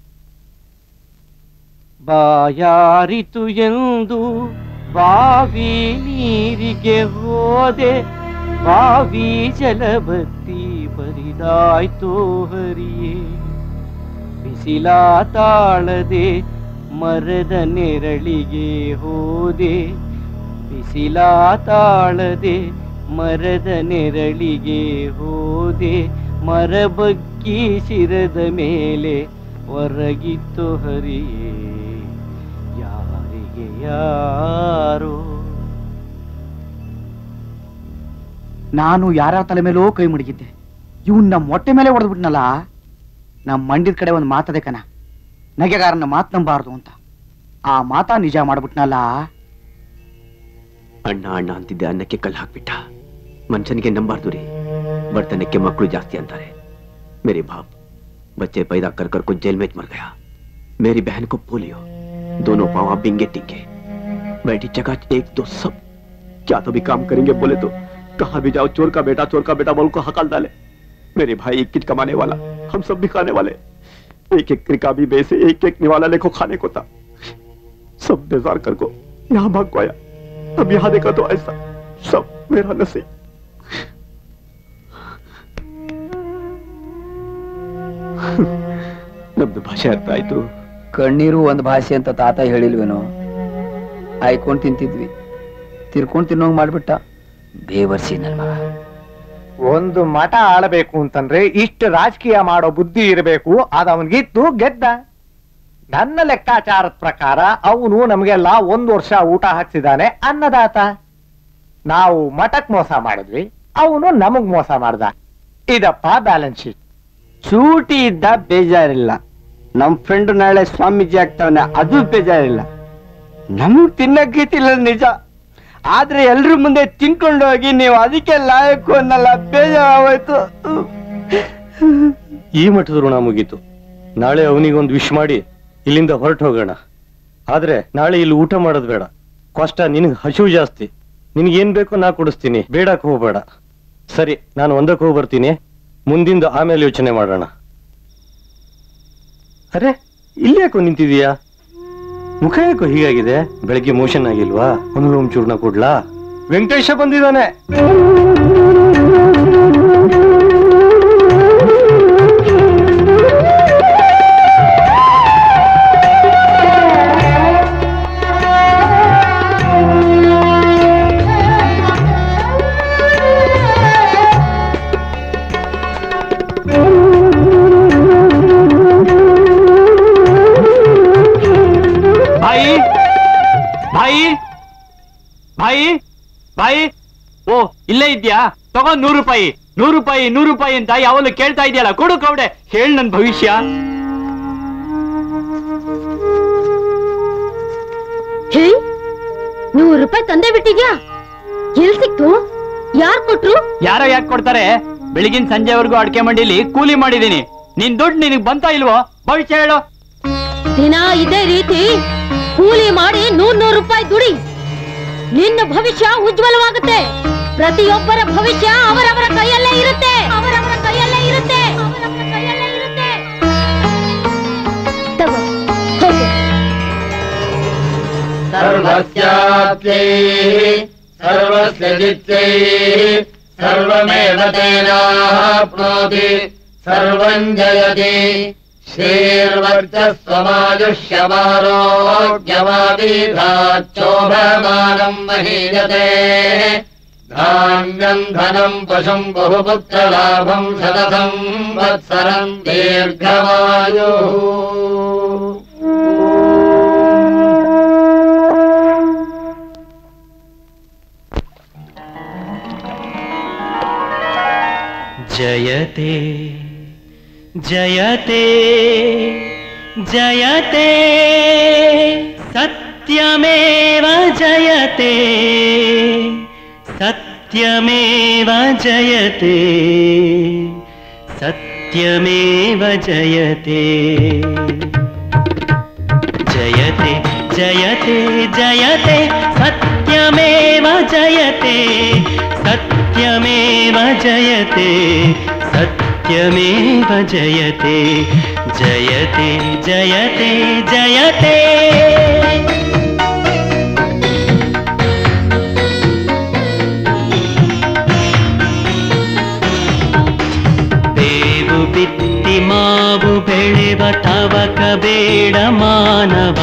ಬಾಯಾರಿತು ಎಂದು ಬಾವಿ ನೀರಿಗೆ ಹೋದೆ, ಬಾವಿ ಜಲಬತ್ತಿ ಬರಿದಾಯ್ತು ಹರಿಯೇ. ಬಿಸಿಲ ತಾಳದೆ ಮರದ ನೆರಳಿಗೆ ಹೋದೆ, ಬಿಸಿಲ ತಾಳದೆ ಮರದ ನೆರಳಿಗೆ ಹೋದೆ. ಮರ ಬಗ್ಗಿ ಶಿರದ ಮೇಲೆ ಹೊರಗಿತ್ತು ಹರಿಯೇ, ಯಾರಿಗೆ ಯಾರೋ. ನಾನು ಯಾರ ತಲೆ ಮೇಲೋ ಕೈ ಮುಡುಗಿದ್ದೆ. ಇವನ್ ನಮ್ಮ ಹೊಟ್ಟೆ ಮೇಲೆ ಹೊಡೆದ್ಬಿಟ್ನಲ್ಲ. ನಮ್ಮ ಮಂಡಿದ ಕಡೆ ಒಂದು ಮಾತದೆ ಕಣ, ನಗೆಗಾರನ ಮಾತು ನಂಬಾರ್ದು ಅಂತ. ಆ ಮಾತಾ ನಿಜ ಮಾಡ್ಬಿಟ್ನಲ್ಲ. ಅಣ್ಣ ಅಣ್ಣ ಅಂತಿದ್ದೆ ಅನ್ನಕ್ಕೆ ಕಲ್ಲು ಹಾಕ್ಬಿಟ್ಟ. ಮನುಷ್ಯನಿಗೆ ನಂಬಾರ್ದು ರೀ, ಬರ್ತನಕ್ಕೆ मकड़ू जास्ती अंतारे। मेरे बाप बच्चे पैदा कर कर को जेल में मर गया। मेरी बहन को पोलियो, दोनों पाँव बिंगे टिंगे, बैठी जगह एक दो सब। क्या तो भी काम करेंगे बोले तो कहाँ भी जाओ चोर का बेटा बोल को हकाल डाले। मेरे भाई एक किट कमाने वाला, हम सब भी खाने वाले। एक एक रिकाबी बेसे एक एक निवाला लेको खाने को था। सब बेजार कर को यहाँ भाग को आया। अब यहाँ देखा तो ऐसा सब मेरा नसीब। ನಮ್ದು ಭಾಷೆ ಅರ್ಥ ಆಯ್ತು. ಕಣ್ಣೀರು ಒಂದ್ ಭಾಷೆ ಅಂತ ತಾತ ಹೇಳಿಲ್ವೇನೋ. ಆಯ್ಕೊಂಡ್ ತಿಂತಿದ್ವಿ, ತಿರ್ಕೊಂಡ್ ತಿನ್ನೋಂಗ್ ಮಾಡ್ಬಿಟ್ಟ. ಬೇವರ್ಸಿ ನನ್ ಮಗ. ಒಂದು ಮಠ ಆಳಬೇಕು ಅಂತಂದ್ರೆ ಇಷ್ಟು ರಾಜಕೀಯ ಮಾಡೋ ಬುದ್ಧಿ ಇರಬೇಕು. ಅದ ಅವನ್ಗಿತ್ತು, ಗೆದ್ದ. ನನ್ನ ಲೆಕ್ಕಾಚಾರದ ಪ್ರಕಾರ ಅವನು ನಮಗೆಲ್ಲ 1 ವರ್ಷ ಊಟ ಹಾಕ್ಸಿದಾನೆ, ಅನ್ನದಾತ. ನಾವು ಮಠಕ್ ಮೋಸ ಮಾಡಿದ್ವಿ, ಅವನು ನಮಗ್ ಮೋಸ ಮಾಡ್ದ. ಇದಪ್ಪ ಬ್ಯಾಲೆನ್ಸ್ ಶೀಟ್. ಚೂಟಿ ಇದ್ದ ಬೇಜಾರಿಲ್ಲ, ನಮ್ ಫ್ರೆಂಡ್ ನಾಳೆ ಸ್ವಾಮೀಜಿ ಆಗ್ತಾವನೆ, ಅದು ಬೇಜಾರಿಲ್ಲ. ನಮಗ್ ತಿನ್ನಕ್ಕಿತ್ತಿಲ್ಲ ನಿಜ, ಆದ್ರೆ ಎಲ್ರ ಮುಂದೆ ತಿನ್ಕೊಂಡು ಹೋಗಿ ನೀವು ಅದಕ್ಕೆ ಲಾಯಕು ಅನ್ನಲ್ಲ, ಬೇಜಾರಾಗೋಯ್ತು. ಈ ಮಠದ ಋಣ ಮುಗೀತು. ನಾಳೆ ಅವನಿಗೊಂದು ವಿಶ್ ಮಾಡಿ ಇಲ್ಲಿಂದ ಹೊರಟು ಹೋಗೋಣ. ಆದ್ರೆ ನಾಳೆ ಇಲ್ಲಿ ಊಟ ಮಾಡೋದು ಬೇಡ. ಕಷ್ಟ, ನಿನಗೆ ಹಸಿವು ಜಾಸ್ತಿ. ನಿನಗೇನ್ ಬೇಕೋ ನಾ ಕೊಡಿಸ್ತೀನಿ, ಬೇಡಕ್ ಹೋಗ್ಬೇಡ. ಸರಿ, ನಾನು ಒಂದಕ್ಕೆ ಹೋಗಿ ಬರ್ತೀನಿ, ಮುಂದಿಂದ ಆಮೇಲೆ ಯೋಚನೆ ಮಾಡೋಣ. ಅರೆ, ಇಲ್ಲಿ ಯಾಕೋ ನಿಂತಿದೀಯಾ? ಮುಖ ಯಾಕೋ ಹೀಗಾಗಿದೆ? ಬೆಳಗ್ಗೆ ಮೋಷನ್ ಆಗಿಲ್ವಾ? ಒಂದು ಚೂರ್ಣ ಕೊಡ್ಲಾ? ವೆಂಕಟೇಶ ಬಂದಿದ್ದಾನೆ. ಭಾಯಿ, ಓ ಇಲ್ಲೇ ಇದ್ಯಾ? ತಗೋ 100 ರೂಪಾಯಿ. 100 ರೂಪಾಯಿ 100 ರೂಪಾಯಿ ಅಂತ ಯಾವಲ್ಲೂ ಕೇಳ್ತಾ ಇದೆಯಲ್ಲ, ಕೊಡು ಕೌಡೆ. ಹೇಳ ನನ್ ಭವಿಷ್ಯ. ಹೇ, 100 ರೂಪಾಯಿ ತಂದೆ ಬಿಟ್ಟಿದ್ಯಾ? ಎಲ್ ಸಿಕ್ತು? ಯಾರ್ ಕೊಟ್ರು? ಯಾರೋ ಯಾಕೆ ಕೊಡ್ತಾರೆ? ಬೆಳಿಗಿನ ಸಂಜೆವರೆಗೂ ಅಡ್ಕೆ ಮಂಡಿಲಿ ಕೂಲಿ ಮಾಡಿದೀನಿ. ನಿನ್ ದುಡ್ಡು ನಿನಗ್ ಬಂತಾ ಇಲ್ವೋ? ಭವಿಷ್ಯ ಹೇಳು. ದಿನ ಇದೇ ರೀತಿ ಕೂಲಿ ಮಾಡಿ 100 ರೂಪಾಯಿ ದುಡಿ. ನಿನ್ನ ಭವಿಷ್ಯ ಉಜ್ವಲವಾಗುತ್ತೆ. ಪ್ರತಿಯೊಬ್ಬರ ಭವಿಷ್ಯ ಅವರವರ ಕೈಯಲ್ಲೇ ಇರುತ್ತೆ. ಅವರವರ ಕೈಯಲ್ಲೇ ಇರುತ್ತೆ. ತಗೋ, ಹೋಗು. ಸರ್ವಸ್ಯಾಪ್ತೈ ಸರ್ವಸ್ಯ ಜಿತ್ತೈ ಸರ್ವಮೇವ ತೇನಾಪ್ನೋತಿ ಸರ್ವಂ ಜಯತಿ. ಶ್ರೀರ್ವರ್ಚಸ್ವಮಾಯುಷ್ಯಮಾರೋಗ್ಯಮಾದೀಧಾಚ್ಚೋಭಮಾನಂ ಮಹೀಯತೆ. ಧಾನ್ಯಂ ಧನಂ ಪಶುಂ ಬಹುಪುತ್ರಲಾಭಂ ಶತಸಂ ವತ್ಸರಂ ದೀರ್ಘವಾಯು. ಜಯತೆ ಜಯತೆ ಜಯತೆ ಸತ್ಯಮೇವ ಜಯತೆ ಸತ್ಯಮೇವ ಜಯತೆ ಸತ್ಯಮೇವ ಜಯತೆ ಜಯತೆ ಜಯತೆ ಜಯತೆ ಸತ್ಯಮೇವ ಜಯತೆ ಸತ್ಯಮೇವ ಜಯತೆ ಸತ್ಯಮೇವ ಜಯತೆ ಜಯತೆ ಜಯತೆ ಜಯತೆ. ಬೇವು ಬಿತ್ತಿ ಮಾವು ಬೆಳೆವ ತವಕ ಬೇಡ ಮಾನವ.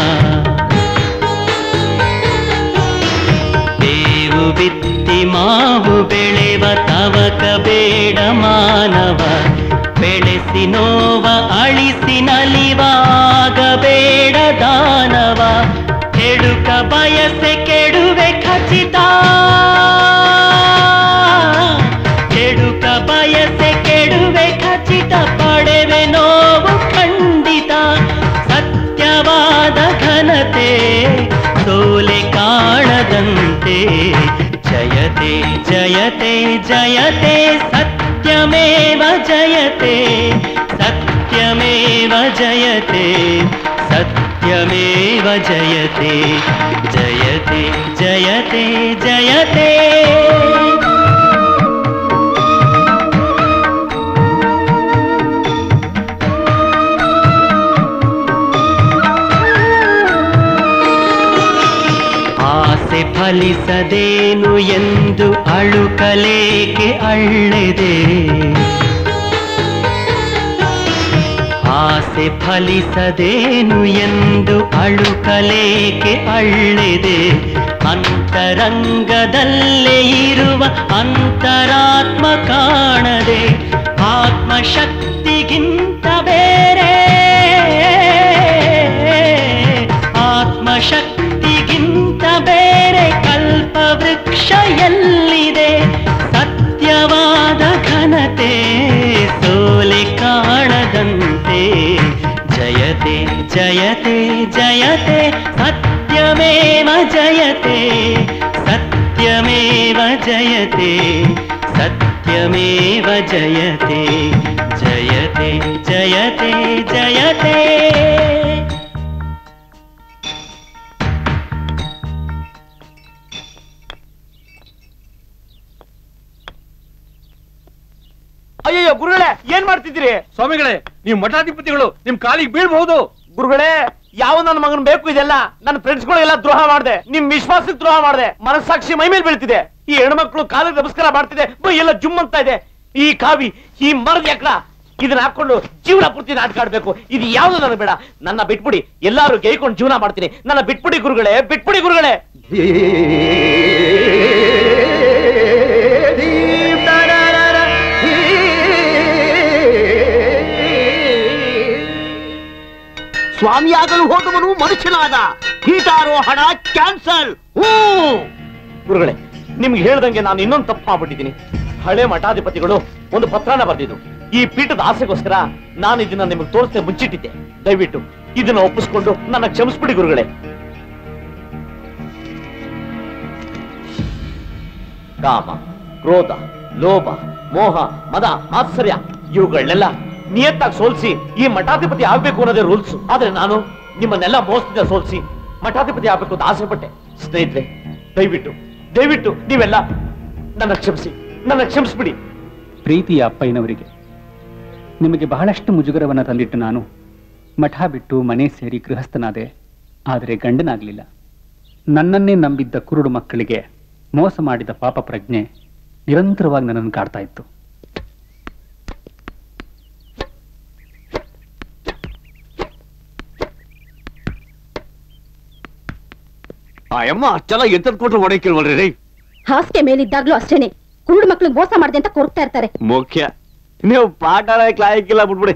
ಬೇವು ಬಿತ್ತಿ ಮಾವು ಬೆಳೆವ ತವಕ ಬೇಡ ಮಾನವ. ಬೆಳೆಸಿ ನೋವ ಅಳಿಸಿ ನಲಿವಾಗಬೇಡ ದಾನವ. ಕೆಡುಕ ಬಯಸೆ ಕೆಡುವೆ ಖಚಿತ. जयते जयते सत्यमेव जयते सत्यमेव जयते सत्यमेव जयते जयते जयते जयते ಆಸೆ ಫಲಿಸದೇನು ಎಂದು ಅಳುಕಲೇಕೆ ಅಳ್ಳೆದೆ ಆಸೆ ಫಲಿಸದೇನು ಎಂದು ಅಳುಕಲೇಕೆ ಅಳ್ಳೆದೆ ಅಂತರಂಗದಲ್ಲೇ ಇರುವ ಅಂತರಾತ್ಮ ಕಾಣದೆ ಆತ್ಮಶಕ್ತಿಗಿಂತ ಬೇರೆ ಆತ್ಮಶಕ್ತಿಗಿಂತ ಬೇರೆ ಕಲ್ಪವೃಕ್ಷ ಎಲ್ಲಿದೆ ಸತ್ಯವಾದ ಘನತೆ ಸೋಲೆ ಕಾಣದಂತೆ ಜಯತೆ ಜಯತೆ ಜಯತೆ ಸತ್ಯಮೇವ ಜಯತೆ ಸತ್ಯಮೇವ ಜಯತೆ ಸತ್ಯಮೇವ ಜಯತೆ ಜಯತೆ ಜಯತೆ ಜಯತೆ ಅಯ್ಯೋ ಗುರುಗಳೇ ಏನ್ ಮಾಡ್ತಿದ್ದೀರಿ? ಸ್ವಾಮಿಗಳೇ ನೀವು ಮಠಾಧಿಪತಿಗಳು ನಿಮ್ ಕಾಲಿಗೆ ಬೀಳ್ಬಹುದು. ಗುರುಗಳೇ ಯಾವ ನನ್ನ ಮಗನ್ ಬೇಕು ಇದೆಲ್ಲ ನನ್ನ ಫ್ರೆಂಡ್ಸ್ಗಳಿಗೆಲ್ಲ ದ್ರೋಹ ಮಾಡಿದೆ, ನಿಮ್ ವಿಶ್ವಾಸಕ್ಕೆ ದ್ರೋಹ ಮಾಡಿದೆ, ಮನಸ್ಸಾಕ್ಷಿ ಮೈ ಮೇಲೆ ಬೀಳ್ತಿದೆ. ಈ ಹೆಣ್ಮಕ್ಳು ಕಾಲಿಗೆ ನಮಸ್ಕಾರ ಮಾಡ್ತಿದೆ, ಎಲ್ಲ ಜುಮ್ ಅಂತ ಇದೆ. ಈ ಕಾವಿ ಈ ಮರದ ಎಕ್ಕಡ ಇದನ್ನ ಹಾಕೊಂಡು ಜೀವನ ಪೂರ್ತಿ ನಾಟಕ ಆಡ್ಬೇಕು. ಇದು ಯಾವ್ದು ನನಗೆ ಬೇಡ. ನನ್ನ ಬಿಟ್ಬಿಡಿ, ಎಲ್ಲಾರು ಗೈಕೊಂಡು ಜೀವನ ಮಾಡ್ತೀನಿ. ನನ್ನ ಬಿಟ್ಬಿಡಿ ಗುರುಗಳೇ, ಬಿಟ್ಬಿಡಿ ಗುರುಗಳೇ. ಸ್ವಾಮಿಯಾಗಲು ಹೋದವನು ಮನುಷ್ಯನಾದ. ಕೀಟಾರೋಹಣ ಕ್ಯಾನ್ಸಲ್. ಗುರುಗಳೇ ನಿಮ್ಗೆ ಹೇಳ್ದಂಗೆ ನಾನು ಇನ್ನೊಂದು ತಪ್ಪು ಮಾಡ್ಬಿಟ್ಟಿದ್ದೀನಿ. ಹಳೆ ಮಠಾಧಿಪತಿಗಳು ಒಂದು ಪತ್ರನ ಬರ್ದಿದ್ದು ಈ ಪೀಠದ ಆಸೆಗೋಸ್ಕರ ನಾನು ಇದನ್ನ ನಿಮಗೆ ತೋರಿಸದೆ ಮುಚ್ಚಿಟ್ಟಿದ್ದೆ. ದಯವಿಟ್ಟು ಇದನ್ನ ಒಪ್ಪಿಸ್ಕೊಂಡು ನನ್ನ ಕ್ಷಮಿಸ್ಬಿಡಿ ಗುರುಗಳೇ. ಕಾಮ, ಕ್ರೋಧ, ಲೋಭ, ಮೋಹ, ಮದ, ಆಶ್ಚರ್ಯ ಇವುಗಳನ್ನೆಲ್ಲ ನಿಯತ್ತಾಗಿ ಸೋಲ್ಸಿ ಈ ಮಠಾಧಿಪತಿ ಆಗ್ಬೇಕು ಅನ್ನೋದೇ ರೂಲ್ಸ್. ಆದ್ರೆ ನಾನು ನಿಮ್ಮನ್ನೆಲ್ಲ ಮೋಸದಿಂದ ಸೋಲ್ಸಿ ಮಠಾಧಿಪತಿ ಆಗ್ಬೇಕು ಅಂತ ಆಸೆ ಪಟ್ಟೆ. ಸ್ನೇಹಿತರೆ ದಯವಿಟ್ಟು ದಯವಿಟ್ಟು ನೀವೆಲ್ಲ ನನ್ನ ಕ್ಷಮಿಸಿ, ನನ್ನ ಕ್ಷಮಿಸ್ಬಿಡಿ. ಪ್ರೀತಿಯ ಅಪ್ಪಯ್ಯನವರಿಗೆ ನಿಮಗೆ ಬಹಳಷ್ಟು ಮುಜುಗರವನ್ನು ತಂದಿಟ್ಟು ನಾನು ಮಠ ಬಿಟ್ಟು ಮನೆ ಸೇರಿ ಗೃಹಸ್ಥನಾದೆ. ಆದರೆ ಗಂಡನಾಗಲಿಲ್ಲ. ನನ್ನನ್ನೇ ನಂಬಿದ್ದ ಕುರುಡು ಮಕ್ಕಳಿಗೆ ಮೋಸ ಮಾಡಿದ ಪಾಪ ಪ್ರಜ್ಞೆ ನಿರಂತರವಾಗಿ ನನ್ನನ್ನು ಕಾಡ್ತಾ ಇತ್ತು. ಅಮ್ಮ ಅಷ್ಟೆಲ್ಲ ಎತ್ತದ ಕೊಟ್ಟು ಒಡೆ ಕೇಳ್ವಲ್ರಿ ರೈ. ಹಾಸಿಗೆ ಮೇಲಿದ್ದಾಗ್ಲೂ ಅಷ್ಟೇನೆ ಕುರುಡು ಮಕ್ಳಿಗೆ ಮೋಸ ಮಾಡಿದೆ ಅಂತ ಕೊರಗ್ತಾ ಇರ್ತಾರೆ. ಮುಖ್ಯ ನೀವು ಪಾಠ ಕ್ಲಾಯಕ್ಕಿಲ್ಲ ಬಿಟ್ಬಿಡಿ.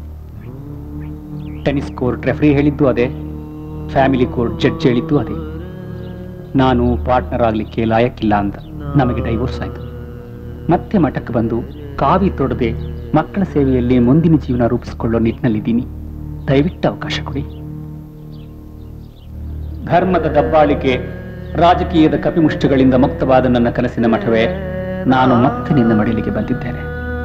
ಟೆನಿಸ್ ಕೋರ್ಟ್ ರೆಫ್ರಿ ಹೇಳಿದ್ದು ಅದೇ, ಫ್ಯಾಮಿಲಿ ಕೋರ್ಟ್ ಜಡ್ಜ್ ಹೇಳಿದ್ದು ಅದೇ. ನಾನು ಪಾರ್ಟ್ನರ್ ಆಗ್ಲಿಕ್ಕೆ ಲಾಯಕ್ಕಿಲ್ಲ ಅಂತ ನಮಗೆ ಡೈವೋರ್ಸ್ ಆಯ್ತು. ಮತ್ತೆ ಮಠಕ್ಕೆ ಬಂದು ಕಾವಿ ತೊಡದೆ ಮಕ್ಕಳ ಸೇವೆಯಲ್ಲಿ ಮುಂದಿನ ಜೀವನ ರೂಪಿಸಿಕೊಳ್ಳೋ ನಿಟ್ಟಿನಲ್ಲಿದ್ದೀನಿ. ದಯವಿಟ್ಟು ಅವಕಾಶ ಕೊಡಿ. ಧರ್ಮದ ದಬ್ಬಾಳಿಕೆ, ರಾಜಕೀಯದ ಕಪಿಮುಷ್ಟಿಗಳಿಂದ ಮುಕ್ತವಾದ ನನ್ನ ಕನಸಿನ ಮಠವೇ ನಾನು ಮತ್ತೆ ನಿನ್ನ ಮಡಿಲಿಗೆ ಬಂದಿದ್ದೇನೆ.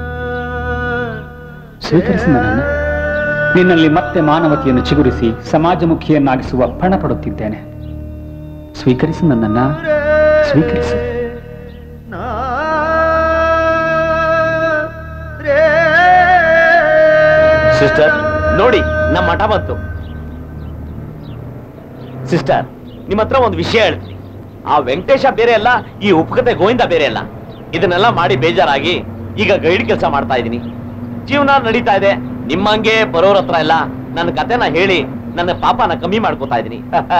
ಸ್ವೀಕರಿಸಿ ನನ್ನನ್ನು. ನಿನ್ನಲ್ಲಿ ಮತ್ತೆ ಮಾನವತೆಯನ್ನು ಚಿಗುರಿಸಿ ಸಮಾಜಮುಖಿಯನ್ನಾಗಿಸುವ ಪಣ ಪಡುತ್ತಿದ್ದೇನೆ. ಸ್ವೀಕರಿಸು ನನ್ನನ್ನ, ಸ್ವೀಕರಿಸು. ಸಿಸ್ಟರ್ ನೋಡಿ ನಮ್ಮ ಮಠ ಬಂತು. ಸಿಸ್ಟರ್ ನಿಮ್ಮ ಹತ್ರ ಒಂದು ವಿಷಯ ಹೇಳ್ತೀನಿ. ಆ ವೆಂಕಟೇಶ ಬೇರೆ ಅಲ್ಲ, ಈ ಉಪಕತೆ ಗೋವಿಂದ ಬೇರೆ ಅಲ್ಲ. ಇದನ್ನೆಲ್ಲ ಮಾಡಿ ಬೇಜಾರಾಗಿ ಈಗ ಗೈಡ್ ಕೆಲಸ ಮಾಡ್ತಾ ಇದ್ದೀನಿ. ಜೀವನ ನಡೀತಾ ಇದೆ. ನಿಮ್ಮಂಗೆ ಬರೋರ ಹತ್ರ ಎಲ್ಲ ನನ್ನ ಕತೆನ ಹೇಳಿ ನನ್ನ ಪಾಪನ ಕಮ್ಮಿ ಮಾಡ್ಕೋತಾ ಇದೀನಿ.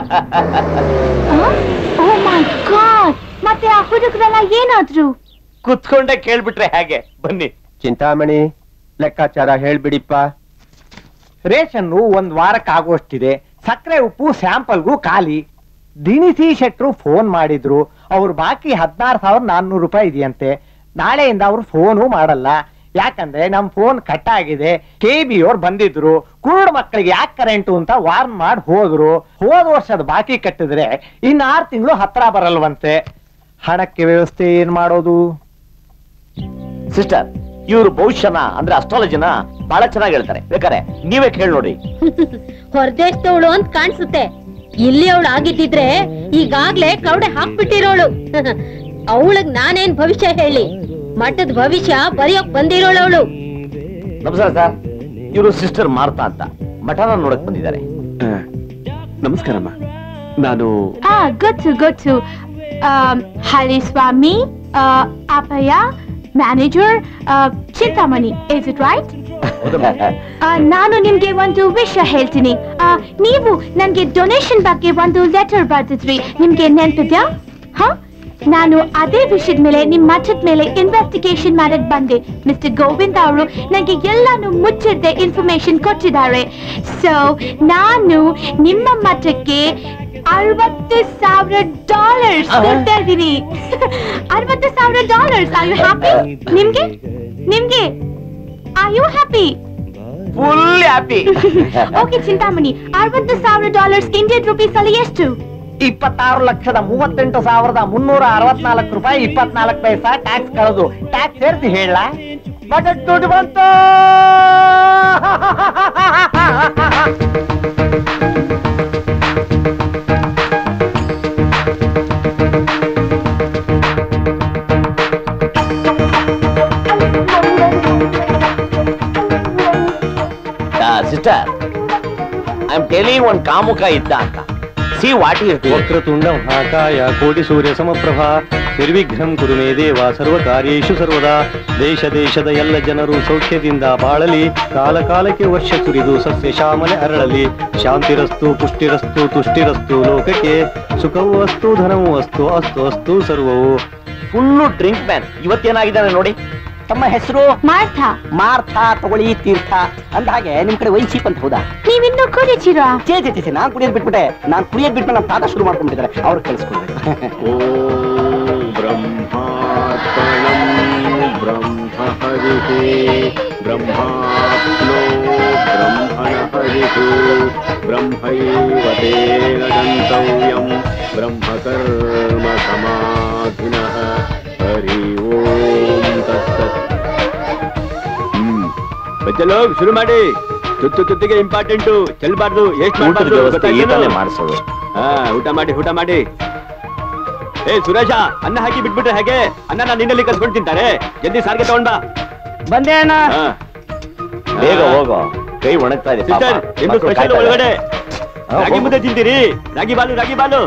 ಮತ್ತೆ ಆ ಹುಡುಗರೆಲ್ಲ ಏನಾದ್ರು? ಕುತ್ಕೊಂಡೆ ಕೇಳ್ಬಿಟ್ರೆ ಹೇಗೆ? ಬನ್ನಿ. ಚಿಂತಾಮಣಿ ಲೆಕ್ಕಾಚಾರ ಹೇಳ್ಬಿಡಿಪ್ಪ. ರೇಷನ್ನು ಒಂದ್ ವಾರಕ್ಕೆ ಆಗೋಷ್ಟಿದೆ. ಸಕ್ಕರೆ ಉಪ್ಪು ಸ್ಯಾಂಪಲ್ಗೂ ಖಾಲಿ. ದಿನಿಸಿ ಶೆಟ್ರು ಫೋನ್ ಮಾಡಿದ್ರು. ಅವ್ರ ಬಾಕಿ 16,400 ರೂಪಾಯಿ ಇದೆಯಂತೆ. ನಾಳೆಯಿಂದ ಅವ್ರು ಫೋನು ಮಾಡಲ್ಲ. ಯಾಕಂದ್ರೆ ನಮ್ ಫೋನ್ ಕಟ್ ಆಗಿದೆ. KB ಅವ್ರು ಬಂದಿದ್ರು. ಕುರುಡು ಮಕ್ಕಳಿಗೆ ಯಾಕೆ ಕರೆಂಟು ಅಂತ ವಾರ್ನ್ ಮಾಡಿ ಹೋದ್ರು. ಹೋದ ವರ್ಷದ ಬಾಕಿ ಕಟ್ಟಿದ್ರೆ ಇನ್ನು 6 ತಿಂಗಳು ಹತ್ರ ಬರಲ್ವಂತೆ. ಹಣಕ್ಕೆ ವ್ಯವಸ್ಥೆ ಏನ್ ಮಾಡೋದು? ಸಿಸ್ಟರ್, ಇವರು ಭವಿಷ್ಯನ ಅಂದ್ರೆ ಅಸ್ಟ್ರಾಲಜಿನ ಬಹಳ ಚೆನ್ನಾಗಿ ಹೇಳ್ತಾರೆ. ಬೇಕಾರೆ ನೀವೇ ಕೇಳಿ ನೋಡಿ. ಹೊರದೇಶದವಳು ಅಂತ ಕಾಣಿಸುತ್ತೆ. ಇಲ್ಲಿ ಅವಳು ಆಗಿದ್ದಿದ್ರೆ ಈಗಾಗ್ಲೇ ಕವಡೆ ಹಾಕ್ಬಿಟ್ಟಿರೋಳು. ಅವಳಗ್ ನಾನೇನ್ ಭವಿಷ್ಯ ಹೇಳಿ? ಮಠದ ಭವಿಷ್ಯ ಬರೆಯೋಕ್ ಬಂದಿರೋಳು ಅವಳು. ನಮಸ್ಕಾರ ಸರ್, ಇವರು ಸಿಸ್ಟರ್ ಮಾರ್ತಾ ಅಂತ ಮಠನ ನೋಡಕ್ ಬಂದಿದ್ದಾರೆ. ನಮಸ್ಕಾರಮ್ಮ. ನಾನು ಗೊತ್ತು. ಹರಿಸ್ವಾಮಿ, ಅಪಯ, manager, Chintamani. Is it right? ನಾನು ನಿಮ್ಗೆ ಒಂದು ವಿಷಯ ಹೇಳ್ತೀನಿ. ನೀವು ನನ್ಗೆ ಡೊನೇಷನ್ ಬಗ್ಗೆ ಒಂದು ಲೆಟರ್ ಬರ್ದಿದ್ರಿ, ನಿಮ್ಗೆ ನೆನ್ಪಿದ್ಯಾ? ನಾನು ಅದೇ ವಿಷಯದ ಮೇಲೆ ನಿಮ್ ಮಠದ ಮೇಲೆ ಇನ್ವೆಸ್ಟಿಗೇಷನ್ ಮಾಡಕ್ ಬಂದೆ. ಮಿಸ್ಟರ್ ಗೋವಿಂದ ಅವರು ನನಗೆ ಎಲ್ಲಾನು ಮುಚ್ಚಿದ್ದೆ ಇನ್ಫಾರ್ಮೇಶನ್ ಕೊಟ್ಟಿದ್ದಾರೆ. ಸೊ ನಾನು ನಿಮ್ಮ ಮಠಕ್ಕೆ $60,000 ಕೊಡ್ತಾ ಇದ್ದೀನಿ. $60,000. Are you happy? ನಿಮ್ಗೆ are you happy? Full happy. Okay Chintamani, $60,000 Indian rupees ಅಲ್ಲಿ ಎಷ್ಟು? 26,38,364 ರೂಪಾಯಿ 24 ಪೈಸಾ ಟ್ಯಾಕ್ಸ್ ಕಳೆದು. ಟ್ಯಾಕ್ಸ್ ಸೇರಿಸಿ ಹೇಳ ಬಟ್ ದುಡ್ಡು ಬಂತು. ಸಿಸ್ಟರ್, ಐ ಆಮ್ ಟೆಲಿಂಗ್ ಒಂದು ಕಾಮುಕ ಇದ್ದ ಅಂತ. ಸಿ ವಾಟ್ ಇಸ್ ವಕ್ರತುಂಡ ಮಹಾಕಾಯ ಕೋಟಿ ಸೂರ್ಯ ಸಮಪ್ರಭಾ ನಿರ್ವಿಘ್ನಂ ಕುರು ಮೇ ದೇವ ಸರ್ವ ಕಾರ್ಯೇಷು ಸರ್ವದಾ. ದೇಶದ ಎಲ್ಲ ಜನರು ಸೌಖ್ಯದಿಂದ ಬಾಳಲಿ, ಕಾಲ ಕಾಲಕ್ಕೆ ವರ್ಷ ಸುರಿದು ಸಸ್ಯ ಶ್ಯಾಮಲೆ ಅರಳಲಿ. ಶಾಂತಿರಸ್ತು ಪುಷ್ಟಿರಸ್ತು ತುಷ್ಟಿರಸ್ತು ಲೋಕಕ್ಕೆ, ಸುಖವೂ ಅಸ್ತು ಧನವೂ ಅಸ್ತು ಅಸ್ತು ಅಸ್ತು ಸರ್ವವು. Full drink man. ಇವತ್ತೇನಾಗಿದ್ದಾನೆ ನೋಡಿ. ತಮ್ಮ ಹೆಸರು? ಮಾರ್ಥಾ. ಮಾರ್ಥಾ ತಗೊಳ್ಳಿ ತೀರ್ಥ ಅಂದ ಹಾಗೆ ನಿಮ್ ಕಡೆ ವೈಸೀಪ್ ಅಂತ ಹೌದಾ? ನೀವಿನ್ನೂ ಕುಡಿತೀರಾ? ಚೇ ನಾನ್ ಕುಡಿಯೋದ್ ಬಿಟ್ಬಿಟ್ಟೆ. ನಾನ್ ಕುಡಿಯೋದ್ ಬಿಟ್ಬಿಟ್ಟು ನಮ್ಮ ತಾತ ಶುರು ಮಾಡ್ಕೊಂಡ್ಬಿಟ್ಟಿದ್ದಾರೆ. ಅವ್ರು ಕಳಿಸ್ಕೊಡ್ಬೇಕು. ಓಂ ಬ್ರಹ್ಮಾರ್ಪಣಂ ಬ್ರಹ್ಮ ಹರಿಃ ಬ್ರಹ್ಮಾಪ್ನೋ ಬ್ರಹ್ಮಣ ಹರಿಃ ಬ್ರಹ್ಮೈವ ತೇನ ಗಂತವ್ಯಂ ಬ್ರಹ್ಮಕರ್ಮ ಸಮಾಧಿನಃ. ಹರಿ ಓಂ ತತ್ಸತ್. ಬಚ್ಚಲು ಶುರು ಮಾಡಿ. ತುತ್ತಿಗೆ ಇಂಪಾರ್ಟೆಂಟು, ಚೆಲ್ಬಾರ್ದು. ಎಷ್ಟು ಮಾಡಿಸೋದು. ಊಟ ಮಾಡಿ. ಏ ಸುರೇಶ, ಅನ್ನ ಹಾಕಿ ಬಿಟ್ಬಿಟ್ರೆ ಹೇಗೆ? ಅನ್ನ ನಾನು ನಿನ್ನಲ್ಲಿ ಕಲ್ಸ್ಕೊಂಡು ತಿಂತಾರೆ. ಜಲ್ದಿ ಸಾರಿಗೆ ತಗೊಂಡ್ ಬಾ. ಬಂದೆ ಅಣ್ಣ. ಬೇಗ ಹೋಗೋ, ಕೈ ಒಣಗ್ತಾ ಇದೆ. ಸಿಸ್ಟರ್, ಇನ್ನು ಸ್ಪೆಷಲ್ ಒಳಗಡೆ ರಾಗಿ ಮುದ್ದೆ ತಿಂತೀರಿ? ರಾಗಿ ಬಾಲು.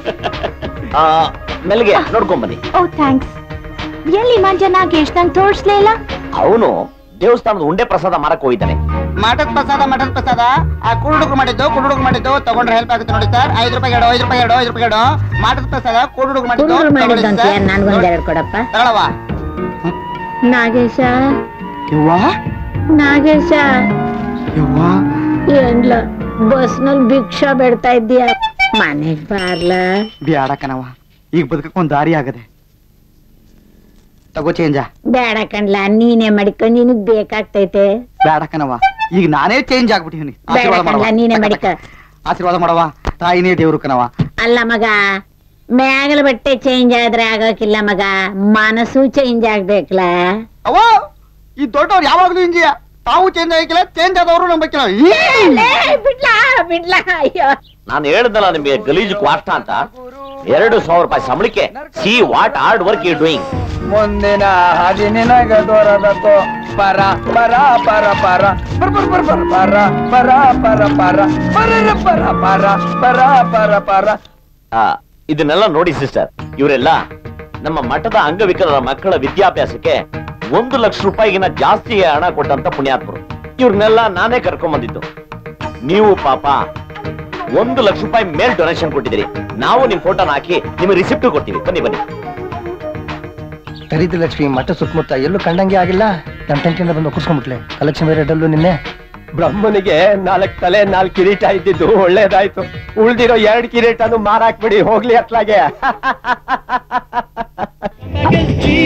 ಮೆಲ್ಗೆ ನೋಡ್ಕೊಂಡ್ ಬನ್ನಿ. Oh thanks. ಎಲ್ಲಿ ಮಂಜ ನಾಗೇಶ್ ನಂಗೆ ತೋರಿಸ್ಲೇ ಇಲ್ಲ? ಅವನು ದೇವಸ್ಥಾನದ ಉಂಡೆ ಪ್ರಸಾದ ಮಾರಕ್ ಹೋಗಿದ್ದಾನೆ. ಮಠದ ಪ್ರಸಾದ ಆ ಕುರುಡುಗರು ಮಾಡಿದ್ದು ತಗೊಂಡ್ರೆ ಹೆಲ್ಪ್ ಆಗುತ್ತೆ ನೋಡಿ ಸರ್. ₹5 ಎರಡು. ಮಠದ ಪ್ರಸಾದ ಕುರುಡುಗರು ಮಾಡಿದ್ದು ನನ್ಗೊಂದೆರಡು ಕೊಡಪ್ಪ. ತಗೊಳವಾ? ನಾಗೇಶ ಏನ್ಲ ಬಸ್ನಲ್ಲಿ ಭಿಕ್ಷಾ ಬೇಡ್ತಾ ಇದ್ದೀಯ? ಮನೆಗ್ ಬಾರ್ಲ. ಬ್ಯಾಡ ಕಣವ, ಈಗ ಬದುಕಕ್ಕೊಂದ್ ದಾರಿ ಆಗದೆ. ತಗೋ ಚೇಂಜ. ಬೇಡ ಕಣ್ಲ, ನೀನೇ ಮಾಡಿಕೊ, ನಿನಗ್ ಬೇಕಾಗ್ತೈತೆ. ಬೇಡ ಕಣವ, ಈಗ ನಾನೇ ಚೇಂಜ್ ಆಗ್ಬಿಟ್ಟಿನಿ. ನೀನೇ ಮಾಡಿಕ. ಆಶೀರ್ವಾದ ಮಾಡವ. ತಾಯಿನೇ ದೇವ್ರು ಕಣವ. ಅಲ್ಲ ಮಗ, ಮ್ಯಾಗಲ ಬಟ್ಟೆ ಚೇಂಜ್ ಆದ್ರೆ ಆಗೋಕಿಲ್ಲ ಮಗ, ಮನಸ್ಸು ಚೇಂಜ್ ಆಗ್ಬೇಕಲ್ಲ. ಅವ ಈ ದೊಡ್ಡವ್ರು ಯಾವಾಗ್ಲೂ ಇಂಜಿಯ. ತಾವು ಚೇಂಜ್ ಆಗಿಲ್ಲ, ಚೇಂಜ್ ಆದವರು ನಂಬಕ್ಕಿಲ್ಲ. ಬಿಡ್ಲಾ ಅಯ್ಯೋ. ನಾನು ಹೇಳ್ದಲ್ಲ ನಿಮ್ಗೆ ಗಲೀಜು ಕ್ವಾಷ್ಟ ಅಂತ. ₹2,000 ಸಂಬಳಕ್ಕೆ see what hard work you doing. ಮುಂದಿನ ಹಾದಿ ನಿನಗ ದೊರದತ್ತೋ. ಪರ ಪರ ಪರ ಪರ ಪರ ಪರ ಪರ ಪರ ಪರ ಪರ ಪರ ಪರ ಪರ ಪರ ಪರ. ಇದನ್ನೆಲ್ಲ ನೋಡಿ ಸಿಸ್ಟರ್, ಇವರೆಲ್ಲ ನಮ್ಮ ಮಠದ ಅಂಗವಿಕಲರ ಮಕ್ಕಳ ವಿದ್ಯಾಭ್ಯಾಸಕ್ಕೆ ₹1,00,000 ಜಾಸ್ತಿ ಹಣ ಕೊಟ್ಟಂತ ಪುಣ್ಯಾತ್ಮರು. ಇವ್ರನ್ನೆಲ್ಲ ನಾನೇ ಕರ್ಕೊಂಡ್ ಬಂದಿದ್ದು. ನೀವು ಪಾಪ ₹1,00,000 ಮೇಲ್ ಡೊನೇಷನ್ ಕೊಟ್ಟಿದ್ದೀರಿ. ನಾವು ನಿಮ್ ಫೋಟೋನ ಹಾಕಿ ನಿಮ್ಗೆ ರಿಸಿಪ್ಟ್ ಕೊಡ್ತೀವಿ. ಬನ್ನಿ. ಖರೀದಿ ಲಕ್ಷ್ಮಿ ಮಠ ಸುತ್ತಮುತ್ತ ಎಲ್ಲೂ ಕಂಡಂಗೆ ಆಗಿಲ್ಲ. ಟೆಂಟಿಂದ ಬಂದು ಕುರ್ಸ್ಕೊಂಡ್ಬಿಟ್ಲೆ. ಕಲೆಕ್ಷನ್ ರೇಟಲ್ಲೂ ನಿನ್ನೆ ಬ್ರಹ್ಮನಿಗೆ 4 ತಲೆ 4 ಕಿರೀಟ ಇದ್ದಿದ್ದು ಒಳ್ಳೇದಾಯ್ತು. ಉಳ್ದಿರೋ 2 ಕಿರೀಟನು ಮಾರಾಕ್ಬಿಡಿ ಹೋಗ್ಲಿ ಅತ್ಲಾಗೆ.